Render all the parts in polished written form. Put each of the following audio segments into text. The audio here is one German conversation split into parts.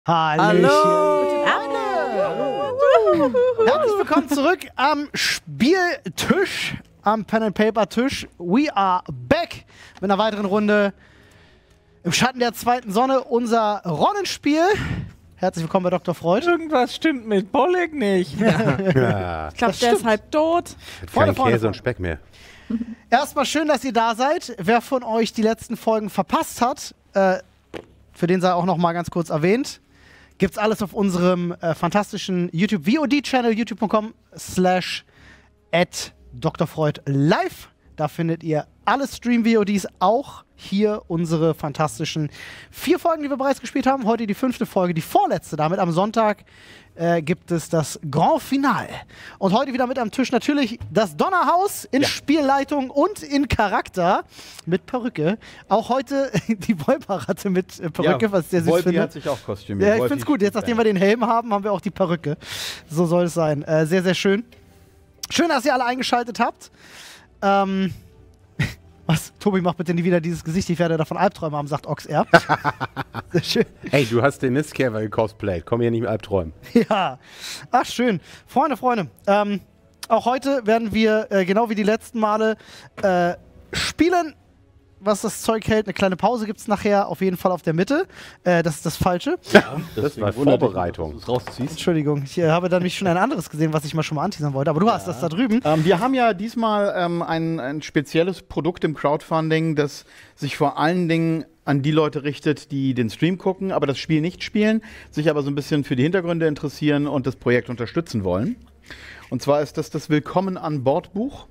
Hallöchen. Hallo. Herzlich willkommen zurück am Spieltisch, am Pen-and-Paper-Tisch. We are back mit einer weiteren Runde im Schatten der zweiten Sonne, unser Rollenspiel. Herzlich willkommen bei Dr. Freud. Irgendwas stimmt mit Bolek nicht. Ja. Ich glaube, der ist halb tot. Kein Käse und Speck mehr. Erstmal schön, dass ihr da seid. Wer von euch die letzten Folgen verpasst hat, für den sei auch noch mal ganz kurz erwähnt, gibt's alles auf unserem fantastischen YouTube-VOD-Channel, youtube.com/@drfreudlive. Da findet ihr alle Stream-VODs, auch hier unsere fantastischen 4 Folgen, die wir bereits gespielt haben. Heute die 5. Folge, die vorletzte. Damit am Sonntag gibt es das Grand Finale. Und heute wieder mit am Tisch natürlich das Donnerhaus in Spielleitung und in Charakter mit Perücke. Auch heute die Wolperratte mit Perücke, was ich sehr süß finde. hat sich auch kostümiert. Ja, ich finde es gut. Jetzt, nachdem wir den Helm haben, haben wir auch die Perücke. So soll es sein. Sehr, sehr schön. Schön, dass ihr alle eingeschaltet habt. Was? Tobi macht bitte nie wieder dieses Gesicht. Ich werde davon Albträume haben, sagt OxR. Sehr schön. Hey, du hast den Mistkäfer gecosplayt. Komm hier nicht mit Albträumen. Ja. Ach, schön. Freunde. Auch heute werden wir, genau wie die letzten Male, spielen, was das Zeug hält. Eine kleine Pause gibt es nachher auf jeden Fall auf der Mitte. Das ist das Falsche. Das war Vorbereitung. Entschuldigung, ich habe dann mich schon ein anderes gesehen, was ich mal schon mal anteasern wollte. Aber du hast das da drüben. Wir haben ja diesmal ein spezielles Produkt im Crowdfunding, das sich vor allen Dingen an die Leute richtet, die den Stream gucken, aber das Spiel nicht spielen, sich aber so ein bisschen für die Hintergründe interessieren und das Projekt unterstützen wollen. Und zwar ist das Willkommen an Bord Buch.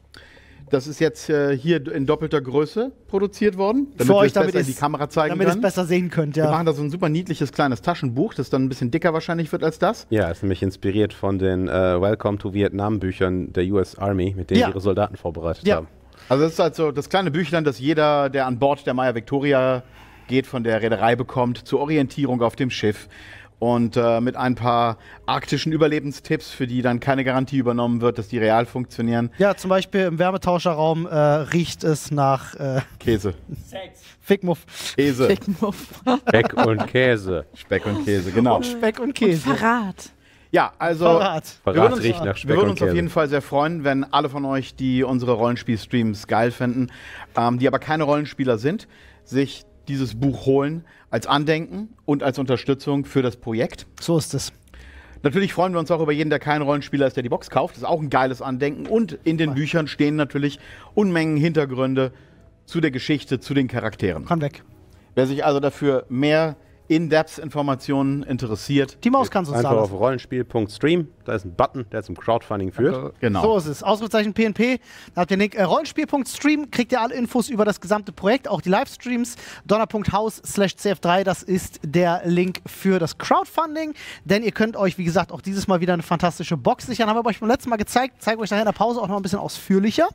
Das ist jetzt hier in doppelter Größe produziert worden, damit wir es besser in die Kamera zeigen damit ihr es können. besser sehen könnt, Wir ja. machen da so ein super niedliches kleines Taschenbuch, das dann ein bisschen dicker wahrscheinlich wird als das. Ja, ist nämlich inspiriert von den Welcome to Vietnam Büchern der US Army, mit denen Ja. ihre Soldaten vorbereitet Ja. haben. Also das ist halt so das kleine Büchlein, das jeder, der an Bord der Maya Victoria geht, von der Reederei bekommt, zur Orientierung auf dem Schiff. Und mit ein paar arktischen Überlebenstipps, für die dann keine Garantie übernommen wird, dass die real funktionieren. Ja, zum Beispiel im Wärmetauscherraum riecht es nach Käse. Fickmuff. Käse. Speck und Käse. Speck und Käse, genau. Speck und Käse. Verrat. Ja, also Verrat. Verrat riecht nach wir Speck würden und uns Käse. auf jeden Fall sehr freuen, wenn alle von euch, die unsere Rollenspiel-Streams geil finden, die aber keine Rollenspieler sind, sich dieses Buch holen als Andenken und als Unterstützung für das Projekt. So ist es. Natürlich freuen wir uns auch über jeden, der kein Rollenspieler ist, der die Box kauft. Das ist auch ein geiles Andenken. Und in den Büchern stehen natürlich Unmengen Hintergründe zu der Geschichte, zu den Charakteren. Kann weg. Wer sich also dafür mehr In-Depth-Informationen interessiert, Die Maus kannst du uns Einfach da auf lassen. rollenspiel.stream, da ist ein Button, der zum Crowdfunding führt. genau. So ist es. Ausrufezeichen PNP. Da habt ihr den Link. Rollenspiel.stream kriegt ihr alle Infos über das gesamte Projekt, auch die Livestreams. Donner.haus/cf3, das ist der Link für das Crowdfunding. Denn ihr könnt euch, wie gesagt, auch dieses Mal wieder eine fantastische Box sichern. Haben wir euch beim letzten Mal gezeigt. Zeigen wir euch nachher in der Pause auch noch ein bisschen ausführlicher.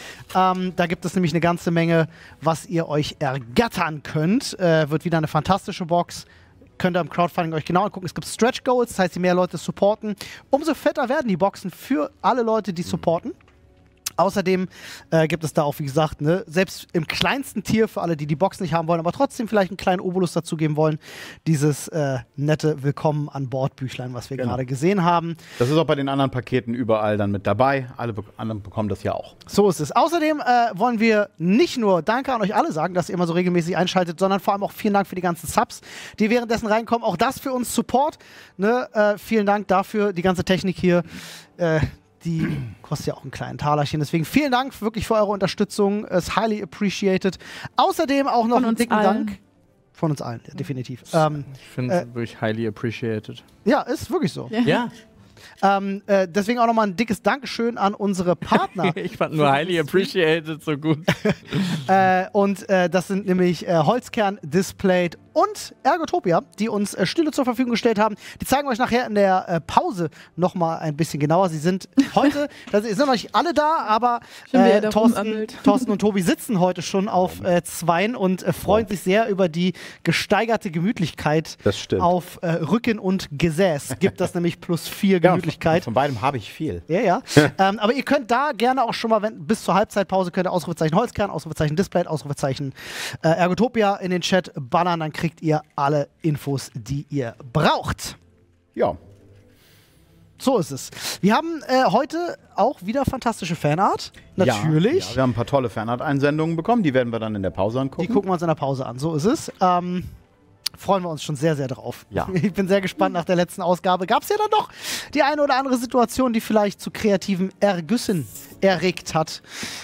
Da gibt es nämlich eine ganze Menge, was ihr euch ergattern könnt. Wird wieder eine fantastische Box. Könnt ihr im Crowdfunding euch genau angucken. Es gibt Stretch Goals, das heißt, je mehr Leute supporten, umso fetter werden die Boxen für alle Leute, die supporten. Außerdem gibt es da auch, wie gesagt, ne, selbst im kleinsten Tier für alle, die die Box nicht haben wollen, aber trotzdem vielleicht einen kleinen Obolus dazugeben wollen, dieses nette Willkommen an Bord Büchlein, was wir gerade gesehen haben. Das ist auch bei den anderen Paketen überall dann mit dabei. Alle anderen bekommen das ja auch. So ist es. Außerdem wollen wir nicht nur Danke an euch alle sagen, dass ihr immer so regelmäßig einschaltet, sondern vor allem auch vielen Dank für die ganzen Subs, die währenddessen reinkommen. Auch das für uns Support. Ne? Vielen Dank dafür. Die ganze Technik hier, die kostet ja auch einen kleinen Talerchen. Deswegen vielen Dank wirklich für eure Unterstützung. Es ist highly appreciated. Außerdem auch noch Von einen uns dicken allen. Dank. Von uns allen, ja, definitiv. Ich finde es wirklich highly appreciated. Ja, ist wirklich so. Ja. Deswegen auch nochmal ein dickes Dankeschön an unsere Partner. Ich fand nur highly appreciated so gut. Das sind nämlich Holzkern, Displayed und Ergotopia, die uns Stühle zur Verfügung gestellt haben. Die zeigen wir euch nachher in der Pause nochmal ein bisschen genauer. Sie sind heute, sind noch nicht alle da, aber Schon wieder da Thorsten rumammelt. und Tobi sitzen heute schon auf Zweien und freuen sich sehr über die gesteigerte Gemütlichkeit Das stimmt. auf Rücken und Gesäß. Gibt das nämlich +4 Gemütlichkeit. Von beidem habe ich viel. Ja. Aber ihr könnt da gerne auch schon mal, bis zur Halbzeitpause könnt ihr Ausrufezeichen Holzkern, Ausrufezeichen Display, Ausrufezeichen Ergotopia in den Chat ballern, dann kriegt ihr alle Infos, die ihr braucht. Ja. So ist es. Wir haben heute auch wieder fantastische Fanart. Natürlich. Ja, wir haben ein paar tolle Fanart-Einsendungen bekommen. Die werden wir dann in der Pause angucken. Die gucken wir uns in der Pause an. So ist es. Freuen wir uns schon sehr, sehr drauf. Ja. Ich bin sehr gespannt. Nach der letzten Ausgabe gab es ja dann doch die eine oder andere Situation, die vielleicht zu kreativen Ergüssen erregt hat.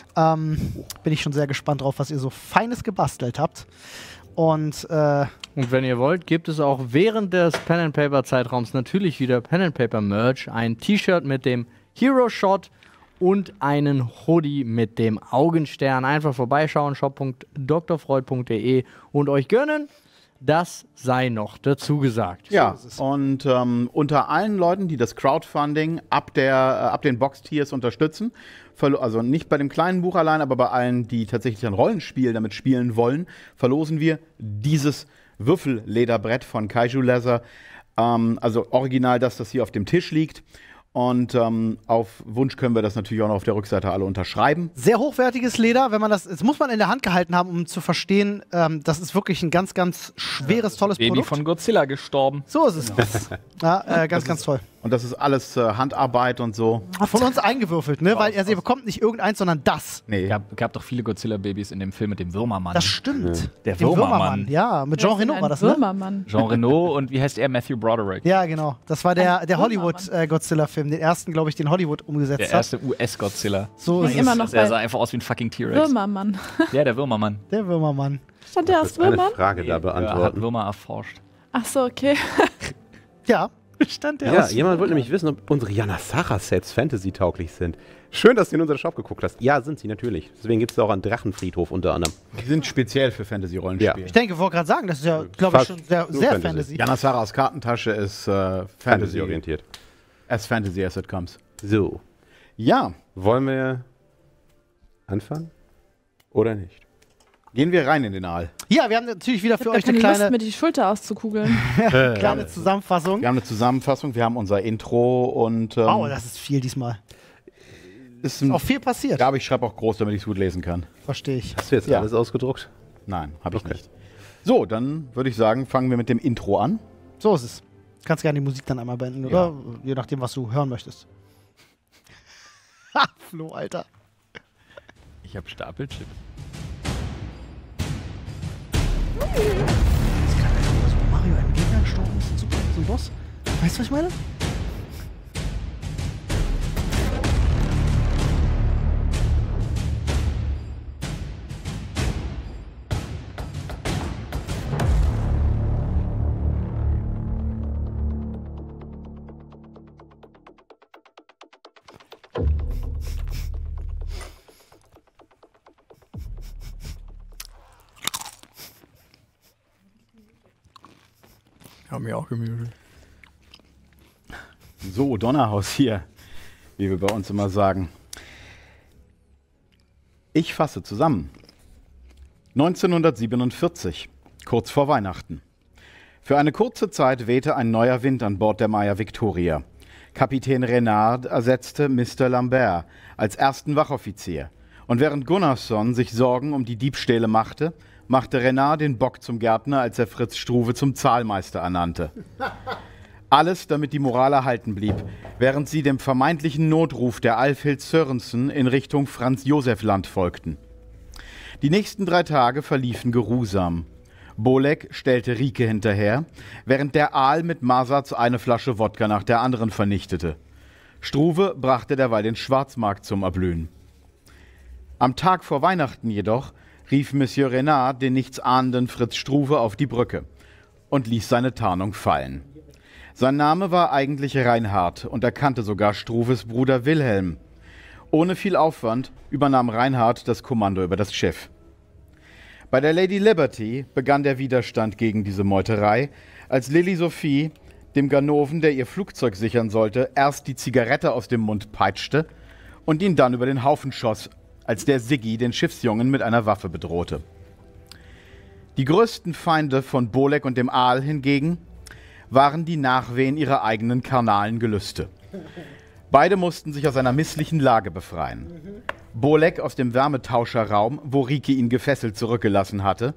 Bin ich schon sehr gespannt drauf, was ihr so Feines gebastelt habt. Und wenn ihr wollt, gibt es auch während des Pen-and-Paper-Zeitraums natürlich wieder Pen-and-Paper-Merch, ein T-Shirt mit dem Hero-Shot und einen Hoodie mit dem Augenstern. Einfach vorbeischauen, shop.drfreud.de und euch gönnen. Das sei noch dazu gesagt. Ja, So ist es. und unter allen Leuten, die das Crowdfunding ab den Box-Tiers unterstützen, also nicht bei dem kleinen Buch allein, aber bei allen, die tatsächlich ein Rollenspiel damit spielen wollen, verlosen wir dieses Würfellederbrett von Kaiju Leather. Also original das hier auf dem Tisch liegt. Und auf Wunsch können wir das natürlich auch noch auf der Rückseite alle unterschreiben. sehr hochwertiges Leder, wenn man das muss man in der Hand gehalten haben, um zu verstehen, das ist wirklich ein ganz, ganz schweres, tolles Baby Produkt. von Godzilla gestorben. So ist es. Ja, ganz, ganz toll. Und das ist alles Handarbeit und so. Von uns eingewürfelt, ne? Weil ihr bekommt nicht irgendeins, sondern das. Nee. Gab doch viele Godzilla-Babys in dem Film mit dem Würmermann. Das stimmt. Der Den Würmermann. Ja, mit Jean Reno war das, ne? Würmermann. Jean Reno und wie heißt er? Matthew Broderick. Ja, genau. Das war der Würmermann. Hollywood-Godzilla-Film. Den ersten, glaube ich, den Hollywood umgesetzt Der hat. erste US-Godzilla. So ist Ich immer es. noch Der sah bei einfach aus wie ein fucking T-Rex. Würmermann. Ja, der Würmermann. Der Würmermann. Stand der Das aus ist eine Würmern? Frage da Hat beantworten. Würmer erforscht. Ach so, okay. Ja, stand der Ja, aus. jemand wollte nämlich wissen, ob unsere Yanasara-Sets Fantasy-tauglich sind. Schön, dass du in unseren Shop geguckt hast. Ja, sind sie natürlich. Deswegen gibt es auch einen Drachenfriedhof unter anderem. Die sind speziell für Fantasy-Rollenspiele. Ich denke, ich wollte gerade sagen, das ist ja, glaube ich, Fast schon sehr, nur sehr Fantasy. Fantasy. Jana Saras Kartentasche ist Fantasy. Fantasy-orientiert. As Fantasy as it comes. So, Ja, wollen wir anfangen? Oder nicht? gehen wir rein in den Aal. Ja, wir haben natürlich wieder Ich für habe euch keine eine Lust, kleine, mir die Schulter auszukugeln. kleine Zusammenfassung. Wir haben eine Zusammenfassung, wir haben unser Intro und Wow, das ist viel diesmal. ist Ist auch ein, viel passiert. ja, aber ich schreibe auch groß, damit ich es gut lesen kann. Verstehe ich. Hast du jetzt Ja. alles ausgedruckt? Nein, habe ich Okay. nicht. So, dann würde ich sagen, fangen wir mit dem Intro an. So ist es. Kannst gerne die Musik dann einmal beenden, oder? Je nachdem, was du hören möchtest. Ha, Flo, Alter. Ich habe Stapelchips. Das kann ja nur so Mario einen Gegner gestorben ist, so ein Boss. Weißt du, was ich meine? Hab mich auch gemüht. So, Donnerhaus hier, wie wir bei uns immer sagen. Ich fasse zusammen. 1947, kurz vor Weihnachten. Für eine kurze Zeit wehte ein neuer Wind an Bord der Maya Victoria. Kapitän Renard ersetzte Mr. Lambert als ersten Wachoffizier. Und während Gunnarsson sich Sorgen um die Diebstähle machte, machte Renard den Bock zum Gärtner, als er Fritz Struve zum Zahlmeister ernannte. Alles, damit die Moral erhalten blieb, während sie dem vermeintlichen Notruf der Alfhild Sörensen in Richtung Franz-Josef-Land folgten. Die nächsten 3 Tage verliefen geruhsam. Bolek stellte Rike hinterher, während der Aal mit Marsatz eine Flasche Wodka nach der anderen vernichtete. Struve brachte derweil den Schwarzmarkt zum Erblühen. Am Tag vor Weihnachten jedoch rief Monsieur Renard den nichtsahnenden Fritz Struve auf die Brücke und ließ seine Tarnung fallen. Sein Name war eigentlich Reinhard und er kannte sogar Struves Bruder Wilhelm. Ohne viel Aufwand übernahm Reinhard das Kommando über das Schiff. Bei der Lady Liberty begann der Widerstand gegen diese Meuterei, als Lily Sophie dem Ganoven, der ihr Flugzeug sichern sollte, erst die Zigarette aus dem Mund peitschte und ihn dann über den Haufen schoss, als der Siggi den Schiffsjungen mit einer Waffe bedrohte. Die größten Feinde von Bolek und dem Aal hingegen waren die Nachwehen ihrer eigenen karnalen Gelüste. Beide mussten sich aus einer misslichen Lage befreien. Bolek aus dem Wärmetauscherraum, wo Rike ihn gefesselt zurückgelassen hatte,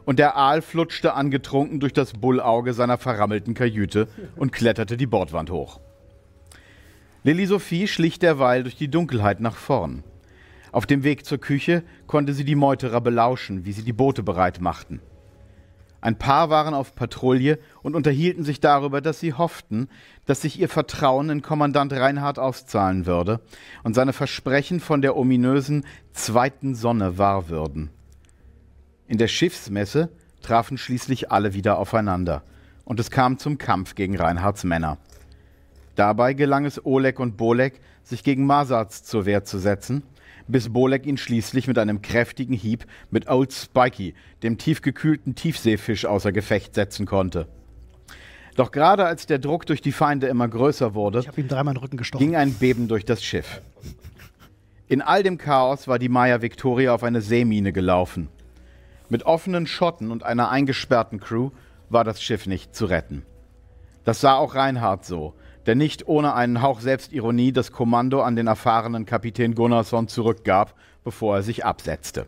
und der Aal flutschte angetrunken durch das Bullauge seiner verrammelten Kajüte und kletterte die Bordwand hoch. Lilly Sophie schlich derweil durch die Dunkelheit nach vorn. Auf dem Weg zur Küche konnte sie die Meuterer belauschen, wie sie die Boote bereit machten. Ein Paar waren auf Patrouille und unterhielten sich darüber, dass sie hofften, dass sich ihr Vertrauen in Kommandant Reinhardt auszahlen würde und seine Versprechen von der ominösen zweiten Sonne wahr würden. In der Schiffsmesse trafen schließlich alle wieder aufeinander und es kam zum Kampf gegen Reinhardts Männer. Dabei gelang es Oleg und Bolek, sich gegen Masarz zur Wehr zu setzen, bis Bolek ihn schließlich mit einem kräftigen Hieb mit Old Spiky, dem tiefgekühlten Tiefseefisch, außer Gefecht setzen konnte. Doch gerade als der Druck durch die Feinde immer größer wurde, Ich habe ihm dreimal in den Rücken gestochen. ging ein Beben durch das Schiff. In all dem Chaos war die Maya Victoria auf eine Seemine gelaufen. Mit offenen Schotten und einer eingesperrten Crew war das Schiff nicht zu retten. Das sah auch Reinhardt so, der nicht ohne einen Hauch Selbstironie das Kommando an den erfahrenen Kapitän Gunnarsson zurückgab, bevor er sich absetzte.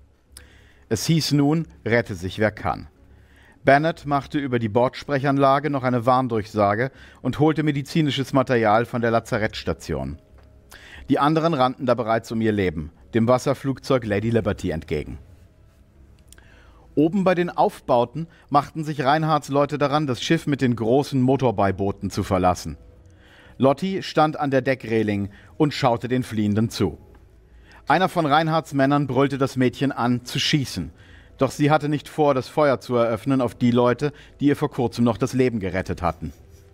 Es hieß nun, rette sich wer kann. Bennett machte über die Bordsprechanlage noch eine Warndurchsage und holte medizinisches Material von der Lazarettstation. Die anderen rannten da bereits um ihr Leben, dem Wasserflugzeug Lady Liberty entgegen. Oben bei den Aufbauten machten sich Reinhardts Leute daran, das Schiff mit den großen Motorbeibooten zu verlassen. Lotti stand an der Deckreling und schaute den Fliehenden zu. Einer von Reinhardts Männern brüllte das Mädchen an, zu schießen. Doch sie hatte nicht vor, das Feuer zu eröffnen auf die Leute, die ihr vor kurzem noch das Leben gerettet hatten.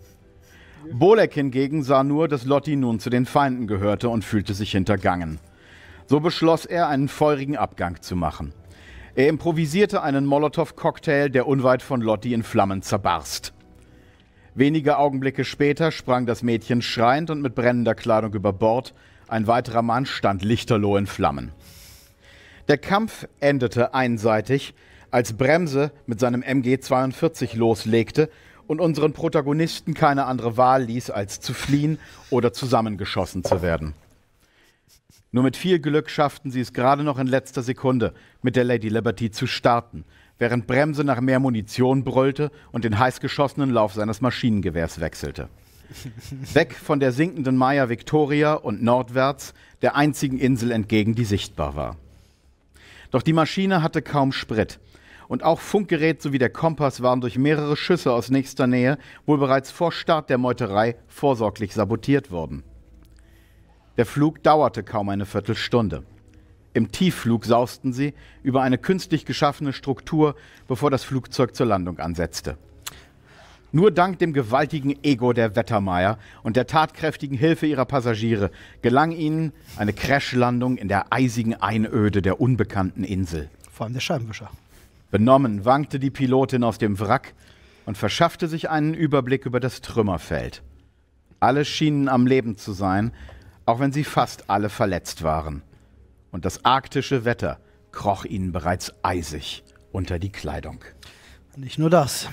Bolek hingegen sah nur, dass Lotti nun zu den Feinden gehörte und fühlte sich hintergangen. So beschloss er, einen feurigen Abgang zu machen. Er improvisierte einen Molotow-Cocktail, der unweit von Lotti in Flammen zerbarst. Wenige Augenblicke später sprang das Mädchen schreiend und mit brennender Kleidung über Bord. Ein weiterer Mann stand lichterloh in Flammen. Der Kampf endete einseitig, als Bremse mit seinem MG-42 loslegte und unseren Protagonisten keine andere Wahl ließ, als zu fliehen oder zusammengeschossen zu werden. Nur mit viel Glück schafften sie es gerade noch in letzter Sekunde, mit der Lady Liberty zu starten, während Bremse nach mehr Munition brüllte und den heißgeschossenen Lauf seines Maschinengewehrs wechselte. Weg von der sinkenden Maya Victoria und nordwärts der einzigen Insel entgegen, die sichtbar war. Doch die Maschine hatte kaum Sprit. Und auch Funkgerät sowie der Kompass waren durch mehrere Schüsse aus nächster Nähe wohl bereits vor Start der Meuterei vorsorglich sabotiert worden. Der Flug dauerte kaum eine Viertelstunde. Im Tiefflug sausten sie über eine künstlich geschaffene Struktur, bevor das Flugzeug zur Landung ansetzte. Nur dank dem gewaltigen Ego der Wettermeier und der tatkräftigen Hilfe ihrer Passagiere gelang ihnen eine Crashlandung in der eisigen Einöde der unbekannten Insel. Vor allem der Scheibenwischer. Benommen wankte die Pilotin aus dem Wrack und verschaffte sich einen Überblick über das Trümmerfeld. Alle schienen am Leben zu sein, auch wenn sie fast alle verletzt waren. Und das arktische Wetter kroch ihnen bereits eisig unter die Kleidung. Nicht nur das.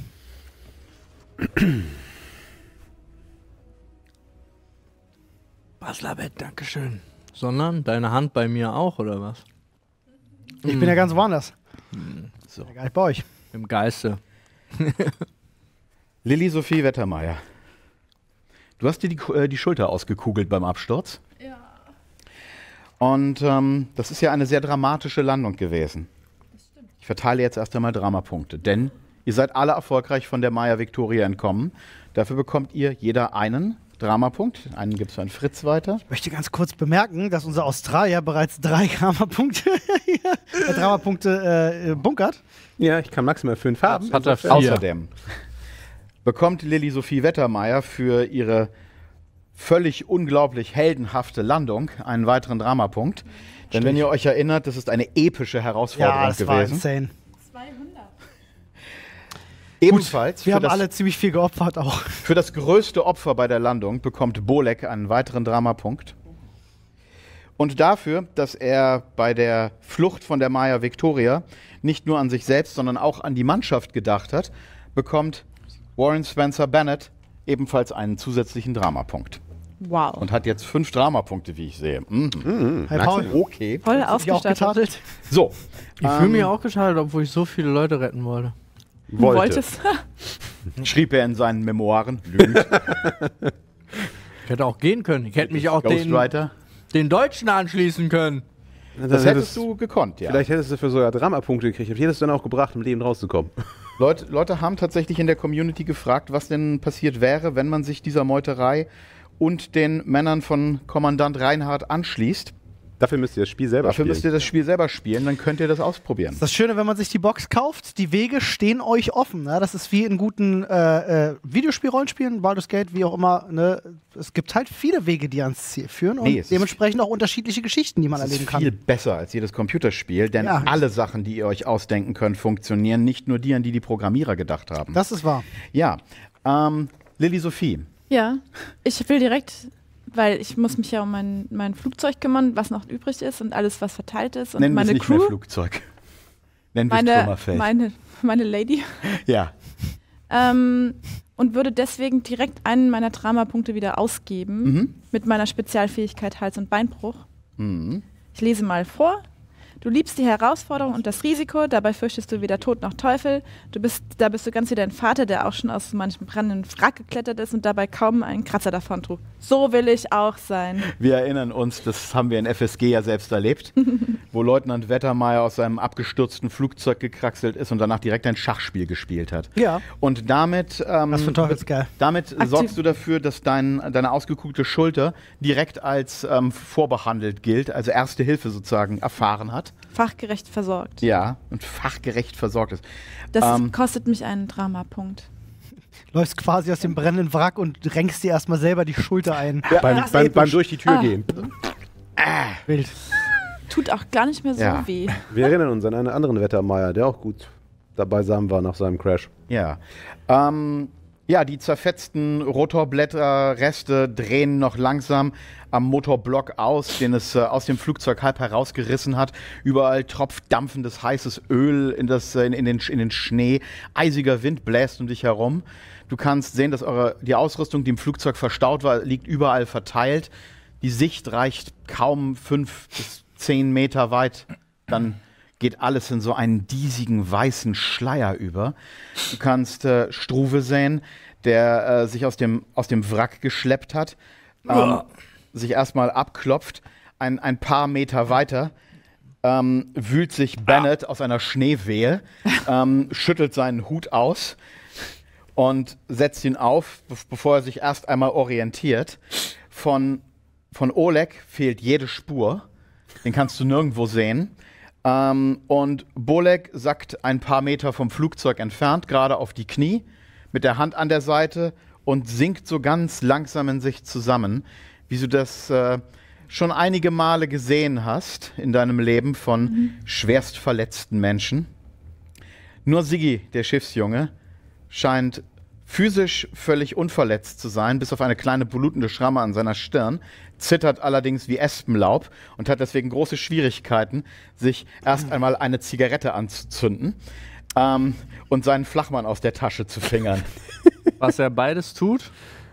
Baslabet, Dankeschön. Sondern deine Hand bei mir auch, oder was? Ich bin ja ganz woanders. So. Gar nicht bei euch. Im Geiste. Lilly Sophie Wettermeier, du hast dir die Schulter ausgekugelt beim Absturz. Ja. Und das ist ja eine sehr dramatische Landung gewesen. Ich verteile jetzt erst einmal Dramapunkte, denn ihr seid alle erfolgreich von der Maya Victoria entkommen. Dafür bekommt ihr jeder einen Dramapunkt. Einen gibt es an Fritz weiter. Ich möchte ganz kurz bemerken, dass unser Australier bereits 3 Dramapunkte bunkert. Ja, ich kann maximal 5 haben. Hat er 4. Außerdem bekommt Lilly Sophie Wettermeier für ihre völlig unglaublich heldenhafte Landung einen weiteren Dramapunkt. Denn wenn ihr euch erinnert, das ist eine epische Herausforderung Ja, es war gewesen. insane. 200. Ebenfalls Wir für haben das, alle ziemlich viel geopfert auch. für das größte Opfer bei der Landung bekommt Bolek einen weiteren Dramapunkt. Und dafür, dass er bei der Flucht von der Maya Victoria nicht nur an sich selbst, sondern auch an die Mannschaft gedacht hat, bekommt Warren Spencer Bennett ebenfalls einen zusätzlichen Dramapunkt. Wow. Und hat jetzt 5 Dramapunkte, wie ich sehe. Hey, Paul, Okay. Voll dich auch ausgestattet. getadelt. So. Ich fühle mich auch geschadet, obwohl ich so viele Leute retten wollte. Du wolltest. Schrieb er in seinen Memoiren. Lügend. Ich hätte auch gehen können. Ich hätte mich auch Ghostwriter. den Deutschen anschließen können. Das hättest du gekonnt, ja. Vielleicht hättest du für sogar Dramapunkte gekriegt. Und die hättest du dann auch gebracht, um Leben rauszukommen. Leute haben tatsächlich in der Community gefragt, was denn passiert wäre, wenn man sich dieser Meuterei und den Männern von Kommandant Reinhardt anschließt. Dafür müsst ihr das Spiel selber Dafür spielen. müsst ihr das Spiel selber spielen, dann könnt ihr das ausprobieren. Das Schöne, wenn man sich die Box kauft, die Wege stehen euch offen. Ne? Das ist wie in guten Videospiel-Rollenspielen, Baldur's Gate, wie auch immer. Ne? Es gibt halt viele Wege, die ans Ziel führen und Nee, es ist dementsprechend auch unterschiedliche Geschichten, die man Das erleben ist kann. viel besser als jedes Computerspiel, denn Ja. alle Sachen, die ihr euch ausdenken könnt, funktionieren. Nicht nur die, an die die Programmierer gedacht haben. Das ist wahr. Ja, Lilly Sophie. Ja, ich will direkt, weil ich muss mich ja um mein Flugzeug kümmern, was noch übrig ist und alles, was verteilt ist. Und Nennen wir es meine nicht mehr Crew, Flugzeug. Nennen wir es meine, Trümmerfeld. meine Lady. Ja. Und würde deswegen direkt einen meiner Dramapunkte wieder ausgeben mit meiner Spezialfähigkeit Hals- und Beinbruch. Ich lese mal vor. Du liebst die Herausforderung und das Risiko, dabei fürchtest du weder Tod noch Teufel. Da bist du ganz wie dein Vater, der auch schon aus manchem brennenden Wrack geklettert ist und dabei kaum einen Kratzer davon trug. So will ich auch sein. Wir erinnern uns, das haben wir in FSG ja selbst erlebt, wo Leutnant Wettermeier aus seinem abgestürzten Flugzeug gekraxelt ist und danach direkt ein Schachspiel gespielt hat. Ja. Und damit, Was für ein Teufelsgeil. damit sorgst du dafür, dass deine ausgekugte Schulter direkt als vorbehandelt gilt, also Erste Hilfe sozusagen erfahren hat. Fachgerecht versorgt. Ja, und fachgerecht versorgt ist. Das kostet mich einen Dramapunkt. Läufst quasi aus dem brennenden Wrack und renkst dir erstmal selber die Schulter ein. Beim durch die Tür gehen. Wild. Tut auch gar nicht mehr so Ja. weh. Wir erinnern uns an einen anderen Wettermeier, der auch gut dabei war nach seinem Crash. Ja. Ja, die zerfetzten Rotorblätterreste drehen noch langsam am Motorblock aus, den es aus dem Flugzeug halb herausgerissen hat. Überall tropft dampfendes, heißes Öl in den Schnee. Eisiger Wind bläst um dich herum. Du kannst sehen, dass die Ausrüstung, die im Flugzeug verstaut war, liegt überall verteilt. Die Sicht reicht kaum 5 bis 10 Meter weit. Dann geht alles in so einen diesigen weißen Schleier über. Du kannst Struve sehen, der sich aus dem Wrack geschleppt hat, sich erstmal abklopft. Ein paar Meter weiter wühlt sich Bennett aus einer Schneewehe, schüttelt seinen Hut aus und setzt ihn auf, bevor er sich erst einmal orientiert. Von Oleg fehlt jede Spur. Den kannst du nirgendwo sehen. Und Bolek sackt ein paar Meter vom Flugzeug entfernt, gerade auf die Knie, mit der Hand an der Seite und sinkt so ganz langsam in sich zusammen, wie du das schon einige Male gesehen hast in deinem Leben von schwerst verletzten Menschen. Nur Siggi, der Schiffsjunge, scheint physisch völlig unverletzt zu sein, bis auf eine kleine blutende Schramme an seiner Stirn, zittert allerdings wie Espenlaub und hat deswegen große Schwierigkeiten, sich erst einmal eine Zigarette anzuzünden und seinen Flachmann aus der Tasche zu fingern. Was er beides tut.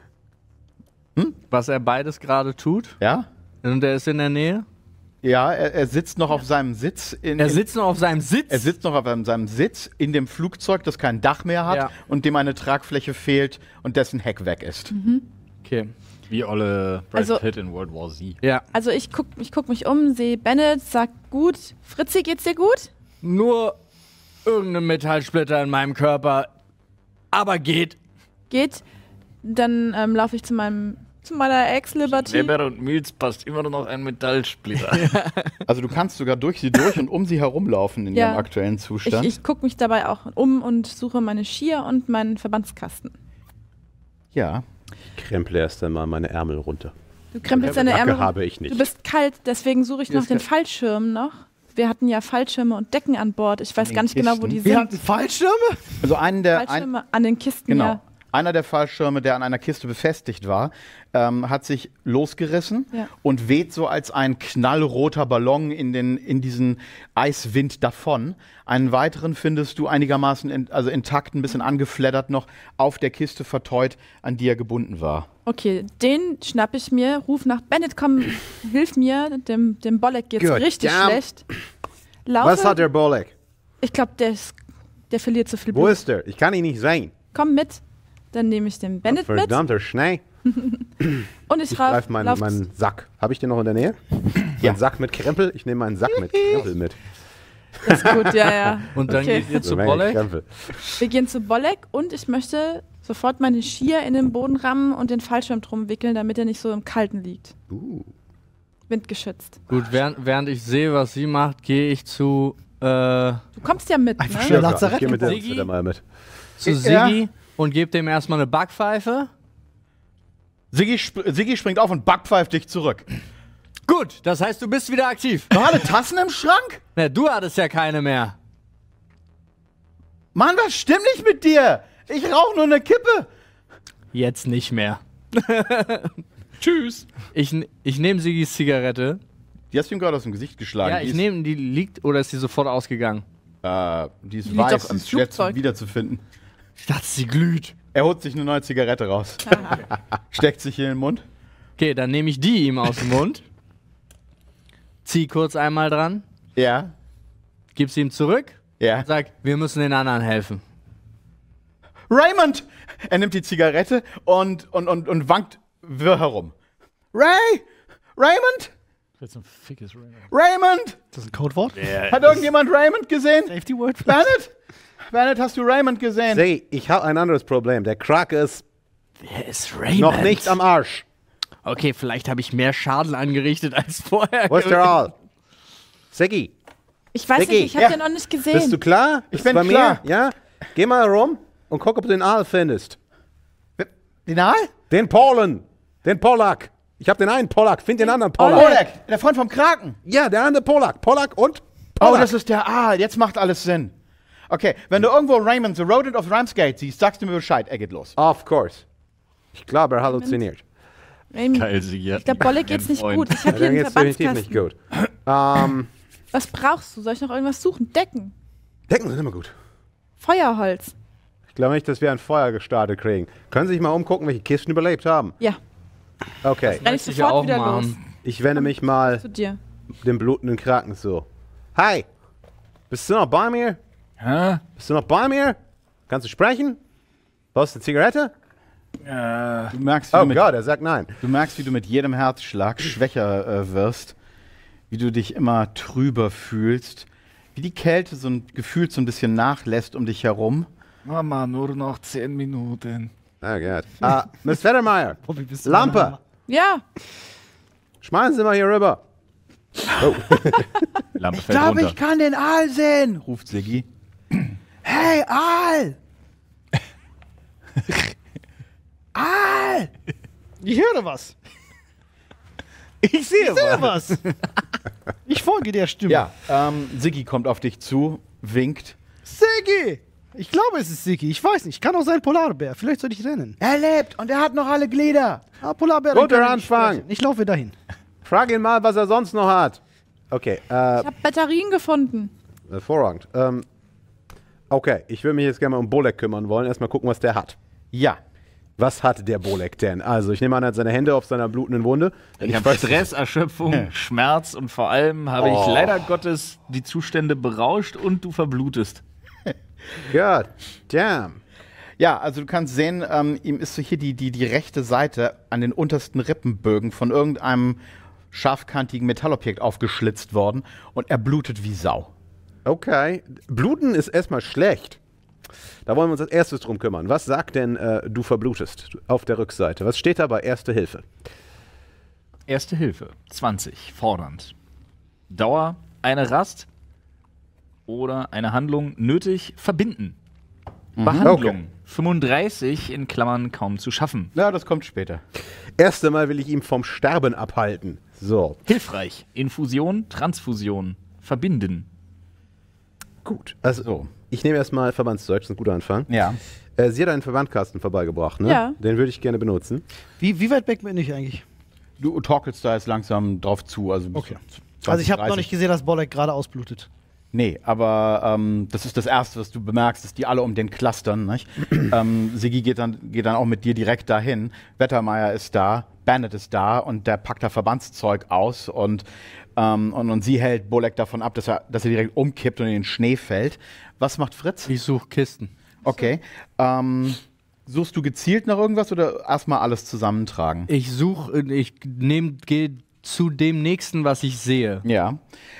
Was er beides gerade tut. Ja? Und er ist in der Nähe. Ja, er sitzt noch auf seinem Sitz. Er sitzt noch auf seinem Sitz. Er sitzt noch auf seinem Sitz in dem Flugzeug, das kein Dach mehr hat Ja. und dem eine Tragfläche fehlt und dessen Heck weg ist. Okay. Wie olle Brad Also- Pitt in World War Z. Ja. Also ich guck mich um, sehe Bennett, sag gut. Fritzi, geht's dir gut? Nur irgendein Metallsplitter in meinem Körper. Aber geht. Geht. Dann laufe ich zu meiner Ex-Liberty. Weber und Mills passt immer noch ein Metallsplitter. Also du kannst sogar durch sie durch und um sie herumlaufen in Ja. ihrem aktuellen Zustand. Ich gucke mich dabei auch um und suche meine Skier und meinen Verbandskasten. Ja. Kremple erst einmal meine Ärmel runter. Du krempelst deine Jacke Ärmel. habe ich nicht. Du bist kalt, deswegen suche ich Mir noch ist den kalt. Fallschirm noch. Wir hatten ja Fallschirme und Decken an Bord. Ich weiß den gar nicht genau, wo Kisten. die Wir sind. hatten Fallschirme? Also Fallschirme an den Kisten, genau. ja. Einer der Fallschirme, der an einer Kiste befestigt war, hat sich losgerissen Ja. und weht so als ein knallroter Ballon in diesen Eiswind davon. Einen weiteren findest du einigermaßen intakt, ein bisschen angeflattert noch, auf der Kiste verteut, an die er gebunden war. Okay, den schnapp ich mir, ruf nach Bennett, komm, hilf mir, dem Bolek geht's Good richtig damn. schlecht. Laufe, Was hat der Bolek? ich glaube, der verliert zu viel Wo Blut. ist der? Ich kann ihn nicht sehen. Komm mit, dann nehme ich den Bennett mit Verdammter Schnee. und ich Ich greife lauf meinen Sack. Habe ich den noch in der Nähe? Ja. Mein Sack mit Krempel? Ich nehme meinen Sack mit Krempel mit. ist gut, ja. Und dann Okay. geht ihr zu Eine Menge Bolek. Krempel. Wir gehen zu Bolek und ich möchte sofort meine Skier in den Boden rammen und den Fallschirm drum wickeln, damit er nicht so im Kalten liegt. Windgeschützt. Gut, während ich sehe, was sie macht, gehe ich zu Du kommst ja mit, Einfach ne? schnell. Ja, Lazarett ich gehe mit der Siggi? Zither mal mit. Siggi und gebe dem erstmal eine Backpfeife. Siggi springt auf und backpfeift dich zurück. Gut, das heißt, du bist wieder aktiv. Noch alle Tassen im Schrank? Na, du hattest ja keine mehr. Mann, was stimmt nicht mit dir? Ich rauche nur eine Kippe. Jetzt nicht mehr. Tschüss. Ich nehme Siggis Zigarette. Die hast du ihm gerade aus dem Gesicht geschlagen. Ja, ich nehme, die liegt, oder ist die sofort ausgegangen? Die ist liegt weiß, doch im die ist schwer Flugzeug. wiederzufinden. Ich dachte, sie glüht. Er holt sich eine neue Zigarette raus. Steckt sich hier in den Mund. Okay, dann nehme ich die ihm aus dem Mund. Zieh kurz einmal dran. Ja, Gib sie ihm zurück. ja. Sag, wir müssen den anderen helfen. Raymond! Er nimmt die Zigarette und wankt wirr herum. Raymond? Jetzt ein fickes Raymond. Raymond! Das ist ein Codewort. Hat irgendjemand Raymond gesehen? Safety Word. Bennett? Bennett, hast du Raymond gesehen? Seh, ich habe ein anderes Problem. Der Krake ist Wer ist Raymond? noch nicht am Arsch. Okay, vielleicht habe ich mehr Schaden angerichtet als vorher. Wo ist der All? Siggi, Ich weiß Vicky, nicht, ich habe ja. den noch nicht gesehen. bist du klar? Ich Bist du bin bei klar. mir? Ja? Geh mal rum und guck, ob du den Aal findest. Den Aal? Den Polen. Den Polak. Ich habe den einen Polak. Find den anderen Polak. Polak, der Freund vom Kraken. Ja, der andere Polak. Polak und Oh, Polak. das ist der Aal. Jetzt macht alles Sinn. Okay, wenn du irgendwo Raymond, The Rodent of Ramsgate siehst, sagst du mir Bescheid. Er geht los. Of course. Ich glaube, er halluziniert. Raymond, Geil, Sigi. ich glaube, Bolek geht's nicht gut. Ich habe hier Dann einen geht's definitiv nicht Verbandskasten. gut. Was brauchst du? Soll ich noch irgendwas suchen? Decken, Decken sind immer gut. Feuerholz. Ich glaube nicht, dass wir ein Feuer gestartet kriegen. Können Sie sich mal umgucken, welche Kisten überlebt haben? Ja, Okay, renn ich möchte ich ja sofort auch wieder machen. los ich wende mich mal zu dir. dem blutenden Kraken zu. Hi, bist du noch bei mir? Hä? Bist du noch bei mir? Kannst du sprechen? Brauchst du eine Zigarette? Du merkst, wie, Oh du, mit, Gott, er sagt nein. du merkst, wie du mit jedem Herzschlag schwächer wirst. Wie du dich immer trüber fühlst. Wie die Kälte gefühlt so ein bisschen nachlässt um dich herum. Mama, nur noch 10 Minuten. Oh Gott. Miss Federmeyer, Bobby, bist du Lampe, meine Hammer? Ja, schmeißen Sie mal hier rüber. Lampe fällt runter. kann den Aal sehen, ruft Siggi. Hey, Aal! Aal! Ich höre was. Ich sehe Ich höre was. Ich folge der Stimme. Ja, Siggi kommt auf dich zu, winkt. Siggi! Ich glaube, es ist Siggi. Ich weiß nicht. Kann auch sein Polarbär. Vielleicht soll ich rennen. Er lebt und er hat noch alle Glieder. Ah, Polarbär. Guter dann kann ich Anfang. sprechen. Ich laufe dahin. Frag ihn mal, was er sonst noch hat. Okay, ich habe Batterien gefunden. hervorragend. Okay, ich würde mich jetzt gerne mal um Bolek kümmern wollen. Erstmal gucken, was der hat. Ja. Was hat der Bolek denn? Also, ich nehme an, er hat seine Hände auf seiner blutenden Wunde. Ich habe Stress, Erschöpfung, Schmerz und vor allem habe ich leider Gottes die Zustände berauscht und du verblutest. God damn. Ja, also du kannst sehen, ihm ist so hier die rechte Seite an den untersten Rippenbögen von irgendeinem scharfkantigen Metallobjekt aufgeschlitzt worden und er blutet wie Sau. Okay, Bluten ist erstmal schlecht. Da wollen wir uns als erstes drum kümmern. Was sagt denn, du verblutest auf der Rückseite? Was steht da bei Erste Hilfe? Erste Hilfe, 20, fordernd. Dauer, eine Rast oder eine Handlung nötig, verbinden. Behandlung, Okay. 35 in Klammern kaum zu schaffen. Ja, das kommt später. Erst einmal will ich ihn vom Sterben abhalten. So, Hilfreich, Infusion, Transfusion, verbinden. gut. Also, So. ich nehme erstmal Verbandszeug, das ist ein guter Anfang. Ja. Sie hat einen Verbandkasten vorbeigebracht, ne? Ja. Den würde ich gerne benutzen. Wie weit weg bin ich eigentlich? Du torkelst da jetzt langsam drauf zu. Also, Okay. 20, Also ich habe noch 30. nicht gesehen, dass Bolek gerade ausblutet. Nee, aber das ist das Erste, was du bemerkst, dass die alle um den clustern. Nicht? Siggi geht dann auch mit dir direkt dahin. Wettermeier ist da, Bandit ist da und der packt da Verbandszeug aus und sie hält Bolek davon ab, dass er direkt umkippt und in den Schnee fällt. Was macht Fritz? Ich suche Kisten. Okay. Suchst du gezielt nach irgendwas oder erstmal alles zusammentragen? Ich gehe zu dem nächsten, was ich sehe. Ja.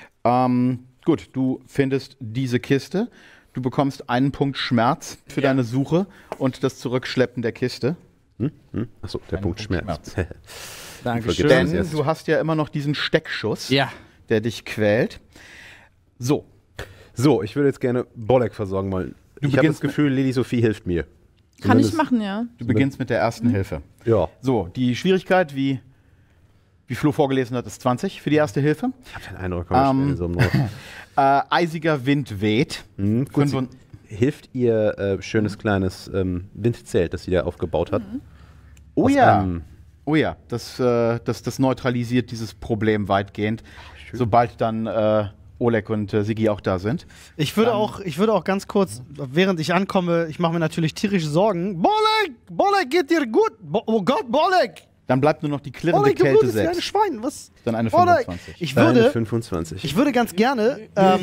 Gut, du findest diese Kiste. Du bekommst einen Punkt Schmerz für deine Suche und das Zurückschleppen der Kiste. Achso, der Punkt Schmerz. Dankeschön. Vergiss Denn jetzt. du hast ja immer noch diesen Steckschuss, Ja. der dich quält. So, So, ich würde jetzt gerne Bolek versorgen, weil ich habe das beginnst Gefühl, Lili Sophie hilft mir. Kann ich Zumindest- machen, ja. du beginnst mit der ersten Hilfe. Ja. So, die Schwierigkeit, wie Flo vorgelesen hat, ist 20 für die erste Hilfe. Ich habe den Eindruck, komm, ich stelle so um. Eisiger Wind weht. Gut, Fünfund- hilft ihr schönes kleines Windzelt, das sie da aufgebaut hat. Oh Aus ja. einem- Oh ja, das neutralisiert dieses Problem weitgehend, sobald dann Oleg und Siggi auch da sind. Ich würde auch ganz kurz, während ich ankomme, ich mache mir natürlich tierische Sorgen. Bolek, geht dir gut? Oh Gott, Bolek! Dann bleibt nur noch die klirrende Bolek, du Kälte blutest wie ein 6. Schwein. Was? Dann eine Bolek, 25. Eine ich 25. würde ganz gerne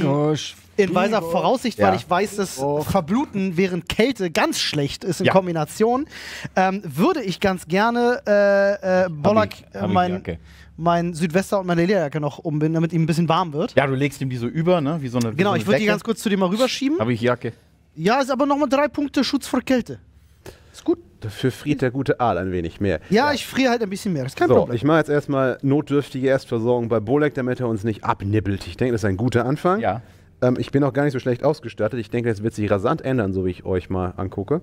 in weiser Voraussicht, Ja. weil ich weiß, dass Verbluten während Kälte ganz schlecht ist in Ja. Kombination, würde ich ganz gerne Bolek mein Südwester und meine Lederjacke noch umbinden, damit ihm ein bisschen warm wird. Ja, du legst ihm die so über, ne? Wie so eine Genau, wie so ich würde die Decke. ganz kurz zu dir mal rüberschieben. Habe ich Jacke. Ja, ist aber nochmal 3 Punkte Schutz vor Kälte. Ist gut. Dafür friert der gute Aal ein wenig mehr. Ja, ich friere halt ein bisschen mehr. Ist kein So, Problem. ich mache jetzt erstmal notdürftige Erstversorgung bei Bolek, damit er uns nicht abnibbelt. Ich denke, das ist ein guter Anfang. Ja. Ich bin auch gar nicht so schlecht ausgestattet. Ich denke, das wird sich rasant ändern, so wie ich euch mal angucke.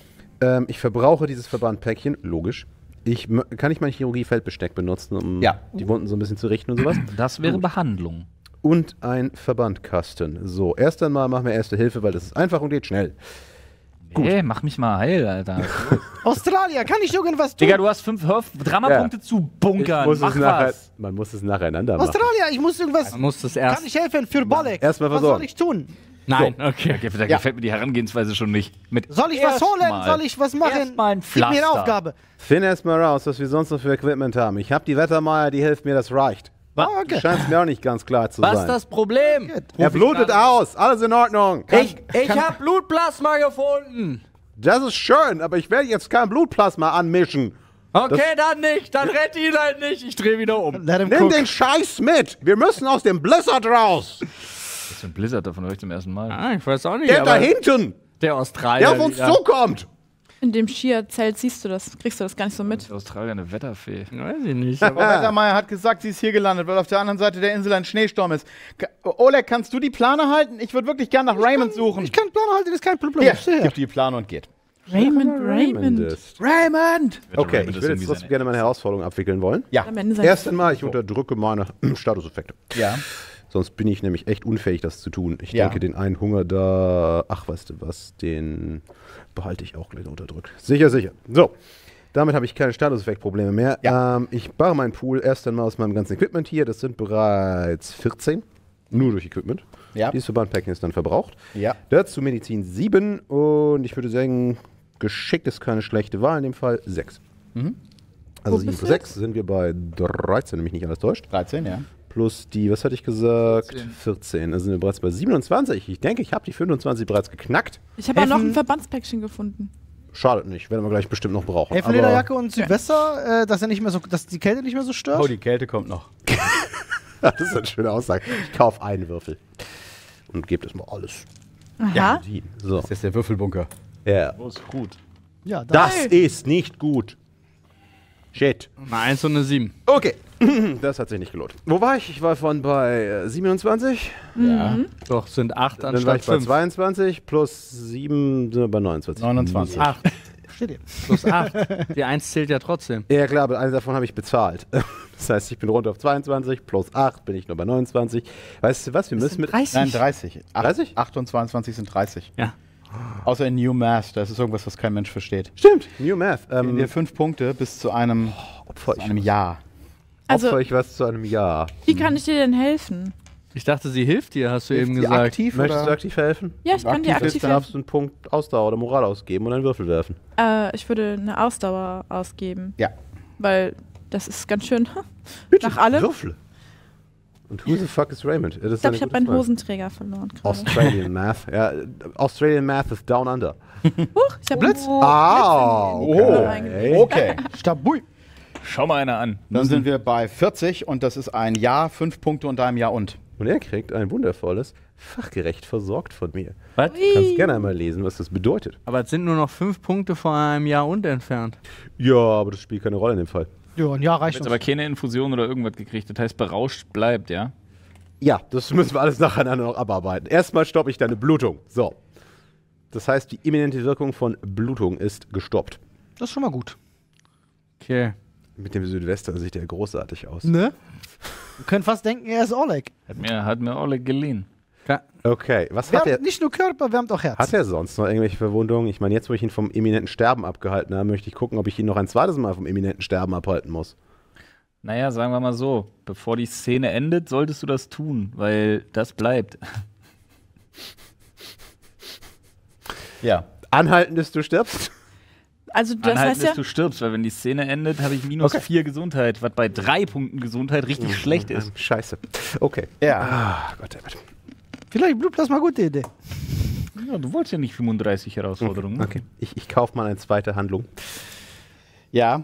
Ich verbrauche dieses Verbandpäckchen, logisch. Kann ich mein Chirurgie-Feldbesteck benutzen, um Ja. die Wunden so ein bisschen zu richten und sowas? Das wäre Behandlung. Und ein Verbandkasten. So, erst einmal machen wir Erste Hilfe, weil das ist einfach und geht schnell. Nee, mach mich mal heil, Alter. Australier, kann ich irgendwas tun? Digga, du hast 5 Drama-Punkte zu bunkern. Mach was. Man muss es nacheinander machen. Australier, ich muss irgendwas. Man muss das Kann erst. ich helfen für Bolek? Erstmal Was versorgen. soll ich tun? Nein, okay. Da gefällt mir die Herangehensweise schon nicht. Soll ich was holen? Soll ich was machen? Erstmal ein Gib mir eine Pflaster. Aufgabe. Find erst mal raus, was wir sonst noch für Equipment haben. Ich habe die Wettermeier, die hilft mir, das reicht. Ah, okay. Scheint mir auch nicht ganz klar zu Was sein. ist das Problem? Er blutet aus, alles in Ordnung. Ich habe Blutplasma gefunden. Das ist schön, aber ich werde jetzt kein Blutplasma anmischen. Okay, dann nicht. Dann rette ihn halt nicht. Ich drehe wieder um. Let him Nimm cook. den Scheiß mit. Wir müssen aus dem Blizzard raus. Was ist für ein Blizzard, davon höre ich zum ersten Mal. Ah, ich weiß auch nicht. Der da aber hinten, der Australier. der auf uns ja. zukommt. In dem Skier-Zelt siehst du das, kriegst du das gar nicht so mit. Australier eine Wetterfee. Weiß ich nicht. Aber Wettermeier hat gesagt, sie ist hier gelandet, weil auf der anderen Seite der Insel ein Schneesturm ist. Oleg, kannst du die Plane halten? Ich würde wirklich gern nach Raymond suchen. Ich kann Plan halten, ist kein Problem. Hier, Sehr. gib die Plane und geht. Raymond. ist. Raymond! Okay, Raymond ich ist würde irgendwie jetzt trotzdem gerne meine Herausforderung abwickeln wollen. Ja. Am Ende seines Erst einmal, ich unterdrücke meine Statuseffekte. Ja. Sonst bin ich nämlich echt unfähig, das zu tun. Ich Ja. denke, den einen Hunger da, ach, weißt du was, den behalte ich auch gleich unterdrückt. Sicher, sicher. So, damit habe ich keine Statuseffektprobleme mehr. Ja. Ich baue meinen Pool erst einmal aus meinem ganzen Equipment hier. Das sind bereits 14. Nur durch Equipment. Ja. Dieses Verbandpäckchen ist dann verbraucht. Ja. Dazu Medizin 7 und ich würde sagen, geschickt ist keine schlechte Wahl in dem Fall 6. Also Wo 7 bist plus du 6 sind wir bei 13, nämlich nicht alles täuscht. 13, ja. Plus die, was hatte ich gesagt? 14. Da sind wir bereits bei 27. Ich denke, ich habe die 25 bereits geknackt. Ich habe auch noch Helfen- ein Verbandspäckchen gefunden. Schadet nicht, werden wir gleich bestimmt noch brauchen. Elfenlederjacke und Südwester, dass die Kälte nicht mehr so stört. Oh, die Kälte kommt noch. Das ist eine schöne Aussage. Ich kaufe einen Würfel. Und gebe das mal alles. Aha. So. Das ist der Würfelbunker. Ja. Oh, ist gut. Ja, da. Das ist nicht gut. Shit. Eine 1 und eine 7. Okay. Das hat sich nicht gelohnt. Wo war ich? Ich war von bei 27. Ja. Doch, sind 8 Dann war anstatt ich bei 5. 22. Plus 7 sind wir bei 29. 29. 8 Steht hier. plus 8. Die 1 zählt ja trotzdem. Ja klar, aber eines davon habe ich bezahlt. Das heißt, ich bin runter auf 22, plus 8 bin ich nur bei 29. Weißt du was, wir müssen mit... Nein, 30. 30? 8 und 22 sind 30. Ja. Außer in New Math, das ist irgendwas, was kein Mensch versteht. Stimmt, New Math. Geben wir 5 Punkte bis zu einem Jahr. Also, Opfer ich was zu einem Jahr. wie kann ich dir denn helfen? Ich dachte, sie hilft dir, hast du eben Die gesagt. aktiv Möchtest du oder? aktiv helfen? Ja, ich kann dir Dann aktiv darfst helfen. du einen Punkt Ausdauer oder Moral ausgeben und einen Würfel werfen. Ich würde eine Ausdauer ausgeben, Ja. weil das ist ganz schön nach allem. Würfel. Und who the fuck is Raymond? Das ist Ich glaube, eine ich habe gute meinen Frage. Hosenträger verloren gerade. Australian Math. Ja, Australian Math ist down under. Huch, ich habe Blitz? Okay. Okay. Stabui. Schau mal einer an. Dann sind wir bei 40 und das ist ein Jahr, 5 Punkte und einem Jahr und. Und er kriegt ein wundervolles, fachgerecht versorgt von mir. Was? Du kannst gerne einmal lesen, was das bedeutet. Aber es sind nur noch 5 Punkte von einem Jahr und entfernt. Ja, aber das spielt keine Rolle in dem Fall. Ja, ein Jahr reicht Jetzt uns. aber keine Infusion oder irgendwas gekriegt. Das heißt, berauscht bleibt, ja? Ja, das müssen wir alles nacheinander noch abarbeiten. Erstmal stoppe ich deine Blutung. So. Das heißt, die imminente Wirkung von Blutung ist gestoppt. Das ist schon mal gut. Okay. Mit dem Südwester sieht er großartig aus. Ne? Wir können fast denken, er ist Oleg. Hat mir Oleg geliehen. Okay, was hat er? Wärmt nicht nur Körper, wärmt auch Herz. Hat er sonst noch irgendwelche Verwundungen? Ich meine, jetzt, wo ich ihn vom eminenten Sterben abgehalten habe, möchte ich gucken, ob ich ihn noch ein zweites Mal vom eminenten Sterben abhalten muss. Naja, sagen wir mal so, bevor die Szene endet, solltest du das tun, weil das bleibt. Ja. Anhalten, bis du stirbst? Also das Anhalten, heißt bis ja, du stirbst, weil wenn die Szene endet, habe ich minus Okay. 4 Gesundheit, was bei 3 Punkten Gesundheit richtig schlecht ist. Scheiße. Okay. Ja. Ah, Goddammit. Vielleicht Blutplasma, gute Idee. Ja, du wolltest ja nicht 35 Herausforderungen. Okay. Ich kaufe mal eine zweite Handlung. Ja.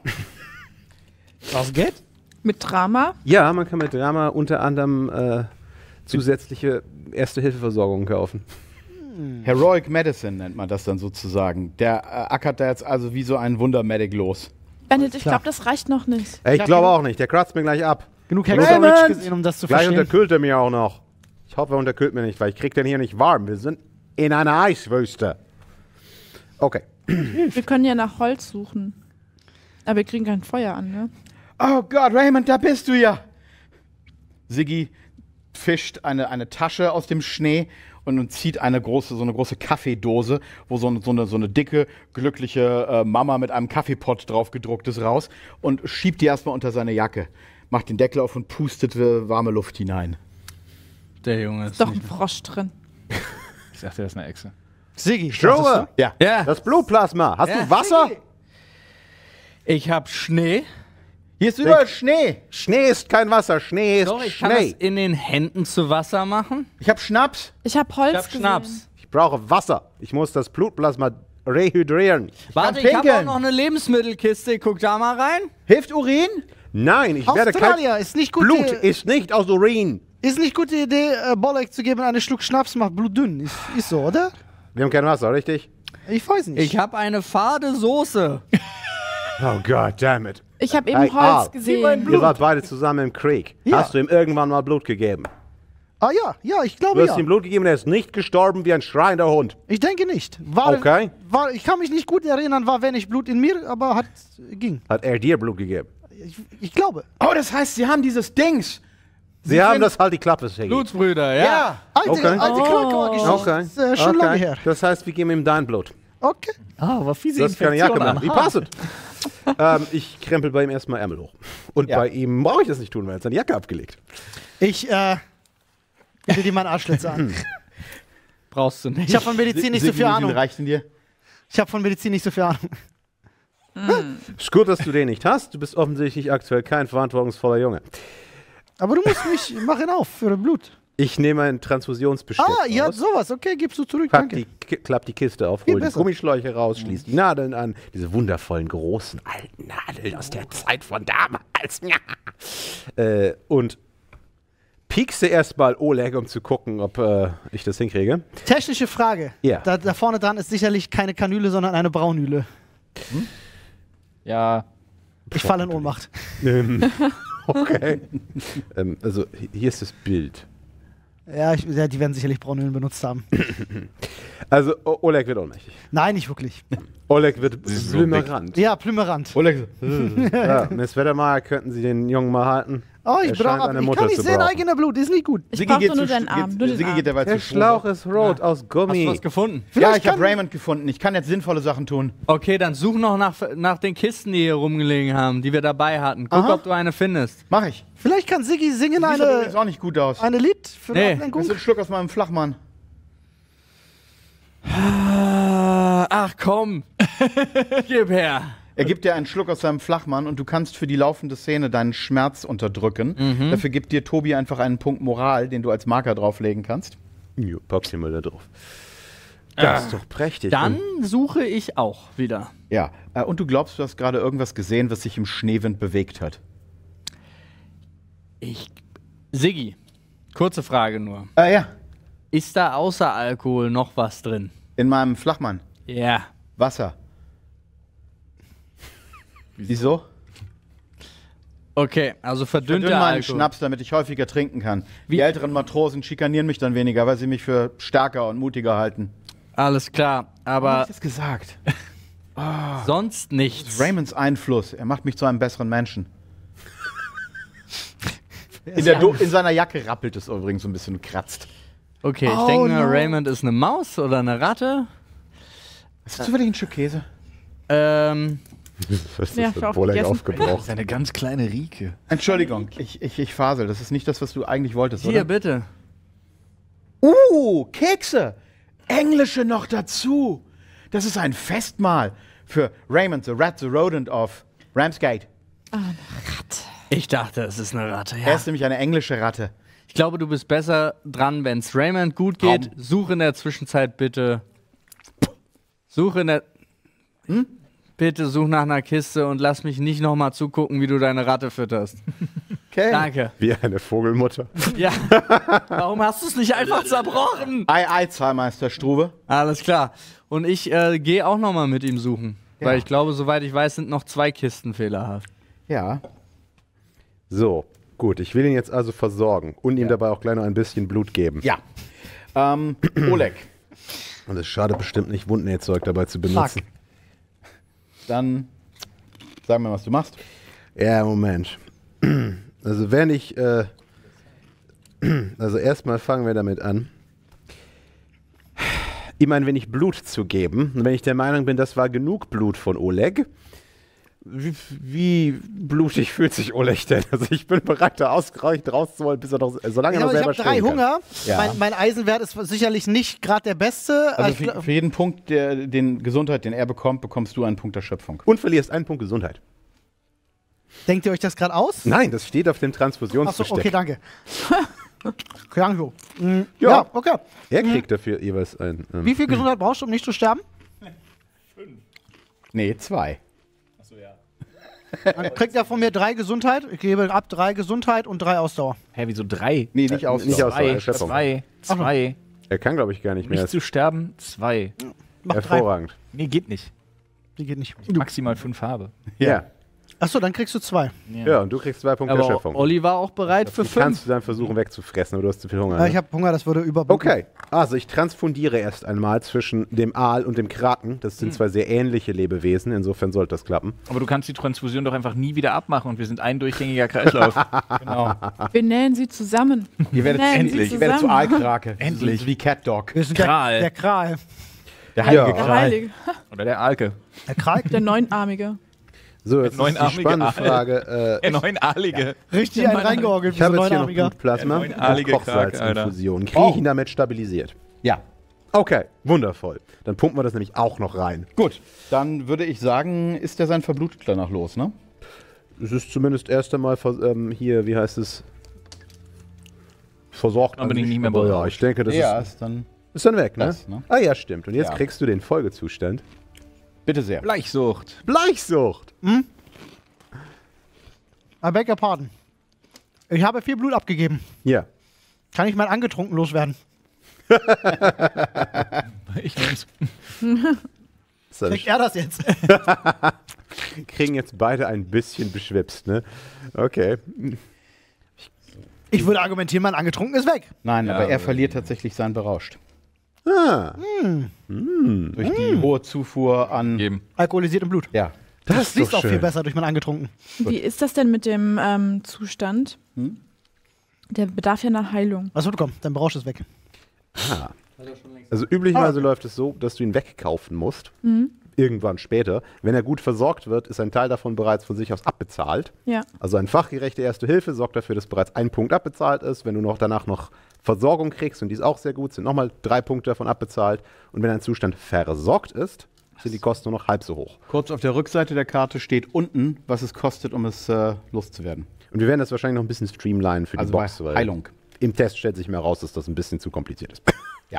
Was geht? mit Drama. Ja, man kann mit Drama unter anderem zusätzliche Erste-Hilfe-Versorgung kaufen. Heroic Medicine nennt man das dann sozusagen. Der ackert da jetzt also wie so ein Wundermedic los. Bennett, ich Klar. glaube, das reicht noch nicht. Ich glaube auch nicht. Der kratzt mir gleich ab. Genug Raymond! Hexerich gesehen, um das zu Gleich verstehen. unterkühlt er mir auch noch. Ich hoffe, er unterkühlt mir nicht, weil ich krieg den hier nicht warm. Wir sind in einer Eiswüste. Okay. Wir können ja nach Holz suchen. Aber wir kriegen kein Feuer an, ne? Oh Gott, Raymond, da bist du ja. Siggi fischt eine Tasche aus dem Schnee und zieht so eine große Kaffeedose, wo so eine dicke, glückliche Mama mit einem Kaffeepott drauf gedruckt ist, raus und schiebt die erstmal unter seine Jacke. Macht den Deckel auf und pustet warme Luft hinein. Der Junge ist Ist doch ein nicht Frosch drin. Ich dachte, das ist eine Echse. Siggi, Joe, Ja. Ja, das Blutplasma. Hast Ja, du Wasser? Siggi. Ich hab Schnee. Hier ist überall Schnee. Schnee ist kein Wasser. Schnee ist Doch, ich kann das Schnee. in den Händen zu Wasser machen. Ich hab Schnaps. Ich habe Holz Ich hab gesehen. Schnaps. Ich brauche Wasser. Ich muss das Blutplasma rehydrieren. Warte, ich habe pinkeln. auch noch eine Lebensmittelkiste. Guck da mal rein. Hilft Urin? Nein, ich werde kein... Australier, ist nicht gute, Blut ist nicht aus Urin. ist nicht gute Idee, Bolek zu geben, einen Schluck Schnaps macht Blut dünn. Ist so, oder? Wir haben kein Wasser, richtig? Ich weiß nicht. Ich habe eine fade Soße. Oh God damn it. Ich habe eben Hey, Holz Al. gesehen. Ihr wart beide zusammen im Krieg. Ja. Hast du ihm irgendwann mal Blut gegeben? Ich Du glaube hast ja. ihm Blut gegeben, er ist nicht gestorben wie ein schreiender Hund. Ich denke nicht. Okay. Ich kann mich nicht gut erinnern, war wenig Blut in mir, aber ging. Hat er dir Blut gegeben? Ich glaube. Oh, das heißt, sie haben dieses Dings. Sie haben das halt die Klappe, Siggi. Blutsbrüder, ja. Alte Okay. Krankheitsgeschichte. Okay. Ist, schon lange her. Das heißt, wir geben ihm dein Blut. Okay. Ah, aber fiese Das ist keine Jacke Infektion mehr. Wie passt es? Ich krempel bei ihm erstmal Ärmel hoch. Und Ja. bei ihm brauche ich das nicht tun, weil er hat seine Jacke abgelegt. Ich bitte dir meinen Arschlitze an. Brauchst du nicht. Ich habe von Medizin nicht so Siggi, viel wie viel Ahnung. reicht denn dir? Ich habe von Medizin nicht so viel Ahnung. Ist gut, dass du den nicht hast. Du bist offensichtlich aktuell kein verantwortungsvoller Junge. Aber du musst mich, mach ihn auf für Blut. Ich nehme ein Transfusionsbesteck Ja, raus. sowas. Okay, gibst du zurück. Klapp Danke. die Kiste auf, Viel hol die besser. Gummischläuche raus, schließ die Nadeln an. Diese wundervollen, großen, alten Nadeln aus der Zeit von damals. Und piekse erstmal Oleg, um zu gucken, ob ich das hinkriege. Technische Frage. Ja. Da vorne dran ist sicherlich keine Kanüle, sondern eine Braunüle. Ja, Ich falle in Ohnmacht. Okay. Also hier ist das Bild. Ja, die werden sicherlich Braunülen benutzt haben. Also Oleg wird ohnmächtig. Nein, nicht wirklich. Oleg wird so blümerant. Ja, Plümerant. Oleg, Ja, Miss Wettermeier, könnten Sie den Jungen mal halten? Oh, ich Er brauche scheint eine Ich Mutter kann nicht zu sehen, brauchen. eigene Blut. Ist nicht gut. Ich brauche nur deinen Arm. Nur den Siggi Arm. geht derweil Der zu Schlauch ist rot aus Hast du Gummi. was gefunden? Ja, ich kann- habe Raymond gefunden. Ich kann jetzt sinnvolle Sachen tun. Okay, dann such noch nach den Kisten, die hier rumgelegen haben, die wir dabei hatten. Guck, Aha. ob du eine findest. Mach ich. Vielleicht kann Siggi singen Sieht übrigens eine, auch nicht gut aus. eine Lied für Nee. eine Das Ablenkung. ist ein Schluck aus meinem Flachmann. Ach komm. Gib her. Er gibt dir einen Schluck aus seinem Flachmann und du kannst für die laufende Szene deinen Schmerz unterdrücken. Dafür gibt dir Tobi einfach einen Punkt Moral, den du als Marker drauflegen kannst. Jo, pack's hier mal da drauf. Das ist doch prächtig. Dann suche ich auch wieder. Ja, und du glaubst, du hast gerade irgendwas gesehen, was sich im Schneewind bewegt hat. Siggi, kurze Frage nur. Ja, Ist da außer Alkohol noch was drin? in meinem Flachmann. Ja. Wasser. Wieso? Okay, also verdünnter Verdünn meinen Alkohol. Schnaps, damit ich häufiger trinken kann. Wie- Die älteren Matrosen schikanieren mich dann weniger, weil sie mich für stärker und mutiger halten. Alles klar, Warum aber hab ich das gesagt? sonst nichts. Raymonds Einfluss, er macht mich zu einem besseren Menschen. In seiner Jacke rappelt es übrigens so ein bisschen und kratzt. Okay, ich Oh, denke, no. Raymond ist eine Maus oder eine Ratte. Ist das zufällig ein Stück Käse? Was ist Ja, das ich für auch Bollek gegessen. aufgebraucht? Eine ganz kleine Rieke. Entschuldigung, ich fasel. Das ist nicht das, was du eigentlich wolltest, Hier, oder? bitte. Kekse! Englische noch dazu! Das ist ein Festmahl für Raymond, the Rat, the Rodent of Ramsgate. Ich dachte, es ist eine Ratte. Er Ja. ist nämlich eine englische Ratte. Ich glaube, du bist besser dran, wenn es Raymond gut geht. Raum. Such in der Zwischenzeit bitte. Such in der. Bitte such nach einer Kiste und lass mich nicht nochmal zugucken, wie du deine Ratte fütterst. Okay. Danke. Wie eine Vogelmutter. Ja. Warum hast du es nicht einfach zerbrochen? Ei, Zahlmeister Struve. Alles klar. Und ich gehe auch nochmal mit ihm suchen. Ja. Weil ich glaube, soweit ich weiß, sind noch 2 Kisten fehlerhaft. Ja. So, gut. Ich will ihn jetzt also versorgen und ihm dabei auch gleich noch ein bisschen Blut geben. Ja. Oleg, Und es schadet bestimmt nicht, Wundnähzeug dabei zu benutzen. dann sag mir, was du machst. Ja, Moment. Also wenn ich, also erstmal fangen wir damit an, ihm ein wenig Blut zu geben. Und wenn ich der Meinung bin, das war genug Blut von Oleg, wie blutig fühlt sich Oleg denn? Also ich bin bereit, da ausreichend rauszuholen, bis er noch, solange er Ja, noch aber ich selber habe 3 stehen kann. Hunger. Ja. Mein Eisenwert ist sicherlich nicht gerade der beste. Also Ich gla- für jeden Punkt, den Gesundheit, den er bekommt, bekommst du einen Punkt der Schöpfung. Und verlierst einen Punkt Gesundheit. Denkt ihr euch das gerade aus? Nein, das steht auf dem Achso, Transfusionsbesteck. okay, danke. Danke. Ja. Ja, okay. Er kriegt dafür jeweils ein. Wie viel Gesundheit brauchst du, um nicht zu sterben? Nee, 2. Dann kriegt er von mir 3 Gesundheit. Ich gebe ab 3 Gesundheit und 3 Ausdauer. Hä, wieso 3? Nee, nicht aus. nicht aus. Zwei, Erschöpfung. zwei. Er kann, glaube ich, gar nicht mehr. Nicht zu sterben, 2. Mach 3. Hervorragend. Nee, geht nicht. Die geht nicht. Maximal 5 habe. Ja. Achso, dann kriegst du 2. Ja, und du kriegst 2 Punkte Aber Erschöpfung. Olli war auch bereit für Du 5. kannst du dann versuchen wegzufressen, aber du hast zu viel Hunger. Ne? Ich habe Hunger, das würde überbluten. Okay, also ich transfundiere erst einmal zwischen dem Aal und dem Kraken. Das sind zwei sehr ähnliche Lebewesen, insofern sollte das klappen. Aber du kannst die Transfusion doch einfach nie wieder abmachen und wir sind ein durchgängiger Kreislauf. Genau. Wir nähen sie zusammen. Ihr werdet Nähen endlich. sie Ihr werdet zu zusammen. Aalkrake. Endlich. So wie Cat Dog. Wir sind Kral. Der Kral. Der heilige Ja. Der Kral. Heilige. Oder der Alke. Der Kral? Der Neunarmige. So, jetzt ist die neunarmige spannende Aal. Frage. Der neunarlige. Richtig einen reingeorgelt, Ich wie so habe ein jetzt hier noch Neunarmiger. Blutplasma Der neunarlige und Kochsalzinfusion. Kriege ich ihn damit stabilisiert? Ja. Okay, wundervoll. Dann pumpen wir das nämlich auch noch rein. Gut, dann würde ich sagen, ist der sein verblutet danach los, ne? Es ist zumindest erst einmal hier, wie heißt es? Versorgt. Aber an sich. nicht mehr Aber ja, berauscht. ich denke, das Ja, ist ist dann. weg, ne? das, ne? Ah ja, stimmt. Und jetzt Ja. kriegst du den Folgezustand. Bitte sehr. Bleichsucht. Bleichsucht. I beg your pardon. Ich habe viel Blut abgegeben. Ja. Kann ich mal angetrunken loswerden? Ich nehm's. So, Kriegt er das jetzt? kriegen jetzt beide ein bisschen beschwipst, ne? Okay. Ich würde argumentieren, mein angetrunken ist weg. Nein, aber er verliert tatsächlich sein Berauscht. Ah. Durch die hohe Zufuhr an. Geben. Alkoholisiertem Blut. Ja. Das fließt auch viel besser durch mein angetrunken. Wie ist das denn mit dem Zustand? Der bedarf ja nach Heilung. Was wird kommen? Dein Berausch ist weg. Also üblicherweise läuft es so, dass du ihn wegkaufen musst. Irgendwann später. Wenn er gut versorgt wird, ist ein Teil davon bereits von sich aus abbezahlt. Ja. Also eine fachgerechte Erste Hilfe sorgt dafür, dass bereits ein Punkt abbezahlt ist. Wenn du danach noch Versorgung kriegst, und die ist auch sehr gut, sind nochmal 3 Punkte davon abbezahlt. Und wenn ein Zustand versorgt ist, sind die Kosten nur noch halb so hoch. Kurz auf der Rückseite der Karte steht unten, was es kostet, um es loszuwerden. Und wir werden das wahrscheinlich noch ein bisschen streamlinen für die Also Box. bei weil Heilung. Im Test stellt sich mehr raus, dass das ein bisschen zu kompliziert ist. Ja.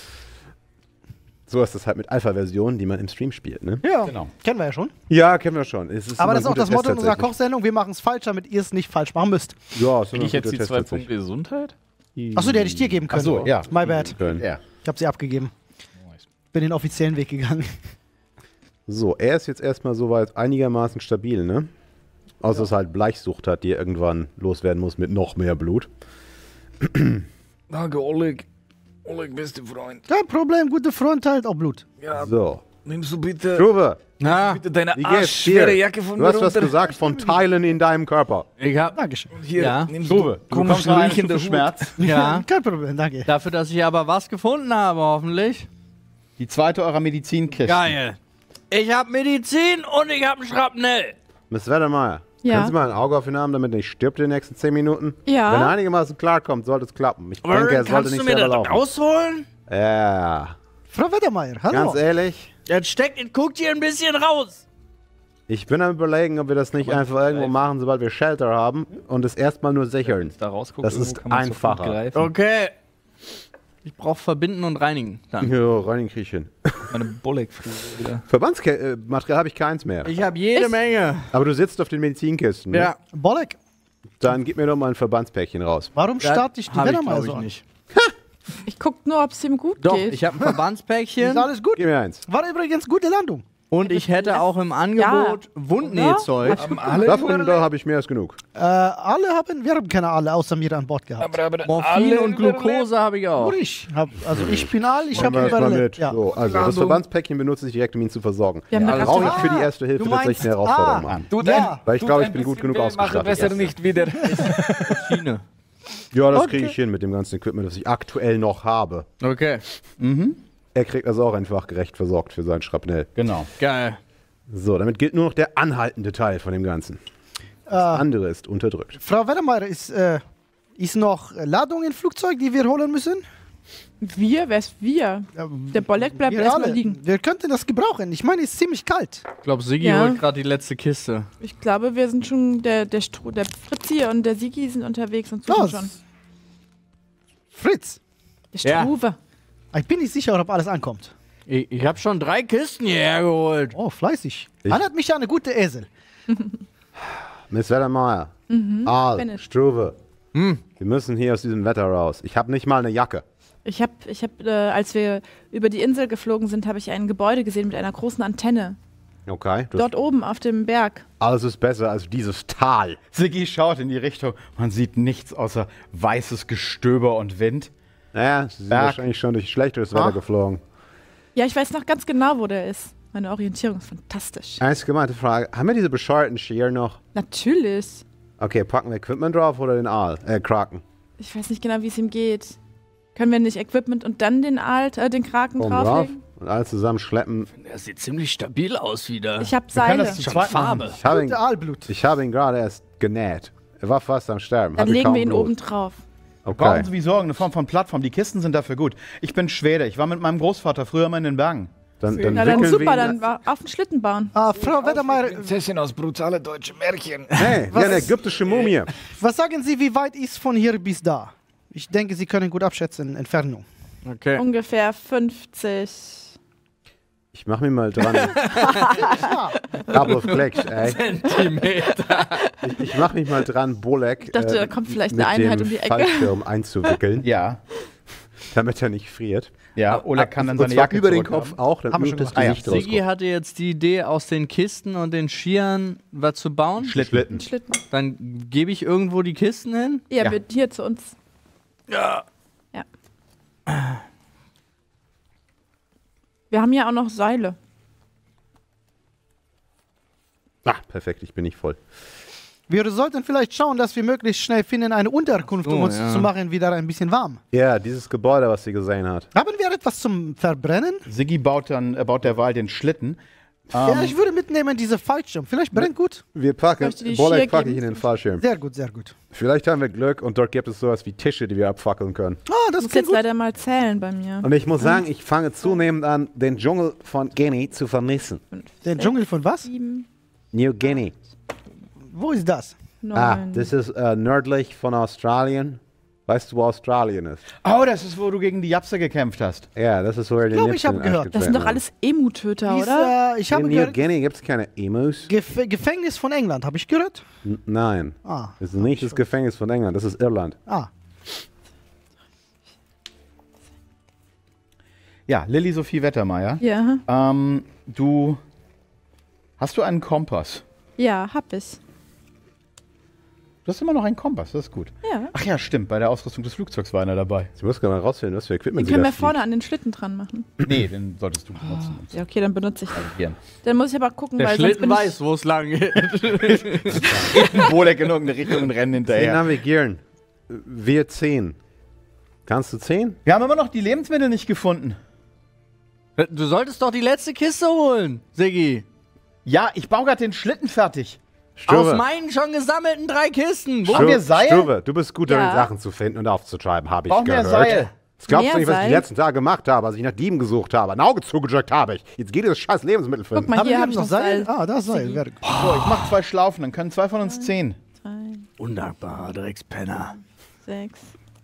So ist das halt mit Alpha-Versionen, die man im Stream spielt, ne? Ja, Genau. kennen wir ja schon. Ja, kennen wir schon. Es ist Aber immer das ist ein auch das guter Motto Test unserer tatsächlich. Kochsendung. Wir machen es falsch, damit ihr es nicht falsch machen müsst. Ja, ist Kriege immer ich ein jetzt guter die Test 2 tatsächlich. Punkte Gesundheit? Achso, die hätte ich dir geben können. Ach so, ja. My bad. Ja. Ich habe sie abgegeben. Bin den offiziellen Weg gegangen. So, er ist jetzt erstmal soweit einigermaßen stabil, ne? Außer dass er halt Bleichsucht hat, die er irgendwann loswerden muss mit noch mehr Blut. Danke, Oleg. Oleg, beste Freund. Kein Problem, gute Freund teilt auch Blut. Ja, So. nimmst du bitte, Struve, deine wie geht's arschschwere dir? Jacke von Du mir hast was runter? gesagt von Teilen in deinem Körper. Ich hab. Dankeschön. Hier, Ja. nimmst Struve, du du bekommst komisch noch eine riechende Stufe Schmerz. Ja. Kein Problem, danke. Dafür, dass ich aber was gefunden habe, hoffentlich. Die zweite eurer Medizinkiste. Geil. Ich hab Medizin und ich hab einen Schrapnell. Miss Wettermeier, Ja. können Sie mal ein Auge auf ihn haben, damit er nicht stirbt in den nächsten 10 Minuten? Ja. Wenn er einigermaßen klarkommt, sollte es klappen. Ich denke, er sollte Kannst nicht du mir selber das laufen. rausholen? Ja, Frau Wettermeier, hallo. ganz ehrlich, Jetzt guckt ihr ein bisschen raus. ich bin am überlegen, ob wir das nicht einfach irgendwo machen, sobald wir Shelter haben und es erstmal nur sichern. Da rausguckt, Das irgendwo ist kann man so einfacher. gut greifen. Okay. Ich brauch verbinden und reinigen. Dann. Ja, rein krieg ich hin. Meine Bullock-Frisur wieder. Verbandsmaterial habe ich keins mehr. Ich habe jede Menge. Aber du sitzt auf den Medizinkisten. Ne? Ja. Bolek, Dann gib mir doch mal ein Verbandspäckchen raus. warum starte ich die Hab Wettermeier glaub so ich an? nicht. Ich guck nur, ob es ihm gut Doch, geht. ich habe ein Verbandspäckchen. Ist alles gut? Gib mir eins. War übrigens gute Landung. Und ich hätte auch im Angebot Wundnähzeug. Davon da habe ich mehr als genug. Wir haben keine alle außer mir an Bord gehabt. Aber Morphin und Glukose habe ich auch. Nur ich bin all, ich Nehmen wir habe das mal überlebt. mit. Ja. So, also das Verbandspäckchen benutze ich direkt, um ihn zu versorgen. Wir haben eine Brauche ich Rasse. für die Erste Hilfe du tatsächlich eine meinst- Herausforderung machen. Du, Ja. Weil ich glaube, ich bin gut genug Mache ausgestattet. besser Erste. nicht wieder. Schiene. Ja, das Okay. kriege ich hin mit dem ganzen Equipment, das ich aktuell noch habe. Okay. Er kriegt also auch einfach gerecht versorgt für seinen Schrapnell. Genau. Geil. So, damit gilt nur noch der anhaltende Teil von dem Ganzen. Das andere ist unterdrückt. Frau Wettermeier, ist noch Ladung im Flugzeug, die wir holen müssen? Wir? Wer ist wir? Der Bolek bleibt Wir erstmal alle. liegen. Wir könnten das gebrauchen. Ich meine, es ist ziemlich kalt. Ich glaube, Siggi Ja. holt gerade die letzte Kiste. Ich glaube, wir sind schon, der Fritzi und der Sigi sind unterwegs und suchen Ja, schon. Fritz, Der Ja. Struve. ich bin nicht sicher, ob alles ankommt. Ich habe schon 3 Kisten hierher geholt. Oh, fleißig. Ich- Erinnert mich an eine gute Esel. Miss Wettermeier, Aal, Bennett. Struve, wir müssen hier aus diesem Wetter raus. Ich habe nicht mal eine Jacke. Ich hab, als wir über die Insel geflogen sind, habe ich ein Gebäude gesehen mit einer großen Antenne. Okay, Dort oben auf dem Berg. alles ist besser als dieses Tal. Siggi schaut in die Richtung. Man sieht nichts außer weißes Gestöber und Wind. Naja, sie sind Berg. wahrscheinlich schon durch schlechteres Wetter geflogen. Ja, ich weiß noch ganz genau, wo der ist. Meine Orientierung ist fantastisch. Einzige gemeinte Frage, haben wir diese bescheuerten Skier noch? Natürlich. Okay, packen wir Equipment drauf oder den Aal? Kraken. Ich weiß nicht genau, wie es ihm geht. Können wir nicht Equipment und dann den Kraken Oben drauf drauflegen? und alles zusammen schleppen. Der sieht ziemlich stabil aus wieder. Ich habe Wir können Seile. das zu Schon zweit machen. Farbe. Ich habe ihn, Gute Aalblut. ich habe ihn gerade erst genäht. Er war fast am Sterben. Dann hatte legen kaum wir ihn Blut. oben drauf. Brauchen Okay. Sie wie Sorgen, eine Form von Plattform. Die Kisten sind dafür gut. Ich bin Schwede. Ich war mit meinem Großvater früher mal in den Bergen. Dann Na dann wickeln wir super, ihn- dann auf den Schlitten bauen. Frau Wettermeier, Prinzessin aus brutale deutsche Märchen. Hey, ja, eine ägyptische Mumie. was sagen Sie, wie weit ist von hier bis da? Ich denke, Sie können gut abschätzen, Entfernung. Okay. Ungefähr 50. Ich mach mich mal dran. Couple of clicks, ey. Zentimeter. Ich mach mich mal dran, Bolek Ich dachte, da kommt vielleicht mit eine Einheit dem um die Ecke. Fallschirm einzuwickeln, Ja. damit er nicht friert. Ja, Oleg kann dann Und seine zwar Jacke über den zurückhaben. Kopf auch, dann Haben wir nur schon das gemacht. Gesicht Siggi rauskommt. hatte jetzt die Idee, aus den Kisten und den Skiern was zu bauen. Schlitten. Schlitten. Dann gebe ich irgendwo die Kisten hin. Ja, Ja. hier zu uns. Ja. Ja. Wir haben ja auch noch Seile. Ah, perfekt, ich bin nicht voll. Wir sollten vielleicht schauen, dass wir möglichst schnell finden, eine Unterkunft, um uns zu machen, wieder ein bisschen warm. Ja, dieses Gebäude, was sie gesehen hat. Haben wir etwas zum Verbrennen? Siggi baut derweil den Schlitten. Ja, ich würde mitnehmen diese Fallschirm. Vielleicht brennt gut. Wir packen, Möchte die Bolek Skier packe geben? ich in den Fallschirm. Sehr gut, sehr gut. Vielleicht haben wir Glück und dort gibt es sowas wie Tische, die wir abfackeln können. Ah, Ich das muss klingt jetzt gut. leider mal zählen bei mir. Und ich muss sagen, ich fange zunehmend an, den Dschungel von Guinea zu vermissen. 5, Den Dschungel von was? 7, New Guinea. Wo ist das? 9. Das ist nördlich von Australien. Weißt du, wo Australien ist? Oh, das ist, wo du gegen die Japse gekämpft hast. Ja, das ist, wo er den glaub, ich hab Nips in den Arsch gehört. Das sind doch getreten alles Emu-Töter, Dies, oder? ich hat. habe In New gehört, Guinea gibt es keine Emus. Gefängnis von England, habe ich gehört? Nein. Ah, Das ist nicht das Gefängnis von England, das ist Irland. Ja, Lilly Sophie Wettermeier. Ja. Hast du einen Kompass? Ja, hab ich. Du hast immer noch einen Kompass, das ist gut. Ja. Ach ja, stimmt, bei der Ausrüstung des Flugzeugs war einer dabei. Ich muss gerade mal rausfinden, was für Den Equipment sie können da wir vorne an den Schlitten dran machen. Nee, den solltest du benutzen. Ja, okay, dann benutze ich den. Hier. Dann muss ich aber gucken, Der weil sonst Schlitten bin weiß, wo es lang geht. Bolek in irgendeine Richtung und rennen Zehn hinterher. navigieren. Wir 10. Kannst du 10? Wir haben immer noch die Lebensmittel nicht gefunden. Du solltest doch die letzte Kiste holen, Siggi. Ja, ich baue gerade den Schlitten fertig. Aus meinen schon gesammelten 3 Kisten. Wo? Haben wir Seil? Stube, du bist gut darin, Ja. Sachen zu finden und aufzutreiben, habe ich Brauchen wir gehört. Seil? Das glaubst Mehr du nicht, was ich die Seil? letzten Tage gemacht habe, als ich nach Dieben gesucht habe. Ein Auge zugedrückt habe ich. Jetzt geht dieses scheiß Lebensmittel Guck finden. mal, haben hier wir habe ich noch Seil. Ah, da ist Seil. Siggi. Sehr gut. So, ich mache 2 Schlaufen, dann können 2 von uns 10. 3, Undankbarer Dreckspenner. 6.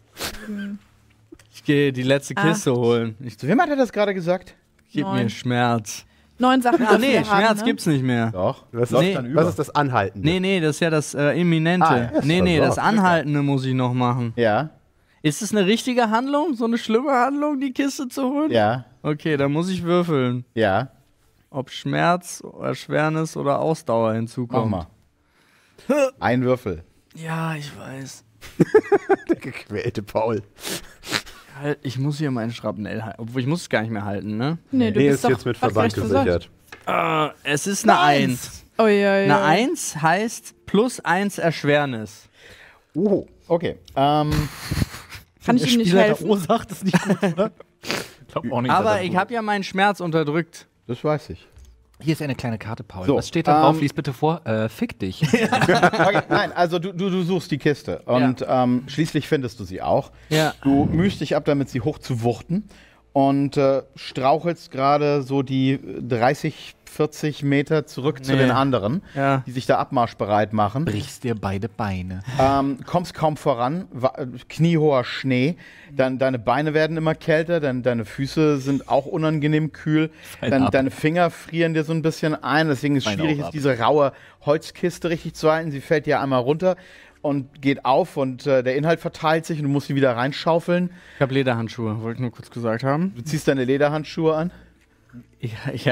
Ich gehe die letzte Kiste holen. Ich Zu wem hat er das gerade gesagt? gib mir 9. Schmerz. 9 Sachen. Ah, dürfen nee, wir haben, Schmerz ne? gibt's nicht mehr. Doch. Was, Nee. ist, was ist das Anhalten? Nee, das ist ja das Imminente. Ah, ja, nee, so. das Anhaltende muss ich noch machen. Ja, Ist es eine richtige Handlung? So eine schlimme Handlung, die Kiste zu holen? ja, Okay, dann muss ich würfeln. ja. Ob Schmerz, Erschwernis oder Ausdauer Mach hinzukommt. mal. Ein Würfel. Ja, ich weiß. Der gequälte Paul. Halt, ich muss hier meinen Schrapnell halten. Obwohl, ich muss es gar nicht mehr halten, ne? Nee, du Nee, bist ist doch jetzt mit fast Verband gleich versorgt. gesichert. Es ist eine 1. Oh, ja, ja. Eine 1 heißt plus 1 Erschwernis. Okay. Kann ich Der ihm nicht Spieler helfen? verursacht ist nicht gut, oder? Glaub auch nicht, Aber dass er ich gut habe ja meinen Schmerz unterdrückt. Das weiß ich. Hier ist eine kleine Karte, Paul. So, Was steht da drauf? ähm, Lies bitte vor. Fick dich. Okay, nein, also du suchst die Kiste und schließlich findest du sie auch. Ja. Du mühst dich ab, damit sie hoch zu wuchten und strauchelst gerade so die 30, 40 Meter zurück zu Nee. den anderen, Ja. die sich da abmarschbereit machen. Brichst dir beide Beine. Kommst kaum voran, kniehoher Schnee, dann deine Beine werden immer kälter, dann deine Füße sind auch unangenehm kühl, dann ab. deine Finger frieren dir so ein bisschen ein, deswegen ist es Beine schwierig, auch ab. diese raue Holzkiste richtig zu halten, sie fällt dir einmal runter und geht auf und der Inhalt verteilt sich und du musst sie wieder reinschaufeln. Ich habe Lederhandschuhe, wollte ich nur kurz gesagt haben. Du ziehst deine Lederhandschuhe an. Ja.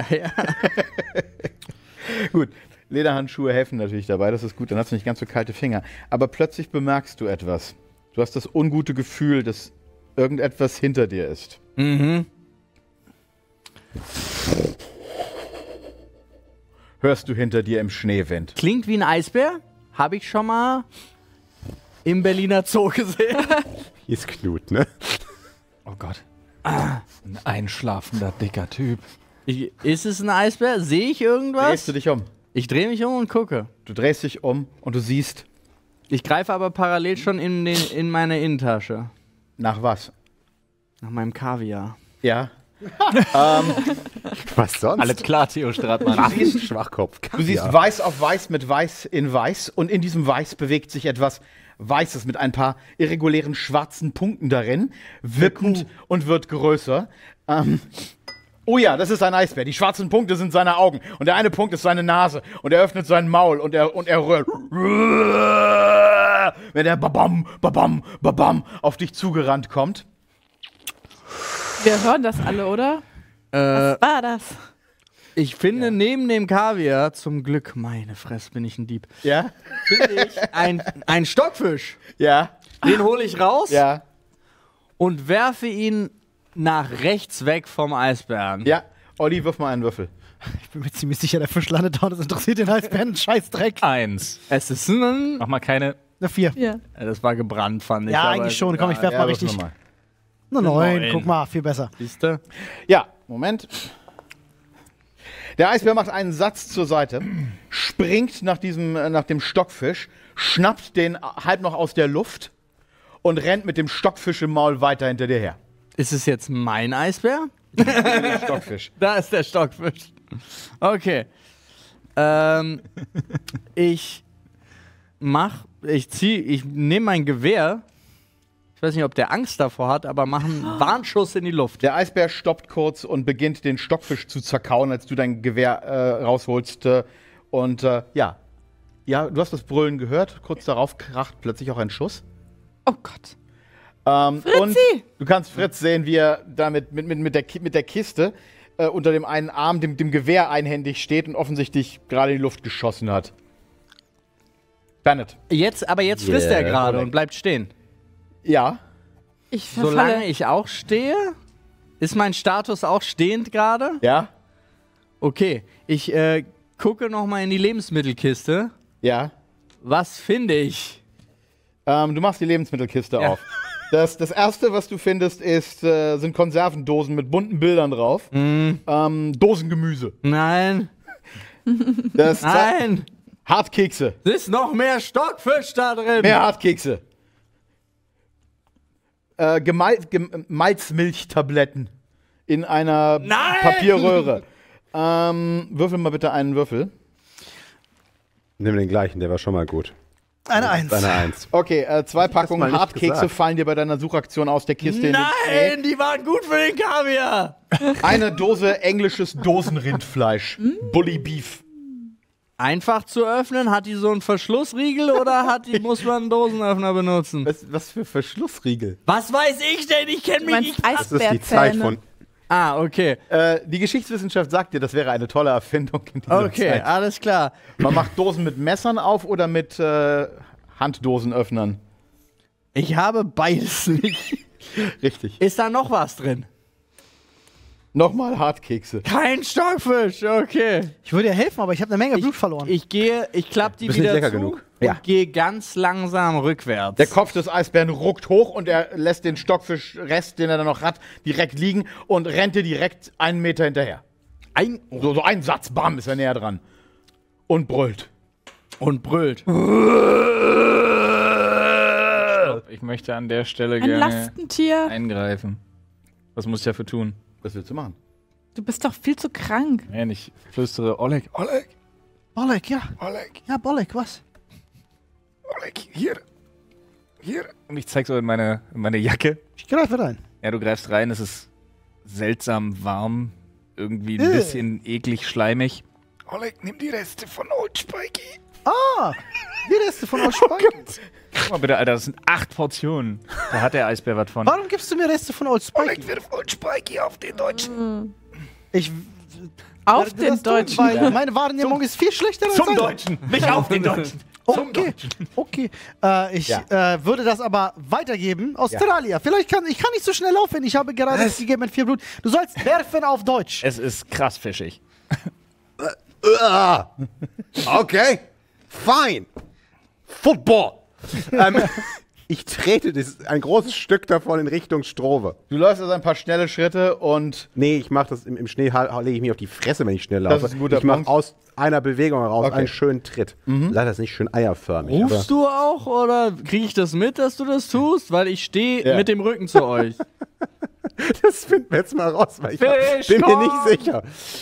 Gut, Lederhandschuhe helfen natürlich dabei, das ist gut, dann hast du nicht ganz so kalte Finger. Aber plötzlich bemerkst du etwas. Du hast das ungute Gefühl, dass irgendetwas hinter dir ist. Mhm. Hörst du hinter dir im Schneewind. Klingt wie ein Eisbär. Habe ich schon mal im Berliner Zoo gesehen. Hier ist Knut, ne? Oh Gott. Ein einschlafender, dicker Typ. Ist es ein Eisbär? Sehe ich irgendwas? Drehst du dich um. Ich drehe mich um und gucke. Du drehst dich um und du siehst Ich greife aber parallel schon in meine Innentasche. nach was? Nach meinem Kaviar. Ja. Was sonst? Alles klar, Theo Stratmann. Schwachkopf. Du siehst weiß auf weiß mit weiß in weiß und in diesem Weiß bewegt sich etwas Weißes mit ein paar irregulären schwarzen Punkten darin, wippend und wird größer. Oh ja, das ist ein Eisbär. Die schwarzen Punkte sind seine Augen und der eine Punkt ist seine Nase und er öffnet sein Maul und er rührt. Wenn er babam, babam, babam auf dich zugerannt kommt. Wir hören das alle, oder? Was war das? Ich finde neben dem Kaviar, zum Glück, meine Fresse, bin ich ein Dieb, Ja? finde ich ein Stockfisch. Ja? Den hole ich raus Ja? und werfe ihn nach rechts weg vom Eisbären. Ja? Olli, wirf mal einen Würfel. Ich bin mir ziemlich sicher, der Fisch landet da und das interessiert den Eisbären einen Scheißdreck. 1. Es ist ein. Mach mal keine. Eine 4. Ja. Das war gebrannt, fand ich. Ja, aber eigentlich schon. Komm, ich werf Ja, mal würfel richtig. nochmal. Eine 9. Neun. Guck mal, viel besser. Siehste? Ja, Moment. Der Eisbär macht einen Satz zur Seite, springt nach dem Stockfisch, schnappt den halb noch aus der Luft und rennt mit dem Stockfisch im Maul weiter hinter dir her. Ist es jetzt mein Eisbär? Der Stockfisch. Da ist der Stockfisch. Okay. Ich nehme mein Gewehr. Ich weiß nicht, ob der Angst davor hat, aber mache einen Warnschuss in die Luft. Der Eisbär stoppt kurz und beginnt den Stockfisch zu zerkauen, als du dein Gewehr rausholst. Ja, du hast das Brüllen gehört. Kurz darauf kracht plötzlich auch ein Schuss. Oh Gott. Und du kannst Fritz sehen, wie er damit mit der Kiste unter dem einen Arm, dem Gewehr einhändig steht und offensichtlich gerade in die Luft geschossen hat. Bennett. Jetzt frisst er gerade und bleibt stehen. Ja. Ich verfalle. Solange ich auch stehe, ist mein Status auch stehend gerade? Ja. Okay, ich gucke noch mal in die Lebensmittelkiste. Ja. Was finde ich? Du machst die Lebensmittelkiste Ja. auf. Das erste, was du findest, sind Konservendosen mit bunten Bildern drauf. Dosengemüse. Nein, Das nein, Hartkekse. es ist noch mehr Stockfisch da drin. Mehr Hartkekse. Malzmilchtabletten in einer Nein! Papierröhre. Würfel mal bitte einen Würfel. Nimm den gleichen, der war schon mal gut. Eine 1. Eine 1. Okay, 2 Packungen mal nicht Hartkekse gesagt. fallen dir bei deiner Suchaktion aus der Kiste in den Nein, die waren gut für den Kaviar. Eine Dose englisches Dosenrindfleisch. Bully Beef. Einfach zu öffnen, hat die so einen Verschlussriegel oder muss man einen Dosenöffner benutzen? Was für Verschlussriegel? Was weiß ich denn? Ich kenne Du mich meinst nicht. Das ist die Zeit von. Ah, okay. Die Geschichtswissenschaft sagt dir, das wäre eine tolle Erfindung in dieser Okay, Zeit. alles klar. Man macht Dosen mit Messern auf oder mit Handdosenöffnern. Ich habe beides nicht. Richtig. Ist da noch was drin? Nochmal Hartkekse. Kein Stockfisch, okay. Ich würde dir helfen, aber ich habe eine Menge Blut verloren. Ich klappe die Bist nicht wieder lecker zu genug. und gehe ganz langsam rückwärts. Der Kopf des Eisbären ruckt hoch und er lässt den Stockfischrest, den er da noch hat, direkt liegen und rennt dir direkt 1 Meter hinterher. So ein Satz, bam, ist er näher dran. Und brüllt. Und brüllt. Ich möchte an der Stelle Ein gerne Lastentier. eingreifen. Was muss ich dafür tun? Was willst du machen? Du bist doch viel zu krank. Nein, ich flüstere Oleg, Oleg, Bolek, ja. Oleg, Ja, Bolek, was? Oleg, hier. Und ich zeig so in meine Jacke. Ich greife rein. Ja, du greifst rein, es ist seltsam warm, irgendwie ein bisschen eklig, schleimig. Oleg, nimm die Reste von Old Spikey. Ah, die Reste von Old Spikey. Guck mal bitte, Alter, das sind 8 Portionen. Da hat der Eisbär was von. Warum gibst du mir Reste von Old Spikey? wirf Old Spikey auf den Deutschen. Ich Auf werde den das tun, Deutschen. weil meine Wahrnehmung ist viel schlechter als deine. Deutschen, nicht auf den Deutschen. Okay, okay. Ich würde das aber weitergeben. Australia. Vielleicht kann ich nicht so schnell laufen. Ich habe gerade das gegeben mit 4 Blut. Du sollst werfen auf Deutsch. Es ist krass fischig. Okay, fine. Football. Ich trete ein großes Stück davon in Richtung Strove. Du läufst also ein paar schnelle Schritte und Nee, ich mache das im Schnee, lege ich mich auf die Fresse, wenn ich schnell laufe. Das ist ein guter ich mache Punkt. aus einer Bewegung heraus Okay. einen schönen Tritt. Leider ist nicht schön eierförmig. Rufst du auch oder kriege ich das mit, dass du das tust? Weil ich stehe Ja. mit dem Rücken zu euch. Das finden wir jetzt mal raus, weil ich Fisch, bin mir komm! nicht sicher.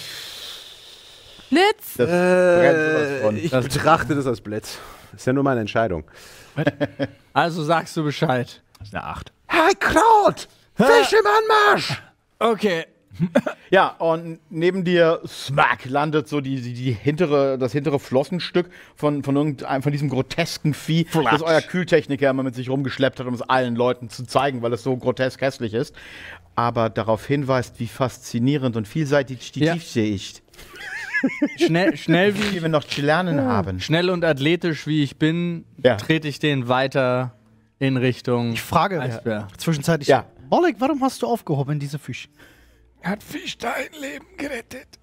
Blitz. das brennt sowas von. Ich betrachte das als Blitz. Das ist ja nur meine Entscheidung. Also sagst du Bescheid. Das ist eine 8. Hey, Kraut! Fisch im Anmarsch! Okay. Ja, und neben dir, smack, landet so das hintere Flossenstück von diesem grotesken Vieh, das euer Kühltechniker immer mit sich rumgeschleppt hat, um es allen Leuten zu zeigen, weil es so grotesk hässlich ist. Aber darauf hinweist, wie faszinierend und vielseitig die Ja. Tiefsee ist. Schnell Wie wir noch zu lernen haben. Schnell und athletisch wie ich bin, Ja. trete ich den weiter in Richtung Ich frage Eisbär. zwischenzeitlich. Ja. Bolek, warum hast du aufgehoben, diese Fisch? Er hat Fisch dein Leben gerettet.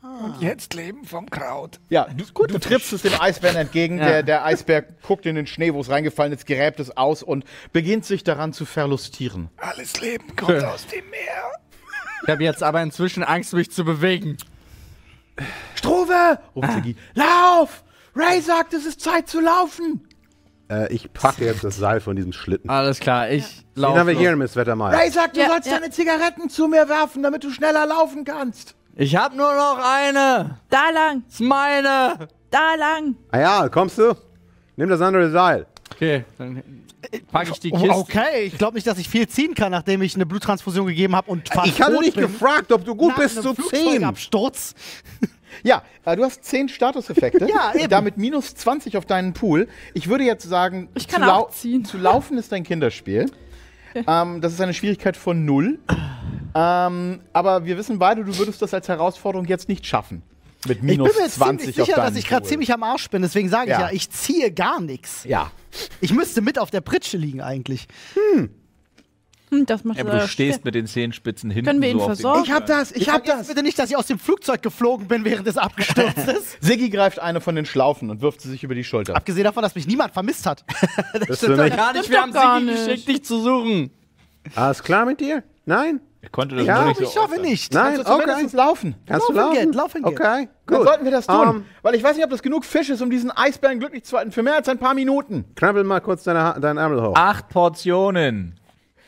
Und jetzt leben vom Kraut. Ja, du trittst es dem Eisbären entgegen. Der Eisbär guckt in den Schnee, wo es reingefallen ist, gräbt es aus und beginnt sich daran zu verlustieren. Alles Leben kommt aus dem Meer. Ich habe jetzt aber inzwischen Angst, mich zu bewegen. Struve! Ruft Ziggy. Lauf! Ray sagt, es ist Zeit zu laufen. Ich packe jetzt das Seil von diesem Schlitten. Alles klar, ich Den laufe. navigieren, Miss Wettermeier. Ray sagt, du Ja, sollst ja. deine Zigaretten zu mir werfen, damit du schneller laufen kannst. Ich habe nur noch eine. Da lang, Das ist meine. da lang. Ah ja, kommst du? Nimm das andere Seil. Okay, dann packe ich die Kiste. Okay, ich glaube nicht, dass ich viel ziehen kann, nachdem ich eine Bluttransfusion gegeben habe und fast Ich hatte tot dich bin. gefragt, ob du gut Nach bist einem zu 10. Flugzeugabsturz. Ja, du hast 10 Statuseffekte. Ja, eben. Damit minus 20 auf deinen Pool. Ich würde jetzt sagen, Ich kann auch ziehen. zu laufen ist ein Kinderspiel. Das ist eine Schwierigkeit von 0. Aber wir wissen beide, du würdest das als Herausforderung jetzt nicht schaffen. Mit Ich minus bin mir jetzt 20 ziemlich auf sicher, deinen dass ich gerade Pool. ziemlich am Arsch bin. Deswegen sage ich Ja. ja, ich ziehe gar nichts. Ja. Ich müsste mit auf der Pritsche liegen eigentlich. Das macht Ja, aber du stehst mit den Zehenspitzen hinten. Können wir ihn so auf den- versorgen? Ich hab das, ich hab Vergesst das. bitte nicht, dass ich aus dem Flugzeug geflogen bin, während es abgestürzt ist. Siggi greift eine von den Schlaufen und wirft sie sich über die Schulter. Abgesehen davon, dass mich niemand vermisst hat. Bist du nicht? Gar nicht, Stimmt wir haben doch gar Sigi nicht. geschickt, dich zu suchen. Alles klar mit dir? Nein? Ich konnte das Ja, nur Aber nicht ich so hoffe äußern. nicht. Nein? Kannst du zumindest laufen? Kannst du Laufen laufen? geht, laufen geht. Okay, Dann gut. sollten wir das tun. Weil ich weiß nicht, ob das genug Fisch ist, um diesen Eisbären glücklich zu halten für mehr als ein paar Minuten. Krabbel mal kurz deinen Ärmel hoch. 8 Portionen.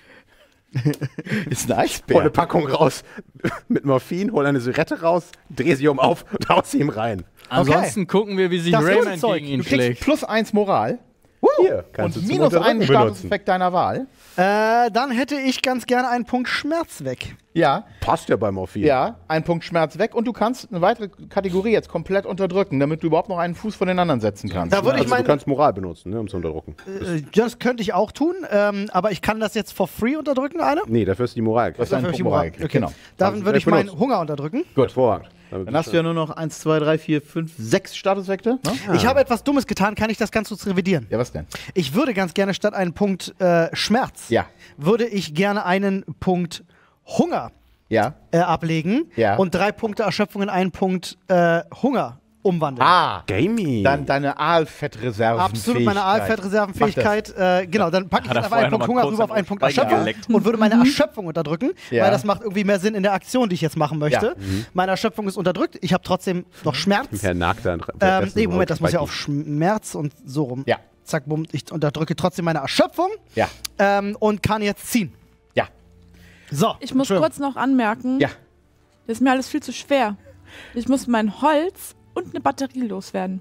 Ist ein Hol Eisbär. eine Packung raus mit Morphin, hol eine Zigarette raus, dreh sie auf und haus sie ihm rein. Ansonsten gucken wir, wie sich Das Raymond Flugzeug. gegen ihn Du kriegst schlägt. plus 1 Moral Hier, kannst und du zum minus einen Unterdrücken benutzen. Statuseffekt deiner Wahl. Dann hätte ich ganz gerne einen Punkt Schmerz weg. Ja, Passt ja bei Morphin. ja, ein Punkt Schmerz weg und du kannst eine weitere Kategorie jetzt komplett unterdrücken, damit du überhaupt noch einen Fuß von den anderen setzen kannst. Da würde ich Also du mein, kannst Moral benutzen, ne, um zu unterdrücken. das könnte ich auch tun, aber ich kann das jetzt for free unterdrücken, eine? Nee, dafür ist die Moral. Das ist ein Dafür Punkt die Moral. Moral. gekriegt, Okay. Genau. Dann würde ich meinen benutzt. Hunger unterdrücken. Gut, hervorragend. Dann hast du ja nur noch 1, 2, 3, 4, 5, 6 Statuseffekte. Ne? Ich habe etwas Dummes getan, kann ich das ganz kurz revidieren? Ja, was denn? Ich würde ganz gerne statt einen Punkt Schmerz, Ja. würde ich gerne einen Punkt Hunger Ja. ablegen Ja. und 3 Punkte Erschöpfung in einen Punkt Hunger umwandeln. Ah, Gamey. dann deine Aalfettreserven. Absolut, meine Aalfettreservenfähigkeit. Genau, dann packe ich Hat er jetzt einfach vorher einen noch Punkt mal Hunger kurz rüber auf an einen Punkt Speicher Erschöpfung geleckt. und würde meine Erschöpfung unterdrücken, Ja. weil das macht irgendwie mehr Sinn in der Aktion, die ich jetzt machen möchte. Ja. Meine Erschöpfung ist unterdrückt, ich habe trotzdem noch Schmerz. Herr Nagter. Nee, Moment, das muss ja auf Schmerz und so rum. Ja. Zack, bumm, ich unterdrücke trotzdem meine Erschöpfung Ja. und kann jetzt ziehen. Ja. So. Ich muss Entschuldigung. kurz noch anmerken, Ja. das ist mir alles viel zu schwer. Ich muss mein Holz und eine Batterie loswerden.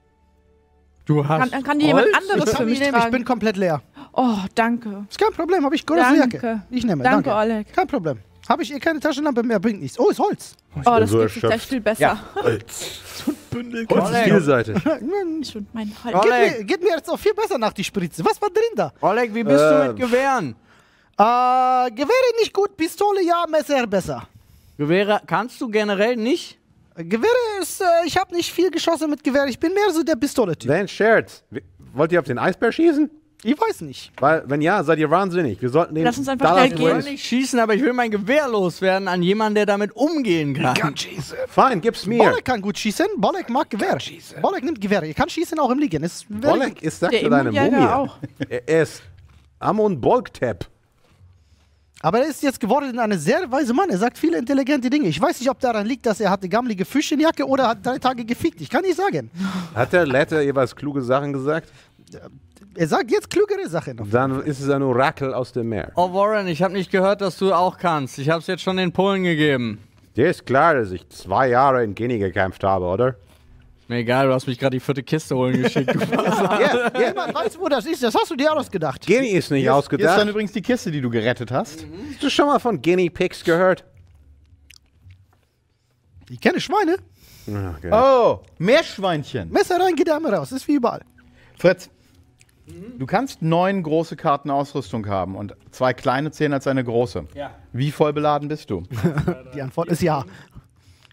Du hast Kann die jemand Holz? anderes Ich für kann mich die nehmen, ich tragen? bin komplett leer. Oh, danke. Ist kein Problem, habe ich große Danke. Jacke. Ich nehme, Danke, Oleg. Kein Problem. Habe ich keine Taschenlampe mehr, bringt nichts. Oh, ist Holz. Oh, das so geht sich gleich erschöpft. viel besser. Ja. Holz ist Oleg. vielseitig. Ich und mein Holz. Oleg. Geht mir jetzt auch viel besser nach die Spritze. Was war drin da? Oleg, wie bist du mit Gewehren? Gewehre nicht gut, Pistole ja, Messer besser. Gewehre kannst du generell nicht? Gewehre ist, ich habe nicht viel geschossen mit Gewehr. Ich bin mehr so der Pistole-Typ. Dan Scherz, wollt ihr auf den Eisbär schießen? Ich weiß nicht. Weil, wenn ja, seid ihr wahnsinnig. Wir sollten den Lass uns einfach Dallas schnell Ich will gehen. Boys- nicht schießen, aber ich will mein Gewehr loswerden an jemanden, der damit umgehen kann. Fein, gib's mir. Bolek kann gut schießen. Bolek mag Gewehr. Bolek nimmt Gewehr. Er kann schießen auch im Liegen. Ist very Bolek ist, sagt Der er, deine Immunjäger Mumie. auch. Er ist Amon Bolktep. Aber er ist jetzt geworden ein sehr weiser Mann. Er sagt viele intelligente Dinge. Ich weiß nicht, ob daran liegt, dass er hatte gammelige Fischchenjacke oder hat 3 Tage gefickt. Ich kann nicht sagen. Hat der Letter jeweils kluge Sachen gesagt? Er sagt jetzt klügere Sachen. Dann ist es ein Orakel aus dem Meer. Oh Warren, ich habe nicht gehört, dass du auch kannst. Ich habe es jetzt schon den Polen gegeben. Dir ist klar, dass ich 2 Jahre in Guinea gekämpft habe, oder? Mir egal, du hast mich gerade die 4. Kiste holen geschickt. Du Ja, ja. Jemand weiß, wo das ist. Das hast du dir ausgedacht. Guinea ist nicht Hier ist ausgedacht. dann übrigens die Kiste, die du gerettet hast. Hast du schon mal von Guinea Pigs gehört? Ich kenne Schweine. Okay. Oh, Meerschweinchen. Messer rein, Gedärme raus. Ist wie überall. Fritz, du kannst 9 große Karten Ausrüstung haben und 2 kleine zählen als eine große. Ja. Wie voll beladen bist du? Die Antwort ist ja.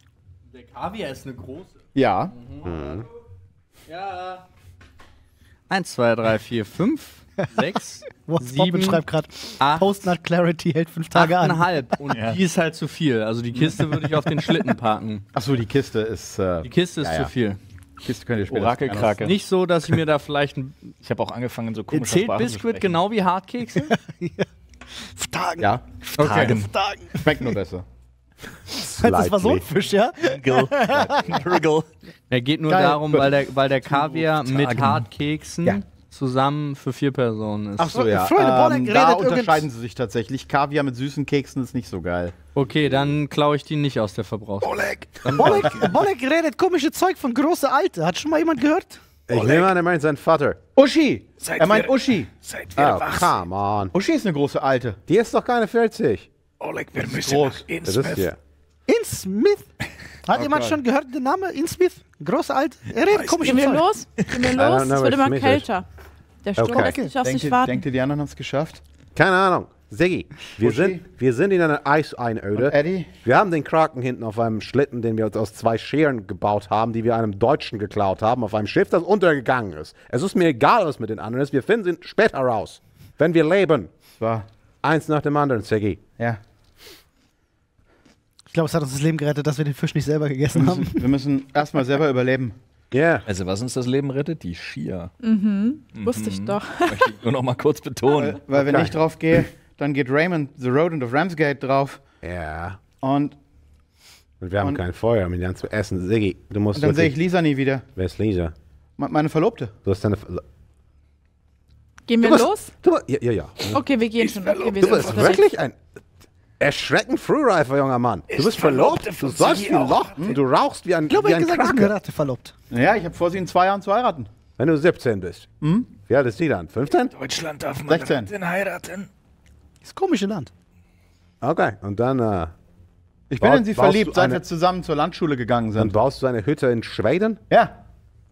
Der Kaviar ist eine große. Ja. Ja. 1, 2, 3, 4, 5, 6, Bobbin 7, schreibt gerade, 8, Post nach Clarity hält 5 Tage an. 8,5. Und die ist halt zu viel. Also die Kiste würde ich auf den Schlitten parken. Achso, die Kiste ist. Die Kiste ist Ja, ja. zu viel. Kiste könnt ihr später. Orakelkrake. Nicht so, dass ich mir da vielleicht ein. Ich habe auch angefangen, so komische Zählt Sprachen zu Biscuit sprechen. genau wie Hartkekse? Tagen. Ja, Okay. Tagen. schmeckt nur besser. Das war so ein Fisch, ja? Er geht nur Geil. darum, weil der Kaviar mit Hartkeksen Ja. zusammen für 4 Personen ist. Achso, ja. Freunde, Bolek Da redet unterscheiden sie sich tatsächlich. Kaviar mit süßen Keksen ist nicht so geil. Okay, dann klaue ich die nicht aus der Verbrauchsliste. Bolek redet komische Zeug von große Alte. Hat schon mal jemand gehört? Ich nehme an, er meint seinen Vater. Uschi! Seid Er meint wir- Uschi. Seid wir Oh, wach? come on. Uschi ist eine große Alte. Die ist doch keine 40. Oleg, wir müssen groß. nach Das ist hier. Insmith. Hat jemand schon gehört den Namen? Insmith? Große Alte. Er redet komische Gehen wir Zeug. los? Gehen wir don't know los? Es wird what immer Smith is. kälter. Der Sturm Okay. lässt nicht auf Denkt sich ihr, warten. denkt ihr, die anderen haben es geschafft? Keine Ahnung. Siggi, wir Uschi? sind in einer Eiseinöde. Und Eddie? Wir haben den Kraken hinten auf einem Schlitten, den wir uns aus 2 Scheren gebaut haben, die wir einem Deutschen geklaut haben, auf einem Schiff, das untergegangen ist. Es ist mir egal, was mit den anderen ist. Wir finden sie später raus. Wenn wir leben. Das war. Eins nach dem anderen, Siggi. Ja. Ich glaube, es hat uns das Leben gerettet, dass wir den Fisch nicht selber gegessen haben. Wir müssen erstmal selber überleben. Ja. Also, was uns das Leben rettet? Die Skier. Wusste ich doch. Möchte ich nur noch mal kurz betonen. Weil wenn Okay. ich drauf gehe, dann geht Raymond The Rodent of Ramsgate drauf. Ja. Und Und wir haben Und- kein Feuer, um ihn dann zu essen. Siggi, du musst dann sehe ich wirklich... Lisa nie wieder. Wer ist Lisa? Meine Verlobte. Du hast deine... Gehen wir Du bist- los? Du, ja. Okay, wir gehen schon. Okay, wir Du sind bist unterwegs. wirklich ein erschreckend frühreifer junger Mann. Du bist verlobt, du säufst wie ein Loch und du rauchst wie ein, Ich glaube, wie er hat ein gesagt, dass Krake. wir Ratte verlobt. Ja, ich habe vor, sie in 2 Jahren zu heiraten. Wenn du 17 bist. Wie alt ist die dann? 15? Deutschland darf man 16. Ratten heiraten. Das komische Land. Okay, und dann, Ich bin in sie baust verliebt, du seit eine- wir zusammen zur Landschule gegangen dann sind. baust du eine Hütte in Schweden? Ja.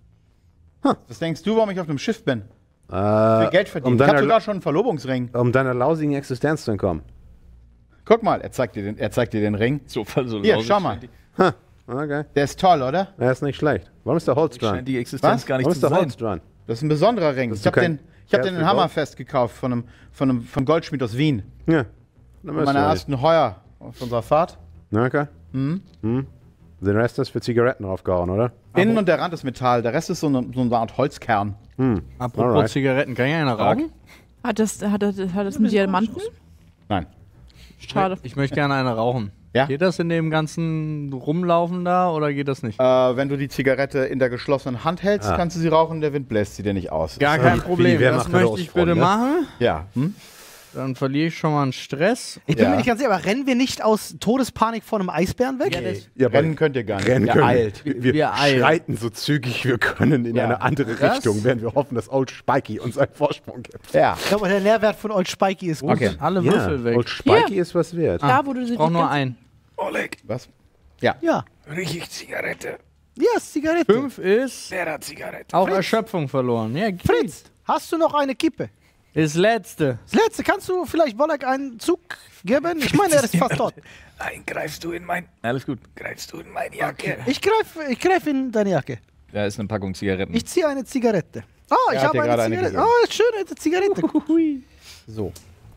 Was denkst du, warum ich auf einem Schiff bin? Ich will Geld verdienen. Ich habe deiner, sogar schon einen Verlobungsring. um deiner lausigen Existenz zu entkommen. Guck mal, er zeigt dir den Ring. So Hier, schau mal. Okay, Der ist toll, oder? er ist nicht schlecht. Warum ist der Holz dran? Scheint die Existenz Was? gar nicht Warum zu ist der sein. Holz dran? Das ist ein besonderer Ring. Hast Ich du habe kein den, ich hab Geld den in für Hammerfest gekauft von einem Goldschmied aus Wien. Ja. Von meiner ersten Heuer auf unserer Fahrt. Okay. Den Rest ist für Zigaretten draufgehauen, oder? Innen und der Rand ist Metall, der Rest ist so eine Art Holzkern. Apropos Alright. Zigaretten, kann ich eine rauchen? Hat das mit Diamanten? Nein. Schade. Ich möchte gerne eine rauchen. Ja? Geht das in dem ganzen Rumlaufen da oder geht das nicht? Wenn du die Zigarette in der geschlossenen Hand hältst, kannst du sie rauchen, der Wind bläst sie dir nicht aus. Gar kein Problem, wer das macht möchte das ich von, bitte ne? machen. Ja. Dann verliere ich schon mal einen Stress. Ich bin Ja. mir nicht ganz sicher, aber rennen wir nicht aus Todespanik vor einem Eisbären weg? Ja, aber Rennen könnt ihr gar nicht. Rennen Ihr können. eilt. Wir eilen. schreiten so zügig wir können in Ja. eine andere Krass. Richtung, während wir hoffen, dass Old Spikey uns einen Vorsprung gibt. Ja. Ich glaube, der Nährwert von Old Spikey ist gut. Okay. Alle Würfel weg. Old Spikey ist was wert. Da, wo du sie Ich brauche nur ganz- einen. Oleg, Was? Ja. riech ich Zigarette. Ja, Zigarette. 5 ist Wer hat Zigarette? auch Erschöpfung verloren. Ja, Fritz, hast du noch eine Kippe? ist letzte. Das letzte, kannst du vielleicht Bolek einen Zug geben? Ich meine, er ist fast tot. Nein, greifst du in mein... Alles gut. Greifst du in meine Jacke? Ich greif in deine Jacke. Da ist eine Packung Zigaretten. Ich ziehe eine Zigarette. Ah, ich Er hat habe dir eine gerade eine Zigarette. gegeben. Oh, schön, eine Zigarette. Hui. So.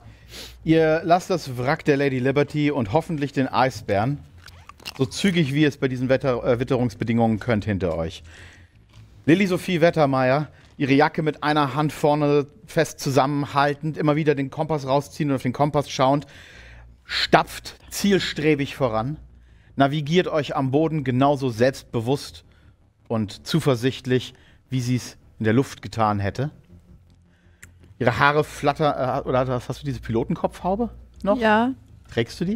Ihr lasst das Wrack der Lady Liberty und hoffentlich den Eisbären so zügig wie es bei diesen Witterungsbedingungen könnt hinter euch. Lilly Sophie Wettermeier, ihre Jacke mit einer Hand vorne fest zusammenhaltend, immer wieder den Kompass rausziehen und auf den Kompass schauend, stapft zielstrebig voran, navigiert euch am Boden genauso selbstbewusst und zuversichtlich, wie sie es in der Luft getan hätte. Ihre Haare flattern, oder hast du diese Pilotenkopfhaube noch? Ja. Trägst du die?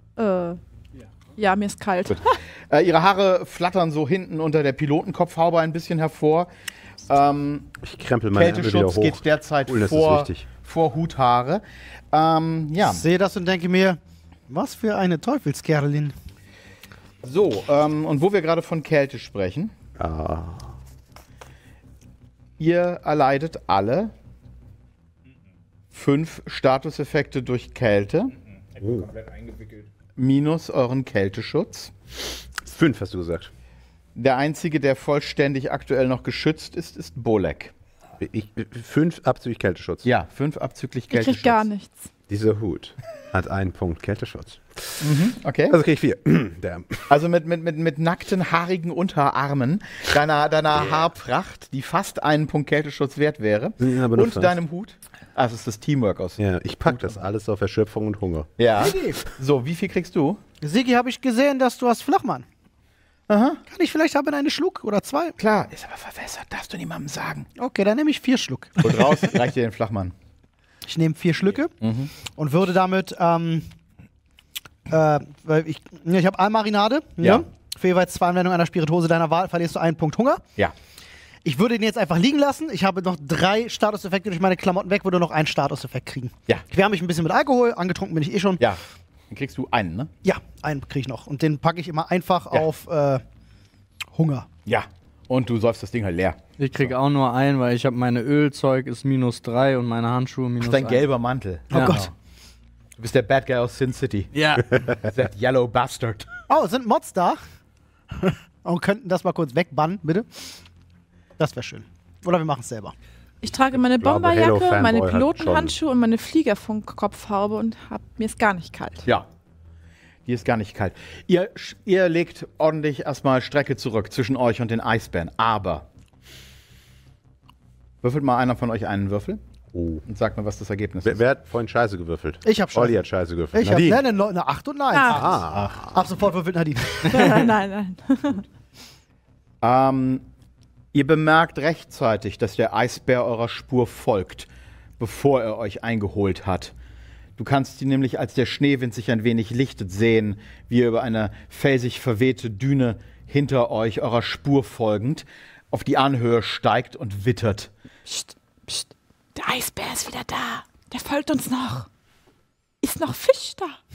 Ja, mir ist kalt. Ihre Haare flattern so hinten unter der Pilotenkopfhaube ein bisschen hervor. Ich krempel meine Ärmel wieder Kälteschutz hoch. geht derzeit Cool, das ist vor, wichtig. vor Huthaare. Ja, Ich sehe das und denke mir, was für eine Teufelskerlin. so, und wo wir gerade von Kälte sprechen. Ihr erleidet alle 5 Statuseffekte durch Kälte. Minus euren Kälteschutz. 5 hast du gesagt. Der einzige, der vollständig aktuell noch geschützt ist, ist Bolek. 5 abzüglich Kälteschutz. Ja, 5 abzüglich Ich Kälteschutz. krieg gar nichts. Dieser Hut hat 1 Punkt Kälteschutz. Okay. Also krieg ich 4. Damn. Also mit nackten, haarigen Unterarmen, deiner Haarpracht, die fast 1 Punkt Kälteschutz wert wäre, Sind aber nur und 5. deinem Hut. Also es ist das Teamwork aus. Ja, ich pack das alles auf Erschöpfung und Hunger. Ja. So, wie viel kriegst du? Sigi, habe ich gesehen, dass du hast Flachmann. Aha. Kann ich vielleicht haben einen Schluck oder 2? Klar, ist aber verwässert, darfst du niemandem sagen. Okay, dann nehme ich 4 Schluck. Und raus reicht dir den Flachmann. Ich nehme 4 Schlücke und würde damit, weil ich habe Marinade, Ja. ne? Für jeweils 2 Anwendungen einer Spirituose deiner Wahl verlierst du 1 Punkt Hunger. Ja. Ich würde ihn jetzt einfach liegen lassen. Ich habe noch 3 Statuseffekte durch meine Klamotten weg, würde noch einen Statuseffekt kriegen. Ja. Ich wärme mich ein bisschen mit Alkohol, angetrunken bin ich eh schon. Ja. Dann kriegst du einen, ne? Ja, einen kriege ich noch. Und den packe ich immer einfach Ja. auf Hunger. Ja. Und du säufst das Ding halt leer. Ich krieg auch nur einen, weil ich habe meine Ölzeug ist -3 und meine Handschuhe -1. Dein gelber Mantel. Oh Ja. Gott. Du bist der Bad Guy aus Sin City. Ja. That yellow bastard. Oh, sind Mods da? Und könnten das mal kurz wegbannen, bitte? Das wäre schön. Oder wir machen es selber. Ich trage meine glaube, Halo Bomberjacke, Fanboy meine hat Pilotenhandschuhe und meine Fliegerfunkkopfhaube und mir ist gar nicht kalt. Ja. Die ist gar nicht kalt. Ihr legt ordentlich erstmal Strecke zurück zwischen euch und den Eisbären. Aber würfelt mal einer von euch einen Würfel Oh. und sagt mir, was das Ergebnis Wer, ist. wer hat vorhin Scheiße gewürfelt? Ich hab Scheiße. Olli hat Scheiße gewürfelt. Ich habe Nadine. eine 8 und eine 1. Ah. Ab sofort würfelt Nadine. Nein. Ihr bemerkt rechtzeitig, dass der Eisbär eurer Spur folgt, bevor er euch eingeholt hat. Du kannst ihn nämlich, als der Schneewind sich ein wenig lichtet, sehen, wie er über eine felsig verwehte Düne hinter euch, eurer Spur folgend, auf die Anhöhe steigt und wittert. Psst, psst. Der Eisbär ist wieder da. Der folgt uns noch. Ist noch Fisch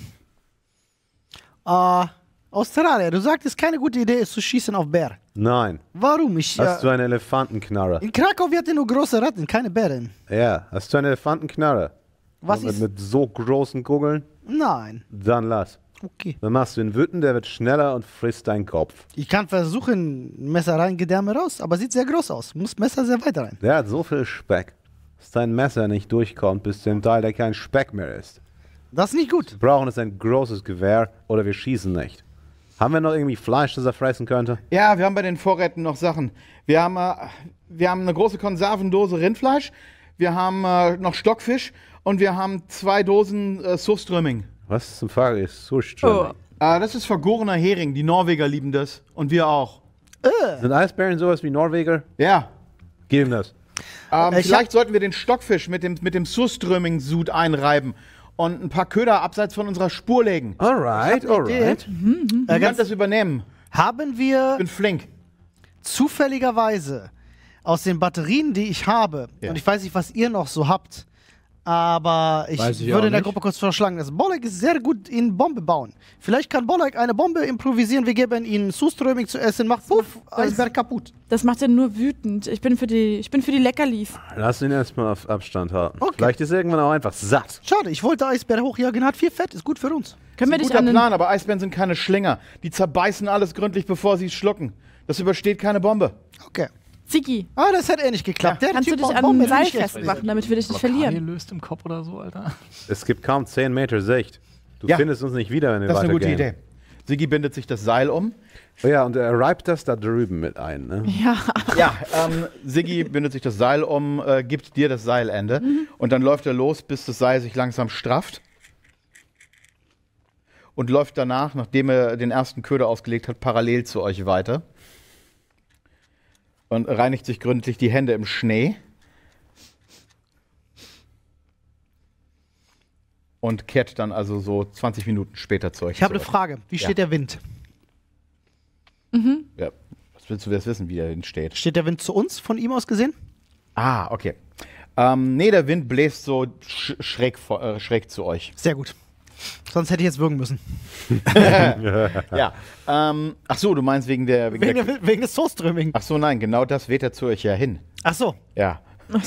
da? Australier, du sagtest, keine gute Idee ist zu schießen auf Bär. Nein. Warum? Ich, Hast du einen Elefantenknarre? in Krakau wird nur große Ratten, keine Bären. Ja. Hast du einen Elefantenknarre? Was mit, ist? mit so großen Kugeln? Nein. Dann lass. Okay. Dann machst du ihn wütend, der wird schneller und frisst deinen Kopf. Ich kann versuchen, Messer rein, Gedärme raus, aber sieht sehr groß aus. Muss Messer sehr weit rein. Der hat so viel Speck, dass dein Messer nicht durchkommt bis zu dem Teil, der kein Speck mehr ist. Das ist nicht gut. Wir brauchen es ein großes Gewehr oder wir schießen nicht. Haben wir noch irgendwie Fleisch, das er fressen könnte? Ja, wir haben bei den Vorräten noch Sachen. Wir haben eine große Konservendose Rindfleisch, wir haben noch Stockfisch und wir haben 2 Dosen Surströmming. Was zum Fahrer ist? Surströmming. Das ist vergorener Hering. Die Norweger lieben das. Und wir auch. Sind Eisbären sowas wie Norweger? Ja. Gib ihm das. Vielleicht sollten wir den Stockfisch mit dem Surströmming-Sud einreiben und ein paar Köder abseits von unserer Spur legen. Alright, alright. Ihr könnt das übernehmen. Haben wir Ich bin flink. zufälligerweise aus den Batterien, die ich habe, Ja. und ich weiß nicht, was ihr noch so habt, aber ich Weiß ich würde auch in der nicht. Gruppe kurz vorschlagen, dass Bolek ist sehr gut in Bombe bauen. Vielleicht kann Bolek eine Bombe improvisieren, wir geben ihm Surströmming zu essen, macht puff, Eisbär kaputt. Das macht er nur wütend. Ich bin für die Leckerlis. Lass ihn erstmal auf Abstand halten. Okay. Vielleicht ist er irgendwann auch einfach satt. Schade, ich wollte Eisbär hochjagen, hat viel Fett, ist gut für uns. Können wir dich Guter an den Plan, aber Eisbären sind keine Schlinger. Die zerbeißen alles gründlich, bevor sie es schlucken. Das übersteht keine Bombe. Okay. Ziggy, Ah, das hat nicht geklappt. Der kannst du Typ dich baut an Bomben, den will Seil ich jetzt festmachen, damit wir dich nicht verlieren? löst im Kopf oder so, Alter. Es gibt kaum 10 Meter Sicht. Du Ja. findest uns nicht wieder, wenn wir Das ist eine gute weitergehen. Idee. Sigi bindet sich das Seil um. Oh ja, und er reibt das da drüben mit ein. Ne? Ja. Ja, Sigi bindet sich das Seil um, gibt dir das Seilende. Und dann läuft er los, bis das Seil sich langsam strafft. Und läuft danach, nachdem er den ersten Köder ausgelegt hat, parallel zu euch weiter. Und reinigt sich gründlich die Hände im Schnee. Und kehrt dann also so 20 Minuten später zu euch Ich habe eine zurück. Frage. Wie steht der Wind? Ja, was willst du jetzt wissen, wie der Wind steht? Steht der Wind zu uns, von ihm aus gesehen? Ah, okay. Nee, der Wind bläst so schräg zu euch. Sehr gut. Sonst hätte ich jetzt würgen müssen. Ja. Ach so, du meinst wegen der... Wegen des Surströmming. Ach so, nein, genau das weht er zu euch ja hin. Ach so. Ja.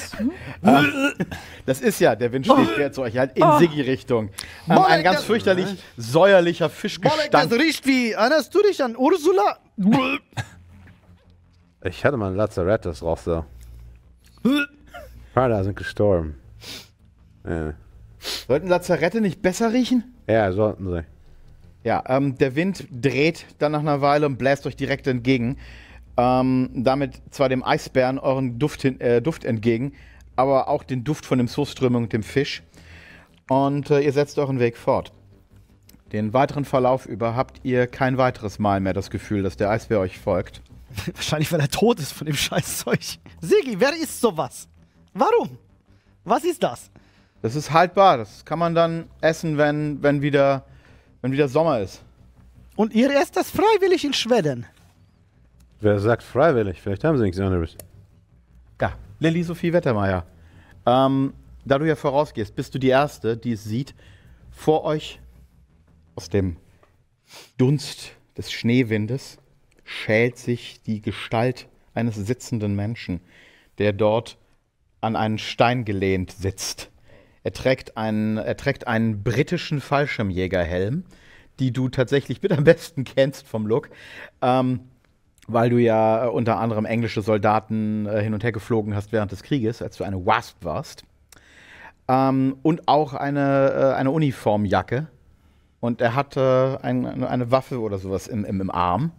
Das ist ja, der Wind steht quer zu euch halt in Siggi-Richtung. Ein ganz fürchterlich säuerlicher Bolek, Fischgestank. das riecht wie. Erinnerst du dich an Ursula? Ich hatte mal ein Lazarett, das roch so. Prada sind gestorben. Ja, Sollten Lazarette nicht besser riechen? ja sollten sie. Ja, der Wind dreht dann nach einer Weile und bläst euch direkt entgegen. Damit zwar dem Eisbären euren Duft entgegen, aber auch den Duft von dem Surströmming und dem Fisch. Und ihr setzt euren Weg fort. Den weiteren Verlauf über habt ihr kein weiteres Mal mehr das Gefühl, dass der Eisbär euch folgt. Wahrscheinlich, weil er tot ist von dem Scheißzeug. Sigi, wer isst sowas? Warum? Was ist das? Das ist haltbar, das kann man dann essen, wenn wieder Sommer ist. Und ihr esst das freiwillig in Schweden? Wer sagt freiwillig? Vielleicht haben sie nichts anderes. Ja, Lilly Sophie Wettermeier. Da du ja vorausgehst, bist du die Erste, die es sieht. Vor euch aus dem Dunst des Schneewindes schält sich die Gestalt eines sitzenden Menschen, der dort an einen Stein gelehnt sitzt. Er trägt einen britischen Fallschirmjägerhelm, die du tatsächlich mit am besten kennst vom Look, weil du ja unter anderem englische Soldaten hin und her geflogen hast während des Krieges, als du eine Wasp warst. Und auch eine Uniformjacke. Und er hatte eine Waffe oder sowas im Arm.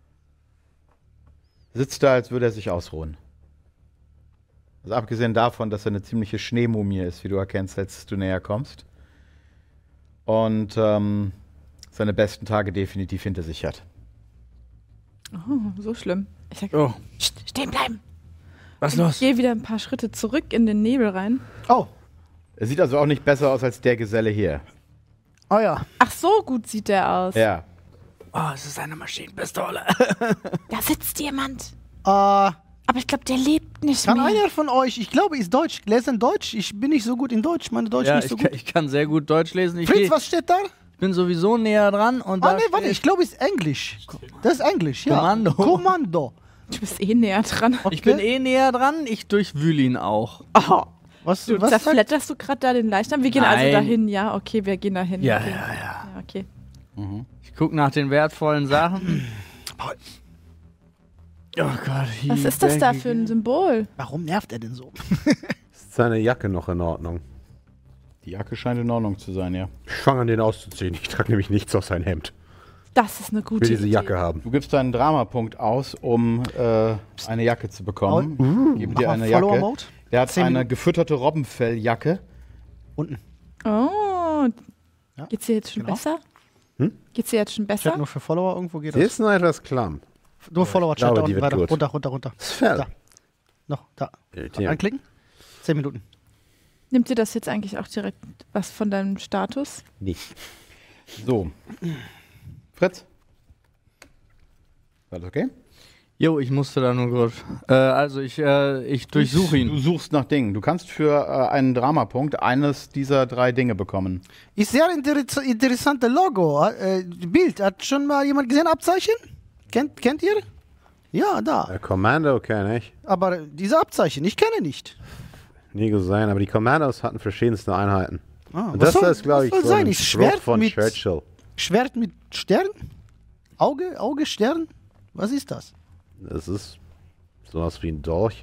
Sitzt da, als würde er sich ausruhen. Also abgesehen davon, dass er eine ziemliche Schneemumie ist, wie du erkennst, als du näher kommst. Und seine besten Tage definitiv hinter sich hat. Oh, so schlimm. Ich sag, Oh, stehen bleiben. was Ich los? gehe wieder ein paar Schritte zurück in den Nebel rein. Oh, Er sieht also auch nicht besser aus als der Geselle hier. oh ja. Ach, so gut sieht der aus. Ja. Oh, es ist eine Maschinenpistole. Da sitzt jemand. Kann Aber ich glaube, der lebt nicht mehr. einer von euch, ich glaube, ist Deutsch, lesen Deutsch? Ich bin nicht so gut in Deutsch, meine Deutsch Ja, nicht so ich, gut. ich kann sehr gut Deutsch lesen. Ich Fritz, was steht da? bin sowieso näher dran und da Nee, warte, steht- ich glaube, es ist Englisch. Das ist Englisch, ja. Kommando. Kommando. Du bist eh näher dran. Ich bin eh näher dran, ich durchwühl ihn auch. Oh, Was du sagt? zerfletterst du gerade da den Leichnam? Wir gehen also Nein. dahin, ja? Okay, wir gehen dahin. Ja, okay. ja, ja. Ja, okay. Ich guck nach den wertvollen Sachen. Oh Gott. Was ist das da für ein Symbol? Warum nervt er denn so? Ist seine Jacke noch in Ordnung? Die Jacke scheint in Ordnung zu sein, ja. Ich fange an, den auszuziehen. Ich trage nämlich nichts aus seinem Hemd. Das ist eine Ich gute will diese Idee. Jacke haben. Du gibst einen Dramapunkt aus, um eine Jacke zu bekommen. Gebe dir eine Jacke. Follower-Mode? Der hat 10 eine Minuten. gefütterte Robbenfelljacke. Unten. Oh. Ja, Geht's dir jetzt schon genau. besser? Hm? Geht's dir jetzt schon Chat besser? nur für Follower, irgendwo geht Sie das. ist nur etwas klamm. Nur Follower-Chat, glaube, da die unten wird weiter. gut. Runter, runter, runter. Das Fell. Da. Noch, da. Irritierend. Anklicken. 10 Minuten. Nimmt dir das jetzt eigentlich auch direkt was von deinem Status? Nicht. So. Fritz? Alles okay? Jo, ich musste da nur kurz. Also ich durchsuche ihn. Du suchst nach Dingen. Du kannst für einen Dramapunkt eines dieser 3 Dinge bekommen. Ist sehr interessante Logo. Bild. Hat schon mal jemand gesehen, Abzeichen? Kennt ihr? Ja, da. Kommando kenne ich. Aber diese Abzeichen, ich kenne nicht. Nie gesehen, aber die Kommandos hatten verschiedenste Einheiten. Ah, Und was das soll- ist, glaube ich, was soll so sein? ein Ist Spruch Schwert von mit- Churchill. Schwert mit Stern? Auge, Stern? Was ist das? Das ist sowas wie ein Dolch.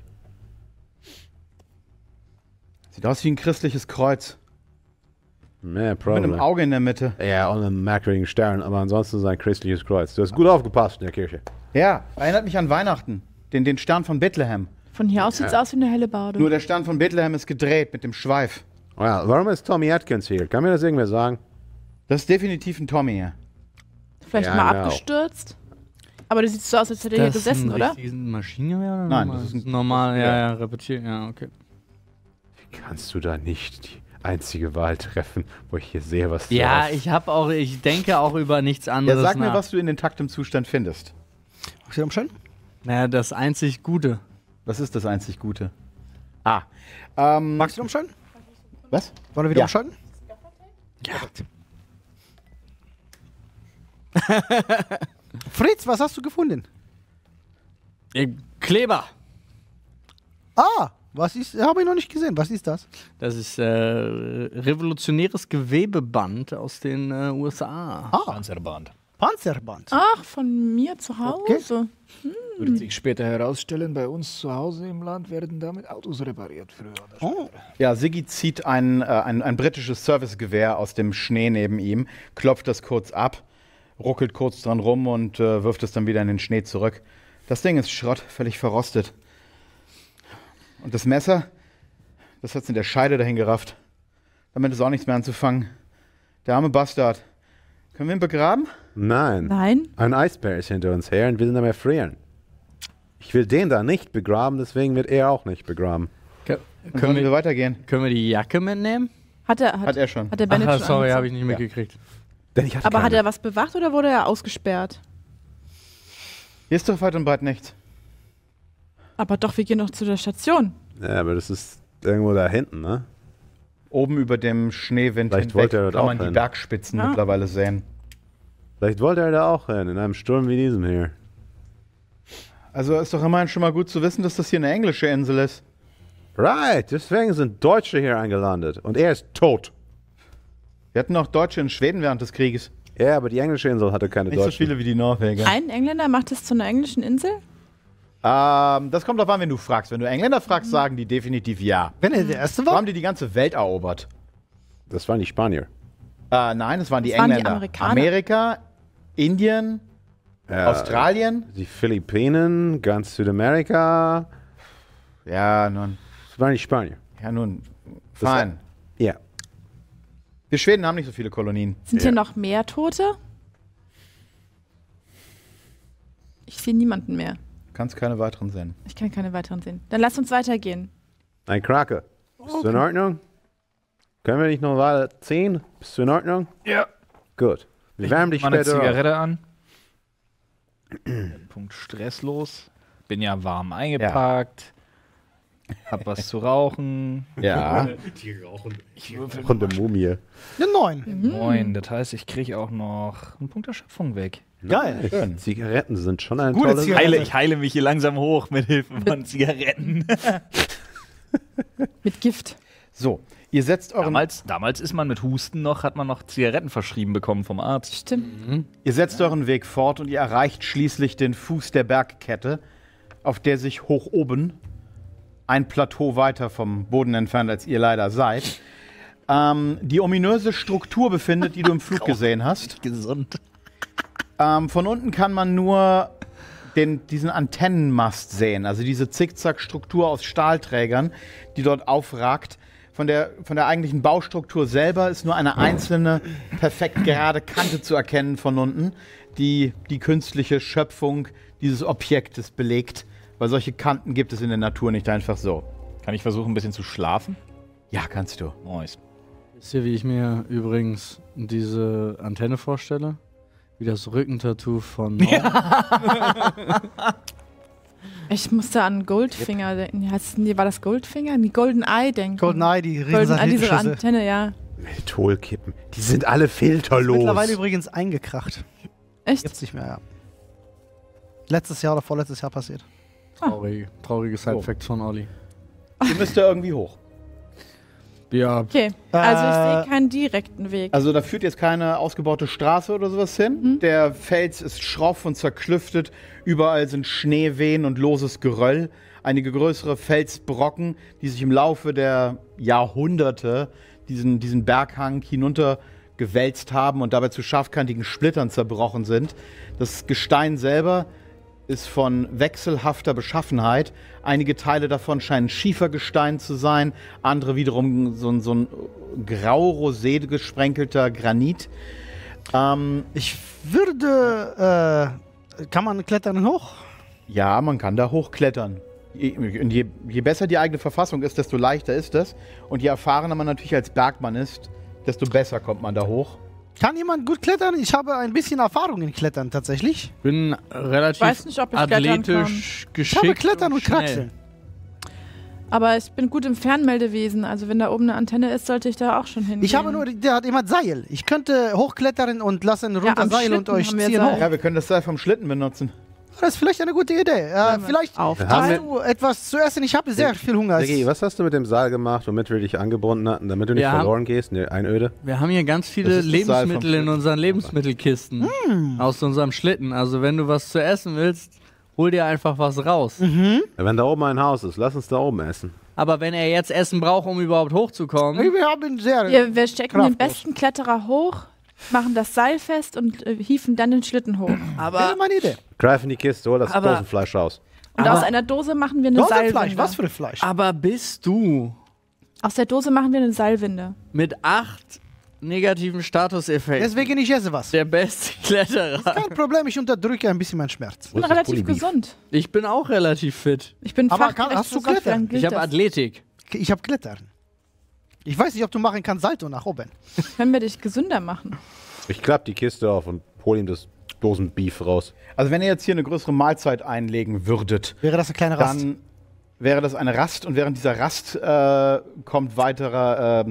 Sieht aus wie ein christliches Kreuz. Yeah, Mit einem probably. Auge in der Mitte. Ja, und einem merkwürdigen Stern, aber ansonsten ist es ein christliches Kreuz. Du hast gut aufgepasst in der Kirche. Ja, erinnert mich an Weihnachten. Den Stern von Bethlehem. Von hier aus sieht's aus wie eine helle Bade. Nur der Stern von Bethlehem ist gedreht mit dem Schweif. Well, warum ist Tommy Atkins hier? Kann mir das irgendwer sagen? Das ist definitiv ein Tommy hier. Vielleicht Ja, mal genau. abgestürzt. Aber das sieht so aus, als hätte er hier gesessen, oder? Diesen Maschinengewehr? Oder Nein, normal? das ist ein- normal. ja. Ja, repetiert. Ja, okay. Wie kannst du da nicht die einzige Wahl treffen, wo ich hier sehe, was du Ja, hast? ich denke auch über nichts Ja, anderes sag mir, nach. was du in intaktem Zustand findest. Ist das schön? Naja, das einzig Gute. Was ist das einzig Gute? Magst du umschalten? Was? Wollen wir wieder Ja. umschalten? Ja. Fritz, was hast du gefunden? Kleber. Ah, was ist? Habe ich noch nicht gesehen. Was ist das? Das ist revolutionäres Gewebeband aus den USA. Ah, Panzerband. Panzerband. Ach, von mir zu Hause. Wird sich später herausstellen, bei uns zu Hause im Land werden damit Autos repariert. Früher oder später. Ja, Siggi zieht ein britisches Servicegewehr aus dem Schnee neben ihm, klopft das kurz ab, ruckelt kurz dran rum und wirft es dann wieder in den Schnee zurück. Das Ding ist Schrott, völlig verrostet. Und das Messer, das hat's in der Scheide dahin gerafft. Damit ist auch nichts mehr anzufangen. Der arme Bastard. Können wir ihn begraben? Nein. Nein? Ein Eisbär ist hinter uns her und wir sind am Erfrieren. Ich will den da nicht begraben, deswegen wird er auch nicht begraben. Dann Können können wir wir, weitergehen. können wir die Jacke mitnehmen? Hat er schon. Hat der Bennett Ach, schon sorry, angezogen? habe ich nicht mitgekriegt. Denn ich hatte Aber hat keine. er was bewacht oder wurde er ausgesperrt? Hier ist doch weit und breit nichts. Aber doch, wir gehen doch zu der Station. Ja, aber das ist irgendwo da hinten, ne? Oben über dem Schneewind Vielleicht hinweg wollte er dort kann man auch die hin. Bergspitzen Ja. mittlerweile sehen. Vielleicht wollte er da auch hin, in einem Sturm wie diesem hier. Also ist doch immerhin schon mal gut zu wissen, dass das hier eine englische Insel ist. Right, deswegen sind Deutsche hier eingelandet. Und er ist tot. Wir hatten auch Deutsche in Schweden während des Krieges. Ja, aber die englische Insel hatte keine Nicht so Deutschen. viele wie die Norweger. Ein Engländer macht es zu einer englischen Insel? Das kommt drauf an, wenn du fragst. Wenn du Engländer fragst, sagen die definitiv ja. Wenn er der Erste So war? haben die ganze Welt erobert. Das waren die Spanier. Nein, es waren die Das waren die Engländer. Amerikaner. Amerika, Indien, Ja, Australien. Die Philippinen, ganz Südamerika. Ja, nun. Das waren die Spanier. Ja, nun. Das- Fein. Ja. Wir Schweden haben nicht so viele Kolonien. Sind Ja. hier noch mehr Tote? Ich sehe niemanden mehr. Kannst keine weiteren sehen. Ich kann keine weiteren sehen. Dann lass uns weitergehen. Ein Krake. Bist du in Ordnung? Können wir nicht noch weiter ziehen? Bist du in Ordnung? Ja. Gut. Wir wärmen dich Mal eine später auf. Zigarette an. Punkt stresslos. Bin ja warm eingepackt. Hab was zu rauchen. Ja. Ich würfel Und eine Mumie. Eine 9. 9. Das heißt, ich kriege auch noch einen Punkt Erschöpfung weg. Geil. Nice. Zigaretten sind schon eine Gute tolle Zigaretten. Ich heile mich hier langsam hoch mit Hilfe von Zigaretten. Mit Gift. So, ihr setzt euren, Damals ist man mit Husten noch, hat man noch Zigaretten verschrieben bekommen vom Arzt. Stimmt. ihr setzt euren Weg fort und ihr erreicht schließlich den Fuß der Bergkette, auf der sich hoch oben, ein Plateau weiter vom Boden entfernt, als ihr leider seid, die ominöse Struktur befindet, die du im Flug gesehen hast. Gesund. Von unten kann man nur diesen Antennenmast sehen, also diese Zickzack-Struktur aus Stahlträgern, die dort aufragt. Von der eigentlichen Baustruktur selber ist nur eine einzelne, perfekt gerade Kante zu erkennen von unten, die die künstliche Schöpfung dieses Objektes belegt, weil solche Kanten gibt es in der Natur nicht einfach so. Kann ich versuchen, ein bisschen zu schlafen? Ja, kannst du. Nice. Wisst ihr, wie ich mir übrigens diese Antenne vorstelle? Wie das Rückentattoo von Ich musste an Goldfinger denken. War das Goldfinger? Die Golden Eye denken. GoldenEye, die Golden Eye, diese Riesensatellitenschüssel. Antenne, ja. Metholkippen. Die sind alle filterlos. Mittlerweile übrigens eingekracht. Echt? Gibt's nicht mehr, ja. Letztes Jahr oder vorletztes Jahr passiert. trauriges Side-Fact von Olli. Ihr müsst da irgendwie hoch. Ja, Okay, also ich sehe keinen direkten Weg. Also da führt jetzt keine ausgebaute Straße oder sowas hin. Der Fels ist schroff und zerklüftet. Überall sind Schneewehen und loses Geröll. Einige größere Felsbrocken, die sich im Laufe der Jahrhunderte diesen Berghang hinunter gewälzt haben und dabei zu scharfkantigen Splittern zerbrochen sind. Das Gestein selber ist von wechselhafter Beschaffenheit. Einige Teile davon scheinen Schiefergestein zu sein, andere wiederum so ein grau-rosé gesprenkelter Granit. Ich würde. Kann man klettern hoch? Ja, man kann da hochklettern. Je besser die eigene Verfassung ist, desto leichter ist es. Und je erfahrener man natürlich als Bergmann ist, desto besser kommt man da hoch. Kann jemand gut klettern? Ich habe ein bisschen Erfahrung in Klettern tatsächlich. bin relativ weiß nicht, ob ich klettern athletisch Ich geschickt. habe Klettern und schnell. Kraxeln. Aber ich bin gut im Fernmeldewesen. Also wenn da oben eine Antenne ist, sollte ich da auch schon hingehen. Ich habe nur, der hat immer Seil. Ich könnte hochklettern und lassen runter am Seil und Schlitten euch haben wir ziehen Seil. hoch. Ja, wir können das Seil vom Schlitten benutzen. Das ist vielleicht eine gute Idee. Vielleicht auf. hast du etwas zu essen. Ich habe sehr viel Hunger. Sigi, was hast du mit dem Seil gemacht, womit wir dich angebunden hatten, damit du nicht Wir haben- verloren gehst in die Einöde? Wir haben hier ganz viele Das ist das Seil vom Lebensmittel in Schlitten. unseren Lebensmittelkisten aus unserem Schlitten. Also wenn du was zu essen willst, hol dir einfach was raus. Wenn da oben ein Haus ist, lass uns da oben essen. Aber wenn er jetzt Essen braucht, um überhaupt hochzukommen, Wir haben ihn sehr. Wir stecken den kraftlos. besten Kletterer hoch, machen das Seil fest und hieven dann den Schlitten hoch. Wäre meine Idee. Greif in die Kiste, hol das Aber- Dosenfleisch raus. Und Aber- aus einer Dose machen wir eine Dosenfleisch, Seilwinde. was für ein Fleisch? aber bist du Aus der Dose machen wir eine Seilwinde. mit 8 negativen Statuseffekten Deswegen ich esse was. der beste Kletterer? Kein Problem, ich unterdrücke ein bisschen meinen Schmerz. Ich bin Wo ist das relativ Bulli-Beef? gesund. Ich bin auch relativ fit. Ich bin Aber fachgerecht hast du versichert, Klettern? dann gilt Ich habe das. Athletik. Ich habe Klettern. Ich weiß nicht, ob du machen kannst Salto nach oben. Können wir dich gesünder machen? Ich klapp die Kiste auf und hol ihm das Dosenbeef raus. Also wenn ihr jetzt hier eine größere Mahlzeit einlegen würdet, Wäre das eine kleine Rast? dann wäre das eine Rast und während dieser Rast kommt weiterer,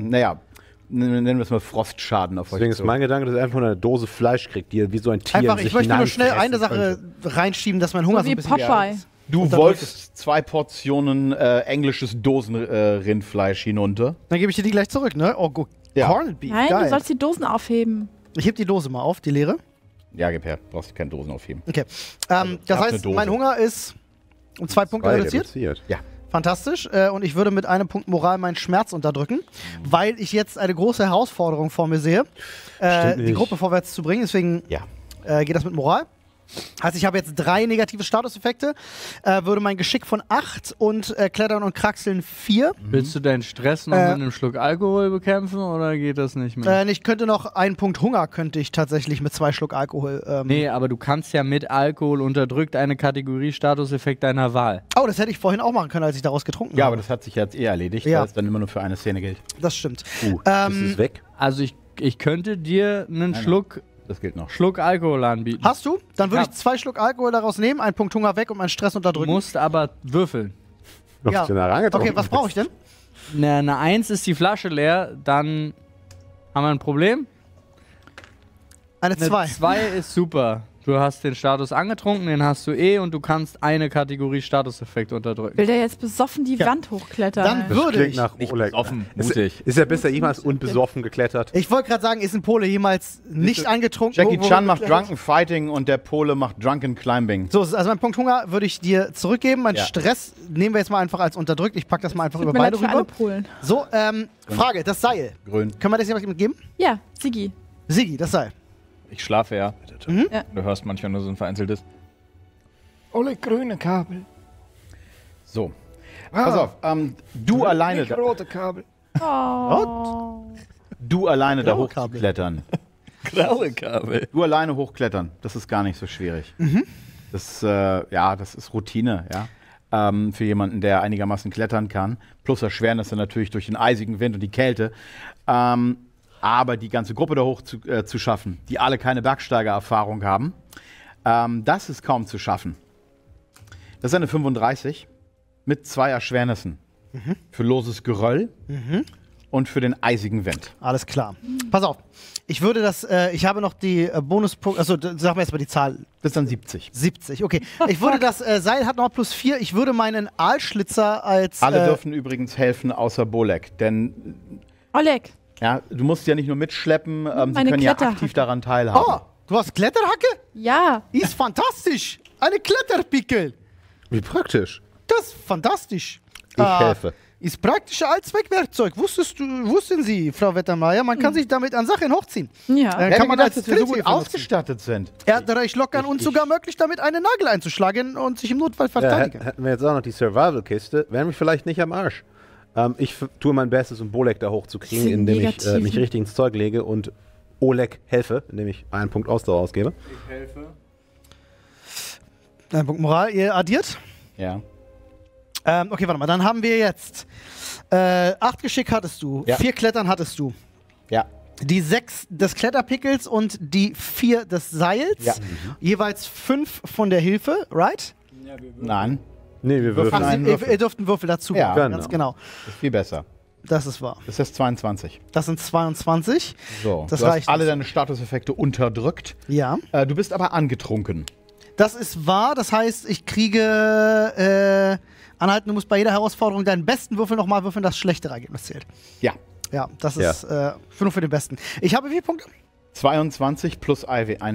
nennen wir es mal Frostschaden auf Deswegen euch ist zu. mein Gedanke, dass er einfach nur eine Dose Fleisch kriegt, die er wie so ein Tier Einfach, in sich ich möchte nur schnell eine hineinfressen Sache reinschieben, dass mein Hunger so wie ein bisschen Popeye. geheilt ist. Du Und dann wolltest 2 Portionen englisches Dosenrindfleisch hinunter. Dann gebe ich dir die gleich zurück, ne? Oh, gut. Ja. Corned Beef, Nein, du geil. sollst die Dosen aufheben. Ich heb die Dose mal auf, die leere. Ja, gib her, brauchst du keine Dosen aufheben. Okay. Das hab eine heißt, Dose. mein Hunger ist um 2 Punkte reduziert. Ja. Fantastisch. Und ich würde mit einem Punkt Moral meinen Schmerz unterdrücken, weil ich jetzt eine große Herausforderung vor mir sehe, Stimmt die nicht. Gruppe vorwärts zu bringen. Deswegen Ja. geht das mit Moral. Heißt, ich habe jetzt 3 negative Statuseffekte, würde mein Geschick von 8 und Klettern und Kraxeln 4. Willst du deinen Stress noch mit einem Schluck Alkohol bekämpfen oder geht das nicht mehr? Ich könnte noch einen Punkt Hunger, könnte ich tatsächlich mit 2 Schluck Alkohol. Nee, aber du kannst ja mit Alkohol unterdrückt eine Kategorie Statuseffekt deiner Wahl. Oh, das hätte ich vorhin auch machen können, als ich daraus getrunken Ja, habe. aber das hat sich jetzt erledigt, Ja. weil es dann immer nur für eine Szene gilt. Das stimmt. Ist es weg? Also ich könnte dir einen Schluck Das gilt noch. Alkohol anbieten. Hast du? Dann würde Ja. ich 2 Schluck Alkohol daraus nehmen, einen Punkt Hunger weg und meinen Stress Du unterdrücken. musst aber würfeln. Noch Ja. zu einer rangetrunken Okay, was brauche ich denn? Eine 1 ist die Flasche leer, dann haben wir ein Problem. Eine 2. Eine 2 ist super. Du hast den Status angetrunken, den hast du und du kannst eine Kategorie Statuseffekt unterdrücken. Will der jetzt besoffen die Ja. Wand hochklettern? Dann Das würde klingt ich. nach Nicht Oleg. besoffen, mutig. Ist ja besser jemals unbesoffen geklettert. Ich wollte gerade sagen, ist ein Pole jemals nicht angetrunken? Jackie wo- Chan wo- macht Drunken Fighting und der Pole macht Drunken Climbing. So, also mein Punkt Hunger würde ich dir zurückgeben. Mein Ja. Stress nehmen wir jetzt mal einfach als unterdrückt. Ich packe das mal einfach Tut über mir beide leid für alle rüber. Polen. So, Frage, das Seil. Grün. Können wir das jemandem geben? Ja, Sigi. Sigi, das Seil. Ich schlafe ja. Ja. Du hörst manchmal nur so ein vereinzeltes. Oleg, grüne Kabel. So. Pass auf, du alleine Nicht da, rote Kabel. Oh. du alleine da Graue Kabel. hochklettern. Graue Kabel. Du alleine hochklettern, das ist gar nicht so schwierig. Das, das ist Routine, ja. Für jemanden, der einigermaßen klettern kann. Plus Erschwernisse natürlich durch den eisigen Wind und die Kälte. Aber die ganze Gruppe da hoch zu schaffen, die alle keine Bergsteigererfahrung haben, das ist kaum zu schaffen. Das ist eine 35 mit 2 Erschwernissen. Für loses Geröll und für den eisigen Wind. Alles klar. Pass auf. Ich würde das, ich habe noch die Bonuspunkte, also sagen wir jetzt mal die Zahl. Das ist dann 70. 70, okay. Ich würde das Seil hat noch +4. Ich würde meinen Aalschlitzer als. Alle dürfen übrigens helfen, außer Bolek. Denn Oleg, ja, du musst ja nicht nur mitschleppen, sie meine können ja Kletterhacke. aktiv daran teilhaben. Oh, du hast Kletterhacke? ja. Ist fantastisch. Eine Kletterpickel. Wie praktisch. Das ist fantastisch. Ich helfe. Ist praktischer Allzweckwerkzeug. Wussten Sie, Frau Wettermeier, man kann sich damit an Sachen hochziehen. Ja. Kann Hätte man gedacht, als dass wir so gut Trillerhilfe nutzen. ausgestattet sind. Erdreich lockern und sogar möglich damit einen Nagel einzuschlagen und sich im Notfall Ja, verteidigen. hätten wir jetzt auch noch die Survival-Kiste, wären wir vielleicht nicht am Arsch. Ich tue mein Bestes, um Bolek da hochzukriegen, Diese indem ich negativen- mich richtig ins Zeug lege und Oleg helfe, indem ich einen Punkt Ausdauer ausgebe. Ein Punkt Moral, ihr addiert. Ja. Okay, warte mal, dann haben wir jetzt 8 Geschick hattest du, Ja. 4 Klettern hattest du, Ja. die 6 des Kletterpickels und die 4 des Seils. Ja. Jeweils 5 von der Hilfe, right? Nein, Nee, wir Würfel. würfeln. Ach, einen ihr, Würfel. ihr dürft einen Würfel dazu Ja, machen, ganz genau. ist viel besser. Das ist wahr. Das ist 22. Das sind 22. So, Das du hast reicht alle nicht. deine Statuseffekte unterdrückt. Ja. Du bist aber angetrunken. Das ist wahr, das heißt, ich kriege anhalten, du musst bei jeder Herausforderung deinen besten Würfel nochmal würfeln, das schlechtere Ergebnis zählt. Ja. Ja, das Ja. ist nur für den besten. Ich habe wie viele Punkte? 22 plus 1W.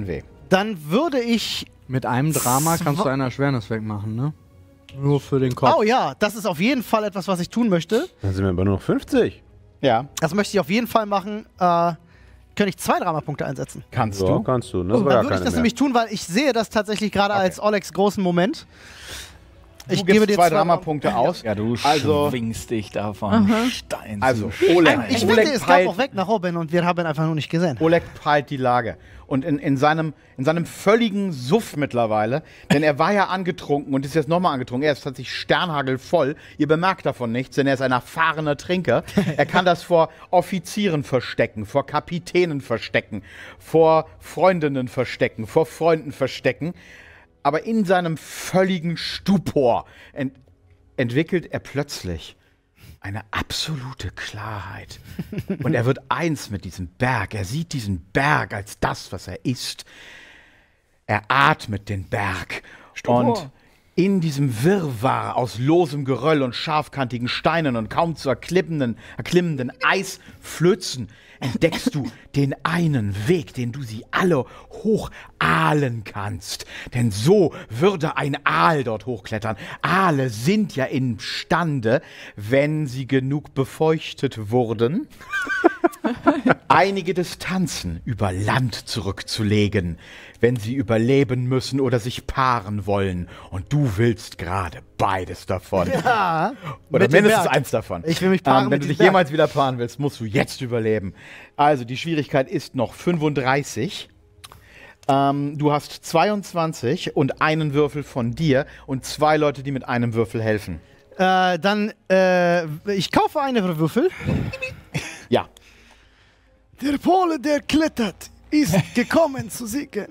Dann würde ich... Mit einem Drama kannst du einen Erschwernis wegmachen, ne? Nur für den Kopf. Oh ja, das ist auf jeden Fall etwas, was ich tun möchte. Dann sind wir aber nur noch 50. Ja, Das möchte ich auf jeden Fall machen. Könnte ich 2 Dramapunkte einsetzen. kannst Ja, du. kannst du. Das war Dann ja würde ich keine das mehr. nämlich tun, weil ich sehe das tatsächlich gerade als Olegs großen Moment. Ich gebe dir 2 Dramapunkte aus. Ja, du Also- schwingst dich davon. Stein. Also, zu Oleg, Ich Oleg wette, es gab peilt- auch weg nach Robin und wir haben ihn einfach nur nicht gesehen. Oleg peilt die Lage. Und in seinem völligen Suff mittlerweile, denn er war ja angetrunken und ist jetzt nochmal angetrunken. Er ist tatsächlich sternhagelvoll. Ihr bemerkt davon nichts, denn er ist ein erfahrener Trinker. Er kann das vor Offizieren verstecken, vor Kapitänen verstecken, vor Freundinnen verstecken, vor Freunden verstecken. Aber in seinem völligen Stupor entwickelt er plötzlich eine absolute Klarheit. Und er wird eins mit diesem Berg. Er sieht diesen Berg als das, was er ist. Er atmet den Berg. Und in diesem Wirrwarr aus losem Geröll und scharfkantigen Steinen und kaum zu erklimmenden Eisflözen entdeckst du den einen Weg, den du sie alle hochahlen kannst. Denn so würde ein Aal dort hochklettern. Aale sind ja imstande, wenn sie genug befeuchtet wurden, einige Distanzen über Land zurückzulegen, wenn sie überleben müssen oder sich paaren wollen. Und du willst gerade beides davon. Ja, Oder mit dem mindestens Berg. eins davon. Ich will mich paaren Wenn mit du dem dich Berg. jemals wieder paaren willst, musst du jetzt überleben. Also, die Schwierigkeit ist noch 35. Du hast 22 und einen Würfel von dir und 2 Leute, die mit einem Würfel helfen. Ich kaufe eine Würfel. Ja. Der Pole, der klettert, ist gekommen zu siegen.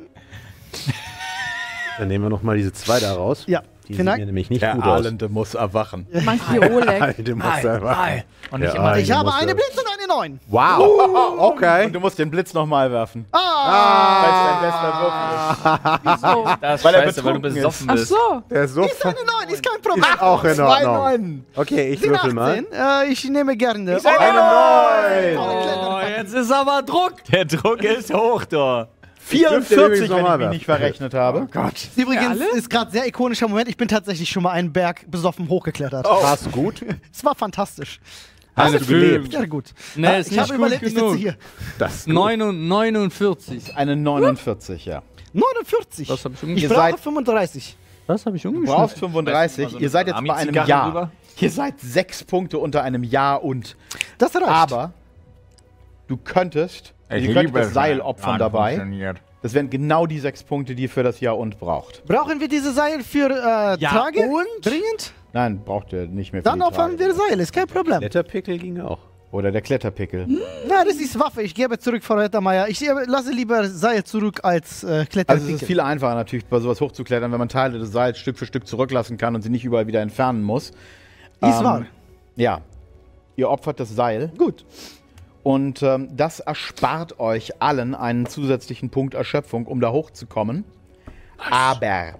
Dann nehmen wir nochmal diese 2 da raus. Ja, Die vielen sehen Dank. mir nämlich nicht Der gut aus. Ahlende muss erwachen. Monkey Oleg. Alte muss einfach. Und nicht Ja, immer Ich habe muss eine er- Blitz und eine 9. Wow. Okay. Und du musst den Blitz nochmal werfen. Ah! Weil es dein bester Würfel ist. So. Das ist Weil er scheiße, weil du betrunken besoffen Ach bist. so. Der ist so Ist eine 9, ist kein Problem. auch in 2 Ordnung. Neunen. Okay, ich Sind würfel mal. 18. Ich nehme gerne. Eine 9. Oh, jetzt ist aber Druck. Der Druck ist hoch, da. 44, übrigens wenn noch ich mal mich werfen. nicht verrechnet habe. Übrigens ist gerade sehr ikonischer Moment. Ich bin tatsächlich schon mal einen Berg besoffen hochgeklettert. War's gut? Es war fantastisch. Hast du gelebt? Ja, gut. Nee, ist Ich habe nicht überlebt, gut ich sitze genug. hier. Das 49. Eine 49, ja. 49. Was habe ich Ich umgeschrieben? brauche seid- 35. Was habe ich Du umgeschrieben? brauchst 35. Ihr seid jetzt bei einem Army-Zigarre Jahr. rüber? Ihr seid 6 Punkte unter einem Jahr und. Das reicht. Aber du könntest, ihr könnt das Seil opfern dabei. Das wären genau die 6 Punkte, die ihr für das Jahr und braucht. Brauchen wir diese Seil für Trage? Dringend? Nein, braucht ihr nicht mehr für Dann die opfern Trage. wir Seil, ist kein Problem. Letterpickel ging auch. Oder der Kletterpickel. Na, das ist Waffe. Ich gebe zurück, Frau Rettermeier. Ich lasse lieber Seil zurück als Kletterpickel. Also es ist viel einfacher natürlich, bei sowas hochzuklettern, wenn man Teile des Seils Stück für Stück zurücklassen kann und sie nicht überall wieder entfernen muss. Ist wahr. Ja. Ihr opfert das Seil. Gut. Und das erspart euch allen einen zusätzlichen Punkt Erschöpfung, um da hochzukommen. Aber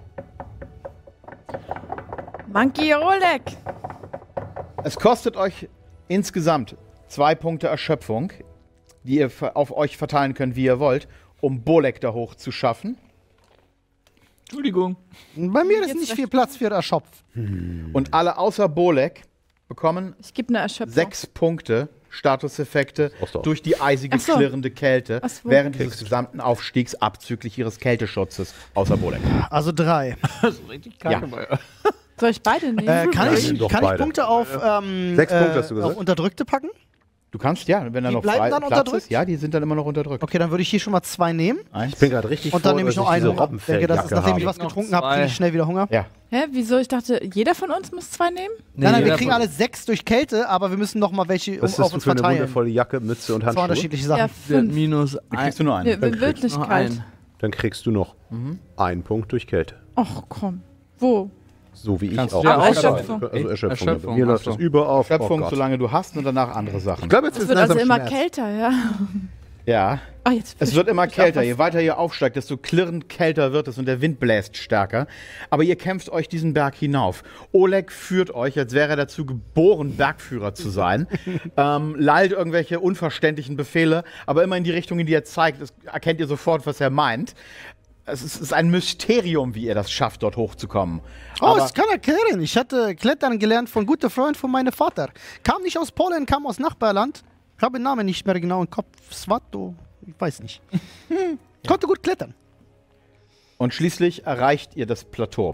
Monkey Oleg. es kostet euch insgesamt 2 Punkte Erschöpfung, die ihr auf euch verteilen könnt, wie ihr wollt, um Bolek da hoch zu schaffen. Entschuldigung. Bei mir ist Jetzt nicht recht. viel Platz für Erschopf. Und alle außer Bolek bekommen Ich gebe eine Erschöpfung. 6 Punkte Statuseffekte Brauchst du auch. durch die eisige, Ach so. klirrende Kälte Ach so. während dieses gesamten Aufstiegs abzüglich ihres Kälteschutzes außer Bolek. Also 3. Das ist richtig Ja. Soll ich beide nehmen? Kann Ja, ich nimm doch kann ich beide. Punkte auf, 6 Punkte hast du gesagt? auf Unterdrückte packen? Du kannst, ja, wenn da Die noch bleiben frei dann Platz unterdrückt? ist, ja, die sind dann immer noch unterdrückt. Okay, dann würde ich hier schon mal 2 nehmen. Eins. Ich bin gerade richtig Und dann froh, nehme ich dass noch diese eine. Ich denke, das ist, nachdem ich was Noch getrunken habe, 2. kriege ich schnell wieder Hunger. Ja. Hä, wieso? Ich dachte, jeder von uns muss 2 nehmen? Nein, wir jeder kriegen von- alle 6 durch Kälte, aber wir müssen noch mal welche Was ist auf das uns für eine verteilen. wundervolle Jacke, Mütze und 2 Handschuhe? unterschiedliche Ja, Sachen. 5. Minus Dann kriegst du nur einen. Wir noch Wirklichkeit. ein. Dann kriegst du noch einen Punkt durch Kälte. Ach komm. Wo? So wie ich Kannst auch. du ja auch Also sagen. Erschöpfung. Erschöpfung, Bei mir läuft ach so. das über auf. Schöpfung, oh Gott. solange du hast und danach andere Sachen. Ich glaube, jetzt Es ist wird also langsam immer Schmerz. kälter, ja. Ja. Ah, jetzt Es wird immer ich auch kälter. was- Je weiter ihr aufsteigt, desto klirrend kälter wird es und der Wind bläst stärker. Aber ihr kämpft euch diesen Berg hinauf. Oleg führt euch, als wäre er dazu geboren, Bergführer zu sein. Lallt irgendwelche unverständlichen Befehle, aber immer in die Richtung, in die er zeigt, erkennt ihr sofort, was er meint. es ist ein Mysterium, wie ihr das schafft, dort hochzukommen. Oh, Aber ich kann erklären. Ich hatte Klettern gelernt von guter Freund von meinem Vater. Kam nicht aus Polen, kam aus Nachbarland. Ich habe den Namen nicht mehr genau im Kopf. Swato, ich weiß nicht. Konnte gut klettern. und schließlich erreicht ihr das Plateau.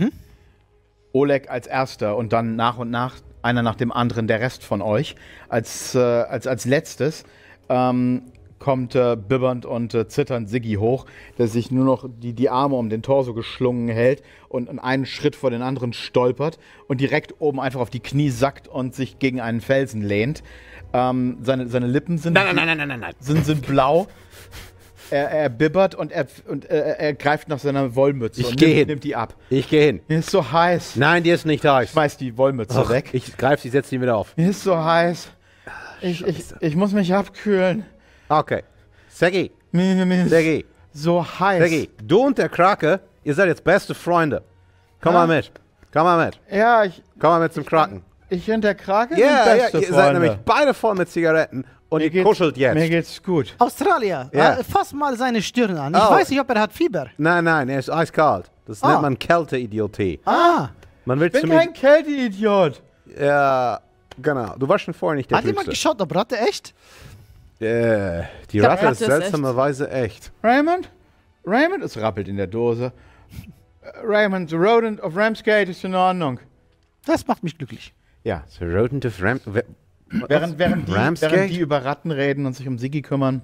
Oleg als erster und dann nach und nach, einer nach dem anderen, der Rest von euch. Als letztes kommt bibbernd und zitternd Siggi hoch, der sich nur noch die Arme um den Torso geschlungen hält und einen Schritt vor den anderen stolpert und direkt oben einfach auf die Knie sackt und sich gegen einen Felsen lehnt. Seine Lippen sind, Nein. sind blau. Er bibbert und er greift nach seiner Wollmütze Ich und geh hin. nimmt die ab. Ich gehe hin. Mir ist so heiß. Nein, die ist nicht heiß. Schmeiß die Wollmütze Ach, weg. ich greife sie, setze sie wieder auf. Mir ist so heiß. Ich muss mich abkühlen. Okay. Sergei, Mir ist Sergei, so heiß. Sergei, du und der Krake, ihr seid jetzt beste Freunde. Komm mal mit. Komm mal mit. Ja, Komm mal mit zum Kraken. ich und der Krake Ja, sind beste ihr Freunde. seid nämlich beide voll mit Zigaretten und ihr kuschelt Mir jetzt. geht's gut. Australier, Ja. fass mal seine Stirn an. Ich Oh. weiß nicht, ob er hat Fieber. Nein, er ist eiskalt. Das nennt man Kälteidiotie. Man will Ich bin zu mir. kein Kälteidiot. Ja, genau. Du warst schon vorher nicht der Hat jemand Klügste. geschaut, ob Ratte echt? Die glaub, Ratte ist Ratte ist echt. seltsamerweise echt. Raymond? Raymond? Es rappelt in der Dose. Raymond, the rodent of Ramsgate ist in Ordnung. Das macht mich glücklich. Ja. The Rodent of Ram. Während Ramsgate? die über Ratten reden und sich um Siggi kümmern,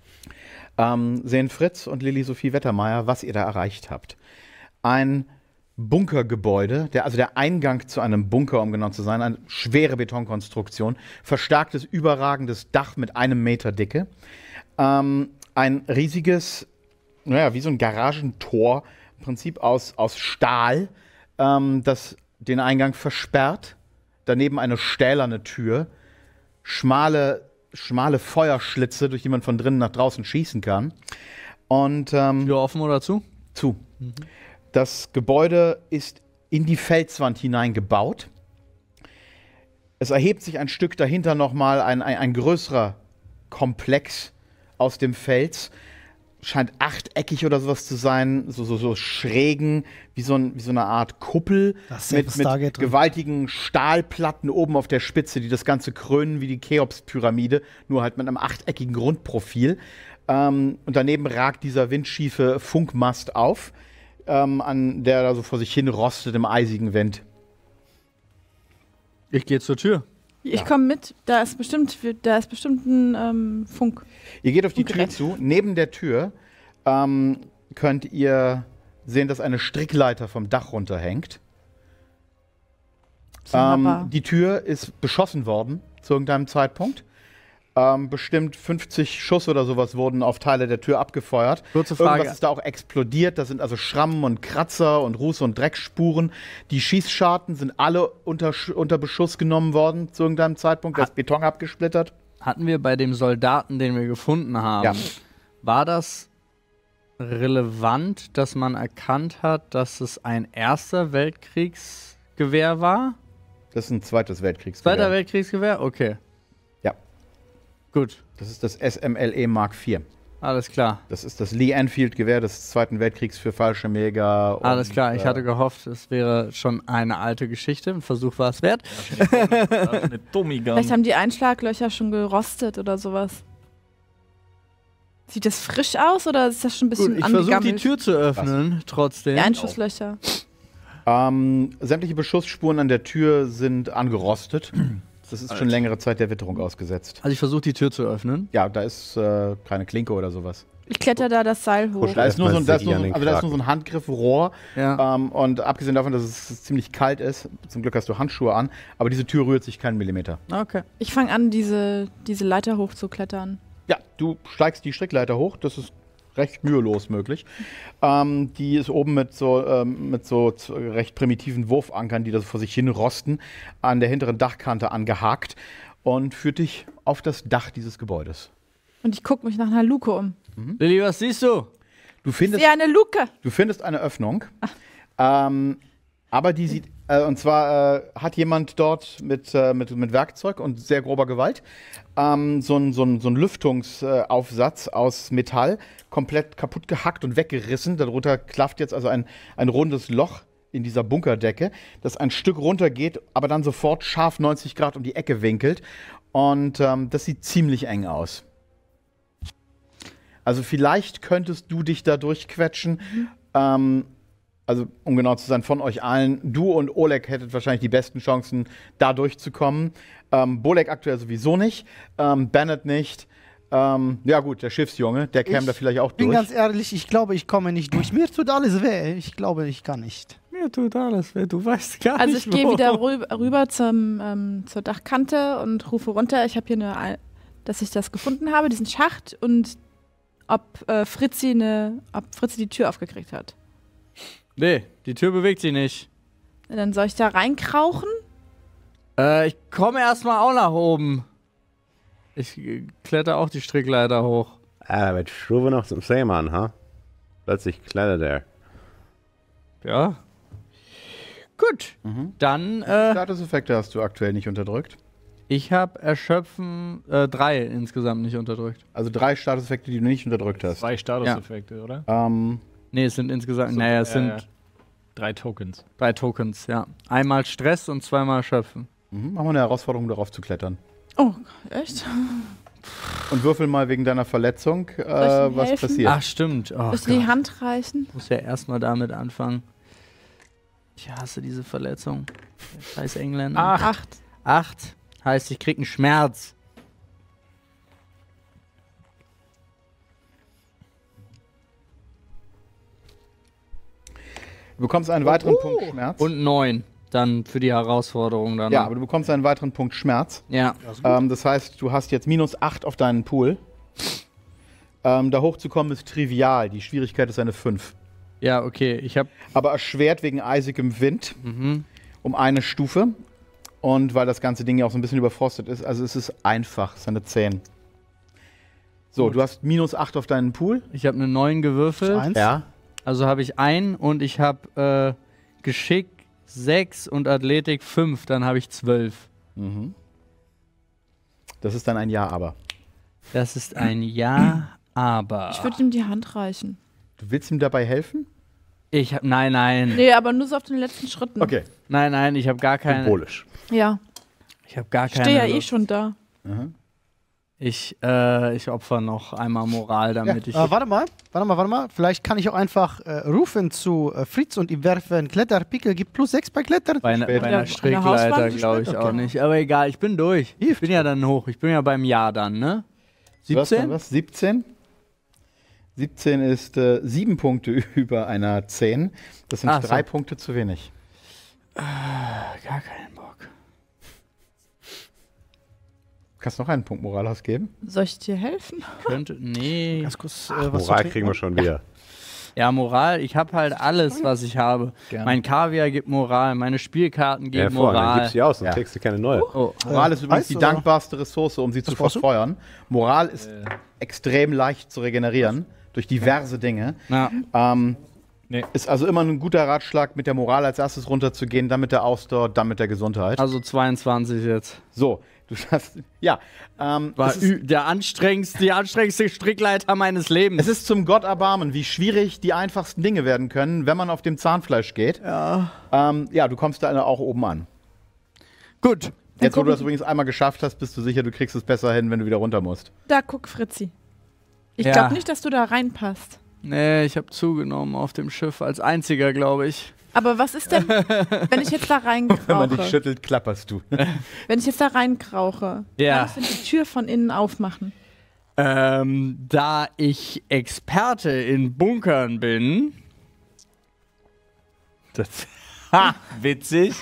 sehen Fritz und Lilly Sophie Wettermeier, was ihr da erreicht habt. Ein Bunkergebäude, der Eingang zu einem Bunker, um genau zu sein, eine schwere Betonkonstruktion, verstärktes, überragendes Dach mit 1 Meter Dicke, ein riesiges, wie so ein Garagentor, im Prinzip aus Stahl, das den Eingang versperrt, daneben eine stählerne Tür, schmale Feuerschlitze, durch die man von drinnen nach draußen schießen kann. Und Tür offen oder zu? zu. Das Gebäude ist in die Felswand hineingebaut. Es erhebt sich ein Stück dahinter nochmal ein größerer Komplex aus dem Fels. Scheint achteckig oder sowas zu sein, so schrägen, wie so eine Art Kuppel Das ist mit Stargate drin. gewaltigen Stahlplatten oben auf der Spitze, die das Ganze krönen wie die Cheops-Pyramide, nur halt mit einem achteckigen Grundprofil. Und daneben ragt dieser windschiefe Funkmast auf, an der da so vor sich hin rostet im eisigen Wind. Ich gehe zur Tür. Ich komme mit, da ist bestimmt ein Funk. Ihr geht auf die Tür Funkgerät. zu. Neben der Tür könnt ihr sehen, dass eine Strickleiter vom Dach runterhängt. Wunderbar. Die Tür ist beschossen worden zu irgendeinem Zeitpunkt. Bestimmt 50 Schuss oder sowas wurden auf Teile der Tür abgefeuert. Kurze Frage. Irgendwas ist da auch explodiert. Da sind also Schrammen und Kratzer und Ruß- und Dreckspuren. Die Schießscharten sind alle unter Beschuss genommen worden zu irgendeinem Zeitpunkt. Da ist Beton abgesplittert. Hatten wir bei dem Soldaten, den wir gefunden haben, Ja. war das relevant, dass man erkannt hat, dass es ein Erster Weltkriegsgewehr war? Das ist ein zweites Weltkriegsgewehr. Zweiter Weltkriegsgewehr? Okay. Ja. Gut. Das ist das SMLE Mark IV. Alles klar. Das ist das Lee Enfield-Gewehr des Zweiten Weltkriegs für Fallschirmjäger. Alles klar. Ich hatte gehofft, es wäre schon eine alte Geschichte. Ein Versuch war es wert. Eine Dummigun. Vielleicht haben die Einschlaglöcher schon gerostet oder sowas. Sieht das frisch aus oder ist das schon ein bisschen Gut, ich versuche die angegammelt? Tür zu öffnen, trotzdem. Die Einschusslöcher. Sämtliche Beschussspuren an der Tür sind angerostet. Das ist schon längere Zeit der Witterung ausgesetzt. Also ich versuche die Tür zu öffnen. Ja, da ist keine Klinke oder sowas. Ich kletter da das Seil hoch. Da ist nur so Erstmal Siggi an den ein Handgriffrohr. Ja. Und abgesehen davon, dass es ziemlich kalt ist, zum Glück hast du Handschuhe an, aber diese Tür rührt sich keinen Millimeter. Okay. Ich fange an, diese Leiter hochzuklettern. Ja, du steigst die Strickleiter hoch, das ist recht mühelos möglich. Die ist oben mit so recht primitiven Wurfankern, die da so vor sich hin rosten, an der hinteren Dachkante angehakt und führt dich auf das Dach dieses Gebäudes. Und ich gucke mich nach einer Luke um. Lilly, was siehst du? Du findest Ja, eine Luke! eine Öffnung, aber die sieht Und zwar hat jemand dort mit Werkzeug und sehr grober Gewalt so einen Lüftungsaufsatz aus Metall komplett kaputt gehackt und weggerissen. Darunter klafft jetzt also ein rundes Loch in dieser Bunkerdecke, das ein Stück runter geht, aber dann sofort scharf 90 Grad um die Ecke winkelt. Und das sieht ziemlich eng aus. Also vielleicht könntest du dich da durchquetschen. Also um genau zu sein, von euch allen, du und Oleg hättet wahrscheinlich die besten Chancen, da durchzukommen. Bolek aktuell sowieso nicht, Bennett nicht. Ja gut, der Schiffsjunge, der käme da vielleicht auch bin durch. ganz ehrlich, ich glaube, ich komme nicht durch. Mir tut alles weh. Ich glaube, ich kann nicht. Mir tut alles weh, du weißt gar Also nicht, ich gehe wieder rüber zur Dachkante und rufe runter. Ich habe hier dass ich das gefunden habe, diesen Schacht, und ob Fritzi die Tür aufgekriegt hat. Nee, die Tür bewegt sich nicht. Na, dann soll ich da reinkrauchen? Ich komme erstmal auch nach oben. Ich kletter auch die Strickleiter hoch. Wat schroeven we nog zum Seemann, ha? Plötzlich klettert er. Ja. Gut, dann Statuseffekte hast du aktuell nicht unterdrückt. ich habe Erschöpfen 3 insgesamt nicht unterdrückt. Also 3 Statuseffekte, die du nicht unterdrückt hast. 2 Statuseffekte, oder? Nee, es sind insgesamt, So, naja, es sind ja. 3 Tokens. 3 Tokens, ja. Einmal Stress und zweimal Erschöpfen. Machen wir eine Herausforderung, darauf zu klettern. Oh, echt? Und würfel mal wegen deiner Verletzung, ihm was helfen? passiert. Ach, stimmt. Oh, Soll ich dir die Hand reichen? Ich muss ja erstmal damit anfangen. Ich hasse diese Verletzung. Der scheiß Engländer. 8. 8 heißt, ich krieg einen Schmerz. Du bekommst einen weiteren Punkt Schmerz. Und 9 dann für die Herausforderung dann. ja, aber du bekommst einen weiteren Punkt Schmerz. Ja. Das heißt, du hast jetzt -8 auf deinen Pool. Da hochzukommen ist trivial. Die Schwierigkeit ist eine 5. Ja, okay. Ich habe Aber erschwert wegen eisigem Wind um eine Stufe. Und weil das ganze Ding ja auch so ein bisschen überfrostet ist. Also es ist einfach, es ist eine 10. So, du hast -8 auf deinen Pool. ich hab eine 9 gewürfelt. 1. Ja. Also habe ich 1 und ich habe Geschick 6 und Athletik 5. Dann habe ich 12. Das ist dann ein Ja, aber. Das ist ein Ja, aber. Ich würde ihm die Hand reichen. Du willst ihm dabei helfen? Ich hab. Nein. Nee, aber nur so auf den letzten Schritten. Okay. Nein, ich habe gar keine. Symbolisch. Ja, Ich habe gar ich keine. stehe ja eh Lust. schon da. Ich opfer noch einmal Moral, damit ich. Warte mal. Vielleicht kann ich auch einfach rufen zu Fritz und ihm werfen Kletterpickel, gibt +6 bei Klettern. Bei Später. einer Eine Strickleiter Hauswand glaube ich okay. auch nicht. Aber egal, ich bin durch. Ich Hilft. bin ja dann hoch. Ich bin ja beim Ja dann, ne? Was, 17? was? 17? 17 ist 7 Punkte über einer 10. Das sind Ach so. 3 Punkte zu wenig. Gar keinen Bock. Kannst noch einen Punkt Moral ausgeben? Soll ich dir helfen? Könnte. Nee. Ganz kurz, Moral kriegen wir schon wieder. Ja, Moral, ich habe halt alles, was ich habe. Gerne. Mein Kaviar gibt Moral, meine Spielkarten Ja, geben vorhin, dann Moral. gibst du die aus und Ja. kriegst du keine neue. Oh, Moral ist übrigens Eis, die oder? dankbarste Ressource, um sie zu brauchst du? verfeuern. Moral ist extrem leicht zu regenerieren durch diverse Dinge. ja. Nee. Ist also immer ein guter Ratschlag, mit der Moral als erstes runterzugehen, dann mit der Ausdauer, dann mit der Gesundheit. Also 22 jetzt. So, du hast, ja. War es ist, die anstrengendste Strickleiter meines Lebens. es ist zum Gott erbarmen, wie schwierig die einfachsten Dinge werden können, wenn man auf dem Zahnfleisch geht. Ja, ja, du kommst da auch oben an. Gut. Jetzt, wo du das übrigens einmal geschafft hast, bist du sicher, du kriegst es besser hin, wenn du wieder runter musst. Da, guck, Fritzi. Ich Ja. glaube nicht, dass du da reinpasst. Nee, ich habe zugenommen auf dem Schiff als einziger, glaube ich. Aber was ist denn, wenn ich jetzt da Wenn man dich reinkrauche? schüttelt, klapperst du. Wenn ich jetzt da reinkrauche, Ja. kann ich denn die Tür von innen aufmachen? Da ich Experte in Bunkern bin. Das, witzig.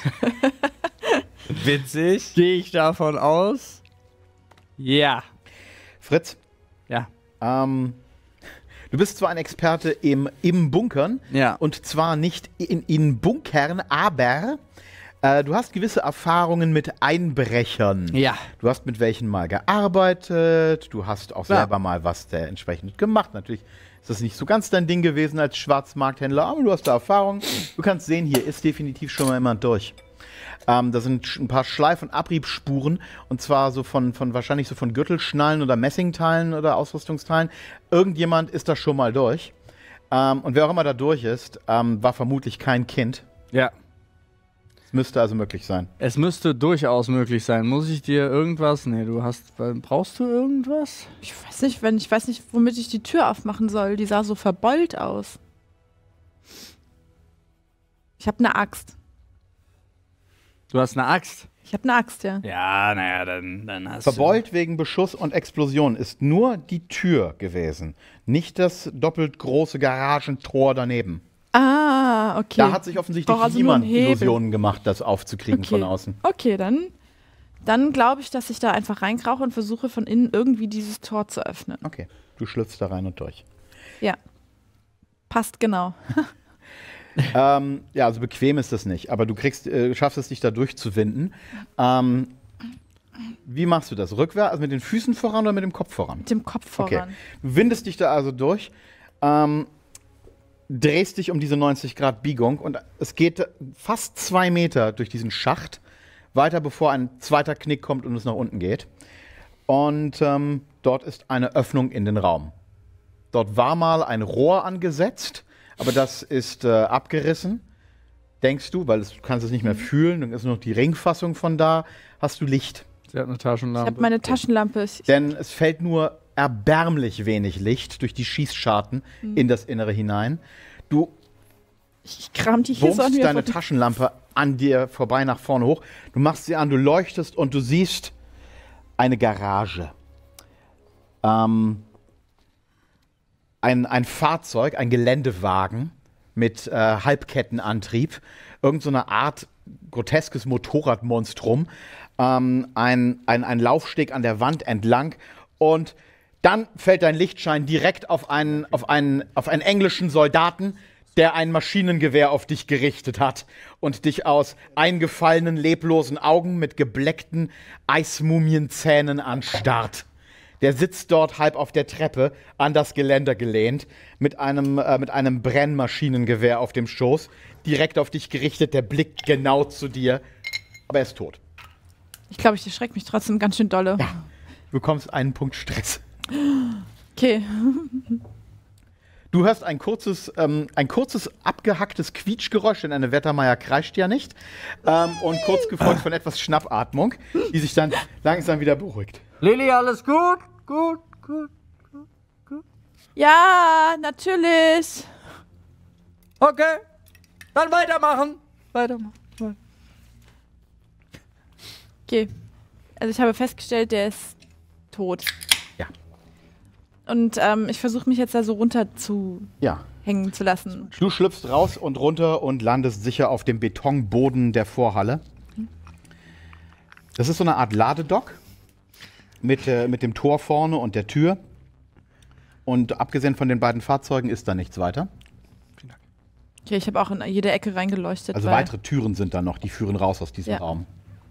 Witzig. Gehe ich davon aus? Ja. Fritz, Ja. du bist zwar ein Experte im Bunkern, Ja. und zwar nicht in Bunkern, aber du hast gewisse Erfahrungen mit Einbrechern. Ja. Du hast mit welchen mal gearbeitet, du hast auch Klar. selber mal was der entsprechend gemacht. Natürlich Das ist nicht so ganz dein Ding gewesen als Schwarzmarkthändler, aber du hast da Erfahrung. Du kannst sehen, hier ist definitiv schon mal jemand durch. Da sind ein paar Schleif- und Abriebspuren, und zwar so von wahrscheinlich so von Gürtelschnallen oder Messingteilen oder Ausrüstungsteilen. Irgendjemand ist da schon mal durch. Und wer auch immer da durch ist, war vermutlich kein Kind. Ja. Es müsste also möglich sein. Es müsste durchaus möglich sein. Muss ich dir irgendwas? Nee, brauchst du irgendwas? Ich weiß nicht, womit ich die Tür aufmachen soll. Die sah so verbeult aus. Ich habe eine Axt. Du hast eine Axt. Ich habe eine Axt, ja. Ja, naja, dann hast Verbeult wegen Beschuss und Explosion ist nur die Tür gewesen, nicht das doppelt große Garagentor daneben. Ah, okay. Da hat sich offensichtlich Brauch also nur niemand einen Hebel. Illusionen gemacht, das aufzukriegen von außen. Okay, dann glaube ich, dass ich da einfach reinkrauche und versuche von innen irgendwie dieses Tor zu öffnen. Okay, du schlüpfst da rein und durch. Ja. Passt genau. Ja, also bequem ist das nicht, aber du schaffst es, dich da durchzuwinden. Wie machst du das? Rückwärts, also mit den Füßen voran oder mit dem Kopf voran? Mit dem Kopf voran. Okay. Du windest dich da also durch, drehst dich um diese 90 Grad Biegung und es geht fast 2 Meter durch diesen Schacht, weiter bevor ein zweiter Knick kommt und es nach unten geht. Und dort ist eine Öffnung in den Raum. Dort war mal ein Rohr angesetzt, aber das ist abgerissen, denkst du, weil du kannst es nicht mehr fühlen. Dann ist nur noch die Ringfassung von da. Hast du Licht? Sie hat eine Taschenlampe. Ich habe meine Taschenlampe. Denn es fällt nur erbärmlich wenig Licht durch die Schießscharten in das Innere hinein. Du Ich kram die hier so an wurmst mir deine vorbei. Taschenlampe an dir vorbei nach vorne hoch. Du machst sie an, du leuchtest und du siehst eine Garage. Ein Fahrzeug, ein Geländewagen mit Halbkettenantrieb, irgend so eine Art groteskes Motorradmonstrum, ein Laufsteg an der Wand entlang und dann fällt dein Lichtschein direkt auf einen englischen Soldaten, der ein Maschinengewehr auf dich gerichtet hat und dich aus eingefallenen, leblosen Augen mit gebleckten Eismumienzähnen anstarrt. Der sitzt dort halb auf der Treppe an das Geländer gelehnt, mit einem Brennmaschinengewehr auf dem Schoß, direkt auf dich gerichtet, der blickt genau zu dir, aber er ist tot. Ich glaube, ich erschrecke mich trotzdem ganz schön dolle. Ja. Du bekommst einen Punkt Stress. Okay. Du hörst ein kurzes abgehacktes Quietschgeräusch, denn eine Wettermeier kreischt ja nicht. Und kurz gefolgt von etwas Schnappatmung, die sich dann langsam wieder beruhigt. Lilly, alles gut? Gut. Ja, natürlich. Okay. Dann weitermachen. Okay. Also ich habe festgestellt, der ist tot. Ja. Und ich versuche mich jetzt da so runter zu Ja. hängen zu lassen. Du schlüpfst raus und runter und landest sicher auf dem Betonboden der Vorhalle. Das ist so eine Art Ladedock mit dem Tor vorne und der Tür. Und abgesehen von den beiden Fahrzeugen ist da nichts weiter. Okay, ich habe auch in jede Ecke reingeleuchtet. Also weil- weitere Türen sind da noch, die führen raus aus diesem Ja. Raum.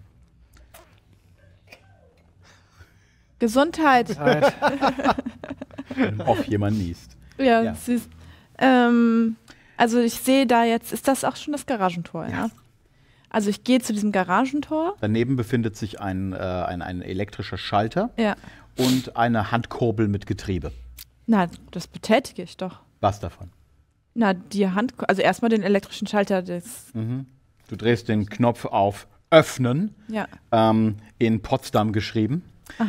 Gesundheit. Wenn auf jemand niest. Ja, Ja. süß. Also ich sehe da jetzt, ist das auch schon das Garagentor, ja? Also ich gehe zu diesem Garagentor. Daneben befindet sich ein elektrischer Schalter Ja. und eine Handkurbel mit Getriebe. Na, das betätige ich doch. Was davon? Na, die also erstmal den elektrischen Schalter des. Du drehst den Knopf auf Öffnen, Ja. in Potsdam geschrieben.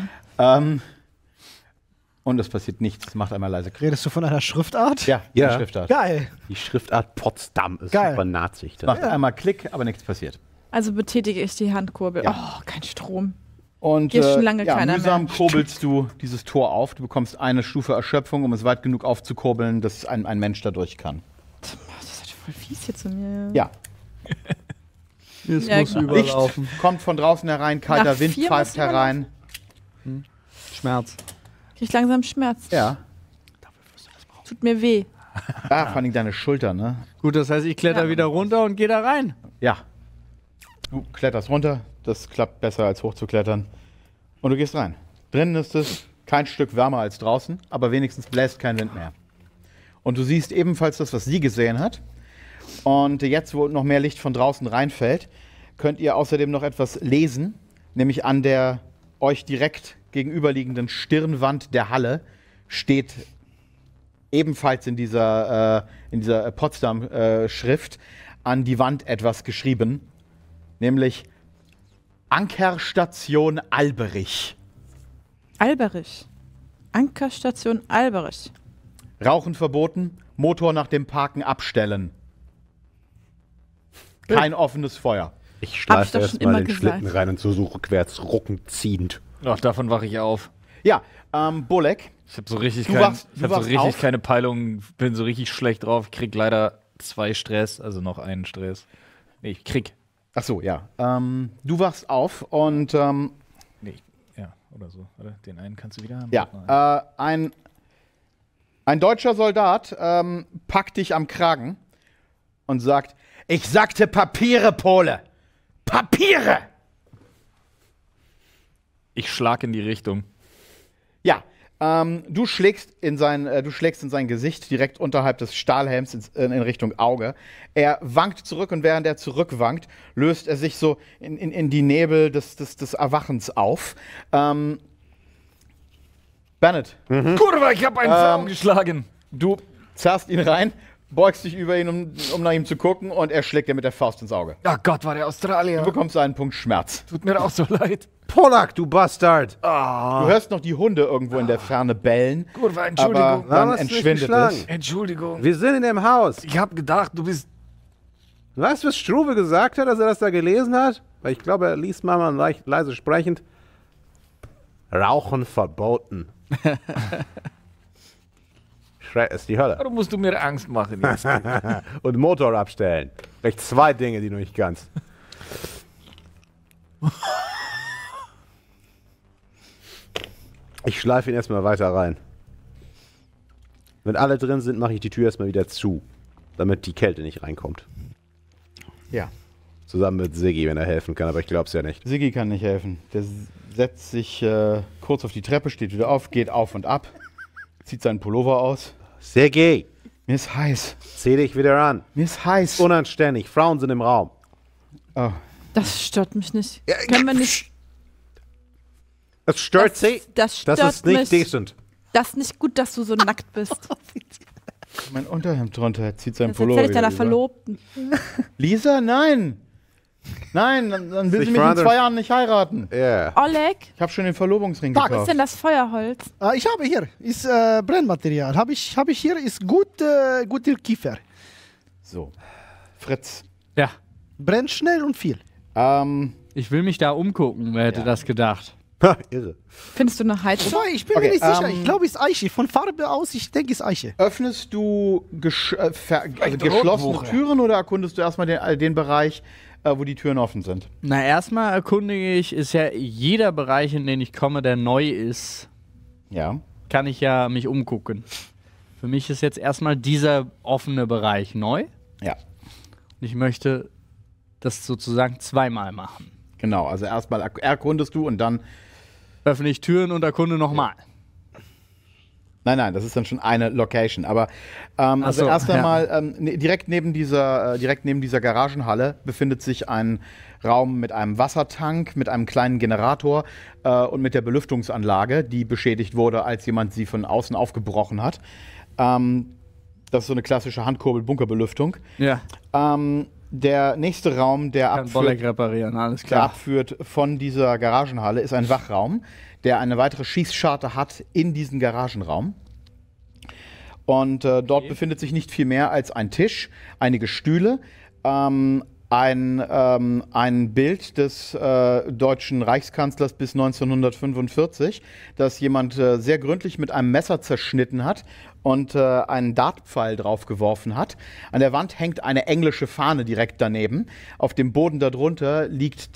Und es passiert nichts. Es macht einmal leise Klick. Redest du von einer Schriftart? Ja, Ja. die Schriftart. Geil. Die Schriftart Potsdam ist Geil. super nazig. Macht einmal Klick, aber nichts passiert. Also betätige ich die Handkurbel. Ja. Oh, kein Strom. Und Hier ist schon lange keiner mühsam mehr. kurbelst du dieses Tor auf. Du bekommst eine Stufe Erschöpfung, um es weit genug aufzukurbeln, dass ein Mensch da durch kann. Das ist voll fies hier zu mir. Ja. Es Ja, muss genau. überlaufen. Kommt von draußen herein, kalter Nach Wind 4 pfeift müssen wir herein. Schmerz. Krieg ich langsam Schmerz. Ja. Tut mir weh. Ah, vor allem deine Schulter, ne? Gut, das heißt, ich kletter Ja. wieder runter und gehe da rein. Ja. Du kletterst runter, das klappt besser als hochzuklettern. Und du gehst rein. Drinnen ist es kein Stück wärmer als draußen, aber wenigstens bläst kein Wind mehr. Und du siehst ebenfalls das, was sie gesehen hat. Und jetzt, wo noch mehr Licht von draußen reinfällt, könnt ihr außerdem noch etwas lesen, nämlich an der euch direkt gegenüberliegenden Stirnwand der Halle steht ebenfalls in dieser Potsdam-Schrift an die Wand etwas geschrieben, nämlich Ankerstation Alberich. Alberich. Ankerstation Alberich. Rauchen verboten, Motor nach dem Parken abstellen. Kein offenes Feuer. Ich Hab ich schleife doch schon erstmal immer den gesagt. Schlitten rein und versuche rückwärts ruckend ziehend. Ach, davon wache ich auf. Ja, Bolek, Ich habe so richtig, Du wachst auf? keine Peilung, bin so richtig schlecht drauf. Ich krieg leider 2 Stress, also noch einen Stress. Nee, ich krieg. ach so, ja. Du wachst auf und Nee, ja, oder so. Oder? Den einen kannst du wieder haben. ja, ein deutscher Soldat packt dich am Kragen und sagt, ich sagte Papiere, Pole! Papiere! Ich schlag in die Richtung. Ja, du schlägst in sein Gesicht direkt unterhalb des Stahlhelms in Richtung Auge. Er wankt zurück und während er zurückwankt, löst er sich so in die Nebel des Erwachens auf. Bennett, Kurva, ich habe einen Zaun geschlagen. du zerrst ihn rein, beugst dich über ihn, um nach ihm zu gucken und er schlägt dir mit der Faust ins Auge. Ach Gott, war der Australier. Du bekommst einen Punkt Schmerz. Tut mir auch so leid. Polak, du Bastard! Du hörst noch die Hunde irgendwo in der Ferne bellen, Kurva, aber Entschuldigung. Warum dann hast du mich entschwindet geschlagen? es. Entschuldigung. Wir sind in dem Haus. Ich habe gedacht, du bist... Weißt du, was Struve gesagt hat, dass er das da gelesen hat? Weil ich glaube, er liest mal leise sprechend. Rauchen verboten. Schreit ist die Hölle. Warum musst du mir Angst machen jetzt? Und Motor abstellen. Vielleicht 2 Dinge, die du nicht kannst. Ich schleife ihn erstmal weiter rein. Wenn alle drin sind, mache ich die Tür erstmal wieder zu, damit die Kälte nicht reinkommt. Ja. Zusammen mit Siggi, wenn er helfen kann, aber ich glaube es ja nicht. Siggi kann nicht helfen. Der setzt sich kurz auf die Treppe, steht wieder auf, geht auf und ab, zieht seinen Pullover aus. Siggi, Mir ist heiß. zieh dich wieder an. Mir ist heiß. Unanständig, Frauen sind im Raum. Oh. Das stört mich nicht. Können wir nicht. Es stört sie. Das stört Das ist nicht mich. decent. Das ist nicht gut, dass du so nackt bist. Mein Unterhemd drunter, er zieht seinen Das Pullover erzähl ich deiner wieder über. Verlobten. Lisa, nein! Nein, dann will Sich sie mich in Brothers- 2 Jahren nicht heiraten. Ja. Oleg, Ich habe schon den Verlobungsring Tag, was ist gekauft. denn das Feuerholz? Ich habe hier, ist Brennmaterial. Habe ich hier, ist guter Kiefer. So, Fritz. Ja, Brennt schnell und viel. ich will mich da umgucken, wer hätte das gedacht. Ha, irre. Findest du eine Heizung? Wobei, ich bin Okay, mir nicht sicher. Ich glaube, es ist Eiche. Von Farbe aus, ich denke, es ist Eiche. Öffnest du geschlossene Türen oder erkundest du erstmal den Bereich, wo die Türen offen sind? Na, erstmal erkundige ich, ist ja jeder Bereich, in den ich komme, der neu ist, Ja. kann ich ja mich umgucken. Für mich ist jetzt erstmal dieser offene Bereich neu. Ja, Und ich möchte das sozusagen zweimal machen. genau. Also erstmal erkundest du und dann. Öffne ich Türen und erkunde nochmal. Nein, das ist dann schon eine Location. Aber also so, erst ja. einmal direkt neben dieser Garagenhalle befindet sich ein Raum mit einem Wassertank, mit einem kleinen Generator und mit der Belüftungsanlage, die beschädigt wurde, als jemand sie von außen aufgebrochen hat. Das ist so eine klassische Handkurbel-Bunkerbelüftung. Ja, Der nächste Raum, der kann Bolek reparieren, alles der klar. abführt von dieser Garagenhalle, ist ein Wachraum, der eine weitere Schießscharte hat in diesen Garagenraum. Und dort befindet sich nicht viel mehr als ein Tisch, einige Stühle, ein Bild des deutschen Reichskanzlers bis 1945, das jemand sehr gründlich mit einem Messer zerschnitten hat und einen Dartpfeil drauf geworfen hat. An der Wand hängt eine englische Fahne direkt daneben. Auf dem Boden darunter liegt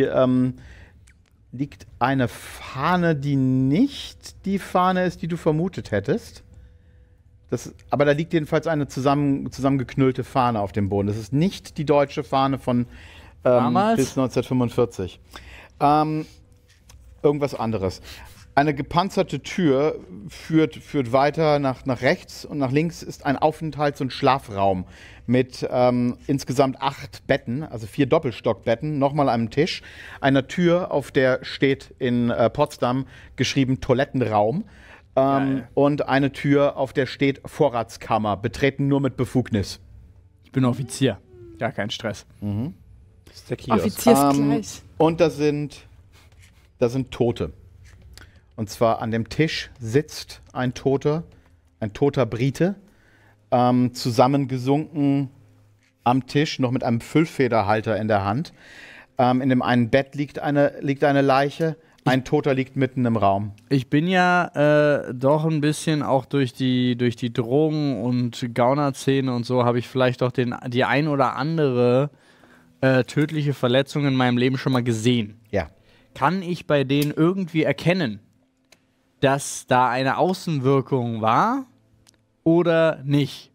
eine Fahne, die nicht die Fahne ist, die du vermutet hättest. Aber da liegt jedenfalls eine zusammengeknüllte Fahne auf dem Boden. Das ist nicht die deutsche Fahne von Damals? bis 1945. Irgendwas anderes. Eine gepanzerte Tür führt weiter nach rechts und nach links ist ein Aufenthalts- und Schlafraum mit insgesamt 8 Betten, also 4 Doppelstockbetten, nochmal einem Tisch, einer Tür, auf der steht in Potsdam geschrieben Toilettenraum und eine Tür, auf der steht Vorratskammer, betreten nur mit Befugnis. Ich bin Offizier. Gar kein Stress. Das ist der Kiosk. Offiziersgleich. Und da sind Tote. Und zwar an dem Tisch sitzt ein toter Brite, zusammengesunken am Tisch, noch mit einem Füllfederhalter in der Hand. In dem einen Bett liegt eine Leiche, ein Toter liegt mitten im Raum. Ich bin ja doch ein bisschen auch durch die Drogen- und Gauner-Szene und so habe ich vielleicht auch die ein oder andere tödliche Verletzung in meinem Leben schon mal gesehen. Ja. Kann ich bei denen irgendwie erkennen, dass da eine Außenwirkung war oder nicht?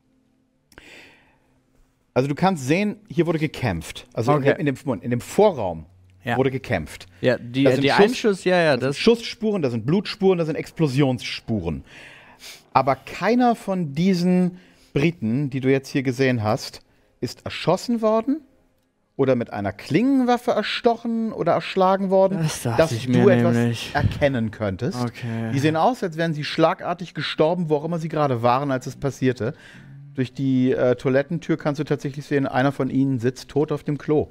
Also du kannst sehen, hier wurde gekämpft. Also Okay. in dem Vorraum Ja. wurde gekämpft. Ja, Da die sind Einschuss, ja, Das sind das. Schussspuren, da sind Blutspuren, da sind Explosionsspuren. Aber keiner von diesen Briten, die du jetzt hier gesehen hast, ist erschossen worden oder mit einer Klingenwaffe erstochen oder erschlagen worden, Das dachte dass ich du mir etwas nämlich. erkennen könntest. Okay. Die sehen aus, als wären sie schlagartig gestorben, wo auch immer sie gerade waren, als es passierte. Durch die Toilettentür kannst du tatsächlich sehen, einer von ihnen sitzt tot auf dem Klo.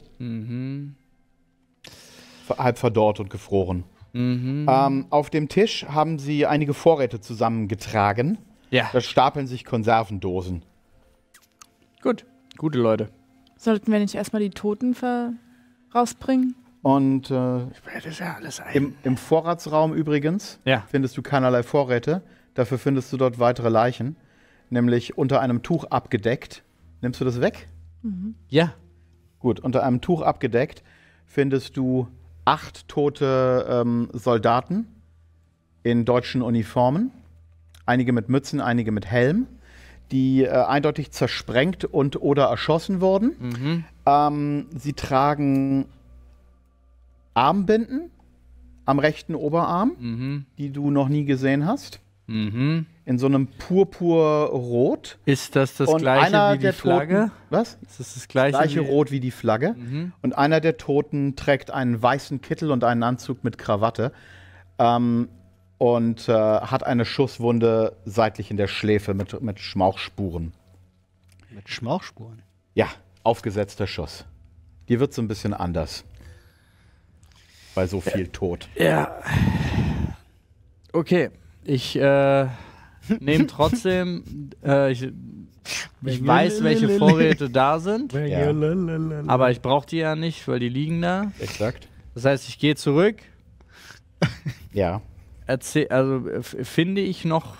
Halb verdorrt und gefroren. Auf dem Tisch haben sie einige Vorräte zusammengetragen. Ja, Da stapeln sich Konservendosen. gut. Gute Leute. Sollten wir nicht erstmal die Toten rausbringen? Und Das ist ja alles im Vorratsraum übrigens Ja. findest du keinerlei Vorräte. Dafür findest du dort weitere Leichen. Nämlich unter einem Tuch abgedeckt. Nimmst du das weg? Ja. Gut, unter einem Tuch abgedeckt findest du 8 tote Soldaten in deutschen Uniformen. Einige mit Mützen, einige mit Helm, die eindeutig zersprengt und oder erschossen wurden. Sie tragen Armbinden am rechten Oberarm, die du noch nie gesehen hast. In so einem Purpurrot. Ist das Und gleiche einer wie die der Flagge? Toten, was? Ist das gleiche Gleiche wie Rot wie die Flagge. Und einer der Toten trägt einen weißen Kittel und einen Anzug mit Krawatte und hat eine Schusswunde seitlich in der Schläfe mit Schmauchspuren. Mit Schmauchspuren. Ja, aufgesetzter Schuss. Die wird so ein bisschen anders. Bei so viel Tod. Ja. Okay. Ich nehme trotzdem, ich weiß, welche Vorräte da sind, Ja, aber ich brauche die ja nicht, weil die liegen da. exakt. Das heißt, ich gehe zurück, Ja. finde ich noch,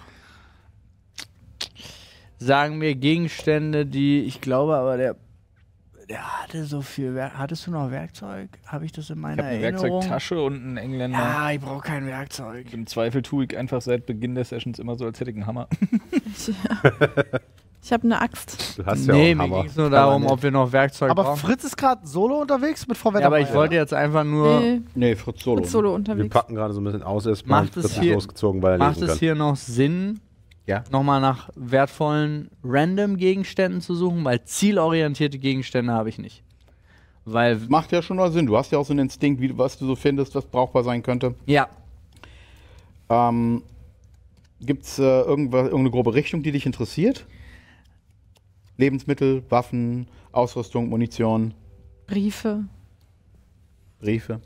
sagen wir, Gegenstände, die, ich glaube, aber der hatte so viel Werkzeug. Hattest du noch Werkzeug? Habe ich das in Ich meiner habe eine Erinnerung? Werkzeugtasche und einen Engländer. Ja, ich brauche kein Werkzeug. Im Zweifel tue ich einfach seit Beginn der Sessions immer so, als hätte ich einen Hammer. Ich habe eine Axt. Du hast ja Nee, auch mir einen Hammer. ging es nur darum, ob wir noch Werkzeug Aber brauchen. Fritz ist gerade solo unterwegs mit Frau Ja, aber Wettermeier. ich wollte jetzt einfach nur, Nee, Nee, Fritz Solo. mit Solo Wir unterwegs. packen gerade so ein bisschen aus erstmal. Macht es Fritz ist hier- losgezogen, weil er macht lesen es kann. hier noch Sinn, Ja. nochmal nach wertvollen Random-Gegenständen zu suchen? Weil zielorientierte Gegenstände habe ich nicht. Weil, Macht ja schon mal Sinn. Du hast ja auch so einen Instinkt, was du so findest, was brauchbar sein könnte. ja, Gibt es irgendeine grobe Richtung, die dich interessiert? Lebensmittel, Waffen, Ausrüstung, Munition, Briefe. Briefe.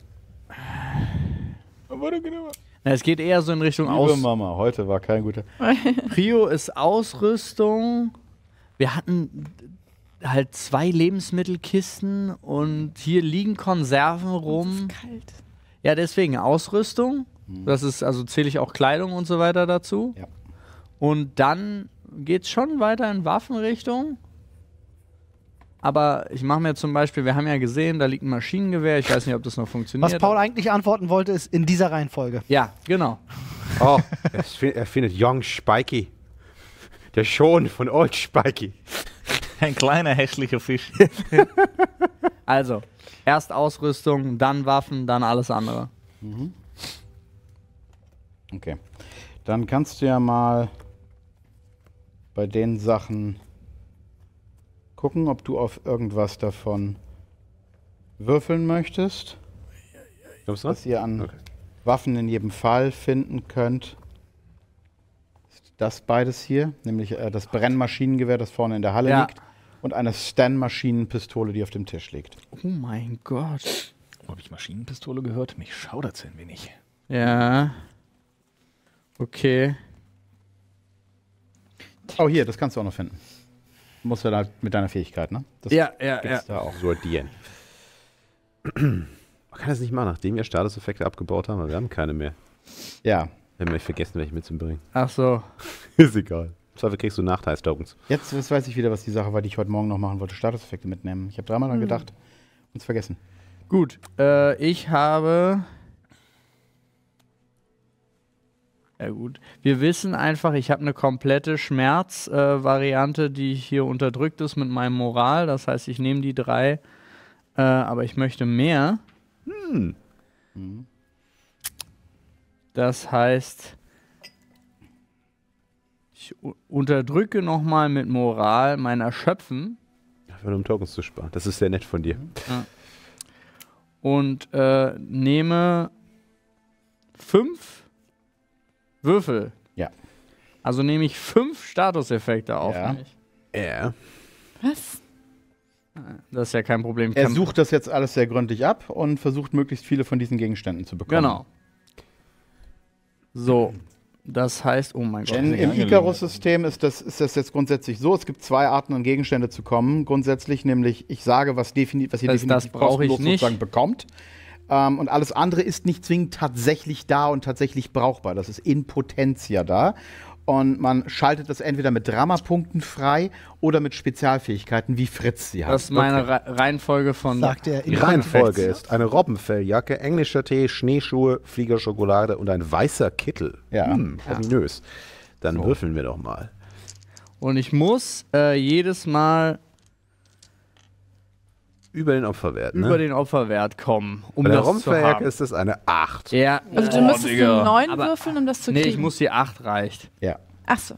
na, es geht eher so in Richtung Liebe Mama, heute war kein guter. Prio ist Ausrüstung. Wir hatten halt 2 Lebensmittelkisten und hier liegen Konserven rum. Kalt. Ja, deswegen Ausrüstung. Das ist, also zähle ich auch Kleidung und so weiter dazu. Ja. Und dann geht's schon weiter in Waffenrichtung. Aber ich mache mir zum Beispiel, wir haben ja gesehen, da liegt ein Maschinengewehr. Ich weiß nicht, ob das noch funktioniert. Was Paul eigentlich antworten wollte, ist in dieser Reihenfolge. Ja, genau. Oh, er findet Young Spikey. Der Schon von Old Spikey. Ein kleiner, hässlicher Fisch. Also, erst Ausrüstung, dann Waffen, dann alles andere. Okay. Dann kannst du ja mal bei den Sachen gucken, ob du auf irgendwas davon würfeln möchtest. Kommst du Was was? ihr an Okay. Waffen in jedem Fall finden könnt. Ist das beides hier, nämlich das Brennmaschinengewehr, das vorne in der Halle Ja. liegt, und eine Stan-Maschinenpistole, die auf dem Tisch liegt. Oh mein Gott. Habe ich Maschinenpistole gehört? Mich schaudert's ein wenig. Ja. Okay. Oh, hier, das kannst du auch noch finden. Musst du halt mit deiner Fähigkeit, ne? Das Ja. gibt's da auch. Sortieren. Man kann das nicht machen, nachdem wir Statuseffekte abgebaut haben, aber wir haben keine mehr. Ja. Wir haben nicht vergessen, welche mitzubringen. Ach so. Ist egal. Im Zweifel kriegst du Nachteilstokens. Jetzt weiß ich wieder, was die Sache war, die ich heute Morgen noch machen wollte. Statuseffekte mitnehmen. Ich habe dreimal dran gedacht und es vergessen. Gut. Ich habe. Ja gut. Wir wissen einfach, ich habe eine komplette Schmerz-Variante, die hier unterdrückt ist mit meinem Moral. Das heißt, ich nehme die 3, aber ich möchte mehr. Das heißt, ich unterdrücke nochmal mit Moral mein Erschöpfen Einfach nur um Tokens zu sparen. Das ist sehr nett von dir. und nehme 5 Würfel. Ja. Also nehme ich 5 Statuseffekte auf Ja. mich. Ja. Was? Das ist ja kein Problem. Ich Er kann- sucht das jetzt alles sehr gründlich ab und versucht, möglichst viele von diesen Gegenständen zu bekommen. Genau. So, das heißt, oh mein Gott. Im Icarus-System ist das jetzt grundsätzlich so, es gibt 2 Arten, an Gegenstände zu kommen. Grundsätzlich nämlich, ich sage, was ihr Das definitiv brauche ich kostenlos nicht. sozusagen bekommt. Und alles andere ist nicht zwingend tatsächlich da und tatsächlich brauchbar. Das ist in Potentia da. Und man schaltet das entweder mit Dramapunkten frei oder mit Spezialfähigkeiten, wie Fritz sie hat. Das ist meine Reihenfolge von. Sagt er. Die Reihenfolge ist eine Robbenfelljacke, englischer Tee, Schneeschuhe, Fliegerschokolade und ein weißer Kittel. Ja. Ominös. Dann würfeln wir doch mal. Und ich muss jedes Mal Über den Opferwert, ne? über den Opferwert kommen, um Bei der das zu Robbenfelljacke haben. ist es eine 8. Ja, Also du müsstest Digga. einen 9 Aber- würfeln, um das zu nee, kriegen. ich muss die 8 reicht. Ja. Ach so.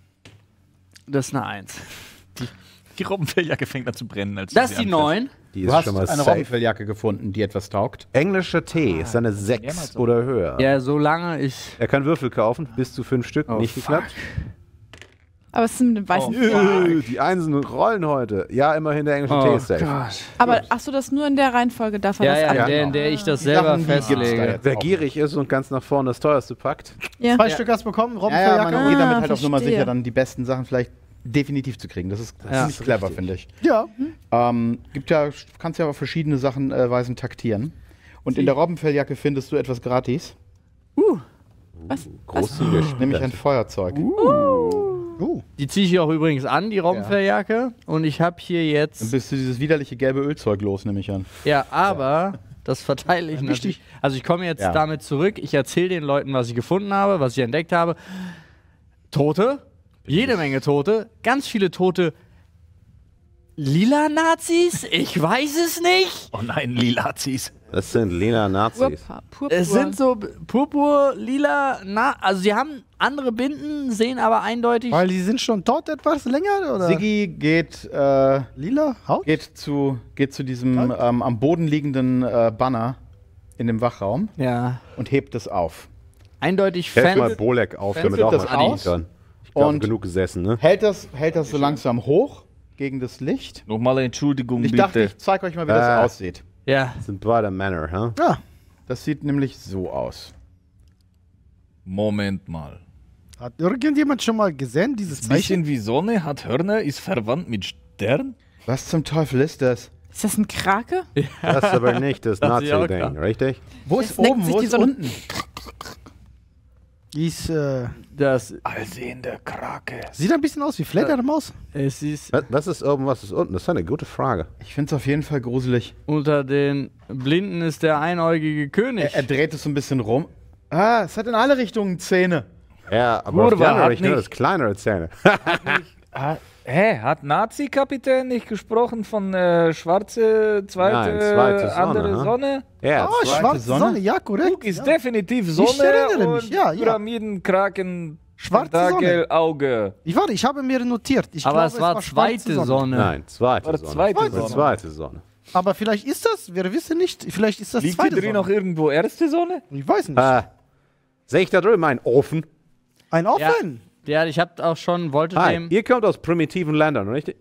Das ist eine 1. Die Robbenfelljacke fängt an zu brennen. Als Das ist die 9. Die Du ist hast schon mal eine safe. Robbenfelljacke gefunden, die etwas taugt. Englischer Tee ist eine 6 oder höher. Ja, solange ich. Er kann Würfel kaufen, bis zu 5 Stück, Oh, nicht geklappt. Aber es ist mit dem weißen Die Einsen rollen heute. Ja, immerhin der englische Tee Oh ist safe. Gott. Aber ach so, das nur in der Reihenfolge darf er Ja, das ja, abgeben. in der ich das Die selber Sachen, die gibt's da festlege. jetzt. Wer gierig ist und ganz nach vorne das teuerste packt. Ja. 2 Stück hast du bekommen, Ja, Robbenfelljacke. man geht damit halt auf Nummer verstehe. sicher, dann die besten Sachen vielleicht definitiv zu kriegen. Das ist Ja. ziemlich clever, finde ich. Ja. Gibt ja, kannst ja auf verschiedene Weisen taktieren. Und in der Robbenfelljacke findest du etwas gratis, Was? Großzügig. nämlich ein Feuerzeug. Die ziehe ich hier auch übrigens an, die Robbenfelljacke. Und ich habe hier Dann jetzt. bist du dieses widerliche gelbe Ölzeug los, nehme ich an. Ja, aber das verteile ich natürlich. Also ich komme jetzt Ja. damit zurück. Ich erzähle den Leuten, was ich gefunden habe, was ich entdeckt habe. Tote. Jede Menge Tote. Ganz viele Tote. Lila Nazis? Ich weiß es nicht. Oh nein, Lilazis. Das sind lila Nazis. Purpur. Es sind so purpur, lila, also sie haben andere Binden, sehen aber eindeutig. Weil die sind schon dort etwas länger, oder? Siggi geht Lila Haut? zu diesem am Boden liegenden Banner in dem Wachraum Ja. und hebt es auf. Eindeutig Helf mal Fan. Bolek auf, Fändest damit du auch das mal spielen aus? kann. Ich glaube, Und- genug gesessen, ne? Hält das so langsam hoch gegen das Licht. Nochmal Entschuldigung, Ich bitte. dachte, ich zeige euch mal, wie das aussieht. Ja. Das sind beide Männer, hä? Ja. Das sieht nämlich so aus. Moment mal. Hat irgendjemand schon mal gesehen, dieses Zeichen? Bisschen wie Sonne, hat Hörner, ist verwandt mit Stern. Was zum Teufel ist das? Ist das ein Krake? Das ist aber nicht das Das ist auch Nazi-Ding, klar. richtig? Wo Jetzt ist neckt oben, sich wo die ist Sonne. unten? Die ist, Das Allsehende Krake. sieht ein bisschen aus wie Fledermaus. es ist Was ist oben, was ist unten? Das ist eine gute Frage. Ich finde es auf jeden Fall gruselig. unter den Blinden ist der einäugige König. Er dreht es so ein bisschen rum. Ah, es hat in alle Richtungen Zähne. Ja, aber auf Kurva die andere hat Richtung, nicht- das kleinere Zähne. Hä, hat Nazi-Kapitän nicht gesprochen von schwarze zweite, Nein, zweite Sonne, andere ne? Sonne? Ja, Oh, schwarze Sonne, ja, korrekt. Guck, ist ja. definitiv Sonne erinnere mich, und ja, ja. Pyramidenkraken, Schwarze Tentakel, Auge. Ich habe mir notiert. Ich Aber glaube, es war schwarze zweite Sonne. Nein, zweite War Sonne. zweite Sonne. Zweite Sonne. Aber vielleicht ist das, wir wissen nicht, vielleicht ist das Liegt zweite hier drin Sonne. noch irgendwo erste Sonne? Ich weiß nicht. Sehe ich da drüben einen Ofen? Ein Ofen? Ja, ich hab auch schon, wollte Hi, dem. ihr kommt aus primitiven Ländern, richtig?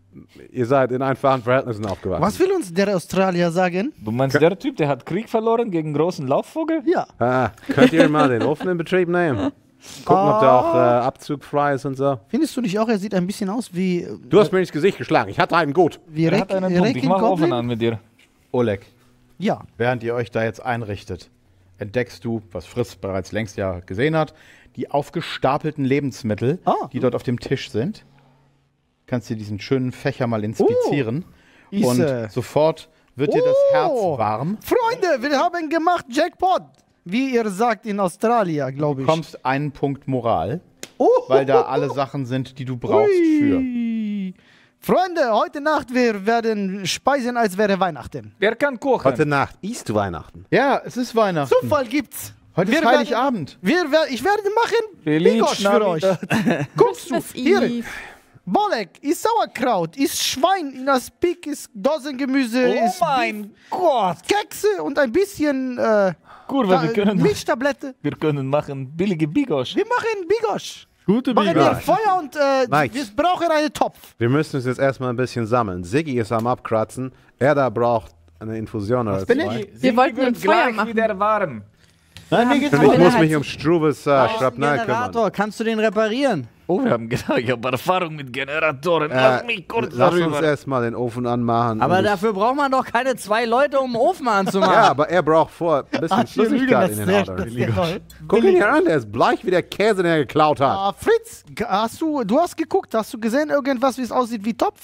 Ihr seid in einfachen Verhältnissen aufgewachsen. Was will uns der Australier sagen? Du meinst, der Typ, der hat Krieg verloren gegen einen großen Laufvogel? Ja. Könnt ihr mal den Ofen in Betrieb nehmen? Gucken, ob der auch abzugfrei ist und so. Findest du nicht auch, er sieht ein bisschen aus wie... Du hast mir ins Gesicht geschlagen. Ich hatte einen gut. wie Er hat einen Punkt. Ich mach Goblin? offen an mit dir. Oleg, Ja. während ihr euch da jetzt einrichtet, entdeckst du, was Friss bereits längst ja gesehen hat, die aufgestapelten Lebensmittel, die dort auf dem Tisch sind. Kannst dir diesen schönen Fächer mal inspizieren. Ist, Und sofort wird dir das Herz warm. Freunde, wir haben gemacht Jackpot. Wie ihr sagt in Australien, glaube Du ich. bekommst einen Punkt Moral, weil da alle Sachen sind, die du brauchst für. Ui. Freunde, heute Nacht wir werden speisen, als wäre Weihnachten. Wer kann kochen? Heute Nacht ist du Weihnachten. Ja, es ist Weihnachten. Zufall gibt's. Heute ist Wir Heiligabend. Ich werde machen Feliz Bigosch für euch. Navidad. Guckst du, Christmas hier, Eve. Bolek, ist Sauerkraut, ist Schwein, in das Pik ist Dosengemüse, Oh ist mein Gott! Kekse und ein bisschen Kurva, Milchtablette. wir können machen billige Bigosch. Wir machen Bigosch. Gute Machen wir Bigosch. Feuer und Mike. wir brauchen einen Topf. Wir müssen uns jetzt erstmal ein bisschen sammeln. Siggi ist am Abkratzen. Er da braucht eine Infusion oder bin zwei. ich? Wir wollten ein Feuer gleich machen. wieder warm. Nein, mir geht's Und Aber ich der muss hat- mich um Strubes Schrapnell kümmern. Generator, kannst du den reparieren? Oh, wir haben gedacht, ich habe Erfahrung mit Generatoren. Lass mich kurz Lass uns darüber. erstmal den Ofen anmachen. Aber und dafür braucht man doch keine 2 Leute, um einen Ofen anzumachen. ja, aber er braucht vor ein bisschen Flüssigkeit in den das Adern. ist sehr toll. Guck ihn hier an, der ist bleich wie der Käse, den er geklaut hat. Fritz, du hast geguckt, hast du gesehen irgendwas, wie es aussieht wie Topf?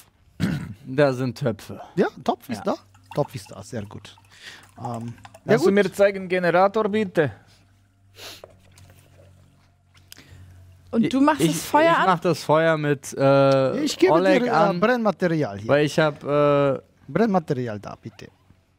Da sind Töpfe. Ja, Topf ist da. Topf ist da, sehr gut. Ja, Kannst du gut. mir zeigen, Generator bitte? Und du machst das Feuer ich an? mach das Feuer mit Ich gebe Oleg dir an, Brennmaterial hier. weil ich habe Brennmaterial da, bitte.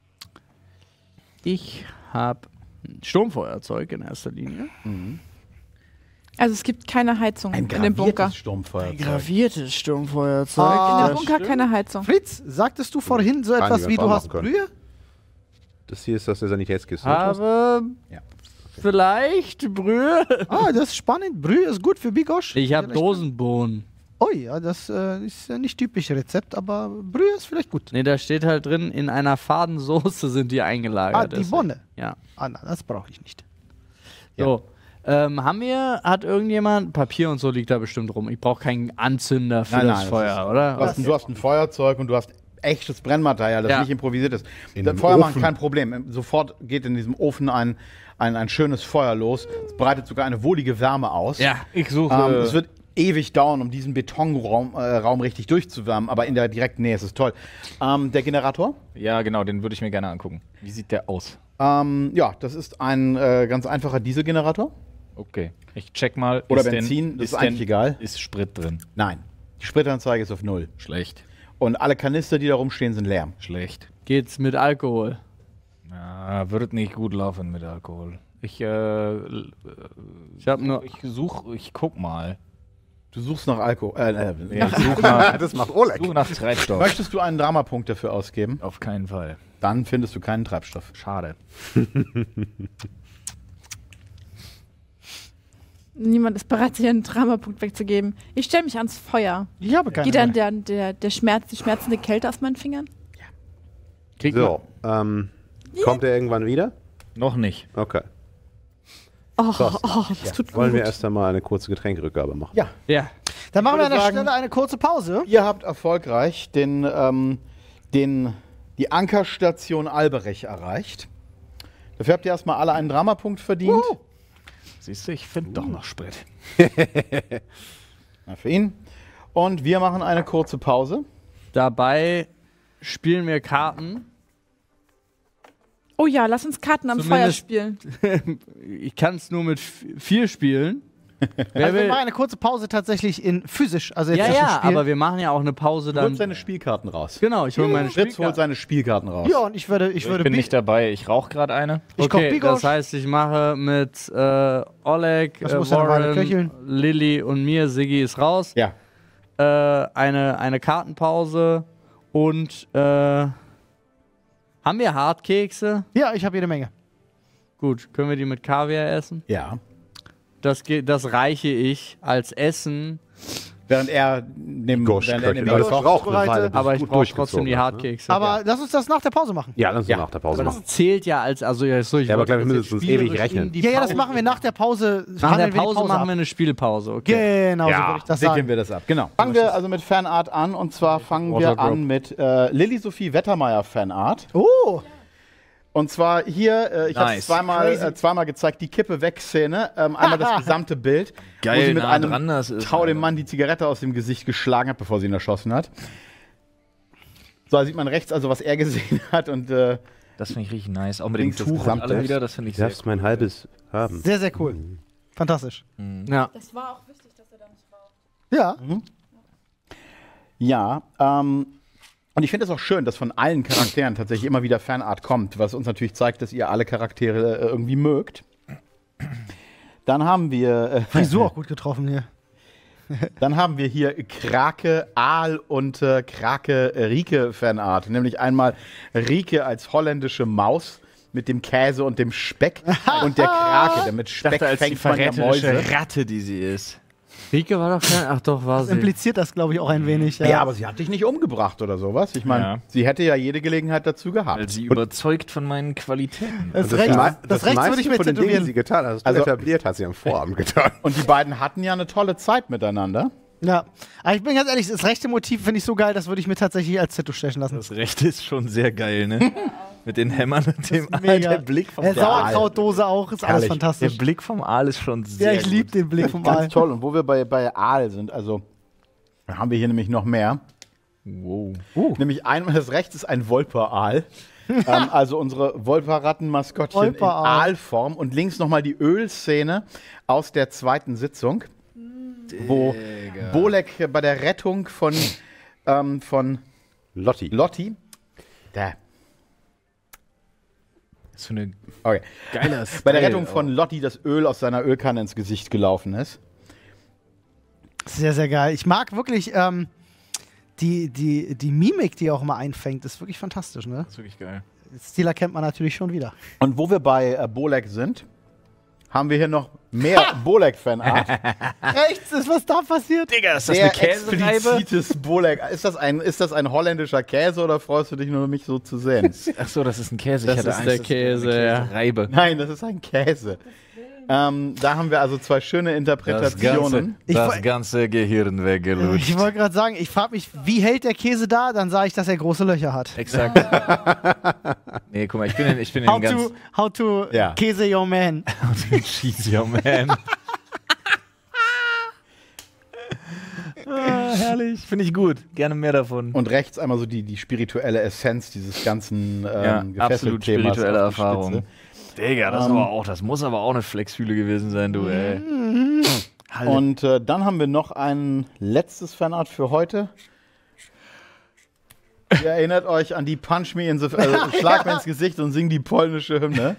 ein Sturmfeuerzeug in erster Linie. Also es gibt keine Heizung Ein in dem Bunker. graviertes Sturmfeuerzeug. Graviertes Sturmfeuerzeug. Ah, In dem Bunker keine Heizung. Fritz, sagtest du vorhin so etwas wir wie du machen hast können. Brühe? Das hier ist das der Sanitätskiste. Habe Ja. vielleicht Brühe. Ah, das ist spannend. Brühe ist gut für Bigosch. Ich habe Dosenbohnen. Oh ja, das ist nicht typisch Rezept, aber Brühe ist vielleicht gut. Ne, da steht halt drin, in einer faden Soße sind die eingelagert. Ah, die deswegen. Bohne. Ja. Ah, nein, das brauche ich nicht. So. Hat irgendjemand, Papier und so liegt da bestimmt rum. Ich brauche keinen Anzünder für Nein, das nein, Feuer, das ist- oder? Du hast ein Feuerzeug und du hast echtes Brennmaterial, das Ja. nicht improvisiert ist. In Das einem Feuer machen Ofen. kein Problem. Sofort geht in diesem Ofen ein schönes Feuer los. Es breitet sogar eine wohlige Wärme aus. Ja. Ich suche. Es wird ewig dauern, um diesen Betonraum Raum richtig durchzuwärmen, aber in der direkten Nähe ist es toll. Der Generator? ja, genau, den würde ich mir gerne angucken. Wie sieht der aus? Ja, das ist ein ganz einfacher Dieselgenerator. Okay. Ich check mal. Oder ist Benzin, das ist eigentlich egal. Ist Sprit drin? Nein, die Spritanzeige ist auf 0. Schlecht. Und alle Kanister, die da rumstehen, sind leer. Schlecht. Geht's mit Alkohol? Ja, wird nicht gut laufen mit Alkohol. Ich habe nur. Ich guck mal. Du suchst nach Alkohol. Ich suche nach, Das macht Oleg. suche nach Treibstoff. Möchtest du einen Dramapunkt dafür ausgeben? Auf keinen Fall. Dann findest du keinen Treibstoff. Schade. Niemand ist bereit, sich einen Dramapunkt wegzugeben. Ich stelle mich ans Feuer. Ich habe keine Geht dann mehr. der Schmerz, die schmerzende Kälte aus meinen Fingern? Krieg So, kommt er irgendwann wieder? Noch nicht. Okay. Oh, Krass. das tut Wollen wir gut. erst einmal eine kurze Getränkerückgabe machen? Ja, Ja. Dann machen wir an würde der sagen- Stelle eine kurze Pause. ihr habt erfolgreich die Ankerstation Alberich erreicht. Dafür habt ihr erstmal alle einen Dramapunkt verdient. Siehst du, ich finde doch noch Sprit. Na, für ihn. Und wir machen eine kurze Pause. Dabei spielen wir Karten. Oh ja, lass uns Karten am Feuer Zumindest- spielen. Ich kann es nur mit 4 spielen. Also wir machen eine kurze Pause tatsächlich in physisch. Also jetzt Ja, nicht im ja, Spiel. aber wir machen ja auch eine Pause Holt dann. seine Spielkarten raus. Genau, ich hole meine Fritz holt Spielkarten. seine Spielkarten raus. Ja, und ich würde Ich bin nicht dabei, ich rauche gerade eine. Ich koch Okay, Bigos. das heißt, ich mache mit Oleg, Das muss ja eine Weile Warren, köcheln. Lilly und mir, Siggi ist raus, Ja. eine Kartenpause und haben wir Hartkekse? Ja, ich habe jede Menge. Gut, können wir die mit Kaviar essen? Ja. Das reiche ich als Essen, Während er neben Gosh, während er Köche, neben aber das Gosh braucht eine bereitet. Weile, bis aber es ich gut brauche trotzdem die durchgezogen hat, ne? Hartkekse. Aber lass uns das nach der Pause machen. Ja, lass uns Ja. nach der Pause Aber machen. das zählt ja als, also ja, so, ich Ja, aber wollte gleich, wir das müssen jetzt uns ewig spielerisch rechnen. in die Ja, das Pause machen wir nach der Pause. Nach der handeln wir die Pause machen wir ab. eine Spielpause, okay. Genau, so Ja. würde ich das Wickeln sagen. wir das ab. Genau. Fangen wir also mit Fanart an. Und zwar fangen wir Watergroup. an mit Lilly Sophie Wettermeier Fanart. Oh, Und zwar hier, ich habe Nice. zweimal gezeigt, die Kippe-Weg-Szene. Einmal das gesamte Bild, Geil, wo sie mit nah einem dran das ist, Tau dem Alter. Mann die Zigarette aus dem Gesicht geschlagen hat, bevor sie ihn erschossen hat. So, da sieht man rechts also, was er gesehen hat. Und Das finde ich richtig nice. Auch mit dem Links das Tuch und Gesamte. alle wieder, das finde ich Ich sehr darfst mein halbes haben. sehr, sehr cool. Fantastisch. Ja. Das war auch wichtig, dass er da nicht raucht. Ja, ja, und ich finde es auch schön, dass von allen Charakteren tatsächlich immer wieder Fanart kommt, was uns natürlich zeigt, dass ihr alle Charaktere irgendwie mögt. Dann haben wir Frisur auch gut getroffen hier. Dann haben wir hier Krake Aal und Krake Rieke Fanart. Nämlich einmal Rieke als holländische Maus mit dem Käse und dem Speck und der Krake, der mit Ich Speck dachte, als die fängt man ja Mäuse. verräterische Ratte, die sie ist. Rieke war doch kein. Ach doch, war Das sie. impliziert das, glaube ich, auch ein wenig. Ja, aber sie hat dich nicht umgebracht oder sowas. Ich meine, Ja. sie hätte ja jede Gelegenheit dazu gehabt. Weil sie überzeugt von meinen Qualitäten. das Das, rechts, das würde meiste ich mir von den Dingen, die tätowieren. sie getan hat, hast du Also- etabliert, hat sie am Vorabend getan. Und die beiden hatten ja eine tolle Zeit miteinander. Ja, aber ich bin ganz ehrlich, das rechte Motiv finde ich so geil, das würde ich mir tatsächlich als Tattoo stechen lassen. Das rechte ist schon sehr geil, ne? Mit den Hämmern und dem Aal. Mega. Der Blick vom Aal. Sauerkrautdose auch, ist alles Herrlich. Der fantastisch. Blick vom Aal ist schon sehr Ja, ich liebe den Blick vom Ganz Aal. toll. Und wo wir bei Aal sind, also haben wir hier nämlich noch mehr. Wow. Nämlich einmal das rechts ist ein Wolperaal. Also unsere Wolperratten-Maskottchen in Wolperaal. Aalform. Und links nochmal die Ölszene aus der zweiten Sitzung, wo Bolek bei der Rettung von Lotti. Lotti. Da. Das ist so eine Okay. geile Bei der Rettung von Lotti das Öl aus seiner Ölkanne ins Gesicht gelaufen ist. Sehr, sehr geil. Ich mag wirklich die Mimik, die er auch immer einfängt, ist wirklich fantastisch, ne? Das ist wirklich geil. Steeler kennt man natürlich schon wieder. Und wo wir bei Bolek sind, haben wir hier noch mehr Bolek-Fanart. Rechts ist was da passiert. Digga, ist das Sehr eine Käsereibe? explizites Bolek. Ist das ein holländischer Käse oder freust du dich nur, mich so zu sehen? Ach so, das ist ein Käse. Das Ich hatte ist Angst, der das wäre Käse, eine ja. Käsereibe. Nein, das ist ein Käse. Da haben wir also zwei schöne Interpretationen. Das ganze Gehirn weggelutscht. Ich wollte gerade sagen, ich frage mich, wie hält der Käse da? Dann sage ich, dass er große Löcher hat. Exakt. Nee, guck mal, ich bin in How dem to, how to Ja. Käse your man. Cheesy, oh man. Herrlich. Finde ich gut. Gerne mehr davon. Und rechts einmal so die spirituelle Essenz dieses ganzen Ja, absolut Gefesselthemas spirituelle auf die Erfahrung. Spitze. Digga, das muss aber auch eine Flexhühle gewesen sein, du, ey. Halle. Und dann haben wir noch ein letztes Fanart für heute. Ihr erinnert euch an die Punch Me in the Schlag mir ins Gesicht und sing die polnische Hymne.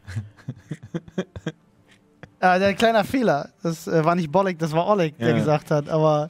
Der kleiner Fehler. Das war nicht Bolek, das war Oleg, der Ja. gesagt hat, aber.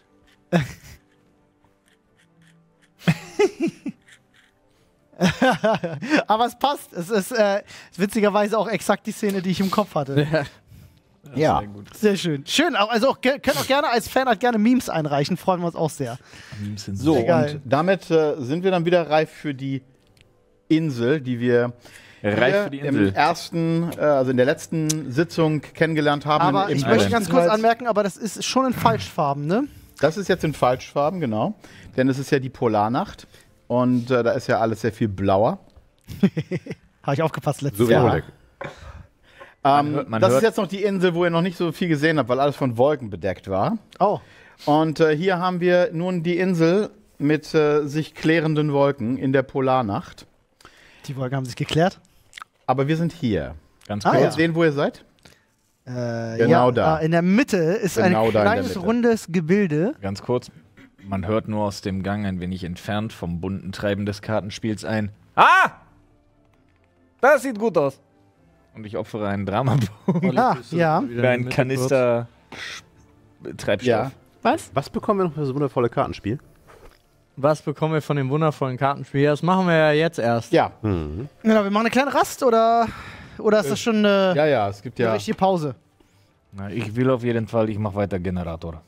Aber es passt. Es ist witzigerweise auch exakt die Szene, die ich im Kopf hatte. Ja. Sehr schön. Schön, also auch, könnt auch gerne als Fan gerne Memes einreichen, freuen wir uns auch sehr. So, Sehr geil. und damit sind wir dann wieder reif für die Insel, die wir Reif hier für die im Insel. ersten, also in der letzten Sitzung kennengelernt haben. Aber im ich möchte ganz kurz Island. anmerken, aber das ist schon in Falschfarben, ne? Das ist jetzt in Falschfarben, genau. Denn es ist ja die Polarnacht. Und da ist ja alles sehr viel blauer. Habe ich aufgepasst letztes So wie Jahr. Oleg. man das hört- ist jetzt noch die Insel, wo ihr noch nicht so viel gesehen habt, weil alles von Wolken bedeckt war. Oh, Und hier haben wir nun die Insel mit sich klärenden Wolken in der Polarnacht. die Wolken haben sich geklärt. Aber wir sind hier. Ganz Ah, Könnt ihr ja. sehen, wo ihr seid? Genau da. In der Mitte ist Genau ein da in der kleines, Mitte. rundes Gebilde. Ganz kurz. Man hört nur aus dem Gang ein wenig entfernt vom bunten Treiben des Kartenspiels ein. Ah! Das sieht gut aus. Und ich opfere einen Dramapunkt Ja. für einen Kanister Treibstoff. Ja. Was? Was bekommen wir noch für das wundervolle Kartenspiel? Was bekommen wir von dem wundervollen Kartenspiel? Das machen wir ja jetzt erst. Ja. Genau, wir machen eine kleine Rast oder ist das schon eine Ja, es gibt ja. richtige Pause? Na, ich will auf jeden Fall, ich mache weiter Generator.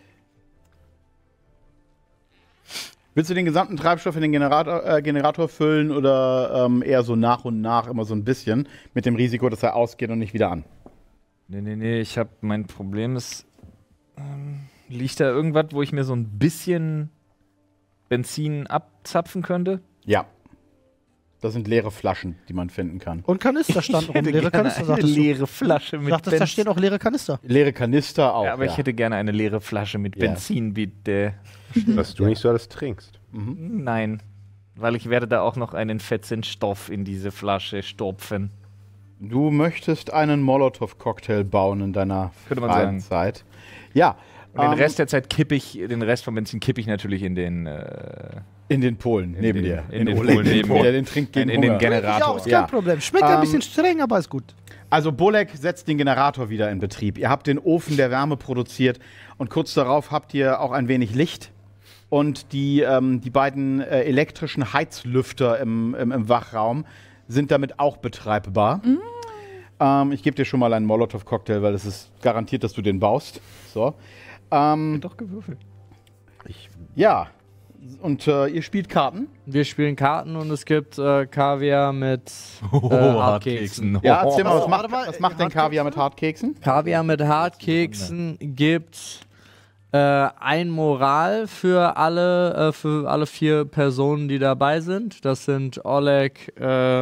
Willst du den gesamten Treibstoff in den Generator füllen oder eher so nach und nach immer so ein bisschen mit dem Risiko, dass er ausgeht und nicht wieder an? Nee, mein Problem ist, liegt da irgendwas, wo ich mir so ein bisschen Benzin abzapfen könnte? Ja. Das sind leere Flaschen, die man finden kann. Und Kanister standen rum. Leere Kanister, sagtest du. leere Flasche mit Sagtest, da stehen auch leere Kanister. Leere Kanister auch. Ja, aber ich hätte gerne eine leere Flasche mit Ja. Benzin, bitte. Was du nicht so alles trinkst. Nein, weil ich werde da auch noch einen fetzen Stoff in diese Flasche stopfen. Du möchtest einen Molotow-Cocktail bauen in deiner Könnte man freien sagen. Zeit. Ja. Und den Rest der Zeit den Rest vom Benzin kippe ich natürlich in den in den Polen neben den- dir. in den Oleg, Polen neben mir. Der den trinkt gegen in den Hunger. Generator. Ja, ist kein Ja. Problem. Schmeckt ein bisschen streng, aber ist gut. Also Bolek setzt den Generator wieder in Betrieb. Ihr habt den Ofen, der Wärme produziert und kurz darauf habt ihr auch ein wenig Licht. Und die beiden elektrischen Heizlüfter im Wachraum sind damit auch betreibbar. Ich gebe dir schon mal einen Molotow-Cocktail, weil es ist garantiert, dass du den baust. So. Doch gewürfelt. Ja. Und ihr spielt Karten. Wir spielen Karten und es gibt Kaviar mit Hartkeksen. Ja, erzähl mal, Oh, warte mal, was macht denn Hartkekse? Kaviar mit Hartkeksen? Kaviar mit Hartkeksen gibt ein Moral für alle 4 Personen, die dabei sind. Das sind Oleg,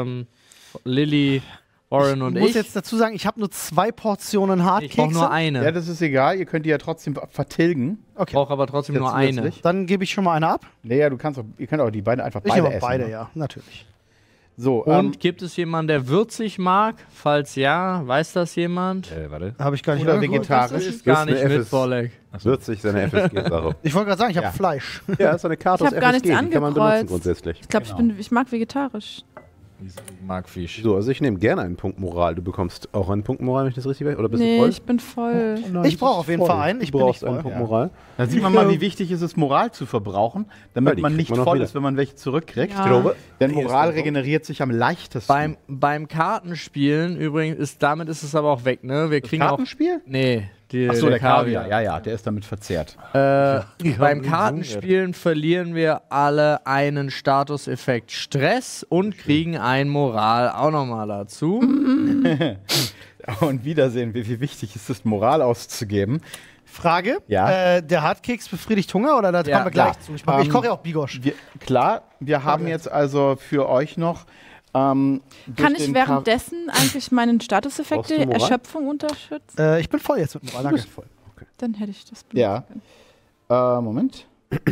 Lilly, Warren und Ich muss ich. jetzt dazu sagen, ich habe nur 2 Portionen Ich Hartkekse. brauche nur eine. Ja, das ist egal. Ihr könnt die ja trotzdem vertilgen. Ich brauche aber trotzdem Ja, nur eine. zusätzlich. Dann gebe ich schon mal eine ab. Naja, ihr könnt auch die beiden einfach Ich beide nehme essen. beide, ne? ja, natürlich. So, Und gibt es jemanden, der würzig mag? Falls ja, weiß das jemand? Warte. Habe ich gar nicht oder angeguckt. vegetarisch. Ist gar eine nicht mit, FS. Bolek. Würzig seine FSG-Sache. Ich wollte gerade sagen, ich habe Ja. Fleisch. Ja, ist eine Karte Ich aus hab gar FSG, nichts die kann man benutzen angekreuzt. grundsätzlich. Ich glaube, ich mag vegetarisch. Ich mag Fisch. So, also ich nehme gerne einen Punkt Moral. Du bekommst auch einen Punkt Moral, wenn ich das richtig weiß. Oder bist du Nee, voll? ich bin voll. Nein, Ich du brauche bist auf jeden voll. Fall einen. Du Ich bin nicht brauchst einen voll. Punkt Ja. Moral. Da sieht man mal, wie wichtig es ist, Moral zu verbrauchen, Ja, damit die man kriegt nicht man noch voll wieder. ist, wenn man welche zurückkriegt. Ja. Ich glaube, Denn hier ist Moral der Punkt. regeneriert sich am leichtesten. Beim Kartenspielen übrigens damit ist es aber auch weg, ne? Wir kriegen auch. Kartenspiel? Nee, Achso, der Kaviar. Ja, der ist damit verzehrt. Beim Kartenspielen verlieren wir alle einen Statuseffekt Stress und kriegen ein Moral auch nochmal dazu. Und wieder sehen wir, wie wichtig es ist, Moral auszugeben. Frage: Ja. Der Hartkeks befriedigt Hunger oder da Ja, kommen wir gleich klar. zu? Ich koche ja auch Bigosch. Wir haben jetzt also für euch noch. Kann ich währenddessen eigentlich meinen Brauchst Statuseffekte du Moral? Erschöpfung unterstützen? Ich bin voll jetzt mit Moral, danke. Dann hätte ich das. Ja. Moment.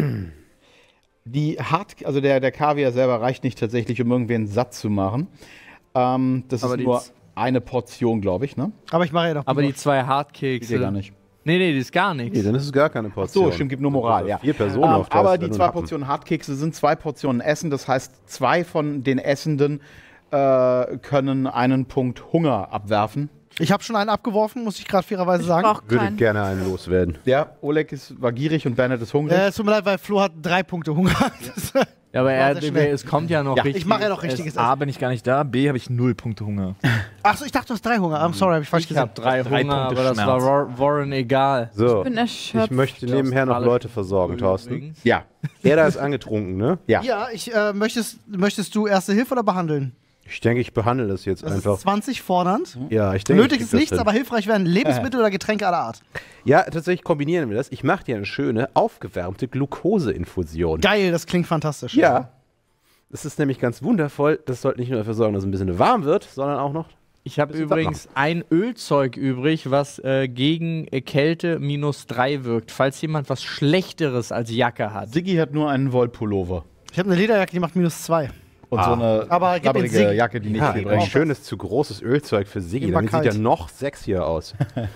Also der Kaviar selber reicht nicht tatsächlich, um irgendwen satt zu machen. Das Aber ist die nur z- eine Portion, glaube ich, ne? Aber ich mache ja noch Aber die Bigosch. 2 Geht ja Hartkekse. gar nicht. Nee, die ist gar nichts. Nee, dann ist es gar keine Portion. So, stimmt, gibt nur Moral, ja. 4 Personen auf der aber ist, die wenn 2 du einen Portionen Hartkekse sind 2 Portionen Essen. Das heißt, 2 von den Essenden können einen Punkt Hunger abwerfen. Ich habe schon einen abgeworfen, muss ich gerade fairerweise Ich sagen. brauche Würde keinen. gerne einen loswerden. Ja, Oleg war gierig und Bernhard ist hungrig. Es tut mir leid, weil Flo hat 3 Punkte Hunger. Ja, aber War sehr schnell. es kommt ja noch Ja, richtig. Ich mache ja noch richtiges A, Essen. bin ich gar nicht da. B, habe ich 0 Punkte Hunger. Achso, ich dachte, du hast 3 Hunger. I'm sorry, habe ich falsch Ich habe gesagt. 3 3 Hunger, Punkte aber das war Schmerz. Warren egal. So, Ich bin erschöpft. ich möchte nebenher noch Leute versorgen, Thorsten. Übrigens. Ja, Er da ist angetrunken, ne? ja. Ja, möchtest du Erste Hilfe oder behandeln? Ich denke, ich behandle das jetzt Das einfach. ist 20 fordernd. Ja, ich denke, Nötig ich ist krieg das nichts, hin. aber hilfreich werden Lebensmittel oder Getränke aller Art. Ja, tatsächlich kombinieren wir das. Ich mache dir eine schöne, aufgewärmte Glukoseinfusion. Geil, das klingt fantastisch. Ja. Das ist nämlich ganz wundervoll. Das sollte nicht nur dafür sorgen, dass es ein bisschen warm wird, sondern auch noch. Ich habe Bisschen übrigens ein Ölzeug übrig, was gegen Kälte -3 wirkt, falls jemand was Schlechteres als Jacke hat. Siggi hat nur einen Wollpullover. Ich habe eine Lederjacke, die macht -2. Und so eine Aber gib schlabberige den Siggi. Jacke, die nicht Ja, viel ein bringt. schönes, zu großes Ölzeug für Siggi. Immer Damit sieht kalt. er noch sexier aus.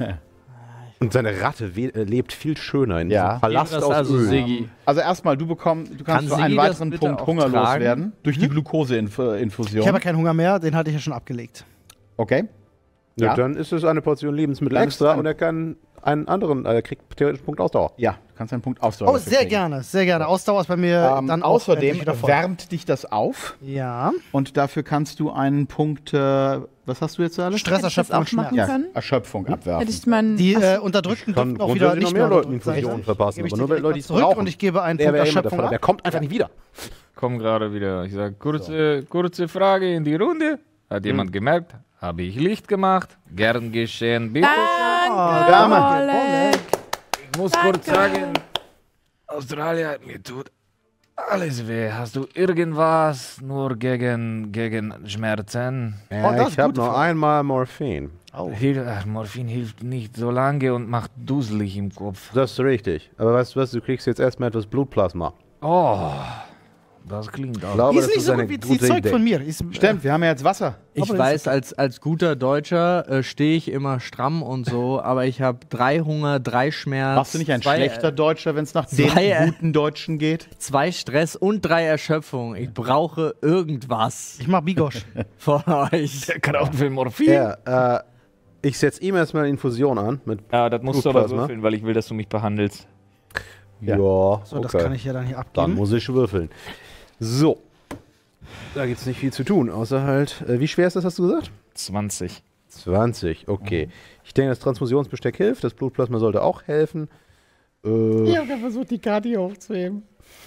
Und seine Ratte lebt viel schöner in Ja. diesem Palast Das aus also Öl. Siggi. Also erstmal, du Kann kannst für Siggi einen das weiteren bitte Punkt auch Hunger tragen? loswerden. Durch die Glukoseinfusion. Ich habe ja keinen Hunger mehr, den hatte ich ja schon abgelegt. Okay. Ja, Ja. dann ist es eine Portion Lebensmittel Dann ist extra es und er kann einen anderen, kriegt theoretisch einen Punkt Ausdauer. Ja, du kannst einen Punkt Ausdauer Oh, dafür sehr kriegen. gerne, sehr gerne. Ausdauer ist bei mir dann auch außerdem endlich wieder voll. wärmt dich das auf Ja. und dafür kannst du einen Punkt, was hast du jetzt da alles? Stress, Hätte ich das Erschöpfung, auch machen Schmerz. können? Erschöpfung abwerfen. Hätte ich meinen. Die Ach, Unterdrückten Kann dürfen auch wieder grundsätzlich nicht noch mehr mehr Leuten Infusionen verpassen, Gebe ich aber dir nur direkt Leute, mal die es zurück brauchen. und ich gebe einen Der Punkt wäre immer Erschöpfung davon, der ab. kommt einfach nicht wieder. Komm gerade wieder. Ich sage, kurze Frage in die Runde. Hat jemand gemerkt? Habe ich Licht gemacht? Gern geschehen, bitte. Wärme. Oleg. Ich muss kurz sagen, Australien, mir tut alles weh. Hast du irgendwas nur gegen Schmerzen? Ja, das ist ich habe gut noch einmal Morphin. Morphin hilft nicht so lange und macht duselig im Kopf. Das ist richtig. Aber weißt du was, du kriegst jetzt erstmal etwas Blutplasma. Oh, das klingt Ich auch. glaube, Die ist das nicht ist so eine gut wie die gute Zeug Idee. von mir. Stimmt, wir haben ja jetzt Wasser. Ich Aber weiß, als guter Deutscher stehe ich immer stramm und so, aber ich habe 3 Hunger, 3 Schmerz. Warst du nicht ein schlechter Deutscher, wenn es nach zwei, den guten Deutschen geht? 2 Stress und 3 Erschöpfung. Ich brauche irgendwas Ich mach Bigosch. von euch. Kann auch für Morphin. Ja, ich setze ihm erstmal eine Infusion an. Mit Ja, das musst du aber Blutplasma. würfeln, weil ich will, dass du mich behandelst. Ja, So, okay. das kann ich ja dann hier Dann abgeben. muss ich würfeln. So. Da gibt es nicht viel zu tun, außer halt. Wie schwer ist das, hast du gesagt? 20. 20, okay. Ich denke, das Transfusionsbesteck hilft. Das Blutplasma sollte auch helfen. Ich habe versucht, die Karte hier aufzuheben.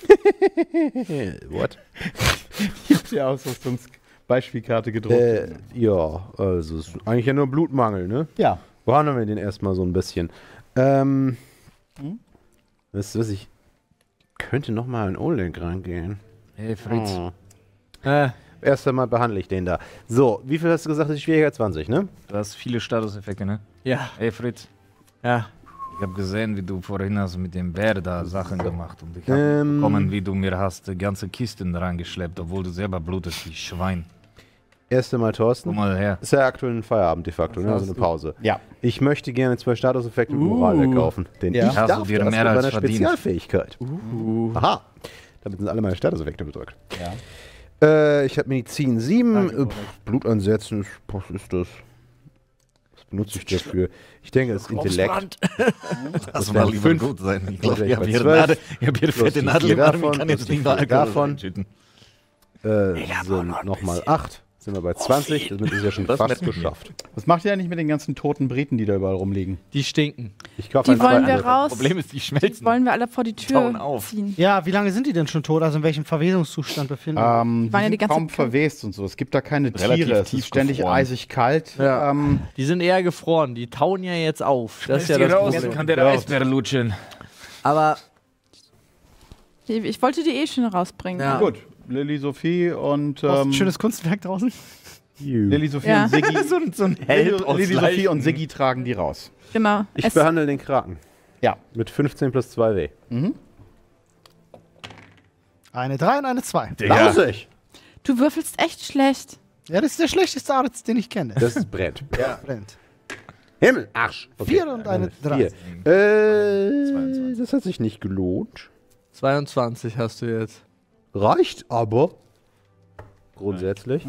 What? Ich habe die Ausrüstungsbeispielkarte gedruckt. Ja, also es ist eigentlich ja nur Blutmangel, ne? Ja. Behandeln wir den erstmal so ein bisschen. Weißt du was, ich könnte nochmal an Oleg rangehen. Hey Fritz. Oh. Äh, Erst einmal behandle ich den da. So, wie viel hast du gesagt, ist die Schwierigkeit? 20, ne? Du hast viele Statuseffekte, ne? ja, Hey Fritz, ja. ich habe gesehen, wie du vorhin hast mit dem Bär da Sachen gemacht. Und ich habe bekommen, wie du mir hast ganze Kisten reingeschleppt, obwohl du selber blutest wie Schwein. Erst einmal, Thorsten. Komm mal her. Ist ja aktuell ein Feierabend de facto, ne? Also eine Pause. Ja. Ich möchte gerne 2 Statuseffekte und Moral wegkaufen. Denn Ja. ich Hast du darf dir das mehr mit als meiner verdient. Spezialfähigkeit. Aha. Damit sind alle meine Statuseffekte bedrückt. Ja. Ich habe Medizin 7. Blutansetzen, was ist das? Was benutze ich dafür? Ich denke, das ist Intellekt. Lass wären mal lieber 5. gut sein. Ich Das glaube, wäre ich habe bei hier 12. fette Plus die Nadel 4 im Arm. Ich davon, kann plus jetzt die nicht mal 4 Alkohol davon. reinschütten. Sind nochmal 8. Sind wir bei 20. Damit ist ja schon Das fast mit mir. geschafft. Was macht ihr eigentlich mit den ganzen toten Briten, die da überall rumliegen? Die stinken. Ich kaufe Die ein wollen wir zweites. raus. Problem ist, die Die schmelzen. wollen wir alle vor die Tür Tauen auf. ziehen. Ja, wie lange sind die denn schon tot? Also in welchem Verwesungszustand befinden? Die waren ja die sind ganze kaum Zeit- verwest und so. Es gibt da keine Relativ Tiere. Es tief ist ständig gefroren. eisig kalt. Ja. Die sind eher gefroren. Die tauen ja jetzt auf. Das ist ja das raus, Problem. kann der Eisbär lutschen. Aber Ich wollte die eh schon rausbringen. Ja. Gut, Lilly Sophie und Ein schönes Kunstwerk draußen. Lilly Sophie Ja. und Siggi. so ein Held aus Lilly Sophie Leichen. und Siggi tragen die raus. Genau. Ich behandle den Kraken. Ja. Mit 15 plus 2 W. Eine 3 und eine 2. Lausig! Du würfelst echt schlecht. Ja, das ist der schlechteste Arzt, den ich kenne. Das ist brennt. Brennt. Himmel, Arsch. 4 und eine 3. 4. Das hat sich nicht gelohnt. 22 hast du jetzt. Reicht aber. Grundsätzlich.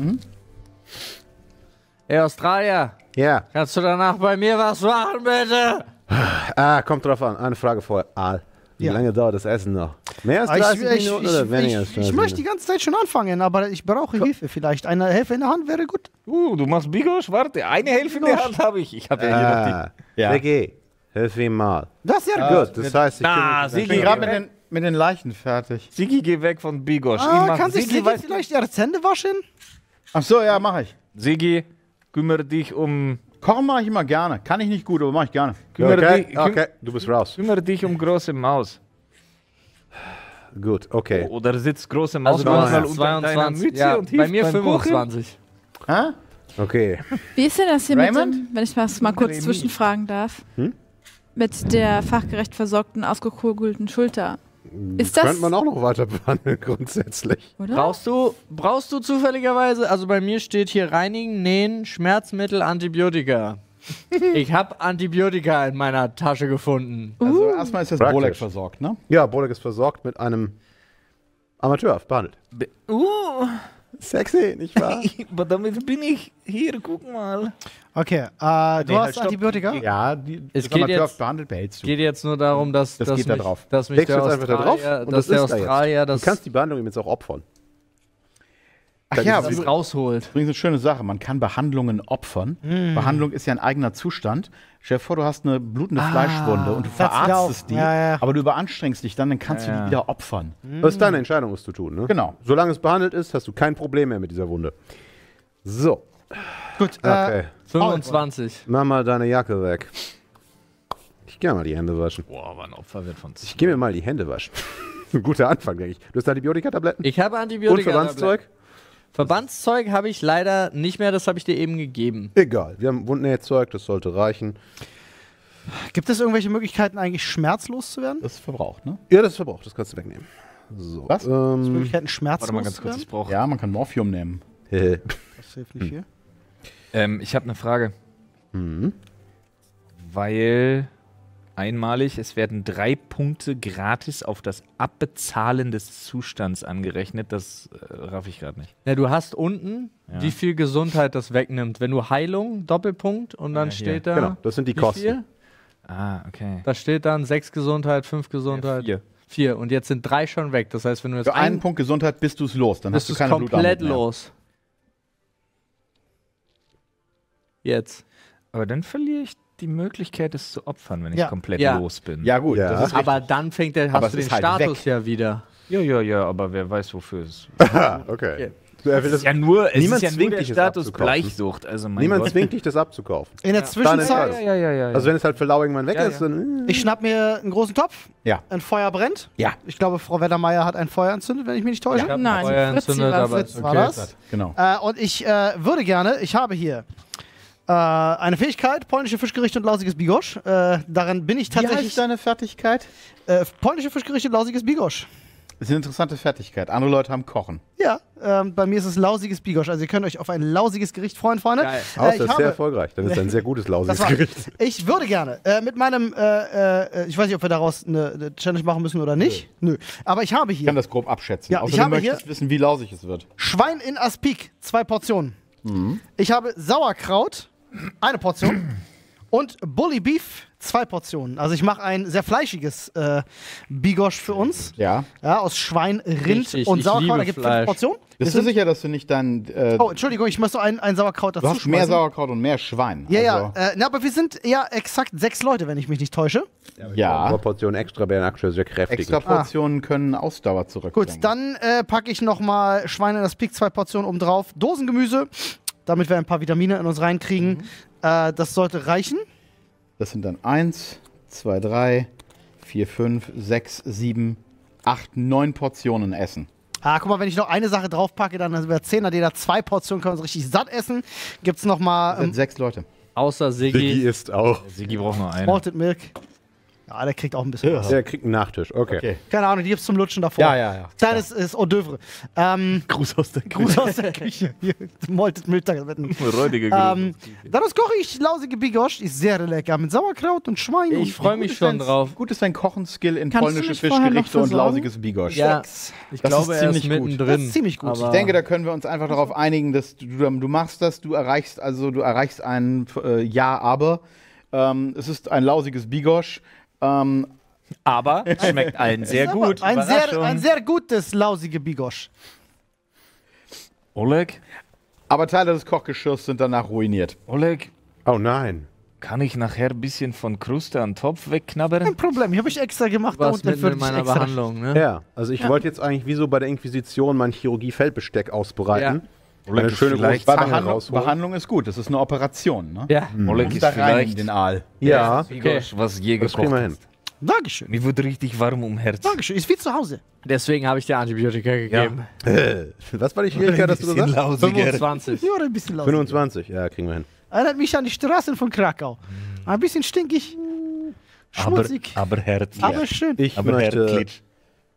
Hey Australier, Ja. kannst du danach bei mir was machen, bitte? Kommt drauf an. Eine Frage vorher. Aal. Wie Ja. lange dauert das Essen noch? Mehr als Ah, 30 Minuten oder weniger als 30 ich möchte die ganze Zeit schon anfangen, aber ich brauche Hilfe vielleicht. Eine Hilfe in der Hand wäre gut. Du machst Bigosch? Warte, eine Hälfte in der Hand habe ich. Ich habe ja hier noch die... Ja. Sigi, hilf ihm mal. Das ist ja gut. Gut, das heißt, ich Ah, Ich Sigi, bin gerade mit den Leichen fertig. Sigi, geh weg von Bigosch. Kann sich Sigi weiß- vielleicht ihre Hände waschen? Ach so, ja, mache ich. Sigi, kümmere dich um... Kochen mache ich immer gerne. Kann ich nicht gut, aber mache ich gerne. Okay, du bist raus. Kümmere dich um große Maus. Gut, okay. Oder sitzt große Maus Also du manchmal hast unter deiner 22. Mütze Ja, und bei hilft mir beim Kochen? 25. Hä? Okay. Wie ist denn das hier mit Raymond? dem, wenn ich das mal kurz zwischenfragen darf, mit der fachgerecht versorgten, ausgekugelten Schulter? Ist das- Könnte man auch noch weiter behandeln, grundsätzlich. Oder? Brauchst du zufälligerweise, also bei mir steht hier reinigen, nähen, Schmerzmittel, Antibiotika. Ich habe Antibiotika in meiner Tasche gefunden. Also erstmal ist jetzt Praktisch. Bolek versorgt, ne? Ja, Bolek ist versorgt mit einem Amateur behandelt. Sexy, nicht wahr? Aber damit bin ich hier, guck mal. Okay, du halt, hast stopp. Antibiotika? Ja, Es das geht Amateur jetzt- behandelt behältst du. Geht jetzt nur darum, dass, Das dass geht da mich, drauf. dass mich Legst der du jetzt einfach da drauf Australier, und dass das der ist da jetzt. Australier Du das, kannst die Behandlung ihm jetzt auch opfern. Ach ja, das übrigens rausholt. eine schöne Sache. Man kann Behandlungen opfern. Behandlung ist ja ein eigener Zustand. Stell dir vor, du hast eine blutende Fleischwunde und du Platzt wieder verarztest auf. die, Ja, ja. aber du überanstrengst dich dann kannst du die wieder opfern. Das ist deine Entscheidung, was zu tun. Ne? Genau. Solange es behandelt ist, hast du kein Problem mehr mit dieser Wunde. So, Gut, okay. 25. Mach mal deine Jacke weg. Ich geh mal die Hände waschen. Boah, aber ein Opferwert von Ich geh mir mal die Hände waschen. Ein guter Anfang, denke ich. Du hast Antibiotika-Tabletten? Ich habe Und Antibiotika. Verbandszeug? Verbandszeug habe ich leider nicht mehr, das habe ich dir eben gegeben. Egal. Wir haben Wundnähzeug, das sollte reichen. gibt es irgendwelche Möglichkeiten, eigentlich schmerzlos zu werden? Das ist verbraucht, ne? Ja, das ist verbraucht, das kannst du wegnehmen. So. Was? Möglichkeiten, schmerzlos Warte mal ganz zu kurz, werden? ich brauche. Ja, man kann Morphium nehmen. Das hilft nicht viel. Ich habe eine Frage. Weil einmalig, es werden 3 Punkte gratis auf das Abbezahlen des Zustands angerechnet. Das raff ich gerade nicht. Ja, du hast unten, Ja. wie viel Gesundheit das wegnimmt. Wenn du Heilung, Doppelpunkt, und dann Ja, hier. steht da. Genau, das sind die wie Kosten. viel? Ah, okay. Da steht dann 6 Gesundheit, 5 Gesundheit, 4. 4. Und jetzt sind 3 schon weg. Das heißt, wenn du jetzt Für einen Punkt Gesundheit bist du es los. Dann bist hast du du keine komplett Blutarmut mehr. los. Jetzt. Aber dann verliere ich die Möglichkeit, es zu opfern, wenn Ja. ich komplett Ja. los bin. Ja, gut. Ja. Das ist Aber dann Aber hast es du den ist halt Status weg. ja wieder. Ja, aber wer weiß, wofür es. Ah, okay. Er will das, Ja, nur, es Niemand ist ja nur zwingt der dich, es Status abzukaufen. Bleichsucht. Also mein niemand Gott. zwingt dich, das abzukaufen. In der Zwischenzeit, Ja. Also wenn es halt für lau irgendwann weg Ja, ist, dann... ich schnapp mir einen großen Topf, Ja. ein Feuer brennt. Ja. Ich glaube, Frau Wettermeier hat ein Feuer entzündet, wenn ich mich nicht täusche. Ich hab Nein, Feuer Fritzi entzündet, war aber Fritz war das. Genau. Und ich würde gerne, ich habe hier eine Fähigkeit, polnische Fischgerichte und lausiges Bigos. Darin bin ich Wie heißt tatsächlich. deine Fertigkeit? Polnische Fischgerichte und lausiges Bigos. Das ist eine interessante Fertigkeit. Andere Leute haben Kochen. Ja, bei mir ist es lausiges Bigos. Also ihr könnt euch auf ein lausiges Gericht freuen, Freunde. Geil. Außer ich ist sehr habe, erfolgreich. Dann ist es ein sehr gutes lausiges das war, Gericht. ich würde gerne mit meinem, ich weiß nicht, ob wir daraus eine Challenge machen müssen oder nicht. Nö. Aber ich habe Ich hier kann das grob abschätzen. Ja, Außer ich du habe möchtest wissen, wie lausig es wird. Schwein in Aspik, 2 Portionen. Ich habe Sauerkraut, 1 Portion. Und Bully Beef, 2 Portionen. Also ich mache ein sehr fleischiges Bigos für uns. Ja. Ja, aus Schwein, Rind Richtig, und ich Sauerkraut. liebe Da gibt es Fleisch. 5 Portionen. Bist du sicher, dass du nicht dein. Oh, Entschuldigung, ich muss so ein Sauerkraut dazu Du hast mehr schmeißen. Sauerkraut und mehr Schwein. Ja, Also, ja. Aber wir sind ja exakt 6 Leute, wenn ich mich nicht täusche. Ja. Aber Portionen extra wären aktuell sehr kräftig. Extra Portionen können Ausdauer zurückbringen. Gut, dann packe ich nochmal Schwein in das Pik, 2 Portionen oben drauf. Dosengemüse, damit wir ein paar Vitamine in uns reinkriegen. Das sollte reichen. Das sind dann 1, 2, 3, 4, 5, 6, 7, 8, 9 Portionen Essen. Guck mal, wenn ich noch eine Sache draufpacke, dann sind wir 10, dann jeder 2 Portionen, können wir uns richtig satt essen. Gibt's Das nochmal sind 6 Leute. Außer Siggi Siggi. ist auch. Sigi braucht noch einen. Malted Milk. Ja, der kriegt auch ein bisschen was. Der kriegt einen Nachtisch. Okay. Okay. Keine Ahnung, die gibt's zum Lutschen davor. Ja. Kleines ist Hors d'oeuvre. Gruß aus der Gruß aus der Küche. Hier, Malted Milk. Räudige Daraus koche ich lausige Bigos, ist sehr lecker, mit Sauerkraut und Schwein. Ich freue mich schon drauf. Gut ist dein Kochenskill in Kannst du polnische mich vorher noch Fischgerichte und versorgen? lausiges Bigos. Ja, ich Das glaube, ist er ist ziemlich gut. mittendrin. Das ist ziemlich gut. Aber Ich denke, da können wir uns einfach darauf einigen, dass du machst das, du erreichst ein Ja, aber es ist ein lausiges Bigos. Aber es schmeckt allen sehr Ist aber gut. ein Überraschung. sehr gutes lausige Bigos. Oleg, Aber Teile des Kochgeschirrs sind danach ruiniert. Oleg, Oh nein. kann ich nachher ein bisschen von Kruste an Topf wegknabbern? Kein Problem, ich habe ich extra gemacht. was da unten mitten in meiner Behandlung, ne? Ja, also ich wollte jetzt eigentlich wie so bei der Inquisition mein Chirurgie-Feldbesteck ausbreiten. Oleg Eine ist schöne große vielleicht- Bei Zange rausholen. Behandlung ist gut, das ist eine Operation. Ne? Ja. Oleg Muss ist da rein in vielleicht den Aal. Ja, Bigos, was je das kriegen gekocht wir hin. hast. Dankeschön. Mir wird richtig warm um Herz. Dankeschön. Ist wie zu Hause. Deswegen habe ich dir Antibiotika gegeben. Was war die Schwierigkeit, hast du gesagt? 25. Ja, ein bisschen lausig. 25, ja, kriegen wir hin. Erinnert mich an die Straßen von Krakau. Ein bisschen stinkig, schmutzig, Aber Herz. aber schön. Ich Aber möchte Herzlich.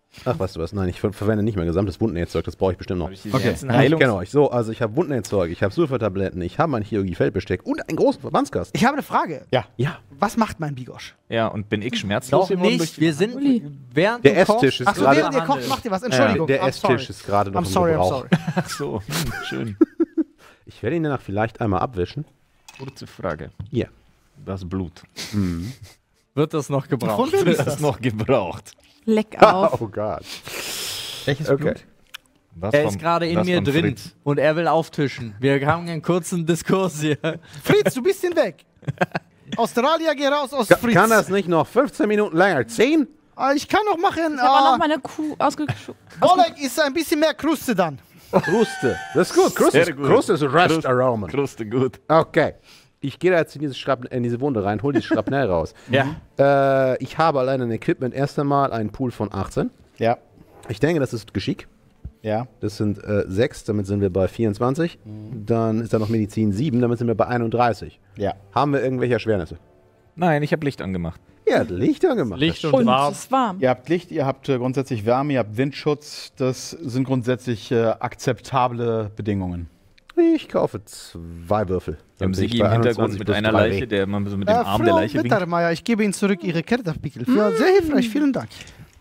Ach, weißt du was? Nein, ich verwende nicht mehr gesamtes Wundnähzeug, das brauche ich bestimmt noch. Hab ich diese Okay. ganzen Ich Heilungs- kenne euch. So, also ich habe Wundnähzeug, ich habe Sulfatabletten, ich habe mein Chirurgie-Feldbesteck und einen großen Verbandskasten. Ich habe eine Frage. Ja. Was macht mein Bigosch? Ja, und bin ich schmerzlos Noch geworden durch nicht. die Wir sind Uli. während Der du kochst- Esstisch ist Achso, gerade- während ihr kocht, macht ihr was. Entschuldigung. Der I'm sorry. Esstisch ist gerade noch I'm im sorry, I'm Gebrauch. sorry. Ach so, schön. Ich werde ihn danach vielleicht einmal abwischen. Kurze Frage. Hier. Das Blut. Wird das noch gebraucht? Von wem ist Das das? noch gebraucht. Leck auf. Oh Gott. Welches Okay. Blut? Das Er vom- ist gerade in das mir von drin Fritz. und er will auftischen. Wir haben einen kurzen Diskurs hier. Fritz, du bist hinweg. Australier, geh raus aus Fritz. Kann das nicht noch 15 Minuten länger ziehen? Ich kann noch machen. Ich habe auch noch meine Kuh Oleg ist ein bisschen mehr Kruste dann. Kruste. Das ist gut. Kruste, Sehr gut. Kruste ist Restaurant. Kruste gut. Okay. Ich gehe da jetzt in diese Wunde rein, hol die Schrapnell raus. Ja. Ich habe allein ein Equipment erst einmal einen Pool von 18. Ja. Ich denke, das ist Geschick. Ja. Das sind 6, damit sind wir bei 24. Dann ist da noch Medizin 7, damit sind wir bei 31. Ja. Haben wir irgendwelche Erschwernisse? Nein, ich habe Licht angemacht. Ja, Licht angemacht. Licht und und warm. es ist warm. Ihr habt Licht, ihr habt grundsätzlich Wärme, ihr habt Windschutz. Das sind grundsätzlich akzeptable Bedingungen. Ich kaufe 2 Würfel. Wir haben Dann bin ich Sigi bei im Hintergrund 21 mit plus einer 3 Leiche, der immer so mit dem Arm der Frau Leiche winkt. Wittermeier, ich gebe Ihnen zurück Ihre Kreditpickel. Für sehr hilfreich, vielen Dank.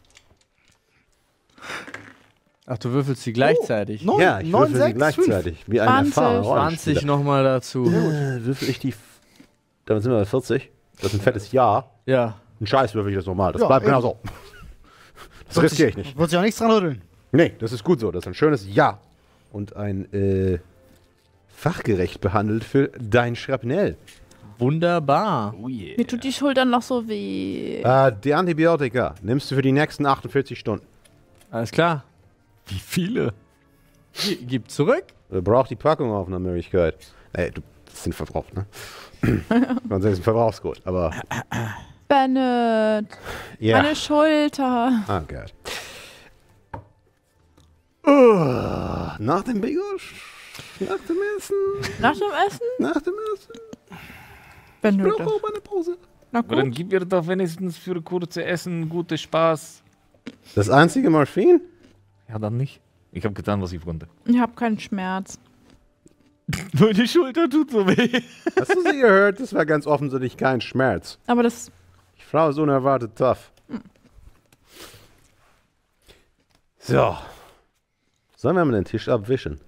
Ach, du würfelst sie gleichzeitig. Ja, ich würfel sie 6, gleichzeitig. Wie ein 20. erfahrener 20 Rollenspieler. nochmal dazu. Würfel ich die... Damit sind wir bei 40. Das ist ein fettes Ja. Ja. Ein Scheiß würfel ich das nochmal. Das Ja, bleibt eben. genau so. Das riskiere ich nicht. Wird sich auch nichts dran rütteln. Nee, das ist gut so. Das ist ein schönes Ja. Und ein fachgerecht behandelt für dein Schrapnell. Wunderbar. Oh yeah. Mir tut die Schulter noch so weh. Die Antibiotika nimmst du für die nächsten 48 Stunden. Alles klar. Wie viele? Gib zurück. Braucht die Packung auf nach Möglichkeit. Das sind verbraucht, ne? Man sagt, das ist ein Verbrauchsgut, aber Bennett, ja. meine Schulter. Ah, Gott. Nach dem Bigosch? Nach dem Essen? Nach dem Essen? Nach dem Essen? Bennett. Ich brauche auch eine Pause. Na Aber dann gut. gib mir doch wenigstens für kurze Essen gute Spaß. Das einzige Morphin? Ja, dann nicht. Ich habe getan, was ich konnte. Ich habe keinen Schmerz. Meine Schulter tut so weh. Hast du sie gehört? Das war ganz offensichtlich kein Schmerz. Aber das. Die Frau ist unerwartet tough. So. Sollen wir mal den Tisch abwischen?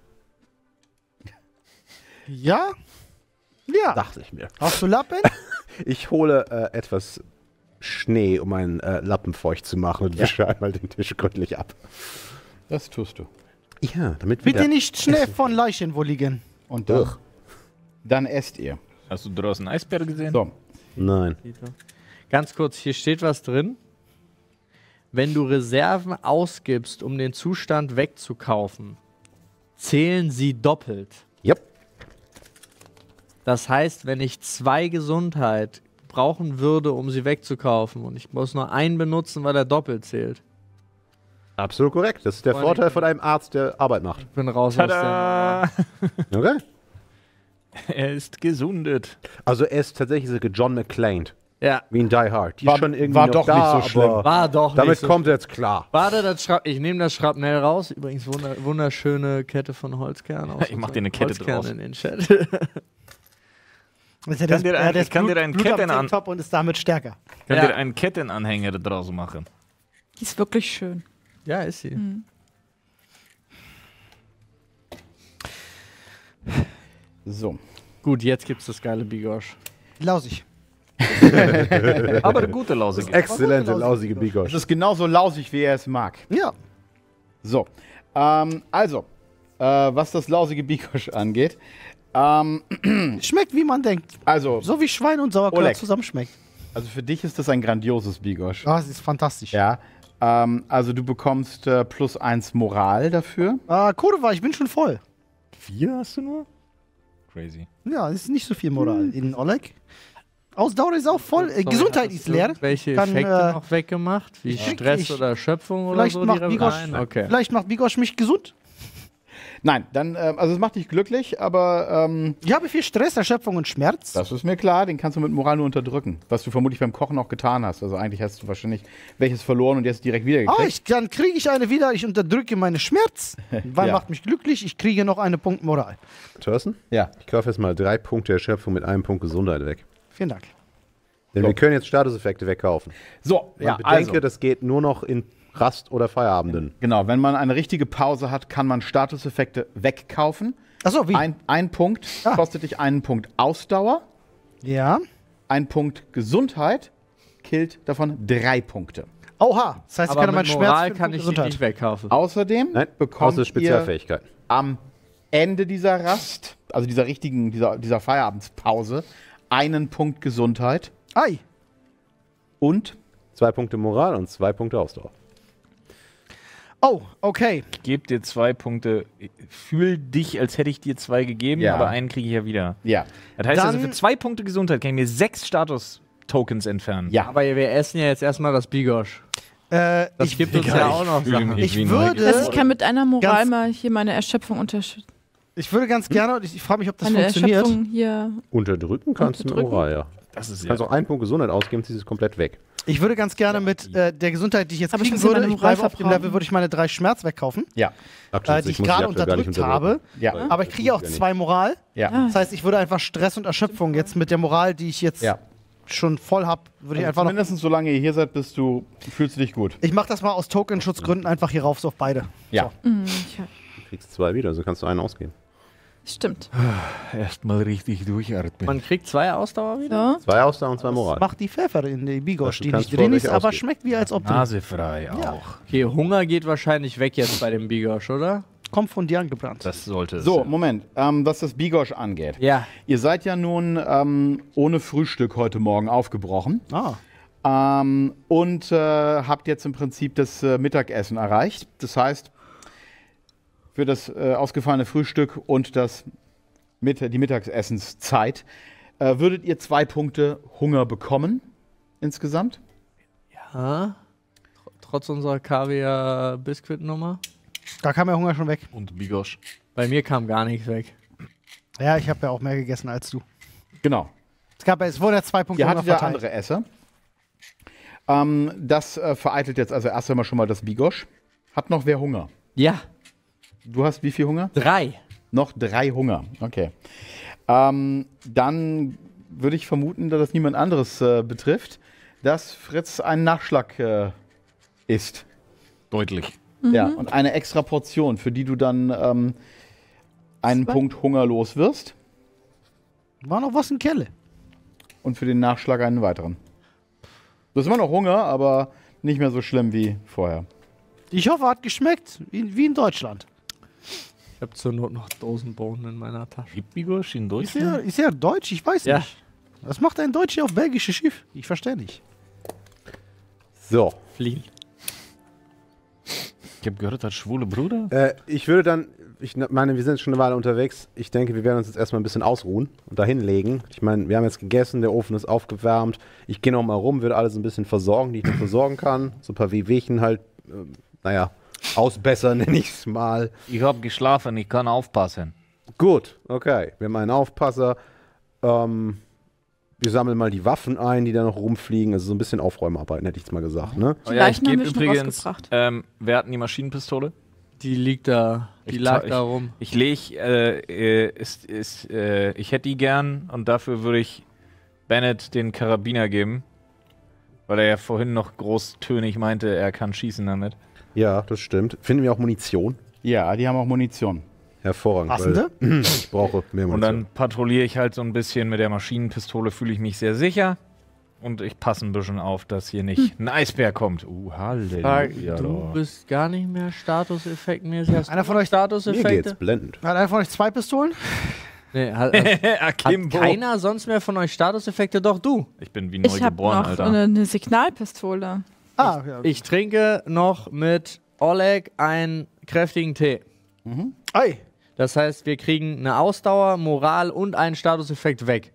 Ja? Ja. Dachte ich mir. Hast du Lappen? Ich hole etwas Schnee, um meinen Lappen feucht zu machen und wische einmal den Tisch gründlich ab. Das tust du. Ja, damit Bitte wieder... nicht Schnee von Leichen wo liegen. Und dann esst ihr. Hast du draußen Eisbär gesehen? So. Nein. Ganz kurz, hier steht was drin. Wenn du Reserven ausgibst, um den Zustand wegzukaufen, zählen sie doppelt. Yep. Das heißt, wenn ich 2 Gesundheit brauchen würde, um sie wegzukaufen und ich muss nur einen benutzen, weil er doppelt zählt. Absolut korrekt. Das ist der Freunde. Vorteil von einem Arzt, der Arbeit macht. Ich bin raus aus der... Tada! Okay? Er ist gesundet. Also er ist tatsächlich so John McClane, Ja, wie in Die Hard. Die War- ist schon irgendwie war noch doch da, nicht so schlimm. aber war doch damit nicht so. kommt er jetzt klar. Warte, ich nehme das Schrapnell raus. Übrigens wunderschöne Kette von Holzkern. Aus Ich mach dir unserem eine Kette Holzkern draus. in den Chat. Das ist ja Kann dir ein- das ich kann dir einen Ketten an- Top und ist damit stärker. Ich kann Ja. dir einen Kettenanhänger draus machen. Die ist wirklich schön. Ja, ist sie. So. Gut, jetzt gibt's das geile Bigosch. Lausig. Aber eine gute Lausige. Exzellente, Lausige lausige Es Bigosch. ist genauso lausig, wie er es mag. Ja. So. Was das lausige Bikosch angeht. Schmeckt, wie man denkt. Also So wie Schwein und Sauerkraut Oleg. zusammen schmeckt. für dich ist das ein grandioses Bikosch. Ah, es ist fantastisch. Ja. Also du bekommst +1 Moral dafür. Kurva, ich bin schon voll. 4 hast du nur? Crazy. Ja, es ist nicht so viel Moral in Oleg. Ausdauer ist auch voll. Gesundheit ist leer. Welche Kann, Effekte noch weggemacht? Wie ich- Stress ich- oder Erschöpfung oder Vielleicht so? macht die Bigosch, Nein, okay. vielleicht macht Bigosch mich gesund. Nein, dann, also es macht dich glücklich, aber Ich habe viel Stress, Erschöpfung und Schmerz. das ist mir klar, den kannst du mit Moral nur unterdrücken. Was du vermutlich beim Kochen auch getan hast. Also eigentlich hast du wahrscheinlich welches verloren und jetzt direkt wieder gekriegt. Dann kriege ich eine wieder. Ich unterdrücke meine Schmerz. Wein Ja. macht mich glücklich. Ich kriege noch einen Punkt Moral. Thorsten? Ja. Ich kaufe jetzt mal 3 Punkte Erschöpfung mit einem Punkt Gesundheit weg. Vielen Dank. Denn wir können jetzt Statuseffekte wegkaufen. So, Man ja, bedenke, also. das geht nur noch in Rast- oder Feierabenden. Genau, wenn man eine richtige Pause hat, kann man Statuseffekte wegkaufen. Achso, wie? Ein Punkt Ah. kostet dich einen Punkt Ausdauer, Ja. ein Punkt Gesundheit, killt davon 3 Punkte. Oha. Das heißt, ich Aber kann mit meinen Moral Schmerz kann ich die nicht wegkaufen. Außerdem Nein, bekommt außer ihr Spezialfähigkeiten. am Ende dieser Rast, also dieser Feierabendspause, einen Punkt Gesundheit Ei. und 2 Punkte Moral und 2 Punkte Ausdauer. Oh, okay. Ich gebe dir 2 Punkte. Fühl dich, als hätte ich dir 2 gegeben, Ja. aber einen kriege ich ja wieder. ja. Das heißt also, Dann- für 2 Punkte Gesundheit kann ich mir 6 Status-Tokens entfernen. Ja. Aber wir essen ja jetzt erstmal das Bigosch. Das Ich, gibt uns ja auch noch fühle Sachen. mich- ich wie ein würde, Also ich kann mit einer Moral Ganz- mal hier meine Erschöpfung unterstützen. ich würde ganz gerne, und ich frage mich, ob das Meine funktioniert. Erschöpfung hier. Unterdrücken kannst du mit Unterdrücken? Moral, ja. Das ist Du ja. kannst auch einen Punkt Gesundheit ausgeben, ziehst es komplett weg. Ich würde ganz gerne mit der Gesundheit, die ich jetzt Aber ich kriegen muss ja würde, meine ich bleibe Moral auf dem verbrauchen. Level, würde ich meine 3 Schmerz wegkaufen, Ja. die ich gerade unterdrückt habe. Ja. Aber ich kriege auch 2 Moral. Ja. Das heißt, ich würde einfach Stress und Erschöpfung jetzt mit der Moral, die ich jetzt Ja. schon voll habe, würde ich einfach noch. Mindestens solange ihr hier seid, fühlst du dich gut. Ich mache das mal aus Tokenschutzgründen einfach hier rauf, so auf beide. Ja. Ich, Du kriegst 2 wieder, also kannst du einen ausgeben. stimmt. Erstmal richtig durchatmen. Man kriegt 2 Ausdauer wieder? So. 2 Ausdauer und 2 Moral. Macht die Pfeffer in die Bigosch, Du die kannst nicht drin ist, vorweg aber ausgeben. schmeckt wie als ob drin. Nasefrei auch. Ja. Okay, Hunger geht wahrscheinlich weg jetzt bei dem Bigosch, oder? Kommt von dir angebrannt. Das sollte es. So, Moment. Was das Bigosch angeht. Ja. Ihr seid ja nun ohne Frühstück heute Morgen aufgebrochen. Und habt jetzt im Prinzip das Mittagessen erreicht. Das heißt, für das ausgefallene Frühstück und die Mittagsessenszeit würdet ihr 2 Punkte Hunger bekommen insgesamt. Ja. Trotz unserer Kaviar-Biskuit-Nummer. Da kam der Hunger schon weg. Und Bigosch. Bei mir kam gar nichts weg. Ja, ich habe ja auch mehr gegessen als du. Genau. Es wurden ja 2 Punkte Ihr Hunger hattet ja verteilt. andere Esser. Das vereitelt jetzt also erst einmal schon mal das Bigosch. Hat noch wer Hunger? Ja. Du hast wie viel Hunger? 3. Noch 3 Hunger. Okay. Dann würde ich vermuten, dass das niemand anderes betrifft, dass Fritz einen Nachschlag isst. Deutlich. Ja, und eine extra Portion, für die du dann einen 2? Punkt Hunger los wirst War noch was in Kelle. und für den Nachschlag einen weiteren. Du hast immer noch Hunger, aber nicht mehr so schlimm wie vorher. Ich hoffe, hat geschmeckt. Wie in Deutschland. Ich habe zur Not noch Dosenbohnen in meiner Tasche. Gibt Bigosch in Ist Deutschland? er deutsch? Ich weiß Ja. nicht. Was macht ein Deutscher auf belgisches Schiff? Ich verstehe nicht. So. Fliehen. Ich habe gehört, das schwule Bruder. Ich würde dann, ich meine, wir sind schon eine Weile unterwegs. Ich denke, wir werden uns jetzt erstmal ein bisschen ausruhen und da hinlegen. Ich meine, wir haben jetzt gegessen, der Ofen ist aufgewärmt. Ich gehe noch mal rum, würde alles ein bisschen versorgen, die ich noch versorgen kann. So ein paar Wehwehchen halt, ausbessern, nenne ich es mal. Ich habe geschlafen, ich kann aufpassen. Gut, okay. Wir haben einen Aufpasser. Wir sammeln mal die Waffen ein, die da noch rumfliegen. Also so ein bisschen Aufräumarbeiten, hätte ich jetzt mal gesagt. Ne? Die Leichen haben geb wir schon übrigens, rausgebracht. wer hat denn die Maschinenpistole? Die liegt da. Die lag da rum. Ich hätte die gern und dafür würde ich Bennett den Karabiner geben. Weil er ja vorhin noch großtönig meinte, er kann schießen damit. Ja, das stimmt. Finden wir auch Munition? Ja, die haben auch Munition. Hervorragend. Passende? Weil ich brauche mehr Munition. Und dann patrouilliere ich halt so ein bisschen mit der Maschinenpistole, fühle ich mich sehr sicher. Und ich passe ein bisschen auf, dass hier nicht ein Eisbär kommt. Halleluja. Du doch. bist gar nicht mehr statuseffektmäßig. Hast Einer du von euch- Mir Statuseffekte? geht's blendend. Hat einer von euch 2 Pistolen? Nee, hat Akimbo. keiner sonst mehr von euch Statuseffekte? Doch du. Ich bin wie neu Ich habe geboren, noch Alter. eine Signalpistole. Ah, ja. Ich trinke noch mit Oleg einen kräftigen Tee. Ei. Das heißt, wir kriegen eine Ausdauer, Moral und einen Statuseffekt weg.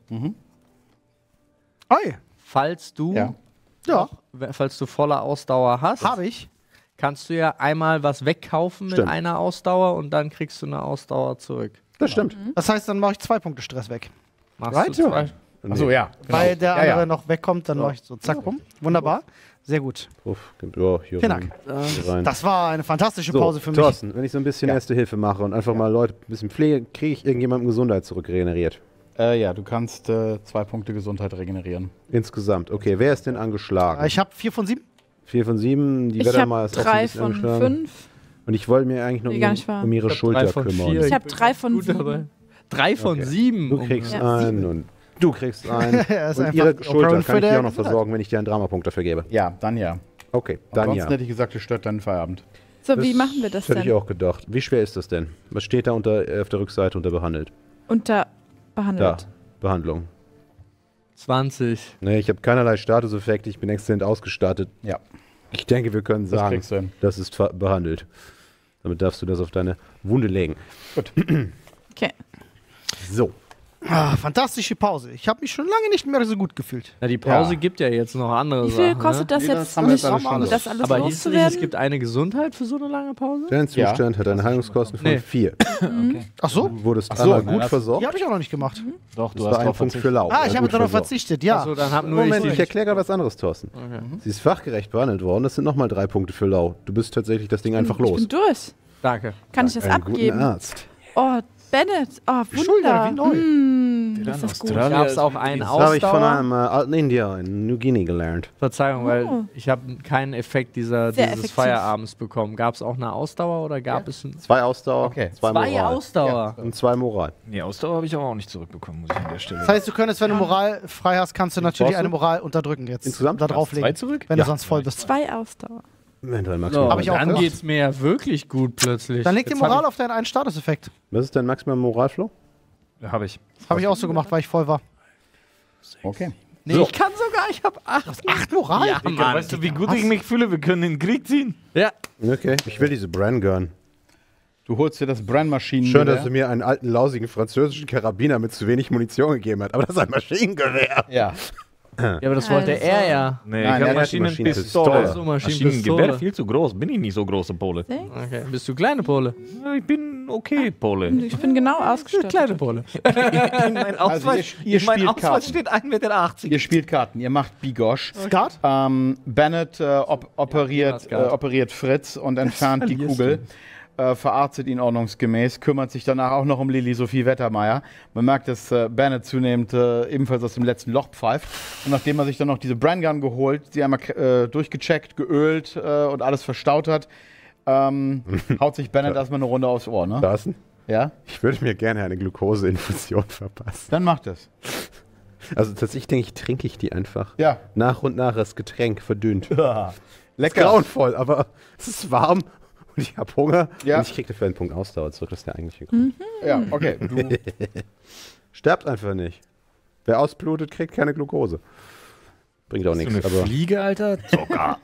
Ei. Falls du, Ja. Ja, falls du volle Ausdauer hast, habe ich. kannst du ja einmal was wegkaufen mit Stimmt. einer Ausdauer und dann kriegst du eine Ausdauer zurück. Das stimmt. Das heißt, dann mache ich 2 Punkte Stress weg. Machst Right? du 2. Achso, ja. Weil der Ja, andere ja. noch wegkommt, dann mache ich so zack rum. Wunderbar. Sehr gut. Uff, ja, hier Vielen rein. Hier rein. Das war eine fantastische So, Pause für mich. Thorsten, wenn ich so ein bisschen Erste Hilfe mache und einfach mal Leute ein bisschen pflege, kriege ich irgendjemandem Gesundheit zurückregeneriert. Ja, du kannst 2 Punkte Gesundheit regenerieren. Insgesamt. Okay, wer ist denn angeschlagen? Ich habe 4 von 7. 4 von 7, die Ich Wettermar habe ist auch so ein 3 bisschen von angeschlagen. 5. Und ich wollte mir eigentlich nur Nee, gar nicht wahr. um ihre Ich hab Schulter 3 von kümmern. 4. Ich habe 3 von Gut 7. dabei. 3 von Okay. 7. Du kriegst Ja. einen und du kriegst einen. Er ist und einfach ihre prone Schulter für kann ich dir der auch noch Gesundheit. versorgen, wenn ich dir einen Dramapunkt dafür gebe. Ja, dann ja. Okay, dann Ansonsten ja. hätte ich gesagt, es stört deinen Feierabend. So, wie machen wir das hätte ich denn? auch gedacht. Wie schwer ist das denn? Was steht da auf der Rückseite unter behandelt? Unter Da, behandelt. Behandlung. 20. Nee, ich habe keinerlei Statuseffekte, ich bin exzellent ausgestattet. Ja, Ich denke, wir können das sagen, kriegst du hin. das ist behandelt. Damit darfst du das auf deine Wunde legen. Okay. So. Fantastische Pause. Ich habe mich schon lange nicht mehr so gut gefühlt. Na, die Pause Ja. gibt ja jetzt noch andere Wie viel Sachen. kostet das Nee, jetzt, das haben wir mich, jetzt alles schon. das alles Aber hieß es nicht, es loszuwerden? gibt eine Gesundheit für so eine lange Pause? Dein Zustand hat eine Heilungskosten von Nee. 4. Ach so? Du wurdest Ach so, einmal nein, gut das- versorgt. Die habe ich auch noch nicht gemacht. Doch, Das war ein Punkt für Lau. Ah, ich habe gut darauf versorgt. verzichtet, ja. Achso, dann hab nur Moment, ich ich. erkläre gerade was anderes, Thorsten. Sie ist fachgerecht behandelt worden. Das sind nochmal 3 Punkte für Lau. Du bist tatsächlich das Ding einfach Ich los. bin durch. Danke. Kann ich das Einen guten abgeben? Arzt. Oh, Bennett. Oh, Schulter, Wunder. wie neu. Ist das gut. Gab es auch einen Das habe ich von Ausdauer? einem alten Indier in New Guinea gelernt. Verzeihung, weil Oh. ich habe keinen Effekt Sehr dieses effektiv. Feierabends bekommen. Gab es auch eine Ausdauer oder gab es 2 Ausdauer, Okay. 2 Moral. Ausdauer? Und 2 Moral. Nee, Ausdauer habe ich aber auch nicht zurückbekommen, muss ich an der Stelle. Das heißt, du könntest, wenn du Moral frei hast, kannst du natürlich brauchst eine du? Moral unterdrücken jetzt. Insgesamt? Da Zwei drauflegen. zurück? Wenn Ja. du sonst voll bist. 2 Ausdauer. Wenn du ein So, Maximum Hab ich auch dann gemacht. geht's mir ja wirklich gut plötzlich. Dann leg die Jetzt hab Moral auf deinen einen Statuseffekt. Was ist dein Maximal Moralflow? Habe ich. Habe ich auch so gemacht, weil ich voll war. Okay. Nee, ich kann sogar, ich habe 8. 8 Moral? Ja, Mann. Weißt du, wie gut ich mich fühle? Wir können in den Krieg ziehen. Ja. Okay. Ich will diese Brand-Gun. Du holst dir das Brandmaschinen. Schön, dass du mir einen alten, lausigen französischen Karabiner mit zu wenig Munition gegeben hast. Aber das ist ein Maschinengewehr. Ja. Ja, aber das wollte Also. er ja. Nee, Nein, ich er habe hat die Maschinenpistole. Maschinenpistole. So, Maschinenpistole. Maschinengewehr viel zu groß. Bin ich nicht so große Pole. Okay. Bist du kleine Pole? Ja, ich bin okay, Pole. Ich bin genau ausgestattet. Kleine Pole. mein Also ihr spielt Karten. steht 1,80 Meter. Ihr spielt Karten, ihr macht Bigosh. Skat? Bennett operiert, Skat. operiert Fritz und entfernt die Kugel. Verarztet ihn ordnungsgemäß, kümmert sich danach auch noch um Lili Sophie Wettermeier. Man merkt, dass Bennett zunehmend ebenfalls aus dem letzten Loch pfeift. Und nachdem er sich dann noch diese Brandgun geholt, sie einmal durchgecheckt, geölt und alles verstaut hat, haut sich Bennett erstmal eine Runde aufs Ohr. Ne? Thorsten, Ja? ich würde mir gerne eine Glukoseinfusion verpassen. Dann macht es. Also tatsächlich denke ich, trinke ich die einfach. Ja. Nach und nach das Getränk verdünnt. Lecker. Grauenvoll, aber es ist warm und ich habe Hunger. Ja. Und ich kriege dafür einen Punkt Ausdauer zurück. Das ist der eigentliche Grund. Ja, okay. Du, Sterbt einfach nicht. Wer ausblutet, kriegt keine Glukose. Bringt auch nichts. Eine Aber Fliege, Alter? Zucker.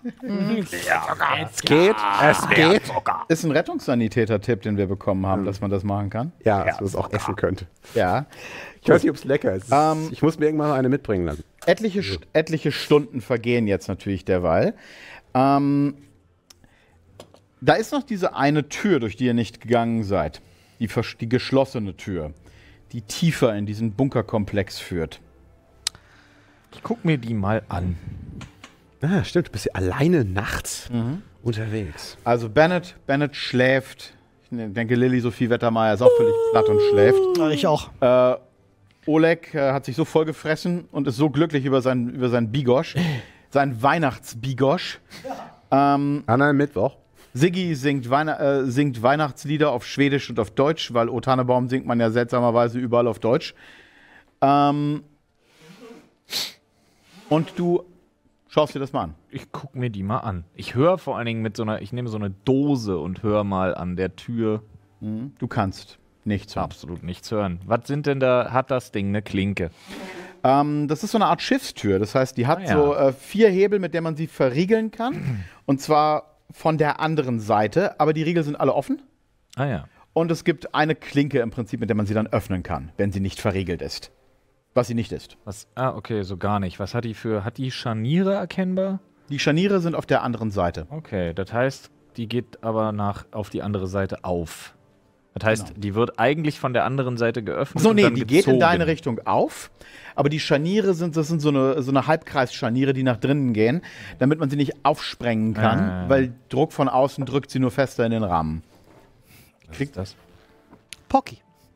es geht. Es geht. ist ein Rettungssanitäter-Tipp, den wir bekommen haben, dass man das machen kann. Ja, dass man es auch essen könnte. Ja. Ich weiß nicht, ob es lecker ist. Ähm, Ich muss mir irgendwann mal eine mitbringen lassen. Etliche Stunden vergehen jetzt natürlich derweil. Da ist noch diese eine Tür, durch die ihr nicht gegangen seid. Die geschlossene Tür, die tiefer in diesen Bunkerkomplex führt. Ich guck mir die mal an. Ah, stimmt, du bist ja alleine nachts unterwegs. Also Bennett schläft. Ich denke, Lili Sophie Wettermeier ist auch völlig platt und schläft. Ich auch. Oleg hat sich so voll gefressen und ist so glücklich über sein Bigosh, sein Weihnachtsbigosh. An einem Mittwoch. Siggi singt Weihnachtslieder auf Schwedisch und auf Deutsch, weil O Tannebaum singt man ja seltsamerweise überall auf Deutsch. Und du schaust dir das mal an. Ich guck mir die mal an. Ich höre vor allen Dingen ich nehme so eine Dose und höre mal an der Tür. Du kannst nichts hören. Absolut nichts hören. Was sind denn da, hat das Ding eine Klinke? Das ist so eine Art Schiffstür. Das heißt, die hat Ah, ja. so 4 Hebel, mit denen man sie verriegeln kann. Und zwar von der anderen Seite. Aber die Riegel sind alle offen. Ah ja. Und es gibt eine Klinke im Prinzip, mit der man sie dann öffnen kann, wenn sie nicht verriegelt ist. Was sie nicht ist. Okay, so gar nicht. Was hat die Scharniere erkennbar? Die Scharniere sind auf der anderen Seite. Okay, das heißt, die geht aber auf die andere Seite auf. Das heißt, die wird eigentlich von der anderen Seite geöffnet. So, und nee, dann die geht in gezogen. deine Richtung auf, aber die Scharniere sind so eine Halbkreisscharniere, die nach drinnen gehen, damit man sie nicht aufsprengen kann, weil Druck von außen drückt sie nur fester in den Rahmen. Kriegt das? Pocky.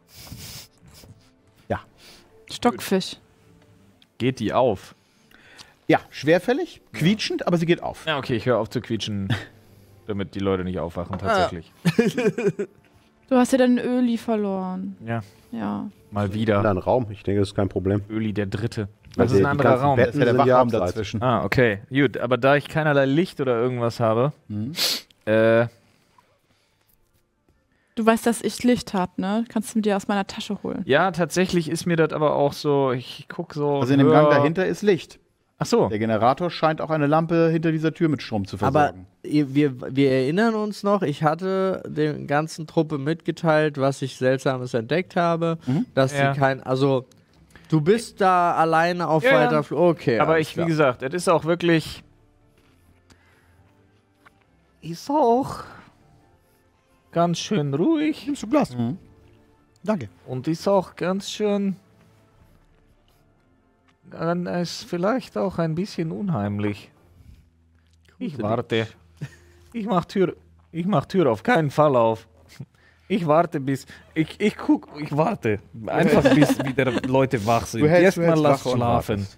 Ja. Stockfisch. Geht die auf? Ja, schwerfällig, quietschend, aber sie geht auf. Ja, okay, ich höre auf zu quietschen, damit die Leute nicht aufwachen, tatsächlich. Du hast ja deinen Öli verloren. Ja, Ja. mal In wieder. einem Raum. Ich denke, das ist kein Problem. Öli der Dritte. Weil Das ist ein die anderer ganzen Raum. Betten Das ist ja der sind ja Wachraum abseits. dazwischen. Ah, okay. Gut, aber da ich keinerlei Licht oder irgendwas habe, Du weißt, dass ich Licht habe, ne? Kannst du mir dir aus meiner Tasche holen. ja, tatsächlich ist mir das aber auch so, ich guck so. Also in dem Gang dahinter ist Licht. Ach so. Der Generator scheint auch eine Lampe hinter dieser Tür mit Strom zu Aber versorgen. wir erinnern uns noch, ich hatte der ganzen Truppe mitgeteilt, was ich Seltsames entdeckt habe, dass Ja. sie also du bist da alleine auf Ja, ja. weiter Flur. Okay. Aber alles wie klar. gesagt, es ist auch wirklich. Ist auch ganz schön ruhig Nimmst du Glas? Danke. und ist auch ganz schön. Ist vielleicht auch ein bisschen unheimlich. Ich warte. Ich mach Tür auf keinen Fall auf. Ich warte bis. Ich warte. Einfach bis wieder Leute wach sind. Erstmal lass wach und schlafen. wartest.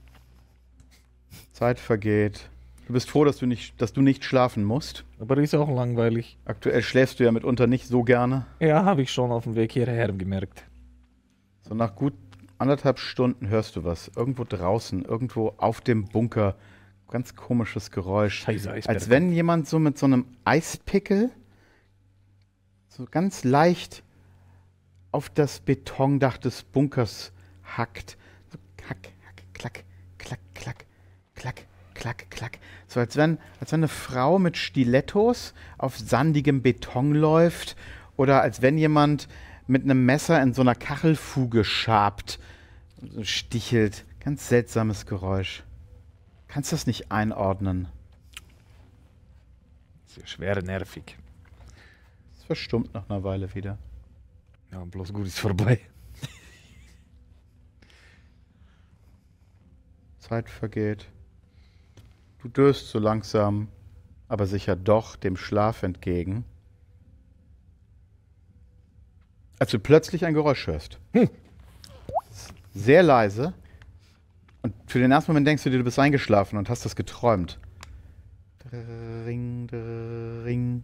Zeit vergeht. Du bist froh, dass du nicht schlafen musst. Aber ist auch langweilig. Aktuell schläfst du ja mitunter nicht so gerne. Ja, habe ich schon auf dem Weg hierher gemerkt. So nach gut 1,5 Stunden hörst du was. Irgendwo draußen, irgendwo auf dem Bunker. Ganz komisches Geräusch. Scheiße, Eisberg. Als wenn jemand so mit so einem Eispickel so ganz leicht auf das Betondach des Bunkers hackt. So hack, hack, klack, klack, klack, klack, klack, klack. So als wenn eine Frau mit Stilettos auf sandigem Beton läuft oder als wenn jemand mit einem Messer in so einer Kachelfuge schabt, so stichelt. Ganz seltsames Geräusch. Kannst du das nicht einordnen? Sehr schwer nervig. Es verstummt nach einer Weile wieder. Ja, bloß gut ist vorbei. Zeit vergeht. Du döst so langsam, aber sicher doch dem Schlaf entgegen. Als du plötzlich ein Geräusch hörst. Sehr leise. Und für den ersten Moment denkst du dir, du bist eingeschlafen und hast das geträumt. Dring, dring.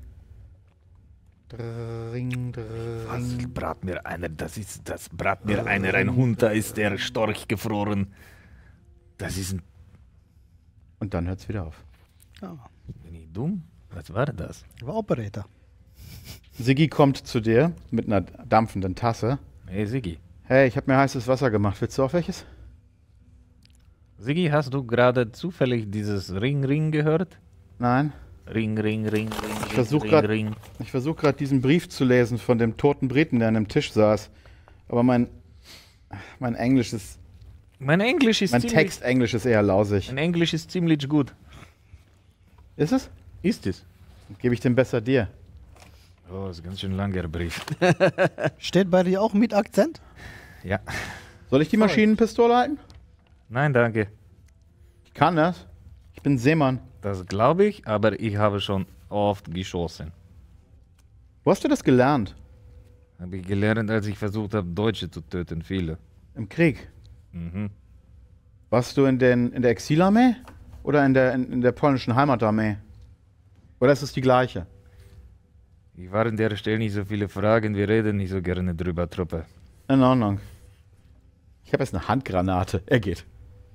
Dring, dring. Brat mir einer, brat mir einer ein Hund, da ist der Storch gefroren. Das ist ein. Und dann hört es wieder auf. Bin ich dumm? Was war das? War Operator. Siggi kommt zu dir mit einer dampfenden Tasse. Hey Siggi. Hey, ich habe mir heißes Wasser gemacht. Willst du auch welches? Siggi, hast du gerade zufällig dieses Ring gehört? Nein. Ring. Ich versuche gerade diesen Brief zu lesen von dem toten Briten, der an dem Tisch saß. Aber mein Englisch ist. Mein Englisch ist Mein ziemlich. Textenglisch ist eher lausig. Mein Englisch ist ziemlich gut. Ist es? Ist es? Dann gebe ich den besser dir. Oh, das ist ein ganz schön langer Brief. Steht bei dir auch mit Akzent? Ja. Soll ich die Maschinenpistole halten? Nein, danke. Ich kann das. Ich bin Seemann. Das glaube ich, aber ich habe schon oft geschossen. Wo hast du das gelernt? Habe ich gelernt, als ich versucht habe, Deutsche zu töten, viele. Im Krieg. Mhm. Warst du in der Exilarmee? Oder in der polnischen Heimatarmee? Oder ist es die gleiche? Ich war an der Stelle nicht so viele Fragen, wir reden nicht so gerne drüber, Truppe. In Ordnung. Ich habe jetzt eine Handgranate. Er geht.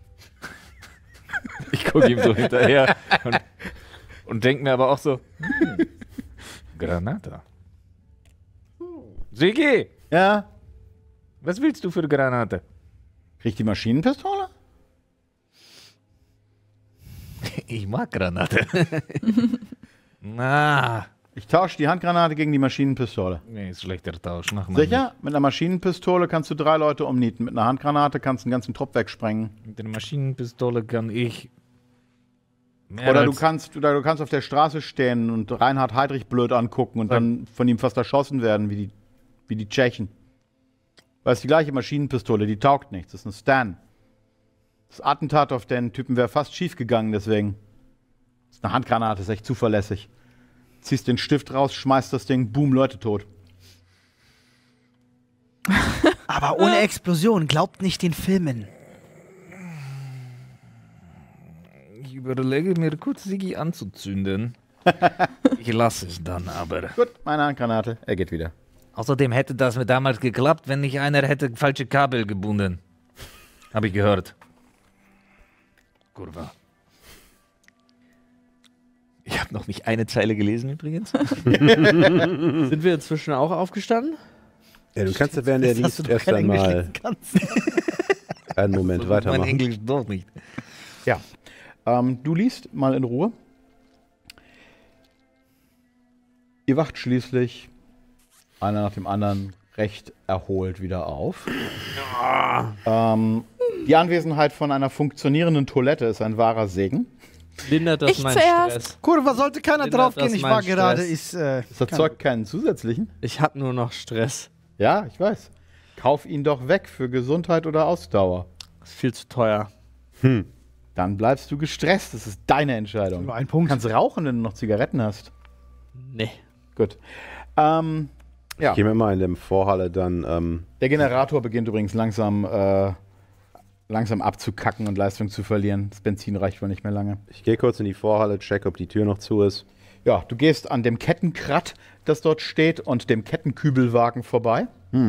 Ich gucke ihm so hinterher und denke mir aber auch so, Granata. Sigi, Ja? was willst du für Granate? Krieg ich die Maschinenpistole? Ich mag Granate. Na, Ich tausche die Handgranate gegen die Maschinenpistole. nee, ist schlechter Tausch. Mach mal Sicher? Mit einer Maschinenpistole kannst du 3 Leute umnieten. Mit einer Handgranate kannst du einen ganzen Trupp wegsprengen. nicht. Mit der Maschinenpistole kann ich Oder du kannst auf der Straße stehen und Reinhard Heydrich blöd angucken und dann von ihm fast erschossen werden, wie die Tschechen. Weil es die gleiche Maschinenpistole, die taugt nichts. Das ist eine Stan. Das Attentat auf den Typen wäre fast schief gegangen, deswegen. Das ist eine Handgranate, ist echt zuverlässig. Ziehst den Stift raus, schmeißt das Ding, boom, Leute tot. Aber ohne Explosion, glaubt nicht den Filmen. Ich überlege mir kurz, Sigi anzuzünden. Ich lasse es dann aber. Gut, meine Handgranate, er geht wieder. Außerdem hätte das mir damals geklappt, wenn nicht einer hätte falsche Kabel gebunden. Habe ich gehört. Kurva. Ich habe noch nicht eine Zeile gelesen übrigens. Sind wir inzwischen auch aufgestanden? Ja, du kannst ja während der liest erst einmal einen Moment Mein weitermachen. Englisch doch nicht. Ja. Du liest mal in Ruhe. Ihr wacht schließlich einer nach dem anderen recht erholt wieder auf. Die Anwesenheit von einer funktionierenden Toilette ist ein wahrer Segen. Lindert das Ich mein zuerst. Stress? Kurva, sollte keiner Lindert draufgehen. das Ich meinen war gerade. Stress? Das erzeugt keinen zusätzlichen. Ich hab nur noch Stress. Ja, ich weiß. Kauf ihn doch weg für Gesundheit oder Ausdauer. Das ist viel zu teuer. Dann bleibst du gestresst. Das ist deine Entscheidung. Nur ein Punkt. Du kannst rauchen, wenn du noch Zigaretten hast. Nee. Gut. Ja. Ich gehe mir mal in der Vorhalle dann. Der Generator beginnt übrigens langsam abzukacken und Leistung zu verlieren. Das Benzin reicht wohl nicht mehr lange. Ich gehe kurz in die Vorhalle, check, ob die Tür noch zu ist. Ja, du gehst an dem Kettenkrat, das dort steht, und dem Kettenkübelwagen vorbei.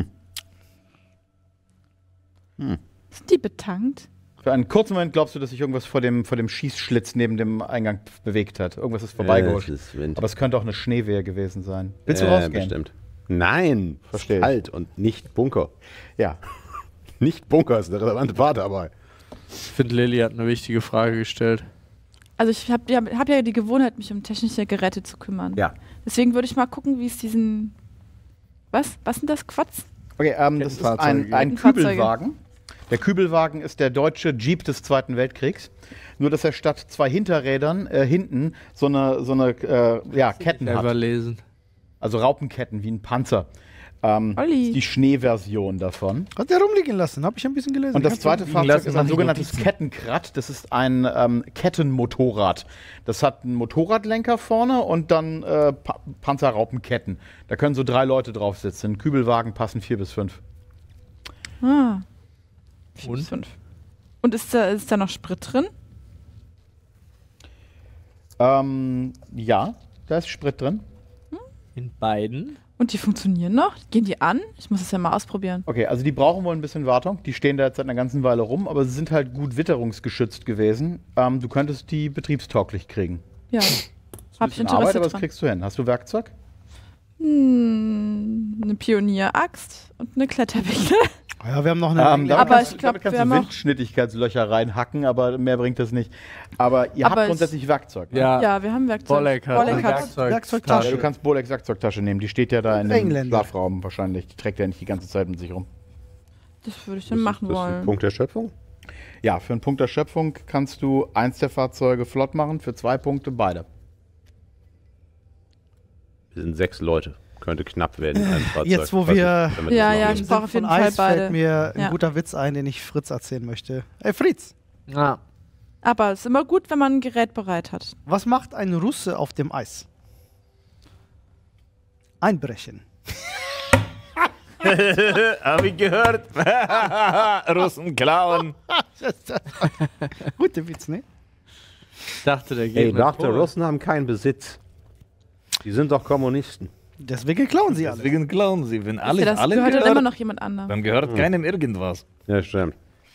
Sind die betankt? Für einen kurzen Moment glaubst du, dass sich irgendwas vor dem Schießschlitz neben dem Eingang bewegt hat. Irgendwas ist vorbeigeholt. Es ist Wind. Aber es könnte auch eine Schneewehe gewesen sein. Willst du rausgehen? Bestimmt. Nein, Verstehe ich. Alt und nicht Bunker. Ja. Nicht Bunker ist der relevante Part dabei. Ich finde, Lilly hat eine wichtige Frage gestellt. Also ich hab ja die Gewohnheit, mich um technische Geräte zu kümmern. Ja. Deswegen würde ich mal gucken, wie es diesen... Was? Was sind das? Quatz? Okay, das ist ein Kettenfahrzeuge. Kübelwagen. Der Kübelwagen ist der deutsche Jeep des Zweiten Weltkriegs. Nur, dass er statt zwei Hinterrädern hinten so eine Ketten Selber hat. lesen. Also Raupenketten wie ein Panzer. Olli. Das ist die Schneeversion davon. Hat der rumliegen lassen, habe ich ein bisschen gelesen. Und das Kannst zweite liegen Fahrzeug lassen, ist mach ein ich sogenanntes Notizen. Kettenkrat. Das ist ein Kettenmotorrad. Das hat einen Motorradlenker vorne und dann Panzerraupenketten. Da können so 3 Leute drauf sitzen. In Kübelwagen passen 4 bis 5. Ah. Und? 5. Und ist da noch Sprit drin? Ja, da ist Sprit drin. In beiden? Und die funktionieren noch? Gehen die an? Ich muss das ja mal ausprobieren. Okay, also die brauchen wohl ein bisschen Wartung. Die stehen da jetzt seit einer ganzen Weile rum, aber sie sind halt gut witterungsgeschützt gewesen. Du könntest die betriebstauglich kriegen. Ja. Hab ich Bisschen Arbeit, Interesse aber das dran. kriegst du hin. Hast du Werkzeug? Eine Pionieraxt und eine Kletterwichte. Ja, wir haben noch eine. Damit Aber kannst, ich glaub, damit kannst wir du haben auch- Windschnittigkeitslöcher reinhacken, aber mehr bringt das nicht. Aber ihr Aber habt ich- grundsätzlich Werkzeug. Ne? Ja, wir haben Werkzeug. Bolek hat eine Werkzeugtasche. Werkzeugtasche. Ja, du kannst Bolex Werkzeugtasche nehmen. Die steht ja da in dem Engländer. Schlafraum wahrscheinlich. Die trägt er nicht die ganze Zeit mit sich rum. Das würde ich dann machen Das ist ein wollen. Punkt der Schöpfung. Ja, für einen Punkt der Schöpfung kannst du eins der Fahrzeuge flott machen, für 2 Punkte beide. Wir sind 6 Leute. Könnte knapp werden. Ein Fahrzeug. Jetzt, wo Was wir- ist, damit Ja, das noch ja, nicht- ich brauche auf jeden Fall Eis beide. fällt mir ein Ja. guter Witz ein, den ich Fritz erzählen möchte. Ey, Fritz, Ah, Aber es ist immer gut, wenn man ein Gerät bereit hat. was macht ein Russe auf dem Eis? Einbrechen. Hab ich gehört. Russen klauen. Guter Witz, ne? ich dachte, der geht Ey, mit dachte, vor. Russen haben keinen Besitz. Die sind doch Kommunisten. Deswegen klauen sie alle. Deswegen klauen sie. Wenn Ja, alles das alle gehört gehört, dann immer noch jemand anderem. dann gehört keinem irgendwas. Ja, stimmt.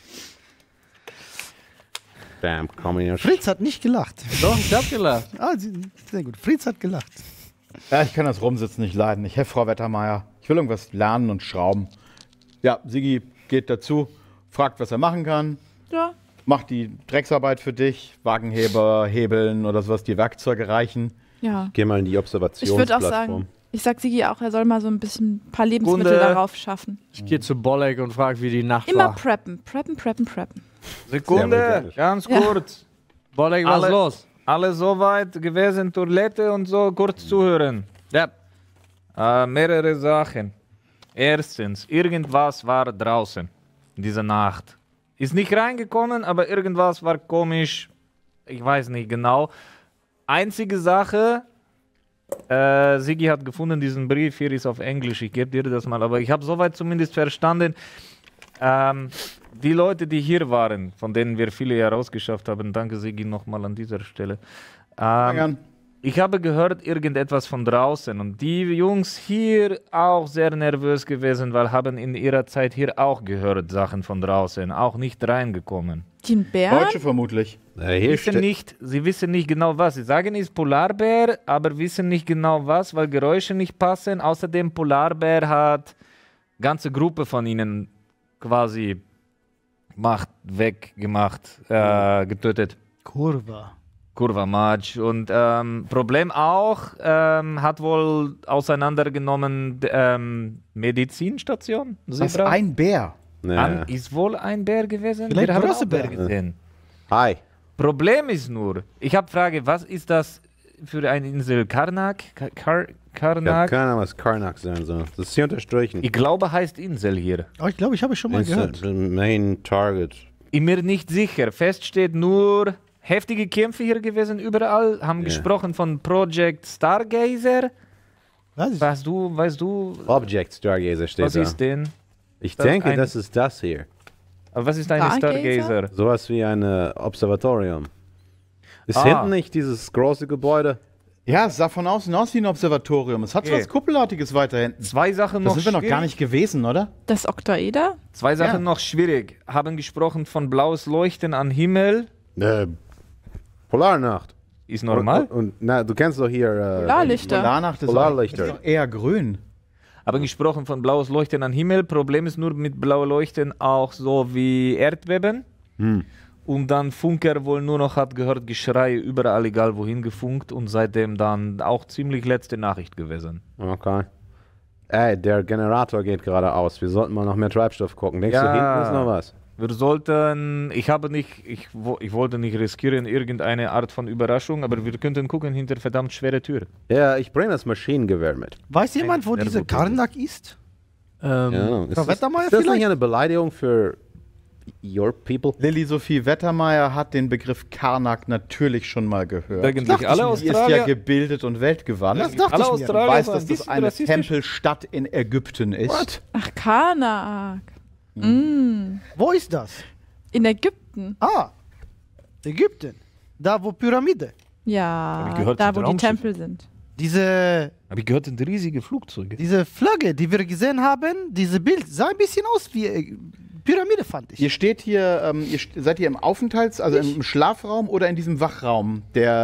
Damn, Kommunist. Fritz hat nicht gelacht. Doch, ich hab gelacht. Sehr gut. Fritz hat gelacht. Ja, ich kann das Rumsitzen nicht leiden. Ich helfe Frau Wettermeier. Ich will irgendwas lernen und schrauben. Ja, Sigi geht dazu, fragt, was er machen kann, Ja. macht die Drecksarbeit für dich, Wagenheber, Hebeln oder sowas, die Werkzeuge reichen. Ja. Geh mal in die Ich würde auch Observationsplattform. sagen, ich sag Sigi auch, er soll mal so ein paar Lebensmittel Kunde. darauf schaffen. Ich gehe zu Bolek und frage, wie die Nacht Immer war. preppen. Sehr Sekunde, organisch. ganz Ja. kurz. Bolek, was Alle- ist los? Alle soweit gewesen, Toilette und so, kurz zuhören. Ja. Mehrere Sachen. Erstens, irgendwas war draußen in dieser Nacht. Ist nicht reingekommen, aber irgendwas war komisch. Ich weiß nicht genau. Einzige Sache, Sigi hat gefunden, diesen Brief hier ist auf Englisch, ich gebe dir das mal, aber ich habe soweit zumindest verstanden, die Leute, die hier waren, von denen wir viele ja rausgeschafft haben, danke Sigi nochmal an dieser Stelle. Ich habe gehört irgendetwas von draußen und die Jungs hier auch sehr nervös gewesen, weil haben in ihrer Zeit hier auch gehört Sachen von draußen, auch nicht reingekommen. Den Bären? Deutsche vermutlich. Sie wissen nicht genau was. Sie sagen, es ist Polarbär, aber wissen nicht genau was, weil Geräusche nicht passen. Außerdem Polarbär hat ganze Gruppe von ihnen quasi weggemacht, getötet. Kurva Maj. Und Problem auch, hat wohl auseinandergenommen Medizinstation. Das ist ein Bär. Ist wohl ein Bär gewesen? Vielleicht Wir haben große auch Bär Bär. gesehen. Hi. Problem ist nur, ich habe Frage, was ist das für eine Insel? Karnak? Ich habe keine Ahnung, was Karnak sein soll. Das ist hier unterstrichen. Ich glaube, heißt Insel hier. Oh, ich glaube, ich habe schon mal gehört. Main Target. Ich mir nicht sicher. Fest steht nur, heftige Kämpfe hier gewesen überall. Haben gesprochen von Project Stargazer. Was? Weißt du, Object Stargazer steht was da. ist denn? Ich das denke, ein- das ist das hier. Aber was ist eine Stargazer? Stargazer? Sowas wie ein Observatorium. Ist Ah. hinten nicht dieses große Gebäude? Ja, es sah von außen aus wie ein Observatorium. Es hat Okay. was Kuppelartiges weiter hinten. Zwei Sachen Da noch sind wir noch gar schwierig. nicht gewesen, oder? Das Oktaeder? Zwei Sachen Ja. noch schwierig. Haben gesprochen von blaues Leuchten am Himmel. Polarnacht. Ist normal. Und na, du kennst doch hier Polarlichter. Polarnacht ist Polarlichter. doch eher grün. Haben gesprochen von blaues Leuchten am Himmel. Problem ist nur mit blauem Leuchten auch so wie Erdbeben. Und dann Funker wohl nur noch hat gehört Geschrei überall, egal wohin gefunkt. Und seitdem dann auch ziemlich letzte Nachricht gewesen. Okay. Ey, der Generator geht gerade aus. Wir sollten mal noch mehr Treibstoff gucken. Denkst du, Ja. hinten ist noch was? Wir sollten, ich wollte nicht riskieren irgendeine Art von Überraschung, aber wir könnten gucken hinter verdammt schwere Tür. Ja, ich bringe das Maschinengewehr mit. Weiß jemand, wo Sehr diese gut. Karnak ist? Ja. Ist Frau Wettermeier ist das vielleicht? nicht eine Beleidigung für your people? Lilly Sophie Wettermeier hat den Begriff Karnak natürlich schon mal gehört. Eigentlich alle Sie ist ja Australier, gebildet und weltgewandt. Das dachte alle ich mir. Du Australier weißt, waren dass ein das bisschen eine rassistisch. Tempelstadt in Ägypten ist. Ach, Karnak. Wo ist das? In Ägypten. Ah, Ägypten. Da, wo Pyramide. Ja, Hab ich gehört, da sind wo die Raumschiffe. Tempel sind. Diese Aber ich gehört sind riesige Flugzeuge. Flagge, die wir gesehen haben, diese Bild, sah ein bisschen aus wie Pyramide, fand ich. Ihr steht hier, seid ihr im also im Schlafraum oder in diesem Wachraum,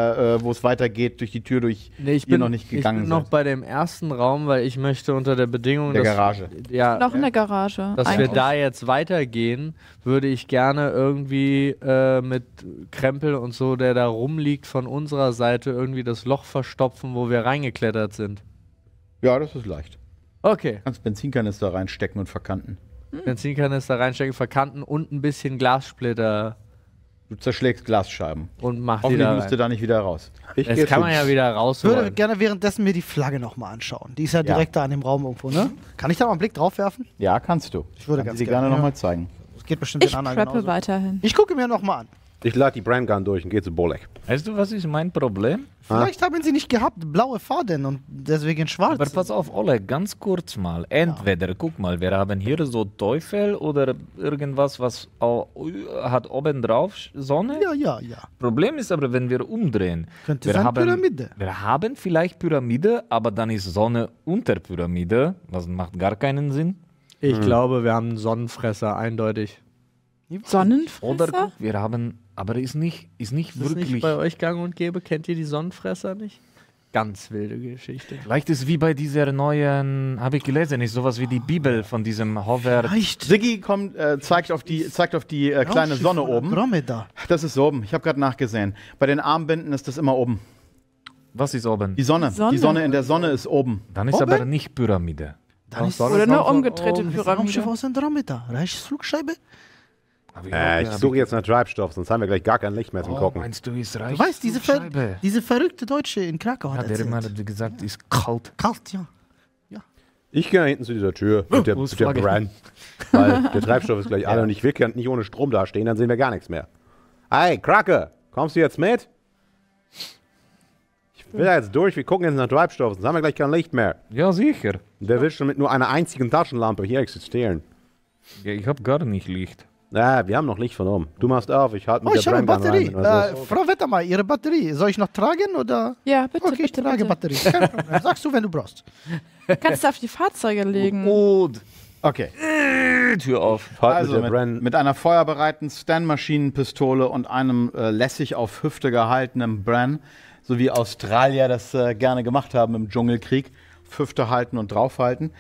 wo es weitergeht durch die Tür, durch Nee, ich die ihr bin noch nicht gegangen Ich bin noch seid? bei dem ersten Raum, weil ich möchte unter der Bedingung, Der dass, Garage. Ja, Noch in der Garage. dass wir eigentlich. da jetzt weitergehen, würde ich gerne irgendwie mit Krempel und so, der da rumliegt, von unserer Seite irgendwie das Loch verstopfen, wo wir reingeklettert sind. Ja, das ist leicht. Okay, Du kannst Benzinkanister reinstecken und verkanten. Benzinkanister reinstecken, verkanten und ein bisschen Glassplitter Du zerschlägst Glasscheiben. und mach die Hoffentlich da müsst ihr rein. da nicht wieder raus. Ich Das geh kann zu- man ja wieder Ich würde rausholen. gerne währenddessen mir die Flagge nochmal anschauen. Die ist ja direkt da an dem Raum irgendwo, ne? Kann ich da mal einen Blick drauf werfen? Ja, kannst du. Ich würde Kann ganz sie gerne, gerne ja. nochmal zeigen. Das geht bestimmt Ich den anderen preppe genauso. weiterhin. Ich gucke mir nochmal an. Ich lade die Brandgun durch und gehe zu Bolek. Weißt du, was ist mein Problem? Vielleicht haben sie nicht gehabt, blaue Faden und deswegen schwarz. Aber pass auf, Oleg, ganz kurz mal. Entweder, guck mal, wir haben hier so Teufel oder irgendwas, was hat oben drauf Sonne. Ja. Problem ist aber, wenn wir umdrehen. Könnte sein Pyramide. Wir haben vielleicht Pyramide, aber dann ist Sonne unter Pyramide. Das macht gar keinen Sinn. Ich glaube, wir haben einen Sonnenfresser, eindeutig. Oder Sonnenfresser? guck, wir haben, aber ist nicht Ist das wirklich. nicht bei euch gang und gäbe? Kennt ihr die Sonnenfresser nicht? Ganz wilde Geschichte. Vielleicht ist wie bei dieser neuen, habe ich gelesen, ist sowas wie die Bibel von diesem Hover. Siggi kommt, zeigt auf die kleine Sonne oben. Andromeda. Das ist oben. Ich habe gerade nachgesehen. Bei den Armbinden ist das immer oben. Was ist oben? Die Sonne. Sonne. Die Sonne in der Sonne ist oben. Dann ist aber nicht Pyramide. Dann ist Sonne Oder kommt eine von umgedrehte oben. das Raumschiff Pyramide. aus Andromeda. Reichsflugscheibe? Ich suche jetzt nach Treibstoff, sonst haben wir gleich gar kein Licht mehr zum Gucken. Meinst du, ist reich? Du weißt, diese verrückte Deutsche in Krakau hat Der immer erzählt. hat gesagt, ist kalt. Kalt, ja. Ich gehe hinten zu dieser Tür mit der Flagge. Brand. Weil der Treibstoff ist gleich alle und ich will nicht ohne Strom dastehen, dann sehen wir gar nichts mehr. Hey, Krake, kommst du jetzt mit? Ich will da jetzt durch, wir gucken jetzt nach Treibstoff, sonst haben wir gleich kein Licht mehr. Ja, sicher. Der will schon mit nur einer einzigen Taschenlampe hier existieren. Ja, ich habe gar nicht Licht. Na, wir haben noch Licht von oben. Du machst auf, ich halte mit Oh, ich der habe eine Brandgun Batterie. rein. wenn was ist. Frau Wettermeier, Ihre Batterie. Soll ich noch tragen oder? Ja, bitte, Okay, ich bitte, trage bitte. Batterie. Kein Problem. Sagst du, wenn du brauchst. Kannst du auf die Fahrzeuge legen. Gut. Okay. Tür auf. Halt Also mit der Brand. mit einer feuerbereiten Stan-Maschinenpistole und einem lässig auf Hüfte gehaltenen Bran, so wie Australier das gerne gemacht haben im Dschungelkrieg, auf Hüfte halten und draufhalten,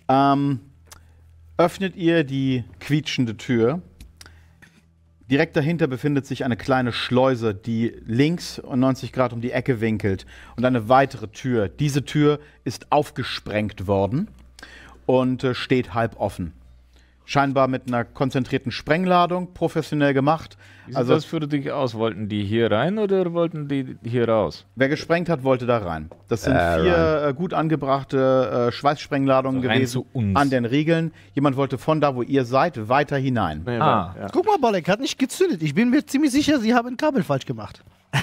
öffnet ihr die quietschende Tür. Direkt dahinter befindet sich eine kleine Schleuse, die links und 90 Grad um die Ecke winkelt. Und eine weitere Tür. Diese Tür ist aufgesprengt worden und steht halb offen. Scheinbar mit einer konzentrierten Sprengladung, professionell gemacht. Wie sieht Also das für dich aus? Wollten die hier rein oder wollten die hier raus? wer gesprengt hat, wollte da rein. Das sind rein. 4 gut angebrachte Schweißsprengladungen Also rein gewesen zu uns. an den Riegeln. Jemand wollte von da, wo ihr seid, weiter hinein. Ah, Ja. Guck mal, Bolek hat nicht gezündet. Ich bin mir ziemlich sicher, Sie haben ein Kabel falsch gemacht.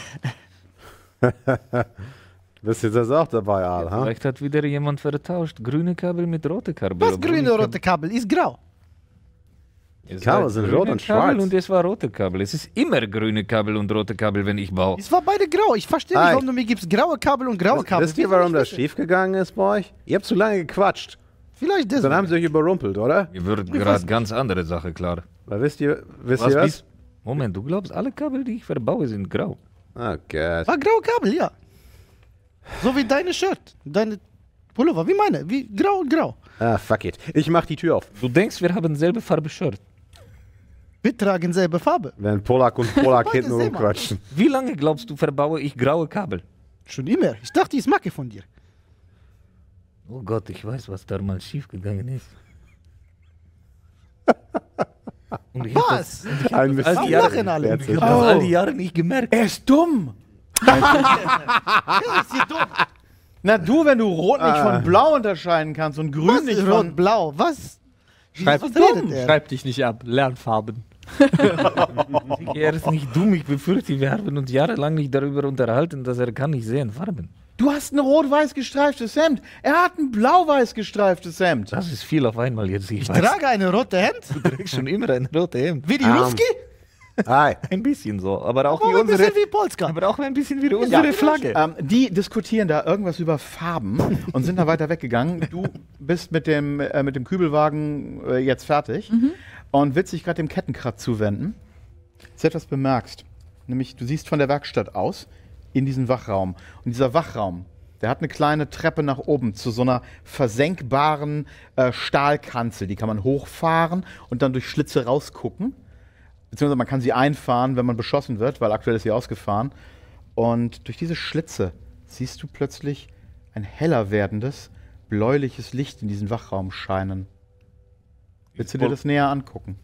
Bist jetzt das auch dabei, Al, ha? vielleicht hat wieder jemand vertauscht. Grüne Kabel mit rote Kabel. Was Obwohl grüne ich rote Kabel? Ist grau. Es Kabel war sind grüne rot und Kabel schwarz. Und es war rote Kabel. Es ist immer grüne Kabel und rote Kabel, wenn ich baue. Es war beide grau. Ich verstehe nicht, Hi. warum du mir gibst graue Kabel und graue Kabel. Wisst ihr, Wieso warum nicht das bitte? schiefgegangen ist bei euch? Ihr habt zu lange gequatscht. Vielleicht Dann haben deswegen. sie euch überrumpelt, oder? Mir wird gerade ganz andere Sache klar. Weil wisst ihr Was was? bist- Moment, du glaubst, alle Kabel, die ich verbaue, sind grau. Oh Gott. War graue Kabel, ja. So wie deine Shirt, deine Pullover, wie meine, wie grau und grau. Ah, fuck it. Ich mach die Tür auf. Du denkst, wir haben selbe Farbe Shirt. Wir tragen selbe Farbe. Wenn Polak und Polak Beide hinten selber. rumquatschen. Wie lange glaubst du, verbaue ich graue Kabel? Schon immer. Ich dachte, ich Macke von dir. Oh Gott, ich weiß, was damals schiefgegangen ist. Und ich hab das, Was? Ein bisschen. Warum lachen alle? Erzähl. ich hab das all die Jahre nicht gemerkt. Er ist dumm! Ja, ist hier dumm. Na du, wenn du Rot nicht von Blau unterscheiden kannst und Grün Was nicht ist von... rot-blau? Was? Schreib, Was redet er? schreib dich nicht ab. Lernfarben. Er ist nicht dumm, ich befürchte, wir haben uns jahrelang nicht darüber unterhalten, dass er kann nicht sehen Farben. Du hast ein rot-weiß gestreiftes Hemd. Er hat ein blau-weiß gestreiftes Hemd. Das ist viel auf einmal jetzt. Ich Ich weiß, trage eine rote Hemd. du trägst schon immer ein rotes Hemd. Wie die Ruski? Hi. Ein bisschen so, aber auch Oh, wie ein unsere, bisschen wie Polska. aber auch ein bisschen wie unsere Flagge. Die diskutieren da irgendwas über Farben und sind da weiter weggegangen. Du bist mit dem Kübelwagen jetzt fertig und willst dich gerade dem Kettenkratz zuwenden. Dass du etwas bemerkst. Nämlich, du siehst von der Werkstatt aus in diesen Wachraum. Und dieser Wachraum, der hat eine kleine Treppe nach oben zu so einer versenkbaren Stahlkanzel. Die kann man hochfahren und dann durch Schlitze rausgucken. Beziehungsweise man kann sie einfahren, wenn man beschossen wird, weil aktuell ist sie ausgefahren. Und durch diese Schlitze siehst du plötzlich ein heller werdendes, bläuliches Licht in diesen Wachraum scheinen. Willst du dir das näher angucken?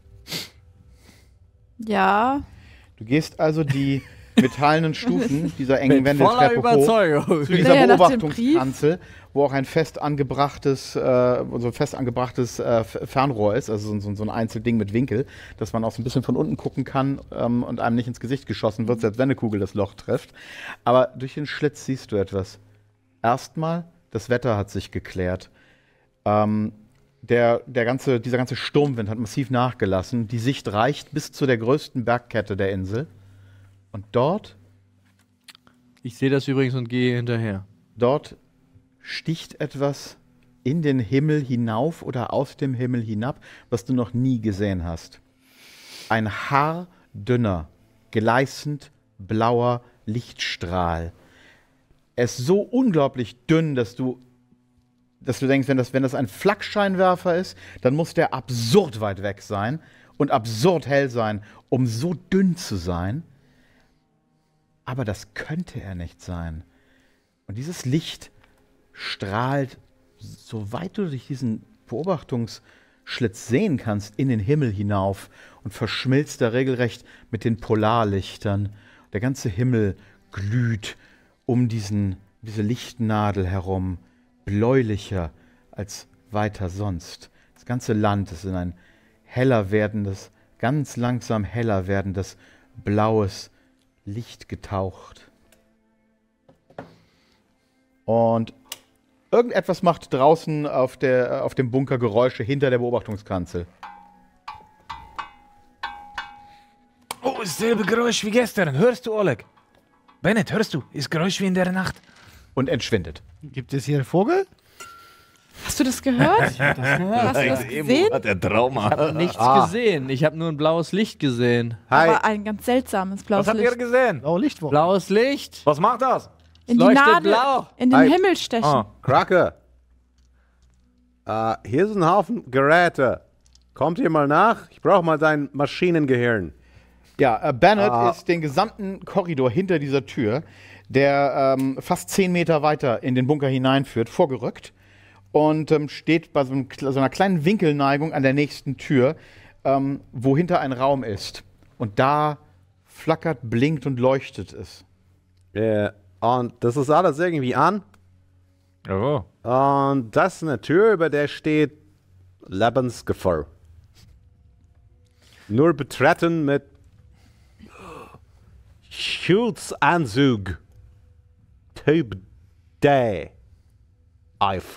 Ja. Du gehst also die metallenen Stufen dieser engen Mit voller Wendeltreppe hoch Überzeugung. zu dieser Ja, nach dem Beobachtungskanzel, wo auch ein fest angebrachtes Fernrohr ist, also so ein Einzelding mit Winkel, dass man auch so ein bisschen von unten gucken kann und einem nicht ins Gesicht geschossen wird, selbst wenn eine Kugel das Loch trifft. Aber durch den Schlitz siehst du etwas. Erstmal, das Wetter hat sich geklärt. Dieser ganze Sturmwind hat massiv nachgelassen. Die Sicht reicht bis zu der größten Bergkette der Insel. Und dort Ich sehe das übrigens und gehe hinterher. Dort sticht etwas in den Himmel hinauf oder aus dem Himmel hinab, was du noch nie gesehen hast. Ein haardünner, gleißend blauer Lichtstrahl. Er ist so unglaublich dünn, dass du denkst, wenn das ein Flakscheinwerfer ist, dann muss der absurd weit weg sein und absurd hell sein, um so dünn zu sein. Aber das könnte er nicht sein. Und dieses Licht strahlt, soweit du durch diesen Beobachtungsraum Schlitz sehen kannst in den Himmel hinauf und verschmilzt da regelrecht mit den Polarlichtern. Der ganze Himmel glüht um diese Lichtnadel herum, bläulicher als weiter sonst. Das ganze Land ist in ein heller werdendes, ganz langsam heller werdendes, blaues Licht getaucht. Und irgendetwas macht draußen auf dem Bunker Geräusche hinter der Beobachtungskanzel. Oh, dasselbe Geräusch wie gestern. Hörst du, Oleg? Bennett, hörst du? Ist Geräusch wie in der Nacht. Und entschwindet. Gibt es hier einen Vogel? Hast du das gehört? Hast du das gesehen? Hat der Trauma. Nichts gesehen. Ich habe nur ein blaues Licht gesehen. Hi. Aber ein ganz seltsames blaues Was habt ihr Licht. gesehen? Blaue Lichtwurm. Blaues Licht. Was macht das? In die leuchtet Nadel, blau. in den Hi. Himmel stechen. Ah. Krake. Hier ist ein Haufen Geräte. Kommt ihr mal nach? Ich brauche mal dein Maschinengehirn. Ja, Bennett ist den gesamten Korridor hinter dieser Tür, der fast 10 Meter weiter in den Bunker hineinführt, vorgerückt und steht bei so einer kleinen Winkelneigung an der nächsten Tür, wo hinter ein Raum ist. Und da flackert, blinkt und leuchtet es. Und das ist alles irgendwie an. Oh. Und das ist eine Tür, über der steht Lebensgefahr. Nur betreten mit Schutzanzug. Typ D. Eif.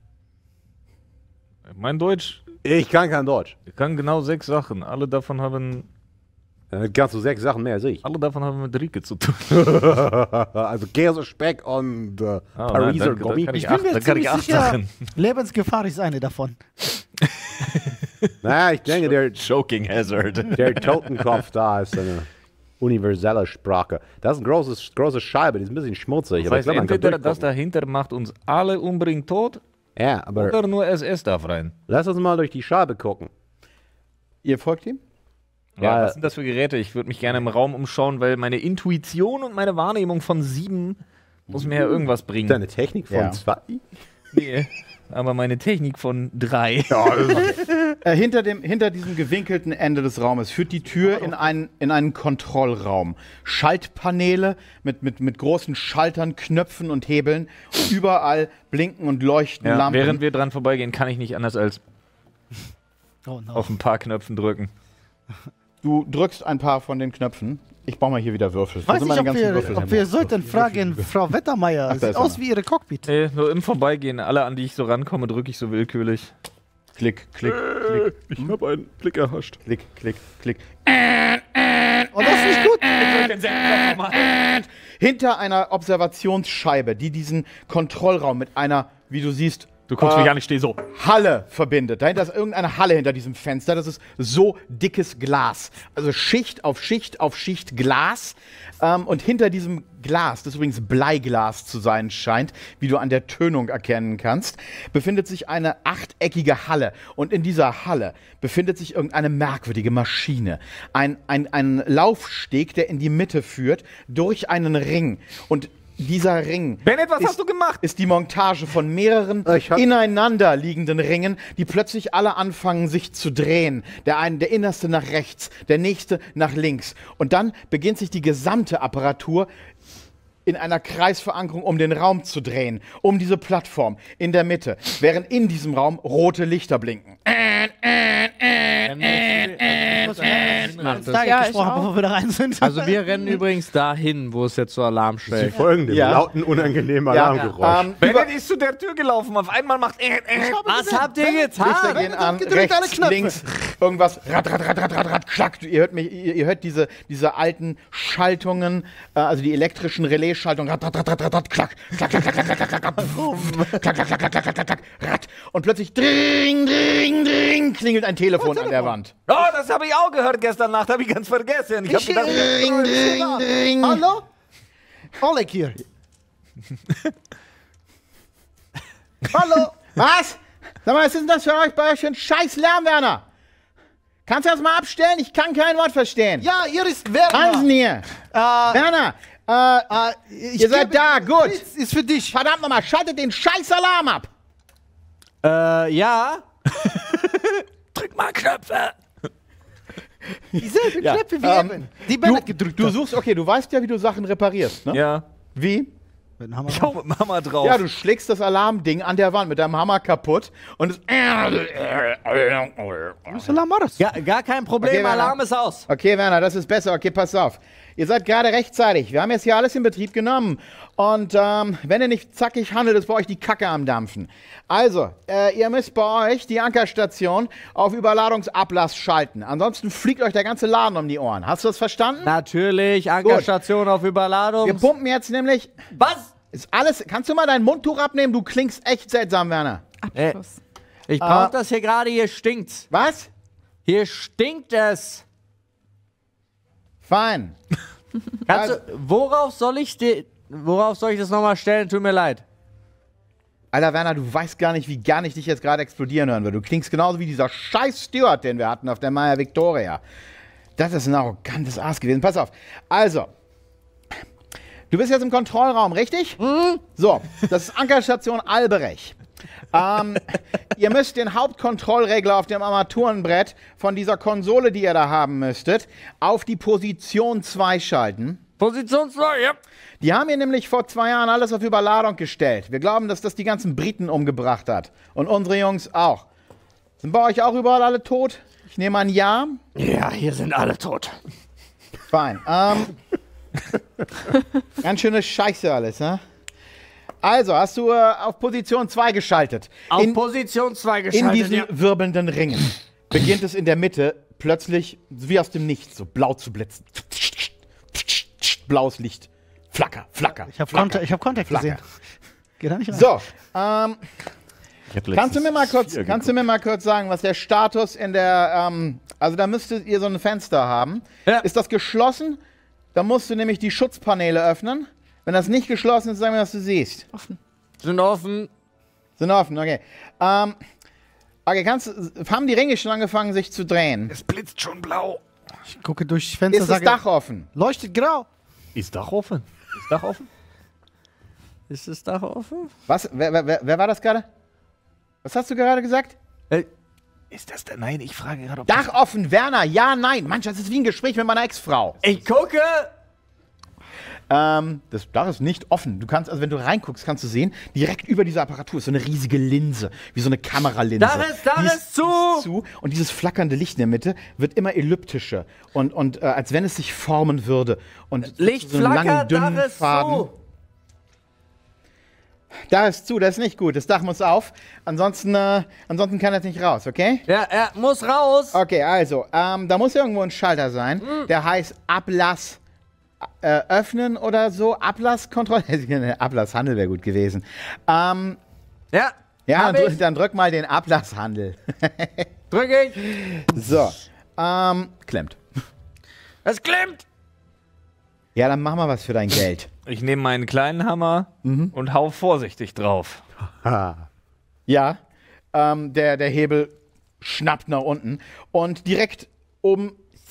Mein Deutsch, Ich kann kein Deutsch. ich kann genau 6 Sachen. Alle davon haben Kannst du 6 Sachen mehr als ich. mit Rieke zu tun. Also Käse, Speck und Pariser nein, da Gummi. kann ich Ich bin acht- mir da kann ich ziemlich 8 sicher, Sachen. Lebensgefahr ist eine davon. Naja, ich denke, der Choking Hazard. Der Totenkopf da ist eine universelle Sprache. Das ist eine große Scheibe, die ist ein bisschen schmutzig. Das aber ich heißt, glaub, man kann entweder das durchgucken. dahinter macht uns alle umbringt tot Ja, aber oder nur SS darf rein. lass uns mal durch die Scheibe gucken. Ihr folgt ihm? Ja, Weil- was sind das für Geräte? Ich würde mich gerne im Raum umschauen, weil meine Intuition und meine Wahrnehmung von 7 muss mir ja irgendwas bringen. Deine Technik von Ja. 2? Nee, aber meine Technik von 3. Hinter diesem gewinkelten Ende des Raumes führt die Tür in einen Kontrollraum. Schaltpaneele mit großen Schaltern, Knöpfen und Hebeln. Überall blinken und leuchten Ja, Lampen. während wir dran vorbeigehen, kann ich nicht anders als Oh no. auf ein paar Knöpfen drücken. Du drückst ein paar von den Knöpfen. Ich baue mal hier wieder Würfel. Ich weiß Wo sind nicht, meine ganzen Würfel? ob wir sollten fragen, Frau Wettermeier. da Sieht ist aus er. wie Ihre Cockpit. Nee, nur im Vorbeigehen. Alle, an die ich so rankomme, drücke ich so willkürlich. Klick, klick, klick, Ich habe einen Blick erhascht. klick, klick, klick. Oh, das ist nicht gut. Hinter einer Observationsscheibe, die diesen Kontrollraum mit einer, wie du siehst, Du guckst mich an, ich stehe so. Halle verbindet. Dahinter ist irgendeine Halle hinter diesem Fenster. Das ist so dickes Glas. Also Schicht auf Schicht auf Schicht Glas. Und hinter diesem Glas, das übrigens Bleiglas zu sein scheint, wie du an der Tönung erkennen kannst, befindet sich eine achteckige Halle. Und in dieser Halle befindet sich irgendeine merkwürdige Maschine. Ein Laufsteg, der in die Mitte führt, durch einen Ring. Und dieser Ring Bennett, was hast du gemacht? ist die Montage von mehreren Ich hab- ineinander liegenden Ringen, die plötzlich alle anfangen, sich zu drehen. Der innerste nach rechts, der nächste nach links. Und dann beginnt sich die gesamte Apparatur in einer Kreisverankerung um den Raum zu drehen, um diese Plattform in der Mitte, während in diesem Raum rote Lichter blinken. Da Ja, ich gesprochen, auch. bevor wir da rein sind. Also wir rennen übrigens dahin, wo es jetzt so Alarm Die schlägt. folgende Ja. lauten, unangenehmen Alarmgeräusch. Bennett ist zu der Tür gelaufen. Auf einmal macht Was habt ihr Lichter getan? gehen an, gedrückt alle rechts, Knöpfe. links, irgendwas, rat, klack. Ihr hört diese alten Schaltungen, also die elektrischen Relaisschaltungen, klack, klack, klack, klack, klack, klack, klack, klack, klack, klack, klack, klack, rat. Und plötzlich dring, dring, dring, klingelt ein Telefon an der Wand. Oh, das habe ich auch gehört gestern Nacht. Habe ich ganz vergessen. Ich habe gedacht, Dring, dring, dring. Hallo? Oleg hier. Hallo? Was? Sag mal, was ist denn das für euch bei euch für ein scheiß Lärm, Werner? Kannst du das mal abstellen? Ich kann kein Wort verstehen. Ja, hier ist Hansen Werner. hier. Werner, ihr seid da, gut. Ist für dich. Verdammt nochmal, schaltet den scheiß Alarm ab. Ja. drück mal Knöpfe. Dieselbe Knöpfe wie eben. Die Bennett gedrückt Du hat. suchst, okay, du weißt ja, wie du Sachen reparierst, ne? Ja. Wie? Mit dem Hammer Ich hau mit dem Hammer drauf. Ja, du schlägst das Alarmding an der Wand mit deinem Hammer kaputt und es. Gar kein Problem, Okay, Werner. Alarm ist aus. Okay, Werner, das ist besser. Okay, pass auf. Ihr seid gerade rechtzeitig. Wir haben jetzt hier alles in Betrieb genommen. Und wenn ihr nicht zackig handelt, ist bei euch die Kacke am Dampfen. Also, ihr müsst bei euch die Ankerstation auf Überladungsablass schalten. Ansonsten fliegt euch der ganze Laden um die Ohren. Hast du das verstanden? Natürlich, Ankerstation auf Überladung. Wir pumpen jetzt nämlich. Was? Ist alles. Kannst du mal dein Mundtuch abnehmen? Du klingst echt seltsam, Werner. Abschluss. Ich brauch das hier gerade, hier stinkt's. Was? Hier stinkt es. Fein. Worauf soll ich das nochmal stellen? Tut mir leid. Alter, Werner, du weißt gar nicht, wie gern ich dich jetzt gerade explodieren hören würde. Du klingst genauso wie dieser scheiß Steward, den wir hatten auf der Maya Victoria. Das ist ein arrogantes Aas gewesen. Pass auf. Also, du bist jetzt im Kontrollraum, richtig? So, das ist Ankerstation Alberech. Ihr müsst den Hauptkontrollregler auf dem Armaturenbrett von dieser Konsole, die ihr da haben müsstet, auf die Position 2 schalten. Position 2, ja. Die haben hier nämlich vor 2 Jahren alles auf Überladung gestellt. Wir glauben, dass das die ganzen Briten umgebracht hat. Und unsere Jungs auch. Sind bei euch auch überall alle tot? Ich nehme an, ja. Ja, hier sind alle tot. Fein. Ganz schöne Scheiße alles, ne? Also, hast du auf Position 2 geschaltet. Auf Position 2 In geschaltet. diesen ja. wirbelnden Ringen beginnt es in der Mitte plötzlich, wie aus dem Nichts, so blau zu blitzen. Blaues Licht. Flacker, flacker. Ich habe Contact gesehen. Geht da nicht rein. So, kannst du mir mal kurz sagen, was der Status in der, also da müsstet ihr so ein Fenster haben. Ja. Ist das geschlossen? Da musst du nämlich die Schutzpaneele öffnen. Wenn das nicht geschlossen ist, sag mir, was du siehst. Sind offen. Sind offen, okay. Okay, haben die Ringe schon angefangen, sich zu drehen? Es blitzt schon blau. Ich gucke durchs Fenster, Ist das sage, Dach offen? leuchtet grau. Ist Dach offen? Ist Dach offen? Ist das Dach offen? Was? Wer war das gerade? Was hast du gerade gesagt? Ist das der? Nein, ich frage gerade, ob Dach offen, Werner, ja, nein. Manch, das ist wie ein Gespräch mit meiner Ex-Frau. Ich gucke. Das Dach ist nicht offen. Du kannst, also wenn du reinguckst, kannst du sehen, direkt über dieser Apparatur ist so eine riesige Linse, wie so eine Kameralinse. Dach Die ist zu. Und dieses flackernde Licht in der Mitte wird immer elliptischer und als wenn es sich formen würde. Und Licht so einen langen, flackert, dünnen Dach ist Faden. zu. Da ist zu, das ist nicht gut. Das Dach muss auf. Ansonsten kann das nicht raus, okay? Ja, er muss raus. Okay, also, da muss irgendwo ein Schalter sein, der heißt Ablass öffnen oder so. Ablasskontrolle. Ablasshandel wäre gut gewesen. Ja. Ja, Hab ich. dann drück mal den Ablasshandel. Drücke ich. So, klemmt. Es klemmt. Ja, dann mach mal was für dein Geld. ich nehme meinen kleinen Hammer und hau vorsichtig drauf. Ja, der Hebel schnappt nach unten und direkt oben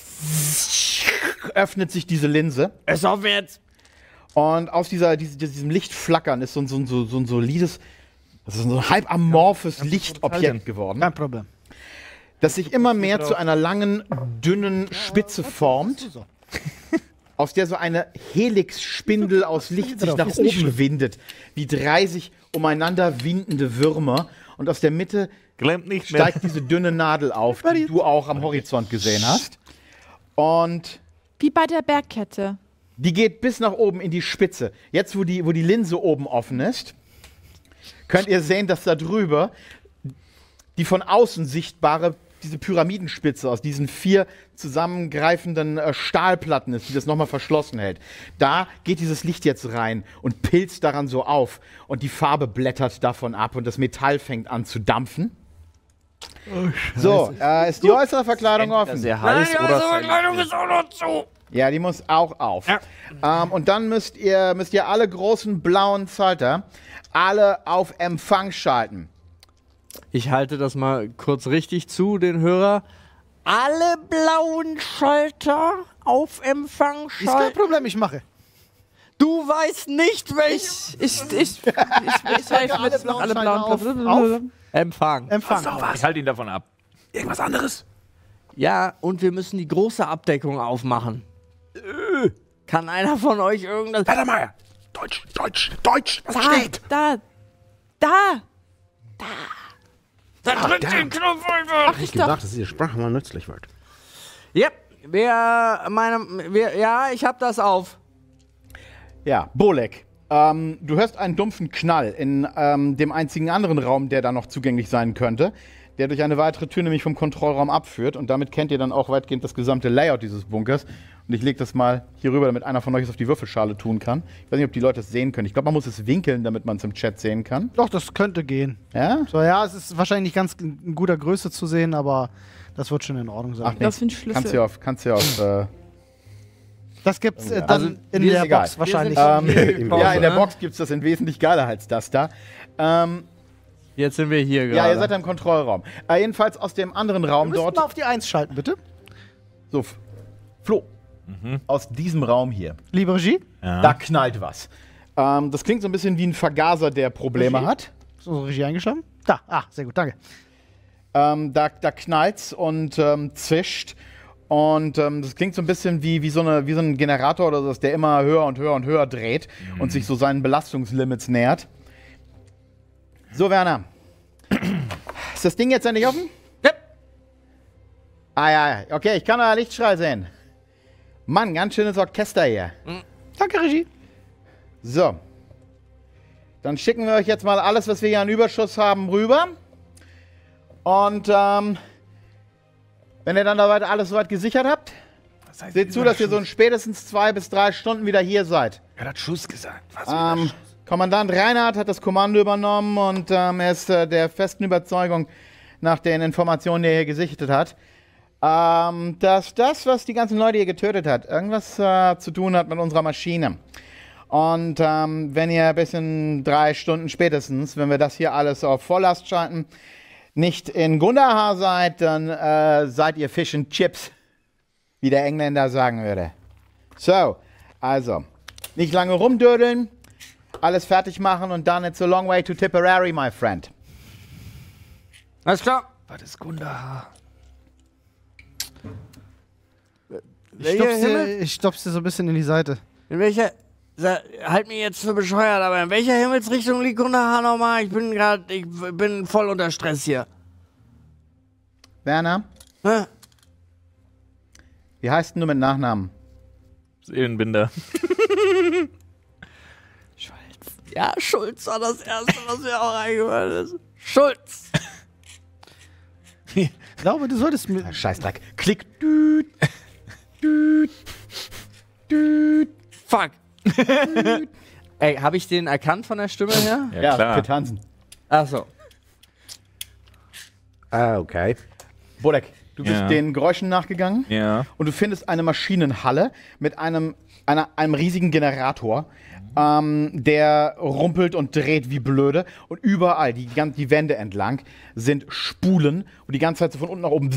öffnet sich diese Linse Es offen jetzt. und aus diesem Lichtflackern ist so ein solides, das ist so ein halb amorphes Lichtobjekt geworden, Kein Problem. das sich immer mehr zu einer langen, dünnen Spitze formt, aus der so eine Helixspindel aus Licht sich nach oben windet, wie 30 umeinander windende Würmer. Und aus der Mitte Klemmt nicht mehr. steigt diese dünne Nadel auf, die du auch am Horizont gesehen hast. Und Wie bei der Bergkette. die geht bis nach oben in die Spitze. Jetzt, wo die Linse oben offen ist, könnt ihr sehen, dass da drüber die von außen sichtbare, diese Pyramidenspitze aus diesen 4 zusammengreifenden Stahlplatten ist, die das nochmal verschlossen hält. Da geht dieses Licht jetzt rein und pilzt daran so auf. Und die Farbe blättert davon ab und das Metall fängt an zu dampfen. So, ist die äußere Verkleidung offen? Sehr heiß Nein, oder die Verkleidung ist auch noch zu. Ja, die muss auch auf. Und dann müsst ihr alle großen blauen Schalter alle auf Empfang schalten. Ich halte das mal kurz richtig zu, den Hörer. Alle blauen Schalter auf Empfang Ist kein schalten. Problem, ich mache. Du weißt nicht, welch Ich helfe mit noch alle blauen Knöpfe. Empfang. Empfang. Ich halte ihn davon ab. Irgendwas anderes? Ja, und wir müssen die große Abdeckung aufmachen. Kann einer von euch irgendwas... Wettermeier! Deutsch! Was steht? Da! Dann drückt den Knopf einfach! Ich gedacht, dass diese Sprache mal nützlich wird. Yep, ich hab das auf. Ja, Bolek. Du hörst einen dumpfen Knall in dem einzigen anderen Raum, der da noch zugänglich sein könnte, der durch eine weitere Tür nämlich vom Kontrollraum abführt. Und damit kennt ihr dann auch weitgehend das gesamte Layout dieses Bunkers. Und ich lege das mal hier rüber, damit einer von euch es auf die Würfelschale tun kann. Ich weiß nicht, ob die Leute es sehen können. Ich glaube, man muss es winkeln, damit man es im Chat sehen kann. Doch, das könnte gehen. Ja? So, ja, es ist wahrscheinlich nicht ganz in guter Größe zu sehen, aber das wird schon in Ordnung sein. Ach, Das sind Schlüssel. Kannst du auf Das gibt's dann Also, in mir ist der egal. Box wahrscheinlich. ja, in der Box gibt es das in wesentlich geiler als das da. Jetzt sind wir hier gerade. Ja, ihr seid im Kontrollraum. Jedenfalls aus dem anderen Raum Wir müssen dort. mal auf die 1 schalten, bitte. So, Flo. Aus diesem Raum hier. Liebe Regie. Da knallt was. Das klingt so ein bisschen wie ein Vergaser, der Probleme hat. So, Regie eingeschlagen. Da, sehr gut, danke. Da knallt's und zischt. Und das klingt so ein bisschen wie so ein Generator oder so, der immer höher und höher und höher dreht und sich so seinen Belastungslimits nähert. So, Werner. Ist das Ding jetzt endlich offen? Yep. Ja, okay, ich kann euer Lichtstrahl sehen. Mann, ganz schönes Orchester hier. Danke, Regie. So. Dann schicken wir euch jetzt mal alles, was wir hier an Überschuss haben, rüber. Und wenn ihr dann alles soweit gesichert habt, seht zu, dass ihr so in spätestens 2 bis 3 Stunden wieder hier seid. Er hat Schuss gesagt. Was Kommandant Reinhardt hat das Kommando übernommen und er ist der festen Überzeugung, nach den Informationen, die er hier gesichtet hat, dass das, was die ganzen Leute hier getötet hat, irgendwas zu tun hat mit unserer Maschine. Und wenn ihr bis in 3 Stunden spätestens, wenn wir das hier alles auf Volllast schalten, nicht in Gundahar seid, dann seid ihr Fish and Chips, wie der Engländer sagen würde. So, also, nicht lange rumdödeln, alles fertig machen und dann it's a long way to Tipperary, my friend. Alles klar. Was ist Gundahar? Ich stopf's dir so ein bisschen in die Seite. In welcher... Halt mich jetzt für bescheuert, aber in welcher Himmelsrichtung liegt Gundahar nochmal? Ich bin voll unter Stress hier. Werner, Hä? wie heißt denn du mit Nachnamen? Seelenbinder. Ja, Schulz war das Erste, was mir auch eingefallen ist. Schulz! Ich glaube, du solltest mir... Scheißdreck. Klick. Düt. Düt. Düt. Fuck! Ey, hab ich den erkannt von der Stimme her? Ja, klar. Pitt Hansen. Achso. okay. Bolek, du bist Ja. den Geräuschen nachgegangen Ja. und du findest eine Maschinenhalle mit einem riesigen Generator, der rumpelt und dreht wie blöde. Und überall, die Wände entlang, sind Spulen und die ganze Zeit so von unten nach oben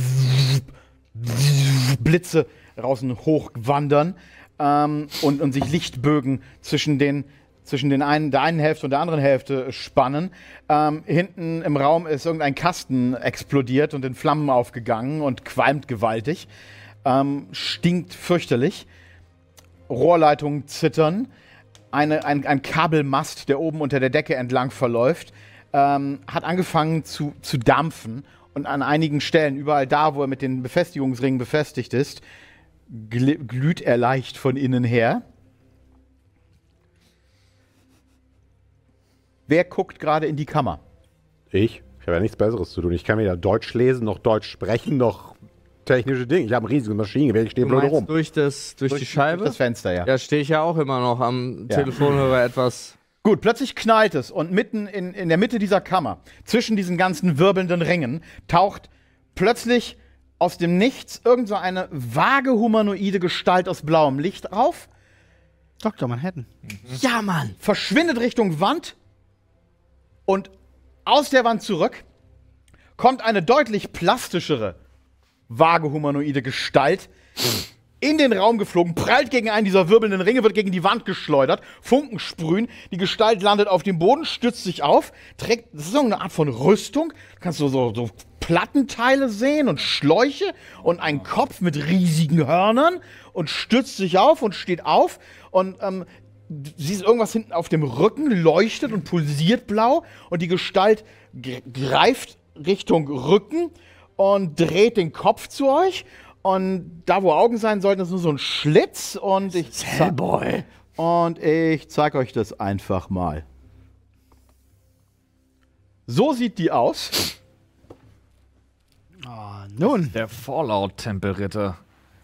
Blitze draußen hochwandern und sich Lichtbögen zwischen der einen Hälfte und der anderen Hälfte spannen. Hinten im Raum ist irgendein Kasten explodiert und in Flammen aufgegangen und qualmt gewaltig. Stinkt fürchterlich. Rohrleitungen zittern. Ein Kabelmast, der oben unter der Decke entlang verläuft, hat angefangen zu dampfen. Und an einigen Stellen, überall da, wo er mit den Befestigungsringen befestigt ist, glüht er leicht von innen her. Wer guckt gerade in die Kammer? Ich habe ja nichts Besseres zu tun. Ich kann weder Deutsch lesen, noch Deutsch sprechen, noch technische Dinge. Ich habe eine riesige Maschine, ich stehe Du blöd meinst rum. durch die Scheibe? Durch das Fenster, ja. Ja, stehe ich ja auch immer noch am Ja. Telefonhörer etwas. Gut, plötzlich knallt es und mitten in der Mitte dieser Kammer, zwischen diesen ganzen wirbelnden Ringen, taucht plötzlich aus dem Nichts irgend so eine vage humanoide Gestalt aus blauem Licht auf, Dr. Manhattan. Ja, Mann! verschwindet Richtung Wand und aus der Wand zurück kommt eine deutlich plastischere, vage humanoide Gestalt in den Raum geflogen, prallt gegen einen dieser wirbelnden Ringe, wird gegen die Wand geschleudert, Funken sprühen, die Gestalt landet auf dem Boden, stützt sich auf, trägt, das ist so eine Art von Rüstung, kannst du so Plattenteile sehen und Schläuche und einen Kopf mit riesigen Hörnern und stützt sich auf und steht auf und du siehst irgendwas hinten auf dem Rücken, leuchtet und pulsiert blau und die Gestalt greift Richtung Rücken und dreht den Kopf zu euch und da, wo Augen sein sollten, ist nur so ein Schlitz und ich zeige euch das einfach mal. So sieht die aus. Nun, Der Fallout-Tempelritter.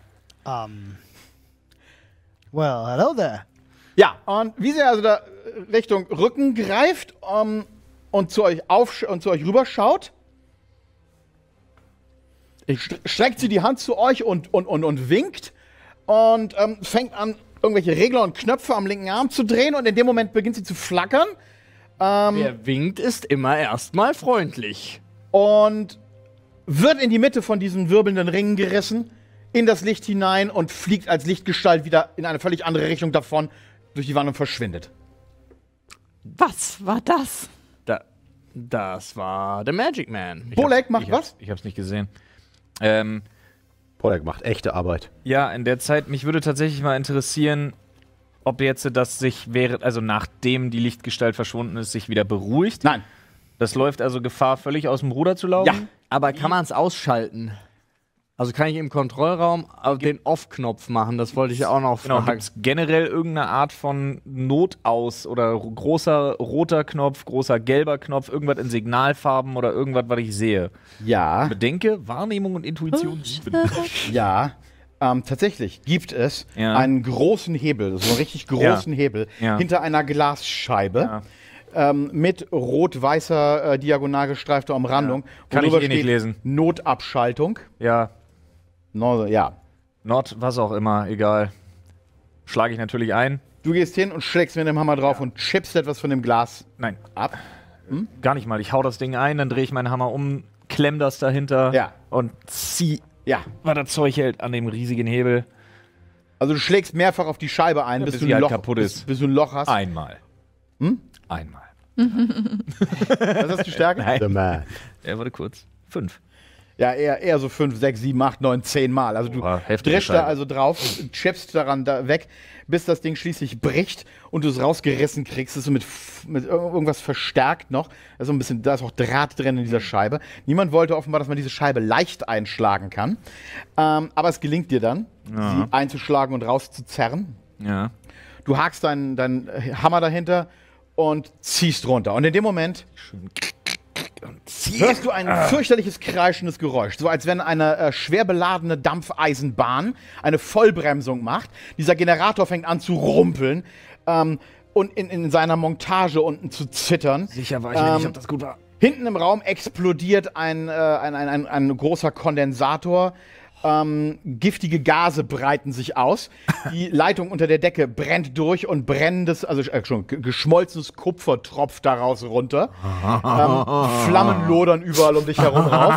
well, hello there. Ja, und wie sie also da Richtung Rücken greift und zu euch rüberschaut, streckt sie die Hand zu euch und winkt und fängt an, irgendwelche Regler und Knöpfe am linken Arm zu drehen und in dem Moment beginnt sie zu flackern Wer winkt, ist immer erstmal freundlich. und wird in die Mitte von diesen wirbelnden Ringen gerissen, in das Licht hinein und fliegt als Lichtgestalt wieder in eine völlig andere Richtung davon durch die Wand und verschwindet. Was war das? Das war der Magic Man. Bolek macht was? Ich hab's nicht gesehen. Polak macht echte Arbeit. Ja, in der Zeit, mich würde tatsächlich mal interessieren, ob jetzt das sich also nachdem die Lichtgestalt verschwunden ist, sich wieder beruhigt. Nein. Das läuft also Gefahr, völlig aus dem Ruder zu laufen? Ja. Aber kann man es ausschalten? Also kann ich im Kontrollraum den Off-Knopf machen? Das wollte ich auch noch Genau, fragen. gibt es generell irgendeine Art von Notaus oder großer roter Knopf, großer gelber Knopf, irgendwas in Signalfarben oder irgendwas, was ich sehe? Ja. Bedenke, Wahrnehmung und Intuition. Ja, tatsächlich gibt es Ja. einen großen Hebel, so einen richtig großen Hebel, Ja. hinter einer Glasscheibe mit rot-weißer, diagonal gestreifter Umrandung. Kann ich worüber nicht steht lesen. Notabschaltung. Ja, No, ja. Not, was auch immer, egal. Schlage ich natürlich ein. Du gehst hin und schlägst mit dem Hammer drauf und chippst etwas von dem Glas Nein, ab. gar nicht mal. Ich hau das Ding ein, dann drehe ich meinen Hammer um, klemm das dahinter Ja. und zieh, Ja. was das Zeug hält, an dem riesigen Hebel. Also du schlägst mehrfach auf die Scheibe ein, bis bis du sie ein halt Loch kaputt ist. bis du ein Loch hast. Einmal. Einmal. Was hast du Stärke? Nein. The Man. Warte kurz. 5. Ja, eher so 5, 6, 7, 8, 9, 10 Mal. Also du Boah, heftige drischst da Scheibe. also drauf, chippst daran weg, bis das Ding schließlich bricht und du es rausgerissen kriegst. Das ist so mit irgendwas verstärkt noch. Also ein bisschen, da ist auch Draht drin in dieser Scheibe. Niemand wollte offenbar, dass man diese Scheibe leicht einschlagen kann. Aber es gelingt dir dann, sie einzuschlagen und rauszuzerren. Ja. Du hakst deinen Hammer dahinter und ziehst runter. Und in dem Moment hörst du ein fürchterliches kreischendes Geräusch, so als wenn eine schwer beladene Dampfeisenbahn eine Vollbremsung macht. Dieser Generator fängt an zu rumpeln und in seiner Montage unten zu zittern. Sicher war ich mir nicht, ob das gut war. Hinten im Raum explodiert ein großer Kondensator. Giftige Gase breiten sich aus. Die Leitung unter der Decke brennt durch und geschmolzenes Kupfer tropft daraus runter. Flammen lodern überall um dich herum rauf.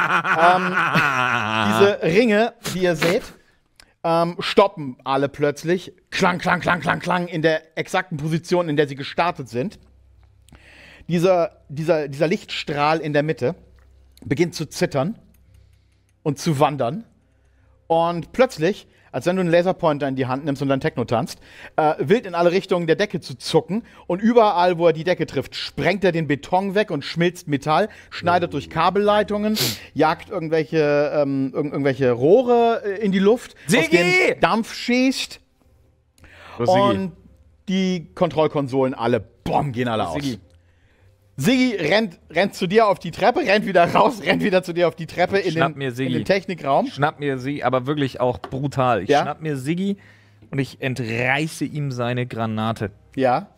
Diese Ringe, die ihr seht, stoppen alle plötzlich. Klang, klang, klang, klang, klang in der exakten Position, in der sie gestartet sind. Dieser Lichtstrahl in der Mitte beginnt zu zittern und zu wandern. Und plötzlich, als wenn du einen Laserpointer in die Hand nimmst und dann Techno tanzt, wild in alle Richtungen der Decke zu zucken. Und überall, wo er die Decke trifft, sprengt er den Beton weg und schmilzt Metall, schneidet durch Kabelleitungen, jagt irgendwelche Rohre in die Luft, aus denen Dampf schießt. Und die Kontrollkonsolen alle, gehen alle aus. Siggi rennt zu dir auf die Treppe, rennt wieder raus, rennt wieder zu dir auf die Treppe in den Technikraum. Schnapp mir Siggi, aber wirklich auch brutal. Ich Ja? schnapp mir Siggi und ich entreiße ihm seine Granate. Ja.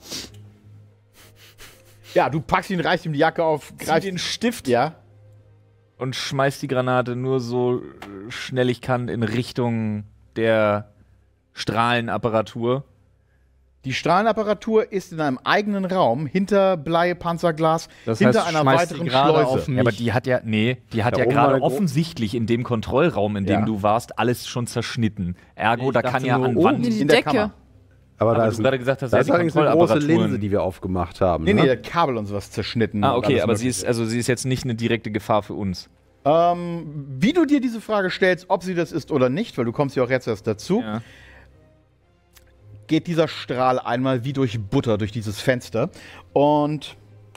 Ja, du packst ihn, reißt ihm die Jacke auf, greifst den Stift Ja. und schmeiß die Granate nur so schnell ich kann in Richtung der Strahlenapparatur. Die Strahlenapparatur ist in einem eigenen Raum, hinter Bleipanzerglas, Das hinter heißt, einer schmeißt die weiteren gerade Schleuse. auf mich. Ja, aber die hat ja, Da oben war gerade der offensichtlich in dem Kontrollraum, in dem Ja. du warst, alles schon zerschnitten. Ergo, Ich da dachte kann ja nur an oben. Wand. In die In der Decke. Kammer. Aber Aber da du ist, gerade gesagt hast, das ist die allerdings eine große Kontrollapparaturen. Linse, die wir aufgemacht haben. Nee, ne? nee, Kabel und sowas zerschnitten. Ah, und okay, alles aber sie Mögliche. ist jetzt nicht eine direkte Gefahr für uns. Wie du dir diese Frage stellst, ob sie das ist oder nicht, weil du kommst ja auch jetzt erst dazu, Ja. geht dieser Strahl einmal wie durch Butter durch dieses Fenster. Und.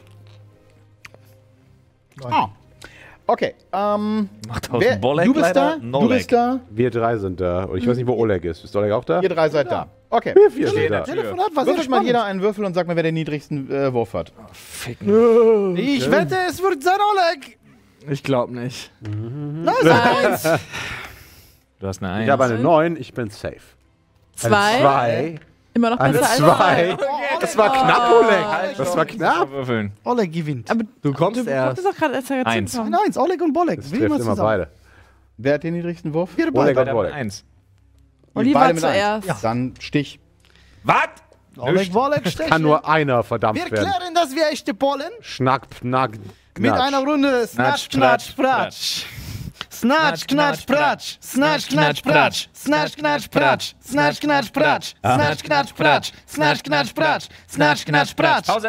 Okay. Macht aus Wer, dem Bolek du bist leider da? no Du bist leg. da? Wir drei sind da. Und ich weiß nicht, wo Oleg ist. Ist Oleg auch da? Ihr drei seid da. Okay. Wir vier sind da. Telefonat war sehr Würfelt mal spannend. jeder einen Würfel und sagt mal, wer den niedrigsten Wurf hat. Ficken. Ich wette, es wird sein Oleg. Ich glaube nicht. Nice. Du hast eine 1. Ich habe eine 9, ich bin safe. Eine 2. Immer noch Eine besser als 2. Das war knapp, Oleg. Das war knapp. Würfeln. Oleg gewinnt. Aber Du kommst du erst. bist doch gerade erst Eins. dazugekommen. Nein, Oleg und Bolek. Das Will trifft man immer zusammen. beide. Wer hat den niedrigsten Wurf? Wir Oleg beide. und Eine Oleg. 1. Olli Beide war mit eins. zuerst. Ja. Dann Stich. Was? Oleg, Bolek, stechen. Kann nur einer verdammt Wir werden. klären, dass wir echte Polen Schnack, pnack, mit einer Runde Snatch, Knatsch, Pratsch. Snatch, Knatsch, Pratsch. Snatch, Knatsch, Pratsch. Snatch, Knatsch, Pratsch. Snatch, Knatsch, Pratsch. Snatch, Knatsch, Pratsch. Snatch, Knatsch, Pratsch. Snatch, Knatsch, Pratsch. Pause.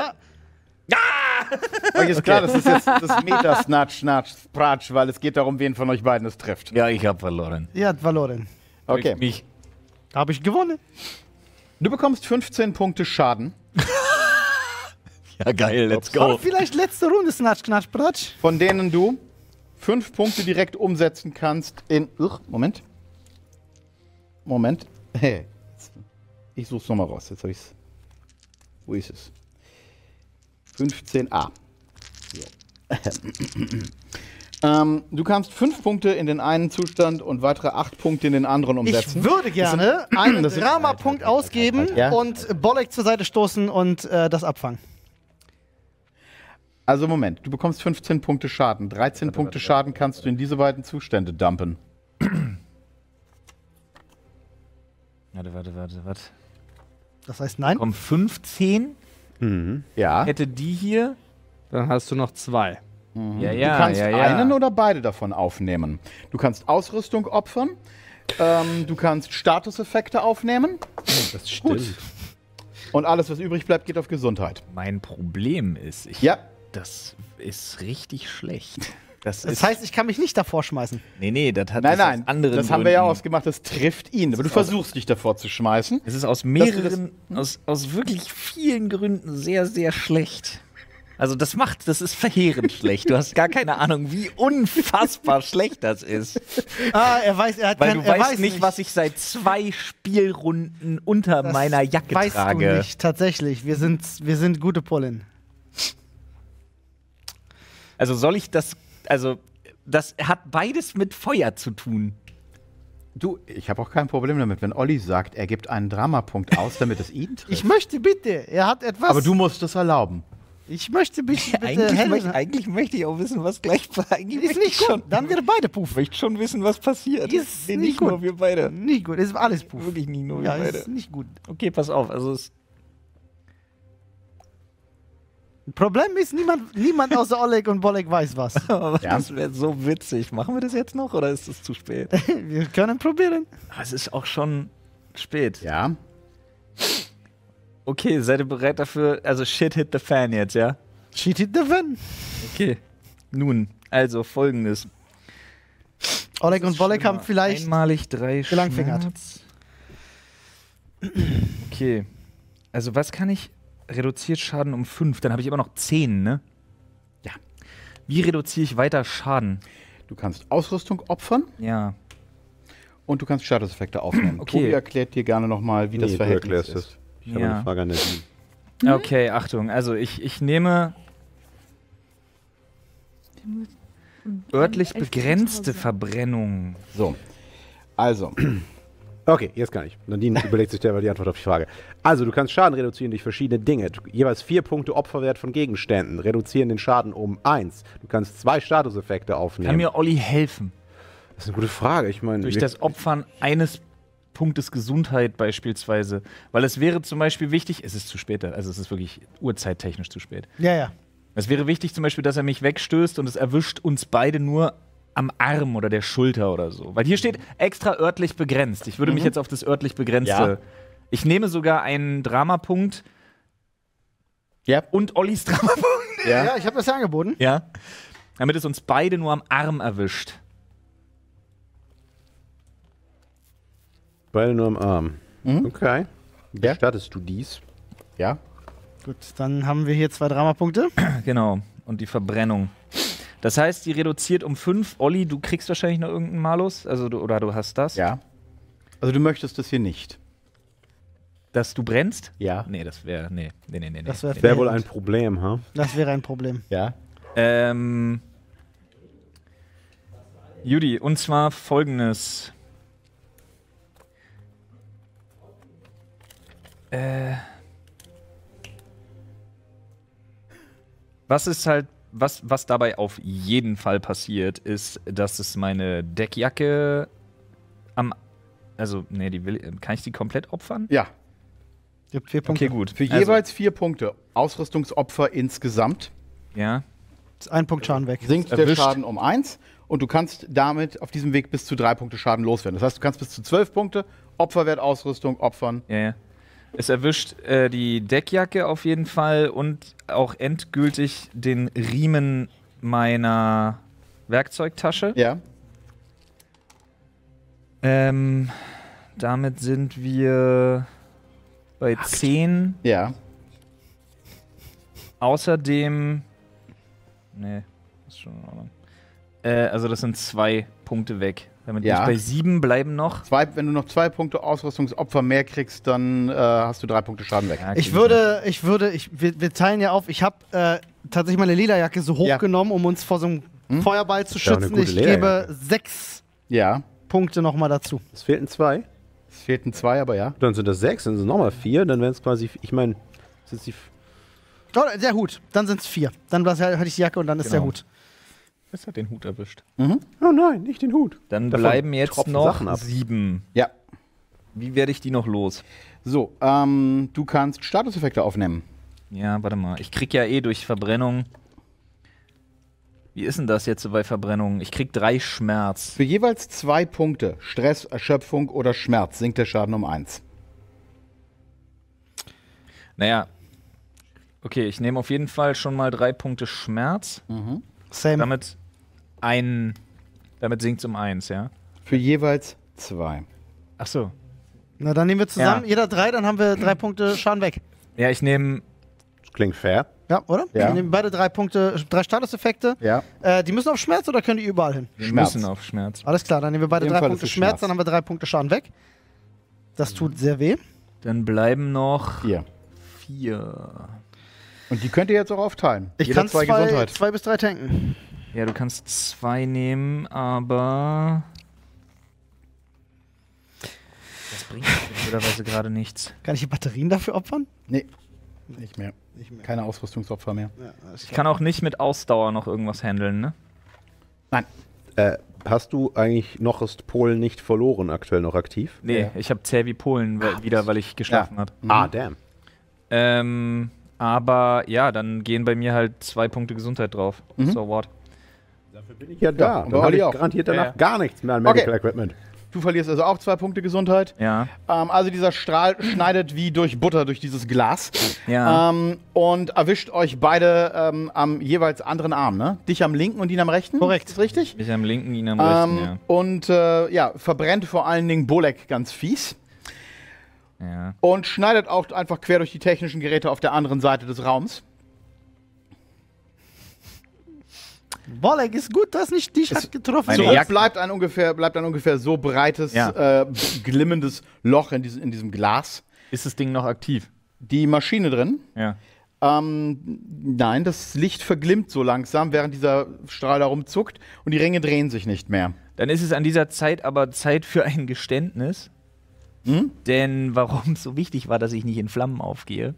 Euch ist klar, das ist jetzt das Meta-Snatch, Snatch, Pratsch, weil es geht darum, wen von euch beiden es trifft. Ja, ich habe verloren. Ihr habt verloren. Okay. Mich. Habe ich gewonnen. Du bekommst 15 Punkte Schaden, Ja, geil, let's Aber go. vielleicht letzte Runde Snatch, Knatsch, Pratsch. von denen du 5 Punkte direkt umsetzen kannst in. Moment. Hey. Ich such's nochmal raus. Jetzt habe ich's. Wo ist es? 15a. So. Du kannst 5 Punkte in den einen Zustand und weitere 8 Punkte in den anderen umsetzen. Ich würde gerne einen das sind- Drama-Punkt ausgeben Ja. und Bolek zur Seite stoßen und das abfangen. Also Moment, du bekommst 15 Punkte Schaden. 13 Punkte Schaden kannst du in diese beiden Zustände dumpen. Warte. Das heißt nein. Komm, 15 Ja. hätte die hier. Dann hast du noch 2. Ja, Du kannst einen oder beide davon aufnehmen. Du kannst Ausrüstung opfern. Du kannst Statuseffekte aufnehmen. Das stimmt. Und alles, was übrig bleibt, geht auf Gesundheit. Mein Problem ist, Ja. das ist richtig schlecht. Das Das ist, heißt, ich kann mich nicht davor schmeißen. nee, das hat Nein, das nein. aus anderen Das haben wir ja Gründen. ausgemacht, das trifft ihn. Aber du versuchst dich davor zu schmeißen. Es ist aus mehreren, aus wirklich vielen Gründen sehr, sehr schlecht. Also das ist verheerend schlecht. Du hast gar keine Ahnung, wie unfassbar schlecht das ist. Er weiß, er hat Weil kein, du er weißt weiß nicht, was ich seit 2 Spielrunden unter Das meiner Jacke weißt trage. Du nicht, tatsächlich. Wir sind gute Pollen. Also soll ich das, also das hat beides mit Feuer zu tun. Du, ich habe auch kein Problem damit, wenn Olli sagt, er gibt einen Dramapunkt aus, damit es ihn trifft. Ich möchte bitte, er hat etwas. Aber du musst es erlauben. Ich möchte bitte Eigentlich möchte ich auch wissen, was gleich eigentlich Ist nicht gut. Dann wir beide Ich puff. möchte schon wissen, was passiert. Ist Nee, nicht nicht gut. nur wir beide. Nicht gut, ist alles puff. Wirklich nicht nur wir Ja, beide. ist nicht gut. Okay, pass auf. Also es Problem ist, niemand außer Oleg und Bolek weiß was. das wäre so witzig. Machen wir das jetzt noch oder ist es zu spät? Wir können probieren. Aber es ist auch schon spät. Ja. Okay, seid ihr bereit dafür? Also shit hit the fan jetzt, ja? Shit hit the fan. Okay. Nun, also folgendes. Oleg und Bolek haben vielleicht. Einmalig 3 gelangfingert. Schmerz. Okay. Also was kann ich? Reduziert Schaden um 5, dann habe ich immer noch 10, ne? Ja. Wie reduziere ich weiter Schaden? Du kannst Ausrüstung opfern Ja. und du kannst Statuseffekte aufnehmen. Okay. Tobi erklärt dir gerne nochmal, wie das Nee, du Verhältnis erklärst ist. es. Ich habe Ja. eine Frage an Nadine. Okay, Achtung. Also ich nehme örtlich begrenzte Verbrennung. So. Also, Okay, jetzt kann ich. Nadine überlegt sich derweil die Antwort auf die Frage. Also, du kannst Schaden reduzieren durch verschiedene Dinge. Jeweils 4 Punkte Opferwert von Gegenständen. Reduzieren den Schaden um 1. Du kannst 2 Statuseffekte aufnehmen. Kann mir Olli helfen? Das ist eine gute Frage. Ich meine, Durch das Opfern eines Punktes Gesundheit beispielsweise. Weil es wäre zum Beispiel wichtig, es ist zu spät, also es ist wirklich uhrzeittechnisch zu spät. Ja. Es wäre wichtig zum Beispiel, dass er mich wegstößt und es erwischt uns beide nur am Arm oder der Schulter oder so. Weil hier steht extra örtlich begrenzt. Ich würde mich jetzt auf das örtlich begrenzte. Ja. Ich nehme sogar einen Dramapunkt ja. und Ollis Dramapunkt. Ja, ich habe das ja angeboten. Ja. damit es uns beide nur am Arm erwischt. Beide nur am Arm. Okay. Wie Ja. startest du dies? Ja. Gut, dann haben wir hier 2 Dramapunkte. Genau. Und die Verbrennung. Das heißt, die reduziert um 5. Olli, du kriegst wahrscheinlich noch irgendeinen Malus? Also oder du hast das? Ja. Also du möchtest das hier nicht. Dass du brennst? Ja. Nee, das wäre. Nee. Das wäre Wäre wohl ein Problem, ha? Das wäre ein Problem. Ja. Judy, und zwar folgendes. Was ist halt, was dabei auf jeden Fall passiert, ist, dass es meine Deckjacke kann ich die komplett opfern? Ja. Gibt 4 Punkte. Okay, gut. Für jeweils 4 Punkte. Ausrüstungsopfer insgesamt. Ja. Ein Punkt Schaden weg. Sinkt der Erwischt. Schaden um 1 und du kannst damit auf diesem Weg bis zu 3 Punkte Schaden loswerden. Das heißt, du kannst bis zu 12 Punkte Opferwert Ausrüstung opfern. Ja. Es erwischt die Deckjacke auf jeden Fall und auch endgültig den Riemen meiner Werkzeugtasche. Ja. Damit sind wir bei 10. Ja. Außerdem. Nee, ist schon in Ordnung. Also, das sind 2 Punkte weg. Damit Ja. bin ich bei 7 bleiben noch. Wenn du noch 2 Punkte Ausrüstungsopfer mehr kriegst, dann hast du 3 Punkte Schaden weg. Ja, Wir teilen ja auf, ich habe tatsächlich meine Lederjacke so hochgenommen, um uns vor so einem Feuerball zu Ja, eine schützen. gute Ich Lederjacke. gebe 6 Ja. Punkte nochmal dazu. Es fehlten 2. Es fehlten 2, aber ja. Dann sind das 6, dann sind es nochmal 4. Dann wären es quasi, ich meine, das ist die. Oh, der Hut, dann sind es 4. Dann hatte ich die Jacke und dann ist der Genau. Hut. Es hat den Hut erwischt. Oh nein, nicht den Hut. Dann Davon bleiben jetzt tropfen noch Sachen ab. 7. Ja. Wie werde ich die noch los? So, du kannst Statuseffekte aufnehmen. Ja, warte mal. Ich krieg ja durch Verbrennung. Wie ist denn das jetzt so bei Verbrennung? Ich krieg 3 Schmerz. Für jeweils 2 Punkte Stress, Erschöpfung oder Schmerz sinkt der Schaden um 1. Naja. Okay, ich nehme auf jeden Fall schon mal 3 Punkte Schmerz. Same. Damit sinkt es um 1, ja? Für jeweils 2. Ach so. Na, dann nehmen wir zusammen, Ja. jeder 3, dann haben wir 3 Punkte Schaden weg. Ja, ich nehme. Das klingt fair. Ja, oder? Ja. Wir nehmen beide 3 Punkte, 3 Statuseffekte. Ja. Die müssen auf Schmerz oder können die überall hin? Wir Schmerz. müssen auf Schmerz. Alles klar, dann nehmen wir beide In dem 3 Fall Punkte ist es Schmerz, Schmerz. dann haben wir 3 Punkte Schaden weg. Das tut sehr weh. Dann bleiben noch Hier. 4. Und die könnt ihr jetzt auch aufteilen. Ich Jeder kann 2 Gesundheit. 2 bis 3 tanken. Ja, du kannst 2 nehmen, aber. Das bringt blöderweise gerade nichts. Kann ich die Batterien dafür opfern? Nee, nicht mehr. Keine Ausrüstungsopfer mehr. Ich kann auch nicht mit Ausdauer noch irgendwas handeln, ne? Nein. Hast du eigentlich noch ist Polen nicht verloren, aktuell noch aktiv? Nee, Ja. ich habe zäh wie Polen wieder, weil ich geschlafen habe. Ah, damn. Aber ja, dann gehen bei mir halt 2 Punkte Gesundheit drauf. So what? Dafür bin ich ja da. und Dann bei habe Olli ich auch. garantiert danach Ja. gar nichts mehr an Medical Okay. Equipment. Du verlierst also auch 2 Punkte Gesundheit. Ja. Also dieser Strahl schneidet wie durch Butter durch dieses Glas. Ja. Und erwischt euch beide am jeweils anderen Arm, ne? Dich am linken und ihn am rechten. Korrekt. Ist richtig? Ich am linken, ihn am rechten, ja. Und verbrennt vor allen Dingen Bolek ganz fies. Ja. Und schneidet auch einfach quer durch die technischen Geräte auf der anderen Seite des Raums. Bolek ist gut, das nicht dich hat getroffen. Meine So, Jacke- es bleibt ein ungefähr so breites, Ja. glimmendes Loch in diesem Glas. Ist das Ding noch aktiv? Die Maschine drin. Ja. Nein, das Licht verglimmt so langsam, während dieser Strahl da rumzuckt und die Ringe drehen sich nicht mehr. Dann ist es an dieser Zeit aber Zeit für ein Geständnis. Denn warum es so wichtig war, dass ich nicht in Flammen aufgehe.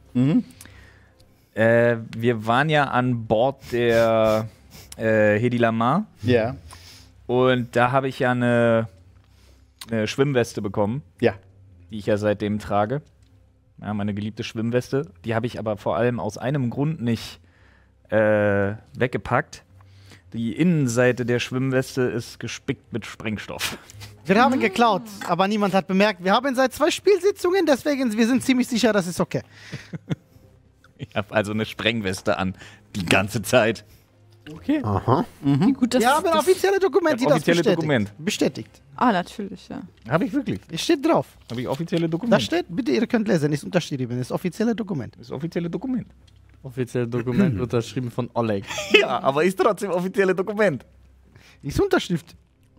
Wir waren ja an Bord der Hedi Lamar Ja. und da habe ich ja eine Schwimmweste bekommen, Ja. die ich ja seitdem trage. Ja, meine geliebte Schwimmweste. Die habe ich aber vor allem aus einem Grund nicht weggepackt. Die Innenseite der Schwimmweste ist gespickt mit Sprengstoff. Wir haben ihn geklaut, aber niemand hat bemerkt. Wir haben ihn seit 2 Spielsitzungen, deswegen wir sind ziemlich sicher, das ist okay. Ich habe also eine Sprengweste an. Die ganze Zeit. Okay. Aha. Wie gut das Ja, aber ein offizielles Dokument, die das offizielle bestätigt. Dokument. Bestätigt. Ah, natürlich, ja. Habe ich wirklich. Es steht drauf. Habe ich offizielle Da Dokument. steht, bitte, ihr könnt lesen, ist unterschrieben, ist offizielles Dokument. Das offizielle Dokument. Offizielles Dokument unterschrieben von Oleg. Ja, aber ist trotzdem offizielle Dokument. Ist Unterschrift.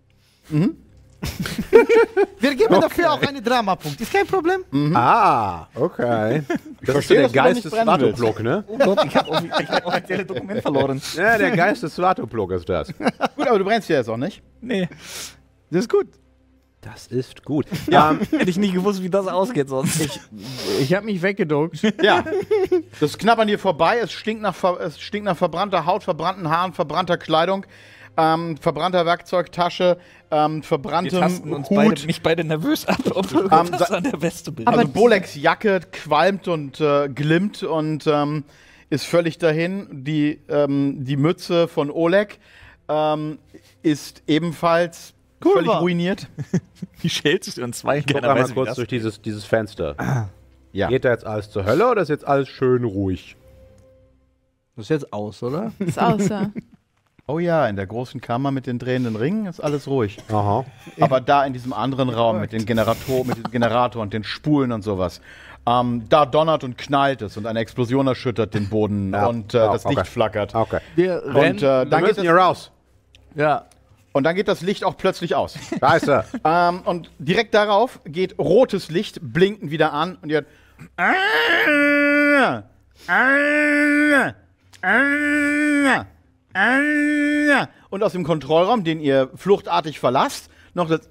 Wir geben dafür auch einen Dramapunkt. Ist kein Problem. Ah, okay. Das ist so verstehe, der dass du da Geist nicht des brennen willst. Swatopluk, ne? Oh Gott, ich habe offizielle Dokument verloren. Ja, der Geist des Swatopluk ist das. Gut, aber du brennst ja jetzt auch nicht. Nee, Das ist gut. Das ist gut. hätte ich nie gewusst, wie das ausgeht sonst. Ich habe mich weggeduckt. Ja. Das knabbert an dir vorbei. Es stinkt nach verbrannter Haut, verbrannten Haaren, verbrannter Kleidung, verbrannter Werkzeugtasche, Wir verbranntem tasten uns Hut. nicht beide nervös ab, ob irgendwas an der Weste bin. Also Boleks Jacke qualmt und glimmt und ist völlig dahin. Die Mütze von Oleg ist ebenfalls völlig war. ruiniert. Wie schälst du uns zwei? Guck einmal kurz durch dieses Fenster. Ja. Geht da jetzt alles zur Hölle oder ist jetzt alles schön ruhig? Das ist jetzt aus, oder? Ist aus, ja. Oh ja, in der großen Kammer mit den drehenden Ringen ist alles ruhig. Aha. Aber da in diesem anderen Raum mit dem Generator und den Spulen und sowas, da donnert und knallt es und eine Explosion erschüttert den Boden Ja. und Ja, das okay. Licht flackert. Okay. Wir Und rennen. dann, Wir müssen hier raus. Ja. geht das Licht auch plötzlich aus. Scheiße. Und direkt darauf geht rotes Licht blinkend wieder an und ihr hört und aus dem Kontrollraum, den ihr fluchtartig verlasst, noch das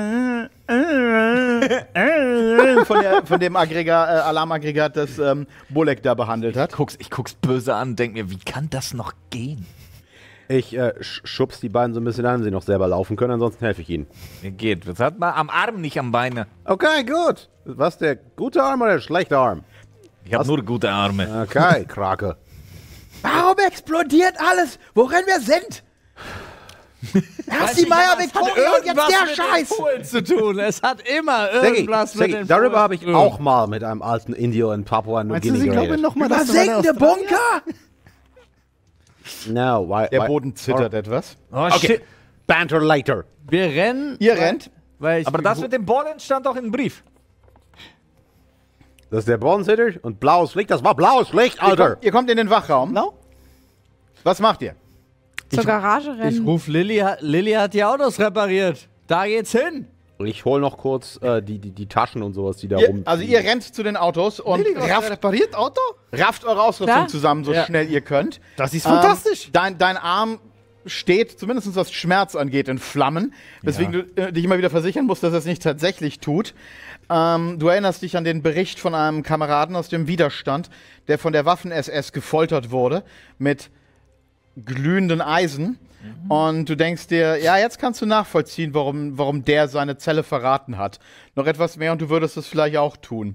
von dem Alarmaggregat, das Bolek da behandelt hat. Ich guck's böse an und denk mir, wie kann das noch gehen? Ich schubs die beiden so ein bisschen an, sie noch selber laufen können, ansonsten helfe ich ihnen. Mir geht. Das hat man am Arm, nicht am Beine. Okay, gut. Was, der gute Arm oder der schlechte Arm? Ich habe nur gute Arme. Okay, Krake. Warum explodiert alles, worin wir sind? Erst die Meier Victoria und jetzt der Scheiß. Polen zu tun. Es hat immer Seggi, irgendwas mit den darüber Polen habe ich zu tun. auch mal mit einem alten Indio in Papua New Meinst du, Guinea sie glauben geredet. nochmal, dass Versenkende Bunker? No, why? Der why- Boden zittert etwas. Oh, Okay, shit. banter later. Wir rennen. Ihr rennt. Weil ich Aber das mit dem Bollen stand doch im Brief. Das ist der Bodensitter und blaues Licht, das war blaues Licht, Alter. Ihr kommt in den Wachraum. No? Was macht ihr? Zur Garage Ich rennen. ruf Lilly. Lilly hat die Autos repariert. Da geht's hin. Ich hol noch kurz die Taschen und sowas, die da Ihr, rum. also ihr rennt zu den Autos und repariert Auto? rafft eure Ausrüstung Klar. zusammen, so schnell ihr könnt. Das ist fantastisch. Dein Arm steht, zumindest was Schmerz angeht, in Flammen. Weswegen du dich immer wieder versichern musst, dass er es nicht tatsächlich tut. Du erinnerst dich an den Bericht von einem Kameraden aus dem Widerstand, der von der Waffen-SS gefoltert wurde mit glühenden Eisen. Und du denkst dir, ja, jetzt kannst du nachvollziehen, warum der seine Zelle verraten hat. Noch etwas mehr und du würdest es vielleicht auch tun.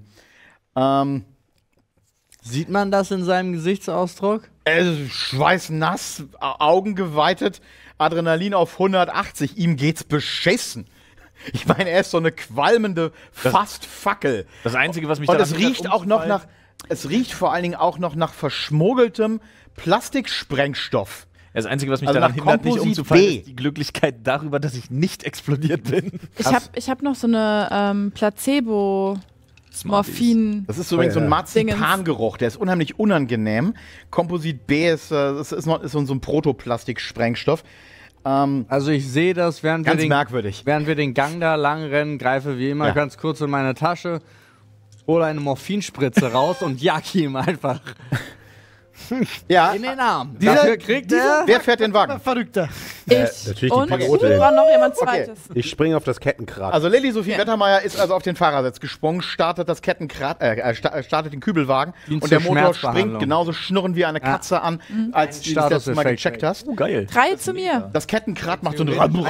Sieht man das in seinem Gesichtsausdruck? Schweißnass, Augen geweitet, Adrenalin auf 180. Ihm geht's beschissen. Ich meine, er ist so eine qualmende Fackel. Das Einzige, was mich Und daran es hindert, riecht auch noch nach, es riecht vor allen Dingen auch noch nach verschmuggeltem Plastiksprengstoff. Das Einzige, was mich Also daran nach hindert, nicht Komposit umzufallen, B. ist die Glücklichkeit darüber, dass ich nicht explodiert bin. Ich hab noch so eine Placebo-Morphin. Das ist so übrigens so ein Marzipangeruch, der ist unheimlich unangenehm. Komposit B ist so ein Protoplastiksprengstoff. Also ich sehe das, während Ganz merkwürdig. während wir den Gang da lang rennen, greife wie immer Ja. ganz kurz in meine Tasche, hole eine Morphinspritze raus und jag ihm einfach Ja, in den Arm. Dafür kriegt er... wer fährt den Wagen? Verrückter. Ich natürlich die und Pilotin. war noch jemand Okay. Zweites. Ich springe auf das Kettenkrad. Also Lilly Sophie Wettermeier ist also auf den Fahrersitz gesprungen, startet das Kettenkrad, startet den Kübelwagen Dient und der zur Motor Schmerzbehandlung. springt genauso schnurren wie eine Katze an, als du das letzte Mal Statuseffekt. gecheckt hast. Oh, geil. Reihe zu mir. Das Kettenkrad macht so ein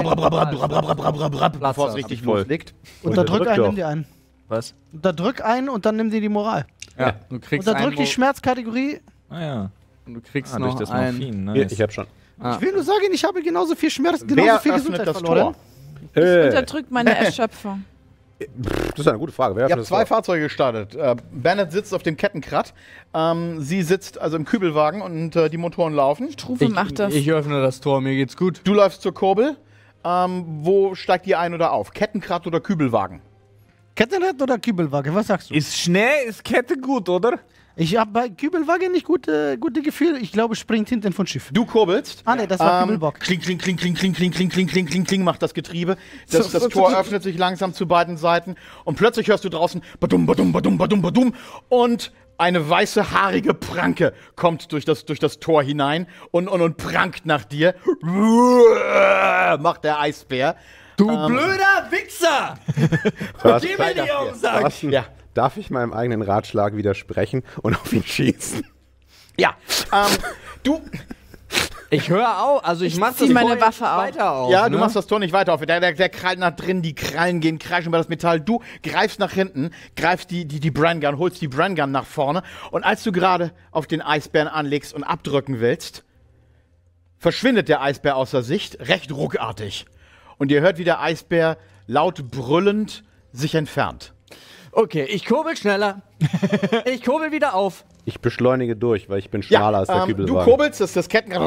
bevor es richtig voll. loslegt. Unterdrück Unterdrück einen, doch. nimm dir einen. Was? Unterdrück einen und dann nimm dir die Moral. Ja, du kriegst Unterdrück die einen, Schmerzkategorie. Ah ja. du kriegst Durch noch das ein... Morphin. Hier, Nice. ich hab schon. Ich will nur sagen, ich habe genauso viel Schmerz, Wer genauso viel öffnet Gesundheit das verloren. Tor? Unterdrückt meine Erschöpfung. Das ist eine gute Frage. Wer Ihr hat habt das zwei vor? Fahrzeuge gestartet. Bennett sitzt auf dem Kettenkrat. Sie sitzt also im Kübelwagen und die Motoren laufen. Trufe macht das. Ich öffne das Tor, mir geht's gut. Du läufst zur Kurbel. Wo steigt ihr ein oder auf? Kettenkrat oder Kübelwagen? Kettenrad oder Kübelwagen? Was sagst du? Ist Schnee, ist Kette gut, oder? Ich habe bei Kübelwagen nicht gute Gefühl. Ich glaube, springt hinten von Schiff. Du kurbelst. Ah, nee, das war Kübelbock. Kling, kling, kling, kling, kling, kling, kling, kling, kling, kling, kling, macht das Getriebe. Das Tor öffnet sich langsam zu beiden Seiten und plötzlich hörst du draußen badum, badum, badum, badum, badum und eine weiße, haarige Pranke kommt durch das Tor hinein und prankt nach dir. Macht der Eisbär. Du blöder Wichser! Was? Geh mir nicht auf den Sack! Thorsten, Ja. Darf ich meinem eigenen Ratschlag widersprechen und auf ihn schießen? Ja, du... Ich höre auf, also ich mach zieh das meine Tor Waffe jetzt auf. weiter auf. Ja, ne? du machst das Tor nicht weiter auf. Der krallt nach drin, die Krallen gehen kreischen über das Metall. Du greifst nach hinten, greifst die Brandgun, holst die Brandgun nach vorne. Und als du gerade auf den Eisbären anlegst und abdrücken willst, verschwindet der Eisbär außer Sicht, recht ruckartig. Und ihr hört, wie der Eisbär laut brüllend sich entfernt. Okay, ich kurbel schneller. Ich kurbel wieder auf. Ich beschleunige durch, weil ich bin schmaler als der du Kübelwagen. kurbelst, das Kettenrad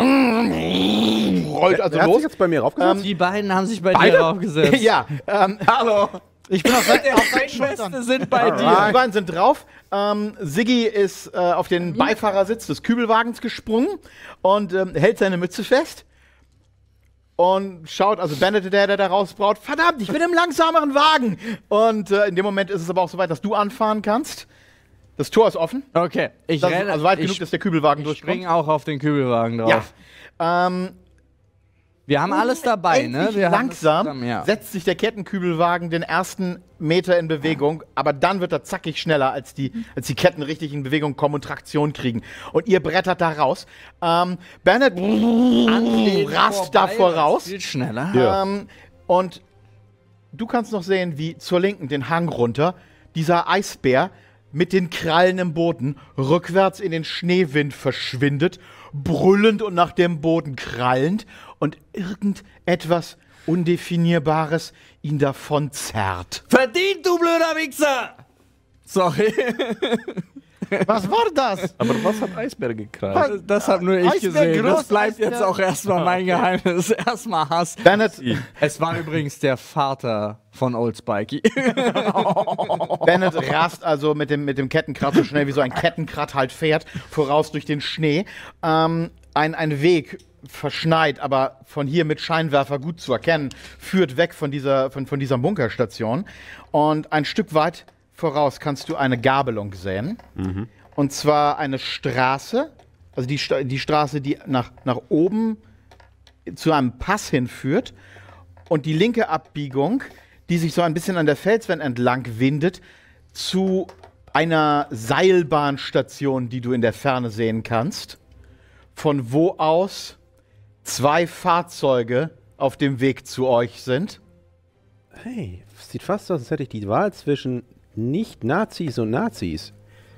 rollt also Er hat los. sich jetzt bei mir raufgesetzt? Die beiden haben sich bei dir draufgesetzt. Ja, hallo. Ich bin auf Beste Schultern. sind bei Die dir. beiden sind drauf. Siggi ist auf den Beifahrersitz des Kübelwagens gesprungen und hält seine Mütze fest. Und schaut, also Bennett, der da rausbraut, verdammt, ich bin im langsameren Wagen. Und in dem Moment ist es aber auch so weit, dass du anfahren kannst. Das Tor ist offen. Okay, ich Das ist renne. also weit ich genug, dass der Kübelwagen durchkommt. spring auch auf den Kübelwagen drauf. Ja. Wir haben alles dabei, ne? Endlich Wir haben langsam das zusammen, ja. setzt sich der Kettenkübelwagen den ersten Meter in Bewegung, aber dann wird er zackig schneller, als die Ketten richtig in Bewegung kommen und Traktion kriegen. Und ihr brettert da raus. Bennett rast da voraus. Viel schneller. Ja. Und du kannst noch sehen, wie zur Linken den Hang runter dieser Eisbär mit den Krallen im Boden rückwärts in den Schneewind verschwindet, brüllend und nach dem Boden krallend und irgendetwas Undefinierbares ihn davon zerrt. Verdient, du blöder Wichser! Sorry. Was war das? Aber was hat Eisbär gekrallt? Das hab nur ich Eisbär gesehen. groß, Das bleibt Eisbär. jetzt auch erstmal mein Geheimnis. Erstmal Hass. Bennett, Es war übrigens der Vater von Old Spikey. Bennett rast also mit dem Kettenkrat so schnell wie so ein Kettenkrat halt fährt, voraus durch den Schnee. Ein Weg verschneit, aber von hier mit Scheinwerfer gut zu erkennen, führt weg von dieser Bunkerstation. Und ein Stück weit voraus kannst du eine Gabelung sehen. Und zwar eine Straße, also die Straße, die nach oben zu einem Pass hinführt. Und die linke Abbiegung, die sich so ein bisschen an der Felswand entlang windet, zu einer Seilbahnstation, die du in der Ferne sehen kannst, von wo aus 2 Fahrzeuge auf dem Weg zu euch sind. Hey, sieht fast aus, als hätte ich die Wahl zwischen Nicht-Nazis und Nazis.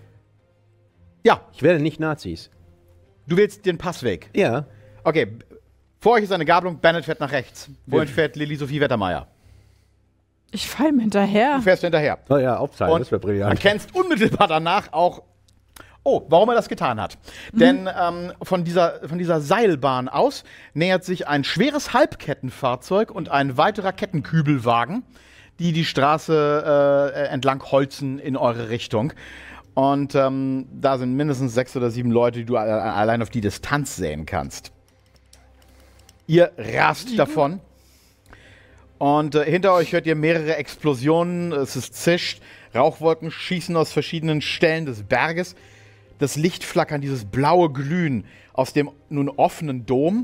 Ja, Ich werde nicht Nazis. du wählst den Passweg. Ja. Okay, vor euch ist eine Gabelung, Bennett fährt nach rechts. Wohin fährt Lili-Sophie Wettermeier? Ich fall ihm hinterher. Du fährst hinterher. Oh ja, aufteilen, Und das wäre man brillant. kennst unmittelbar danach auch, warum er das getan hat. Denn von dieser Seilbahn aus nähert sich ein schweres Halbkettenfahrzeug und ein weiterer Kettenkübelwagen, die Straße entlang holzen in eure Richtung. Und da sind mindestens 6 oder 7 Leute, die du allein auf die Distanz sehen kannst. Ihr rast davon. Und hinter euch hört ihr mehrere Explosionen. Es ist zischt. Rauchwolken schießen aus verschiedenen Stellen des Berges. Das Lichtflackern, dieses blaue Glühen aus dem nun offenen Dom.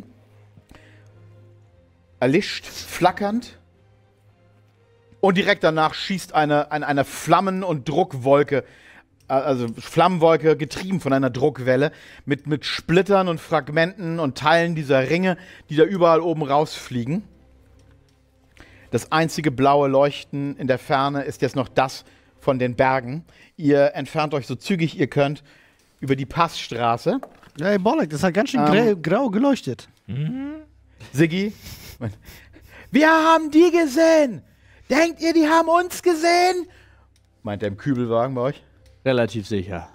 Erlischt, flackernd. Und direkt danach schießt eine Flammen- und Druckwolke, also Flammenwolke getrieben von einer Druckwelle, mit Splittern und Fragmenten und Teilen dieser Ringe, die da überall oben rausfliegen. Das einzige blaue Leuchten in der Ferne ist jetzt noch das von den Bergen. Ihr entfernt euch so zügig ihr könnt über die Passstraße. Ey, Bolek, das hat ganz schön grau geleuchtet. Siggi, wir haben die gesehen. Denkt ihr, die haben uns gesehen? Meint der im Kübelwagen bei euch? Relativ sicher.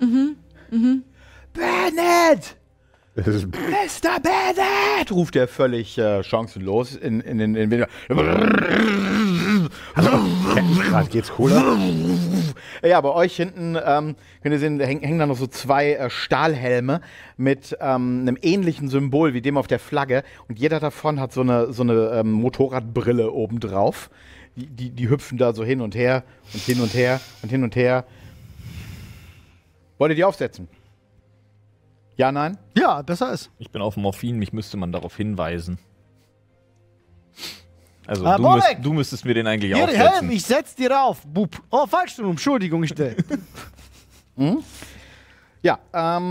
Bennett! Mr. Bennett! Ruft er völlig chancenlos in den Wind. Gerade geht's cooler. Ja, bei euch hinten, könnt ihr sehen, hängen da noch so 2 Stahlhelme mit einem ähnlichen Symbol wie dem auf der Flagge. Und jeder davon hat so eine Motorradbrille obendrauf. Die hüpfen da so hin und her und hin und her und hin und her. Wollt ihr die aufsetzen? Ja, nein? Ja, besser ist. Ich bin auf Morphin, mich müsste man darauf hinweisen. Also Bolek! du müsstest mir den eigentlich Hier, Helm, aufsetzen. ich setz dir auf, Bub. Oh, falsch rum, Entschuldigung, ich stell. Ja,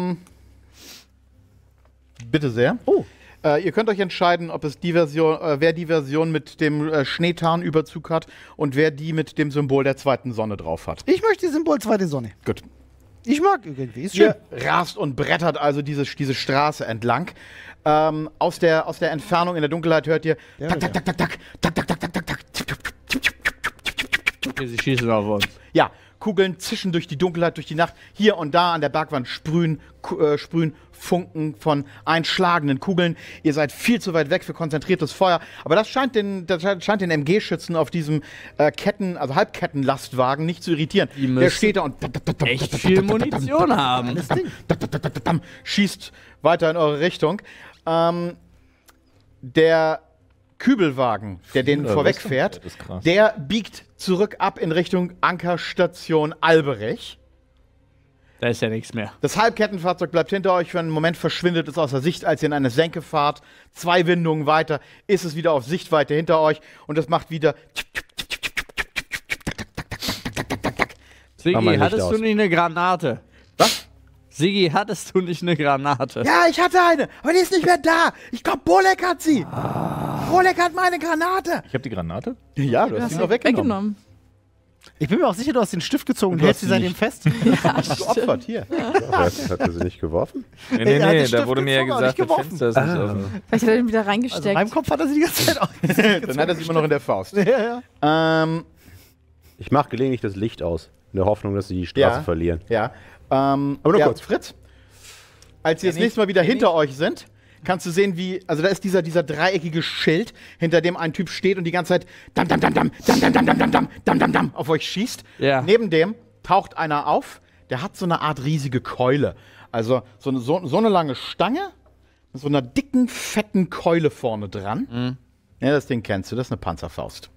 bitte sehr. Oh. Ihr könnt euch entscheiden, ob es wer die Version mit dem Schneetarnüberzug hat und wer die mit dem Symbol der zweiten Sonne drauf hat. Ich möchte Symbol zweite Sonne. Gut. Ich mag irgendwie, ist schön. Ihr rast und brettert also diese Straße entlang. Aus der Entfernung in der Dunkelheit hört ihr tak, tak, tak, tak, tak, tak, tak, tak, tak, tak, tak. Okay, sie schießen auf uns. Ja, Kugeln zischen durch die Dunkelheit, durch die Nacht. Hier und da an der Bergwand sprühen Funken von einschlagenden Kugeln. Ihr seid viel zu weit weg für konzentriertes Feuer. Aber das scheint den MG-Schützen auf diesem Halbkettenlastwagen nicht zu irritieren. Die Der müssen steht da und echt viel Munition haben. schießt weiter in eure Richtung. Der Kübelwagen, der den vorwegfährt, Das ist krass. der biegt zurück ab in Richtung Ankerstation Alberich. Da ist ja nichts mehr. Das Halbkettenfahrzeug bleibt hinter euch. Für einen Moment verschwindet es aus der Sicht, als ihr in eine Senke fahrt. 2 Windungen weiter ist es wieder auf Sichtweite hinter euch und es macht wieder. Sigi, Mach mal Licht hattest aus. du nicht eine Granate? Was? Sigi, hattest du nicht eine Granate? Ja, ich hatte eine, aber die ist nicht mehr da. Ich glaube, Bolek hat sie. Bolek hat meine Granate. Ich habe die Granate. Ja, du hast sie noch weggenommen. Ich bin mir auch sicher, du hast den Stift gezogen und Du hältst hast sie sie seitdem fest. Geopfert, hier. Hat er sie nicht geworfen? Nee, Er hat den da Stift wurde mir ja gezogen, aber gesagt, nicht das geworfen. Fenster ist nicht offen. Vielleicht hat er den wieder Also in reingesteckt. meinem Kopf hat er sie die ganze Zeit auch. Dann hat er sie immer noch in der Faust. Ja, ja. Ich mache gelegentlich das Licht aus, in der Hoffnung, dass sie die Straße verlieren. Ja. Aber nur kurz. Fritz, als sie das nächste Mal wieder hinter euch sind, kannst du sehen, da ist dieser dreieckige Schild, hinter dem ein Typ steht und die ganze Zeit dam, dam, dam, dam, dam, dam, dam, dam, dam, dam, dam, dam, auf euch schießt. Ja. Neben dem taucht einer auf, der hat so eine Art riesige Keule. Also so eine lange Stange mit so einer dicken, fetten Keule vorne dran. Ja, das Ding kennst du, das ist eine Panzerfaust.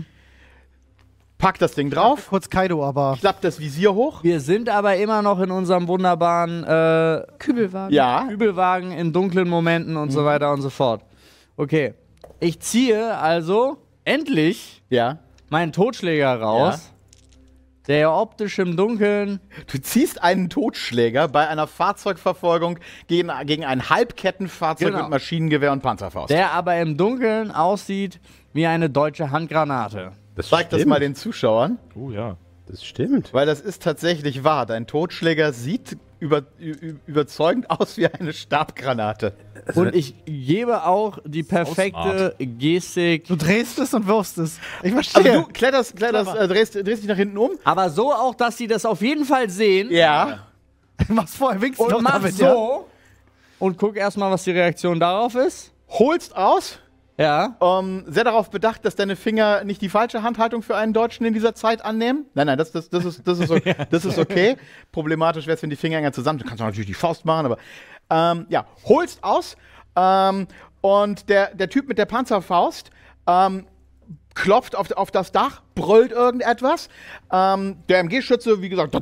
Pack das Ding drauf, Kurz Kaido, aber klappt das Visier hoch. Wir sind aber immer noch in unserem wunderbaren Kübelwagen. Ja. Übelwagen in dunklen Momenten und so weiter und so fort. Okay. Ich ziehe also endlich Ja. meinen Totschläger raus, der optisch im Dunkeln. Du ziehst einen Totschläger bei einer Fahrzeugverfolgung gegen ein Halbkettenfahrzeug Genau. mit Maschinengewehr und Panzerfaust. Der aber im Dunkeln aussieht wie eine deutsche Handgranate. Zeig das mal den Zuschauern, Ja. Das stimmt. weil das ist tatsächlich wahr. Dein Totschläger sieht überzeugend aus wie eine Stabgranate. Und ich gebe auch die perfekte Gestik. du drehst es und wirfst es. Ich Aber verstehe. du kletterst, drehst dich nach hinten um. Aber so auch, dass sie das auf jeden Fall sehen. Ja. Mach's vorher, winkst Und noch mach damit, so. ja? Und guck erstmal, was die Reaktion darauf ist. Holst aus. Ja. Sehr darauf bedacht, dass deine Finger nicht die falsche Handhaltung für einen Deutschen in dieser Zeit annehmen. Nein, das ist okay. Das ist okay. Problematisch wäre es, wenn die Finger enger zusammen. Du kannst natürlich die Faust machen, aber holst aus. Und der Typ mit der Panzerfaust klopft auf das Dach, brüllt irgendetwas. Der MG-Schütze, wie gesagt,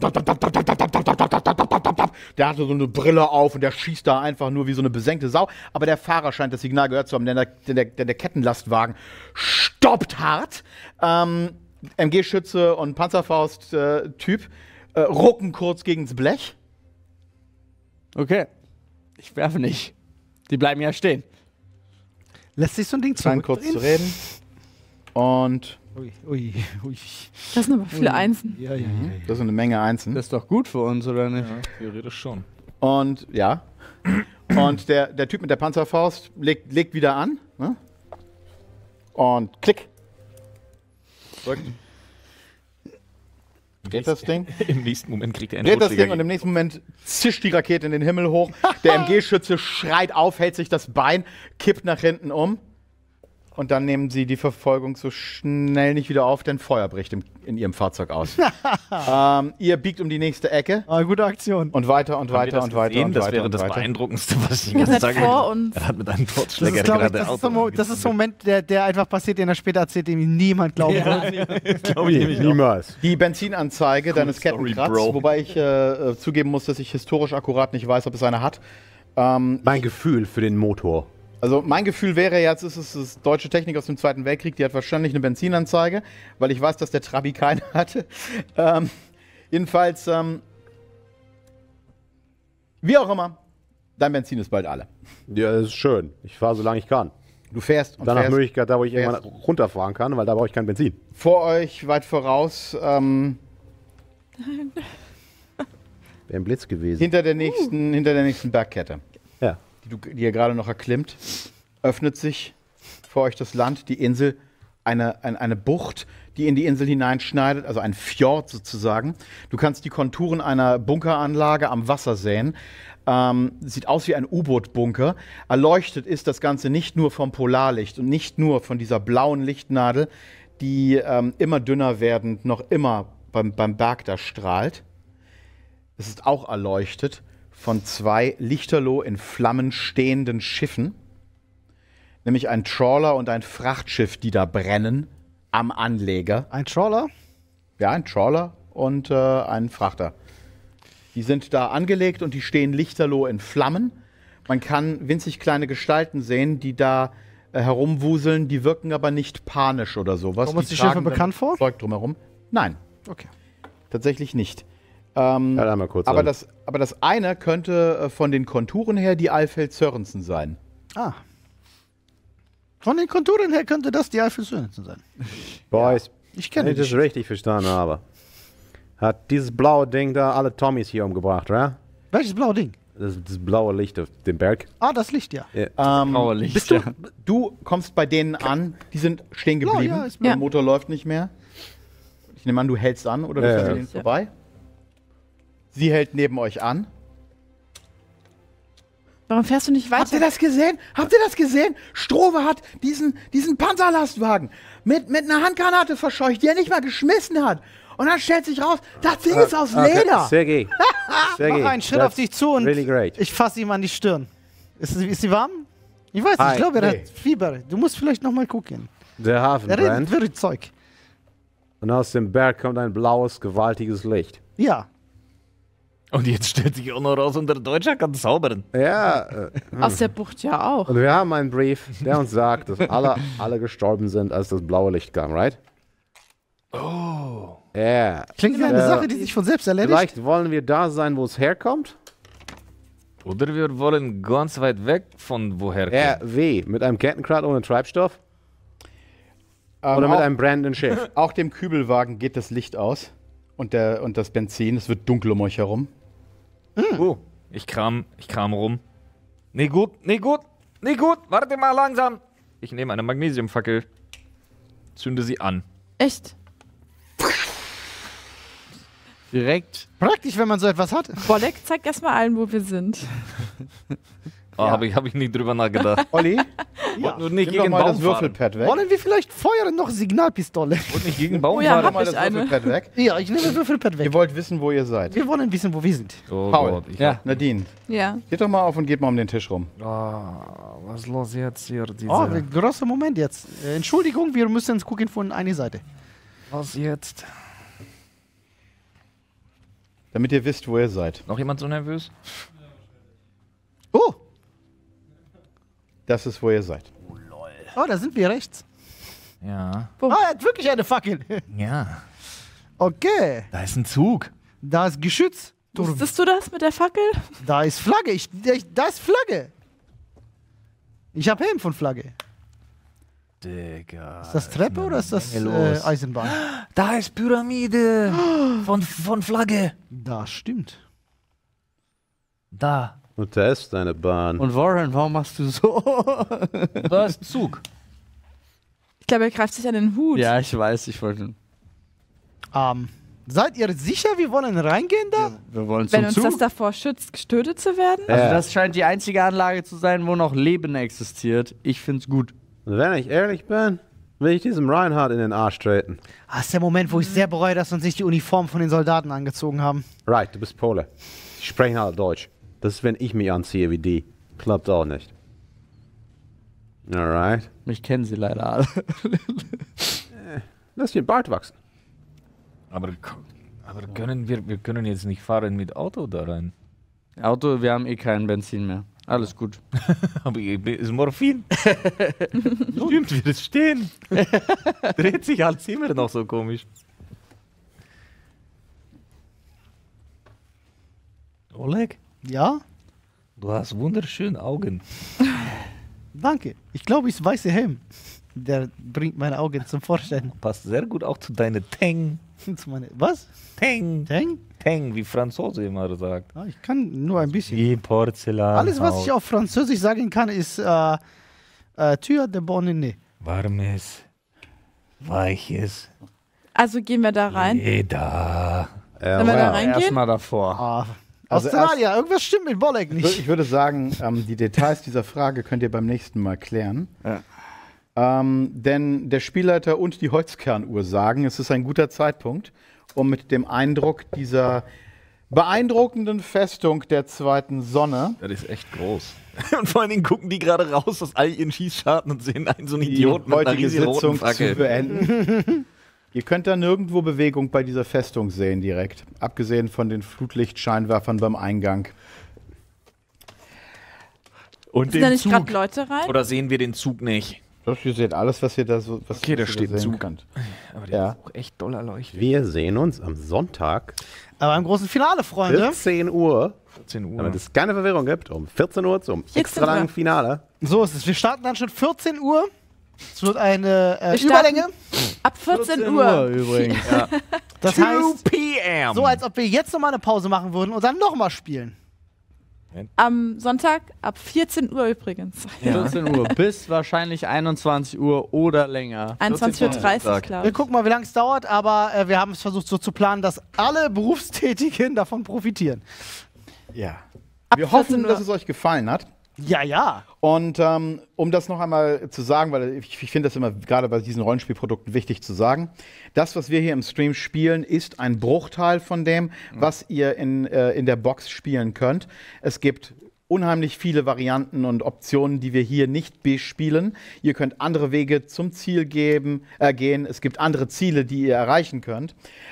der hatte so eine Brille auf und der schießt da einfach nur wie so eine besenkte Sau. Aber der Fahrer scheint das Signal gehört zu haben, denn der Kettenlastwagen stoppt hart. MG-Schütze und Panzerfaust-Typ rucken kurz gegens Blech. Okay. Ich werfe nicht. Die bleiben ja stehen. Lässt sich so ein Ding Scheint kurz zu zurückdrehen? reden. Und Ui, ui, ui. Das sind aber viele Einsen. Ja, ja, ja. das ist eine Menge Einsen. Das ist doch gut für uns, oder nicht? Theoretisch schon. Und ja. Und der Typ mit der Panzerfaust legt wieder an. Ne? Und klick. Drückt. Dreht das Ding. Im nächsten Moment kriegt er einen Dreht das Totschläger Ding und im nächsten Moment zischt die Rakete in den Himmel hoch. Der MG-Schütze schreit auf, hält sich das Bein, kippt nach hinten um. Und dann nehmen sie die Verfolgung so schnell nicht wieder auf, denn Feuer bricht in ihrem Fahrzeug aus. Ihr biegt um die nächste Ecke Ah, gute Aktion. und weiter und weiter und weiter und Das weiter wäre und das weiter. Beeindruckendste, was ich Ihr ganze seid Tag vor uns. Er hat mit einem Das Totschläger ist, glaub ich, gerade das ist so ein Moment, der einfach passiert, den er später erzählt, dem niemand glauben wird. glaube ich nämlich auch. Niemals. Die Benzinanzeige deines Story, Kettenkratz, Bro. wobei ich zugeben muss, dass ich historisch akkurat nicht weiß, ob es eine hat. Mein Gefühl für den Motor. Also mein Gefühl wäre jetzt, es ist das deutsche Technik aus dem Zweiten Weltkrieg, die hat wahrscheinlich eine Benzinanzeige, weil ich weiß, dass der Trabi keine hatte. Jedenfalls, wie auch immer, dein Benzin ist bald alle. Ja, das ist schön. Ich fahre, solange ich kann. Du fährst und Dann nach fährst. Möglichkeit, da wo ich fährst. irgendwann runterfahren kann, weil da brauche ich kein Benzin. Vor euch, weit voraus, Wäre ein Blitz gewesen. hinter der nächsten Bergkette, Ja. die ihr gerade noch erklimmt, öffnet sich vor euch das Land, die Insel, eine Bucht, die in die Insel hineinschneidet, also ein Fjord sozusagen. Du kannst die Konturen einer Bunkeranlage am Wasser sehen. Sieht aus wie ein U-Boot-Bunker. Erleuchtet ist das Ganze nicht nur vom Polarlicht und nicht nur von dieser blauen Lichtnadel, die immer dünner werdend noch immer beim Berg da strahlt. Es ist auch erleuchtet von zwei lichterloh in Flammen stehenden Schiffen, nämlich ein Trawler und ein Frachtschiff, die da brennen am Anleger. Ein Trawler. Ja, ein Trawler und ein Frachter. Die sind da angelegt und die stehen lichterloh in Flammen. Man kann winzig kleine Gestalten sehen, die da herumwuseln, die wirken aber nicht panisch oder sowas. Kommen uns die Schiffe tragen dann bekannt vor? Zeug drumherum. Nein, Okay. tatsächlich nicht. Ja, einmal kurz. Aber das eine könnte von den Konturen her die Alfeld Sörensen sein. Ah. Von den Konturen her könnte das die Eifel Sörensen sein. Boys, Ich wenn kenne ich das die. richtig verstanden habe, hat dieses blaue Ding da alle Tommys hier umgebracht, ja? Welches blaue Ding? Das blaue Licht auf dem Berg. Ah, das Licht, ja. Graue Licht, Bist du, ja. du kommst bei denen an, die sind stehen Blau, geblieben. ja, ist Der blau. Motor läuft nicht mehr. Ich nehme an, du hältst an oder du Ja, fährst ja. an ihnen vorbei. Sie hält neben euch an. Warum fährst du nicht Habt ihr weiter? das gesehen? Habt ihr das gesehen? Strowe hat diesen Panzerlastwagen mit einer Handgranate verscheucht, die er nicht mal geschmissen hat. Und dann stellt sich raus, das Ding ist aus Leder. Sergej. Sergej. Mach einen Schritt auf dich zu und Really great. ich fasse ihm an die Stirn. Ist sie warm? Ich weiß nicht, Hi. ich glaube, er Nee. hat Fieber. Du musst vielleicht noch mal gucken. Der Er Hafen redet brennt wirre Zeug. und aus dem Berg kommt ein blaues, gewaltiges Licht. Ja. Und jetzt stellt sich auch noch raus, und der Deutsche kann zaubern. Ja, Aus der Bucht ja auch. und wir haben einen Brief, der uns sagt, dass alle gestorben sind, als das blaue Licht kam, right? Oh. Ja. Klingt wie eine Sache, die sich von selbst erledigt. Vielleicht wollen wir da sein, wo es herkommt. Oder wir wollen ganz weit weg von woher RW, mit einem Kettenkrat ohne Treibstoff oder mit auch, einem brennenden Schiff. auch dem Kübelwagen geht das Licht aus und das Benzin. Es wird dunkel um euch herum. Ich kram rum. Nee, gut, warte mal langsam. Ich nehme eine Magnesiumfackel, zünde sie an. Echt? Direkt. Praktisch, wenn man so etwas hat. Bolek, zeig erstmal allen, wo wir sind. Oh, habe ich nicht drüber nachgedacht. Olli, Und nur nicht nimm doch gegen mal Baum das fahren. Würfelpad weg. Wollen wir vielleicht feuern noch Signalpistole? Und nicht gegen Baum Oh ja, fahren. hab Mal ich das eine. Würfelpad weg. Ja, ich nehme das Würfelpad weg. Ihr wollt wissen, wo ihr seid. Wir wollen wissen, wo wir sind. Oh Paul. Gott, Ja. Nadine, Ja. geht doch mal auf und geht mal um den Tisch rum. was ist los jetzt hier? Oh, großer Moment jetzt. Entschuldigung, wir müssen uns gucken von einer Seite. Was jetzt? Damit ihr wisst, wo ihr seid. Noch jemand so nervös? Oh, Das ist, wo ihr seid. oh, da sind wir rechts. Ja. Ah, er hat wirklich eine Fackel. Ja. Okay, Da ist ein Zug. da ist Geschütz. Wusstest du das mit der Fackel? Da ist Flagge. Da ist Flagge. Ich habe Helm von Flagge. Digga. Ist das Treppe oder ist das Menge los. Eisenbahn? Da ist Pyramide von Flagge. Das stimmt. Da. Und da ist deine Bahn. Und Warren, warum machst du so? Da ist ein Zug. Ich glaube, er greift sich an den Hut. Ja, ich weiß, ich wollte. Seid ihr sicher, wir wollen reingehen da? Wir wollen Wenn zum uns Zug. das davor schützt, gestötet zu werden? Also das scheint die einzige Anlage zu sein, wo noch Leben existiert. Ich find's gut. Wenn ich ehrlich bin, will ich diesem Reinhardt in den Arsch treten. Das ist der Moment, wo ich sehr bereue, dass wir uns nicht die Uniform von den Soldaten angezogen haben. Right, du bist Pole. Die sprechen halt Deutsch. Das ist, wenn ich mich anziehe wie die. Klappt auch nicht. Alright. Mich kennen sie leider alle. Lass dir den Bart wachsen. Aber können wir können jetzt nicht fahren mit Auto da rein. Auto, wir haben eh kein Benzin mehr. Alles gut. Aber ist Morphin. Stimmt, wir stehen. Dreht sich alles immer noch so komisch. Oleg, Ja? du hast wunderschöne Augen. Danke. Ich glaube, ich weiße Helm. Der bringt meine Augen zum Vorstellen. Passt sehr gut auch zu deiner Teng. Was? Teng. Teng? Teng, wie Franzose immer sagt. Ah, ich kann nur ein bisschen. Wie Porzellan. Alles, was ich auf Französisch sagen kann, ist Tür de Bonne. Warmes, weiches. Also gehen wir da rein. Leder. Sollen wir da reingehen? Erstmal davor. Ah, Also Australier, irgendwas stimmt mit Bolek nicht. Ich würde sagen, die Details dieser Frage könnt ihr beim nächsten Mal klären. Ja. Denn der Spielleiter und die Holzkernuhr sagen, es ist ein guter Zeitpunkt, um mit dem Eindruck dieser beeindruckenden Festung der zweiten Sonne, Das ist echt groß. Und vor allen Dingen gucken die gerade raus aus all ihren Schießscharten und sehen einen so einen die Idioten mit einer heutige riesigen roten Sitzung zu Fackel. beenden. Ihr könnt da nirgendwo Bewegung bei dieser Festung sehen direkt, abgesehen von den Flutlichtscheinwerfern beim Eingang. Und Sind da den nicht gerade Zug. Leute rein? Oder sehen wir den Zug nicht? Das, ihr seht alles, was ihr da so was Okay, da was ihr steht ein sehen Zug. könnt. Aber der Ja. ist auch echt doll erleuchtet. Wir sehen uns am Sonntag, Aber im großen Finale, Freunde. 14 Uhr, 14 Uhr. damit es keine Verwirrung gibt, um 14 Uhr zum 14 extra langen Uhr. Finale. So ist es. Wir starten dann schon 14 Uhr. Es wird eine Wir starten Überlänge. ab 14 Uhr. übrigens. Das heißt, 2 p.m. so als ob wir jetzt nochmal eine Pause machen würden und dann nochmal spielen. Am Sonntag ab 14 Uhr übrigens. 14 Uhr bis wahrscheinlich 21 Uhr oder länger. 21:30 Uhr, glaube Wir ich. gucken mal, wie lange es dauert, aber wir haben es versucht so zu planen, dass alle Berufstätigen davon profitieren. Ja. Ab Wir hoffen, 14 Uhr. dass es euch gefallen hat. Ja, ja. Und um das noch einmal zu sagen, weil ich finde das immer gerade bei diesen Rollenspielprodukten wichtig zu sagen, das, was wir hier im Stream spielen, ist ein Bruchteil von dem, was ihr in der Box spielen könnt. Es gibt unheimlich viele Varianten und Optionen, die wir hier nicht bespielen. Ihr könnt andere Wege zum Ziel gehen. Es gibt andere Ziele, die ihr erreichen könnt.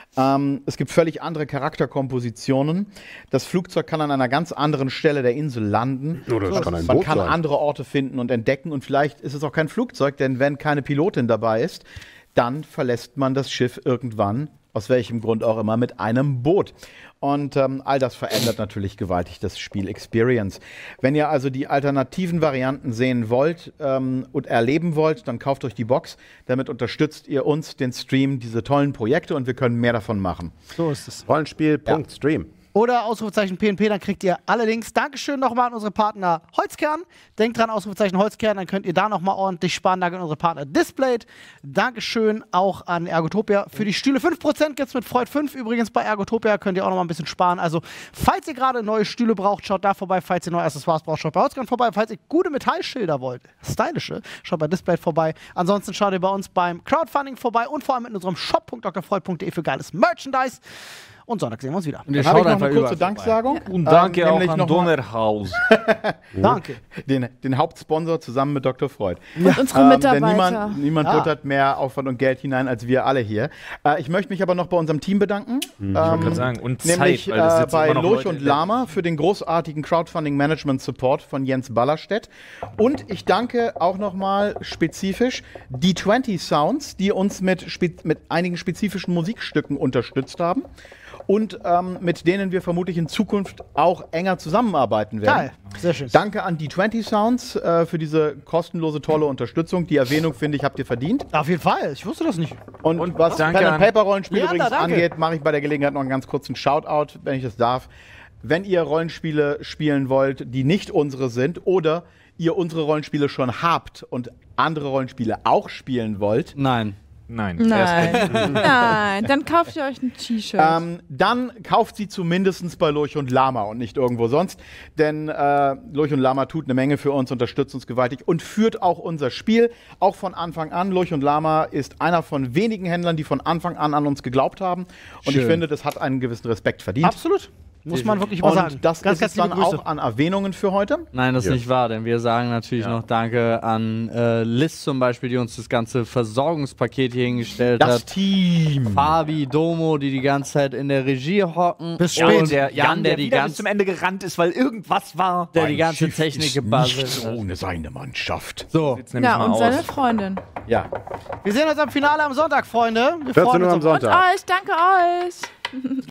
Es gibt völlig andere Charakterkompositionen. Das Flugzeug kann an einer ganz anderen Stelle der Insel landen. Oder es kann ein Man Boot kann sein. andere Orte finden und entdecken. Und vielleicht ist es auch kein Flugzeug, denn wenn keine Pilotin dabei ist, dann verlässt man das Schiff irgendwann, aus welchem Grund auch immer, mit einem Boot. Und all das verändert natürlich gewaltig das Spiel-Experience. Wenn ihr also die alternativen Varianten sehen wollt und erleben wollt, dann kauft euch die Box. Damit unterstützt ihr uns, den Stream, diese tollen Projekte und wir können mehr davon machen. So ist es. Rollenspiel.stream. Oder Ausrufezeichen PNP, dann kriegt ihr alle Links. Dankeschön nochmal an unsere Partner Holzkern. Denkt dran, Ausrufezeichen Holzkern, dann könnt ihr da nochmal ordentlich sparen. Danke an unsere Partner Displayed. Dankeschön auch an Ergotopia für die Stühle. 5% gibt es mit Freud 5 übrigens bei Ergotopia. Könnt ihr auch nochmal ein bisschen sparen. Also, falls ihr gerade neue Stühle braucht, schaut da vorbei. Falls ihr neue Accessoires braucht, schaut bei Holzkern vorbei. Falls ihr gute Metallschilder wollt, stylische, schaut bei Displayed vorbei. Ansonsten schaut ihr bei uns beim Crowdfunding vorbei und vor allem in unserem Shop.drfreud.de für geiles Merchandise. Und Sonntag sehen wir uns wieder. Und ihr Dann habe ich schaut noch eine einfach kurze überall Danksagung. Und danke auch nämlich an noch mal Donnerhaus. Danke. den Hauptsponsor zusammen mit Dr. Freud. Und unsere Denn Mitarbeiter. niemand Ja. buttert mehr Aufwand und Geld hinein als wir alle hier. Ich möchte mich aber noch bei unserem Team bedanken. Ich wollte gerade sagen, und Nämlich Zeit, weil das sitzen bei immer noch Lurch Leute und in der- Lama für den großartigen Crowdfunding-Management-Support von Jens Ballerstedt. Und ich danke auch nochmal spezifisch die 20 Sounds, die uns mit einigen spezifischen Musikstücken unterstützt haben. Und mit denen wir vermutlich in Zukunft auch enger zusammenarbeiten werden. Geil. Sehr schön. Danke an die 20 Sounds für diese kostenlose, tolle Unterstützung. Die Erwähnung, finde ich, habt ihr verdient. Auf jeden Fall. Ich wusste das nicht. Und was danke Pen an- and Paper Rollenspiel Leander, übrigens danke. angeht, mache ich bei der Gelegenheit noch einen ganz kurzen Shoutout, wenn ich das darf. Wenn ihr Rollenspiele spielen wollt, die nicht unsere sind, oder ihr unsere Rollenspiele schon habt und andere Rollenspiele auch spielen wollt, Nein. Nein. Nein, dann kauft ihr euch ein T-Shirt. dann kauft sie zumindest bei Lurch und Lama und nicht irgendwo sonst. Denn Lurch und Lama tut eine Menge für uns, unterstützt uns gewaltig und führt auch unser Spiel, auch von Anfang an. Lurch und Lama ist einer von wenigen Händlern, die von Anfang an uns geglaubt haben. Und ich finde, das hat einen gewissen Respekt verdient. Absolut. Muss man wirklich mal sagen. Und das Ganz, ist ganz es dann liebe Grüße. auch an Erwähnungen für heute. Nein, das ist nicht wahr, denn wir sagen natürlich noch Danke an Liz zum Beispiel, die uns das ganze Versorgungspaket hier hingestellt Das hat. Team. Fabi, Domo, die ganze Zeit in der Regie hocken. Bis Und spät. Der Jan, der die wieder bis ganze, zum Ende gerannt ist, weil irgendwas war. der die ganze Schiff Technik ist gebastelt nichts hat. ohne seine Mannschaft. So, Ja, und seine Freundin. Ja. Wir sehen uns am Finale am Sonntag, Freunde. Wir 14 freuen Uhr uns am auf Sonntag. Euch, danke euch.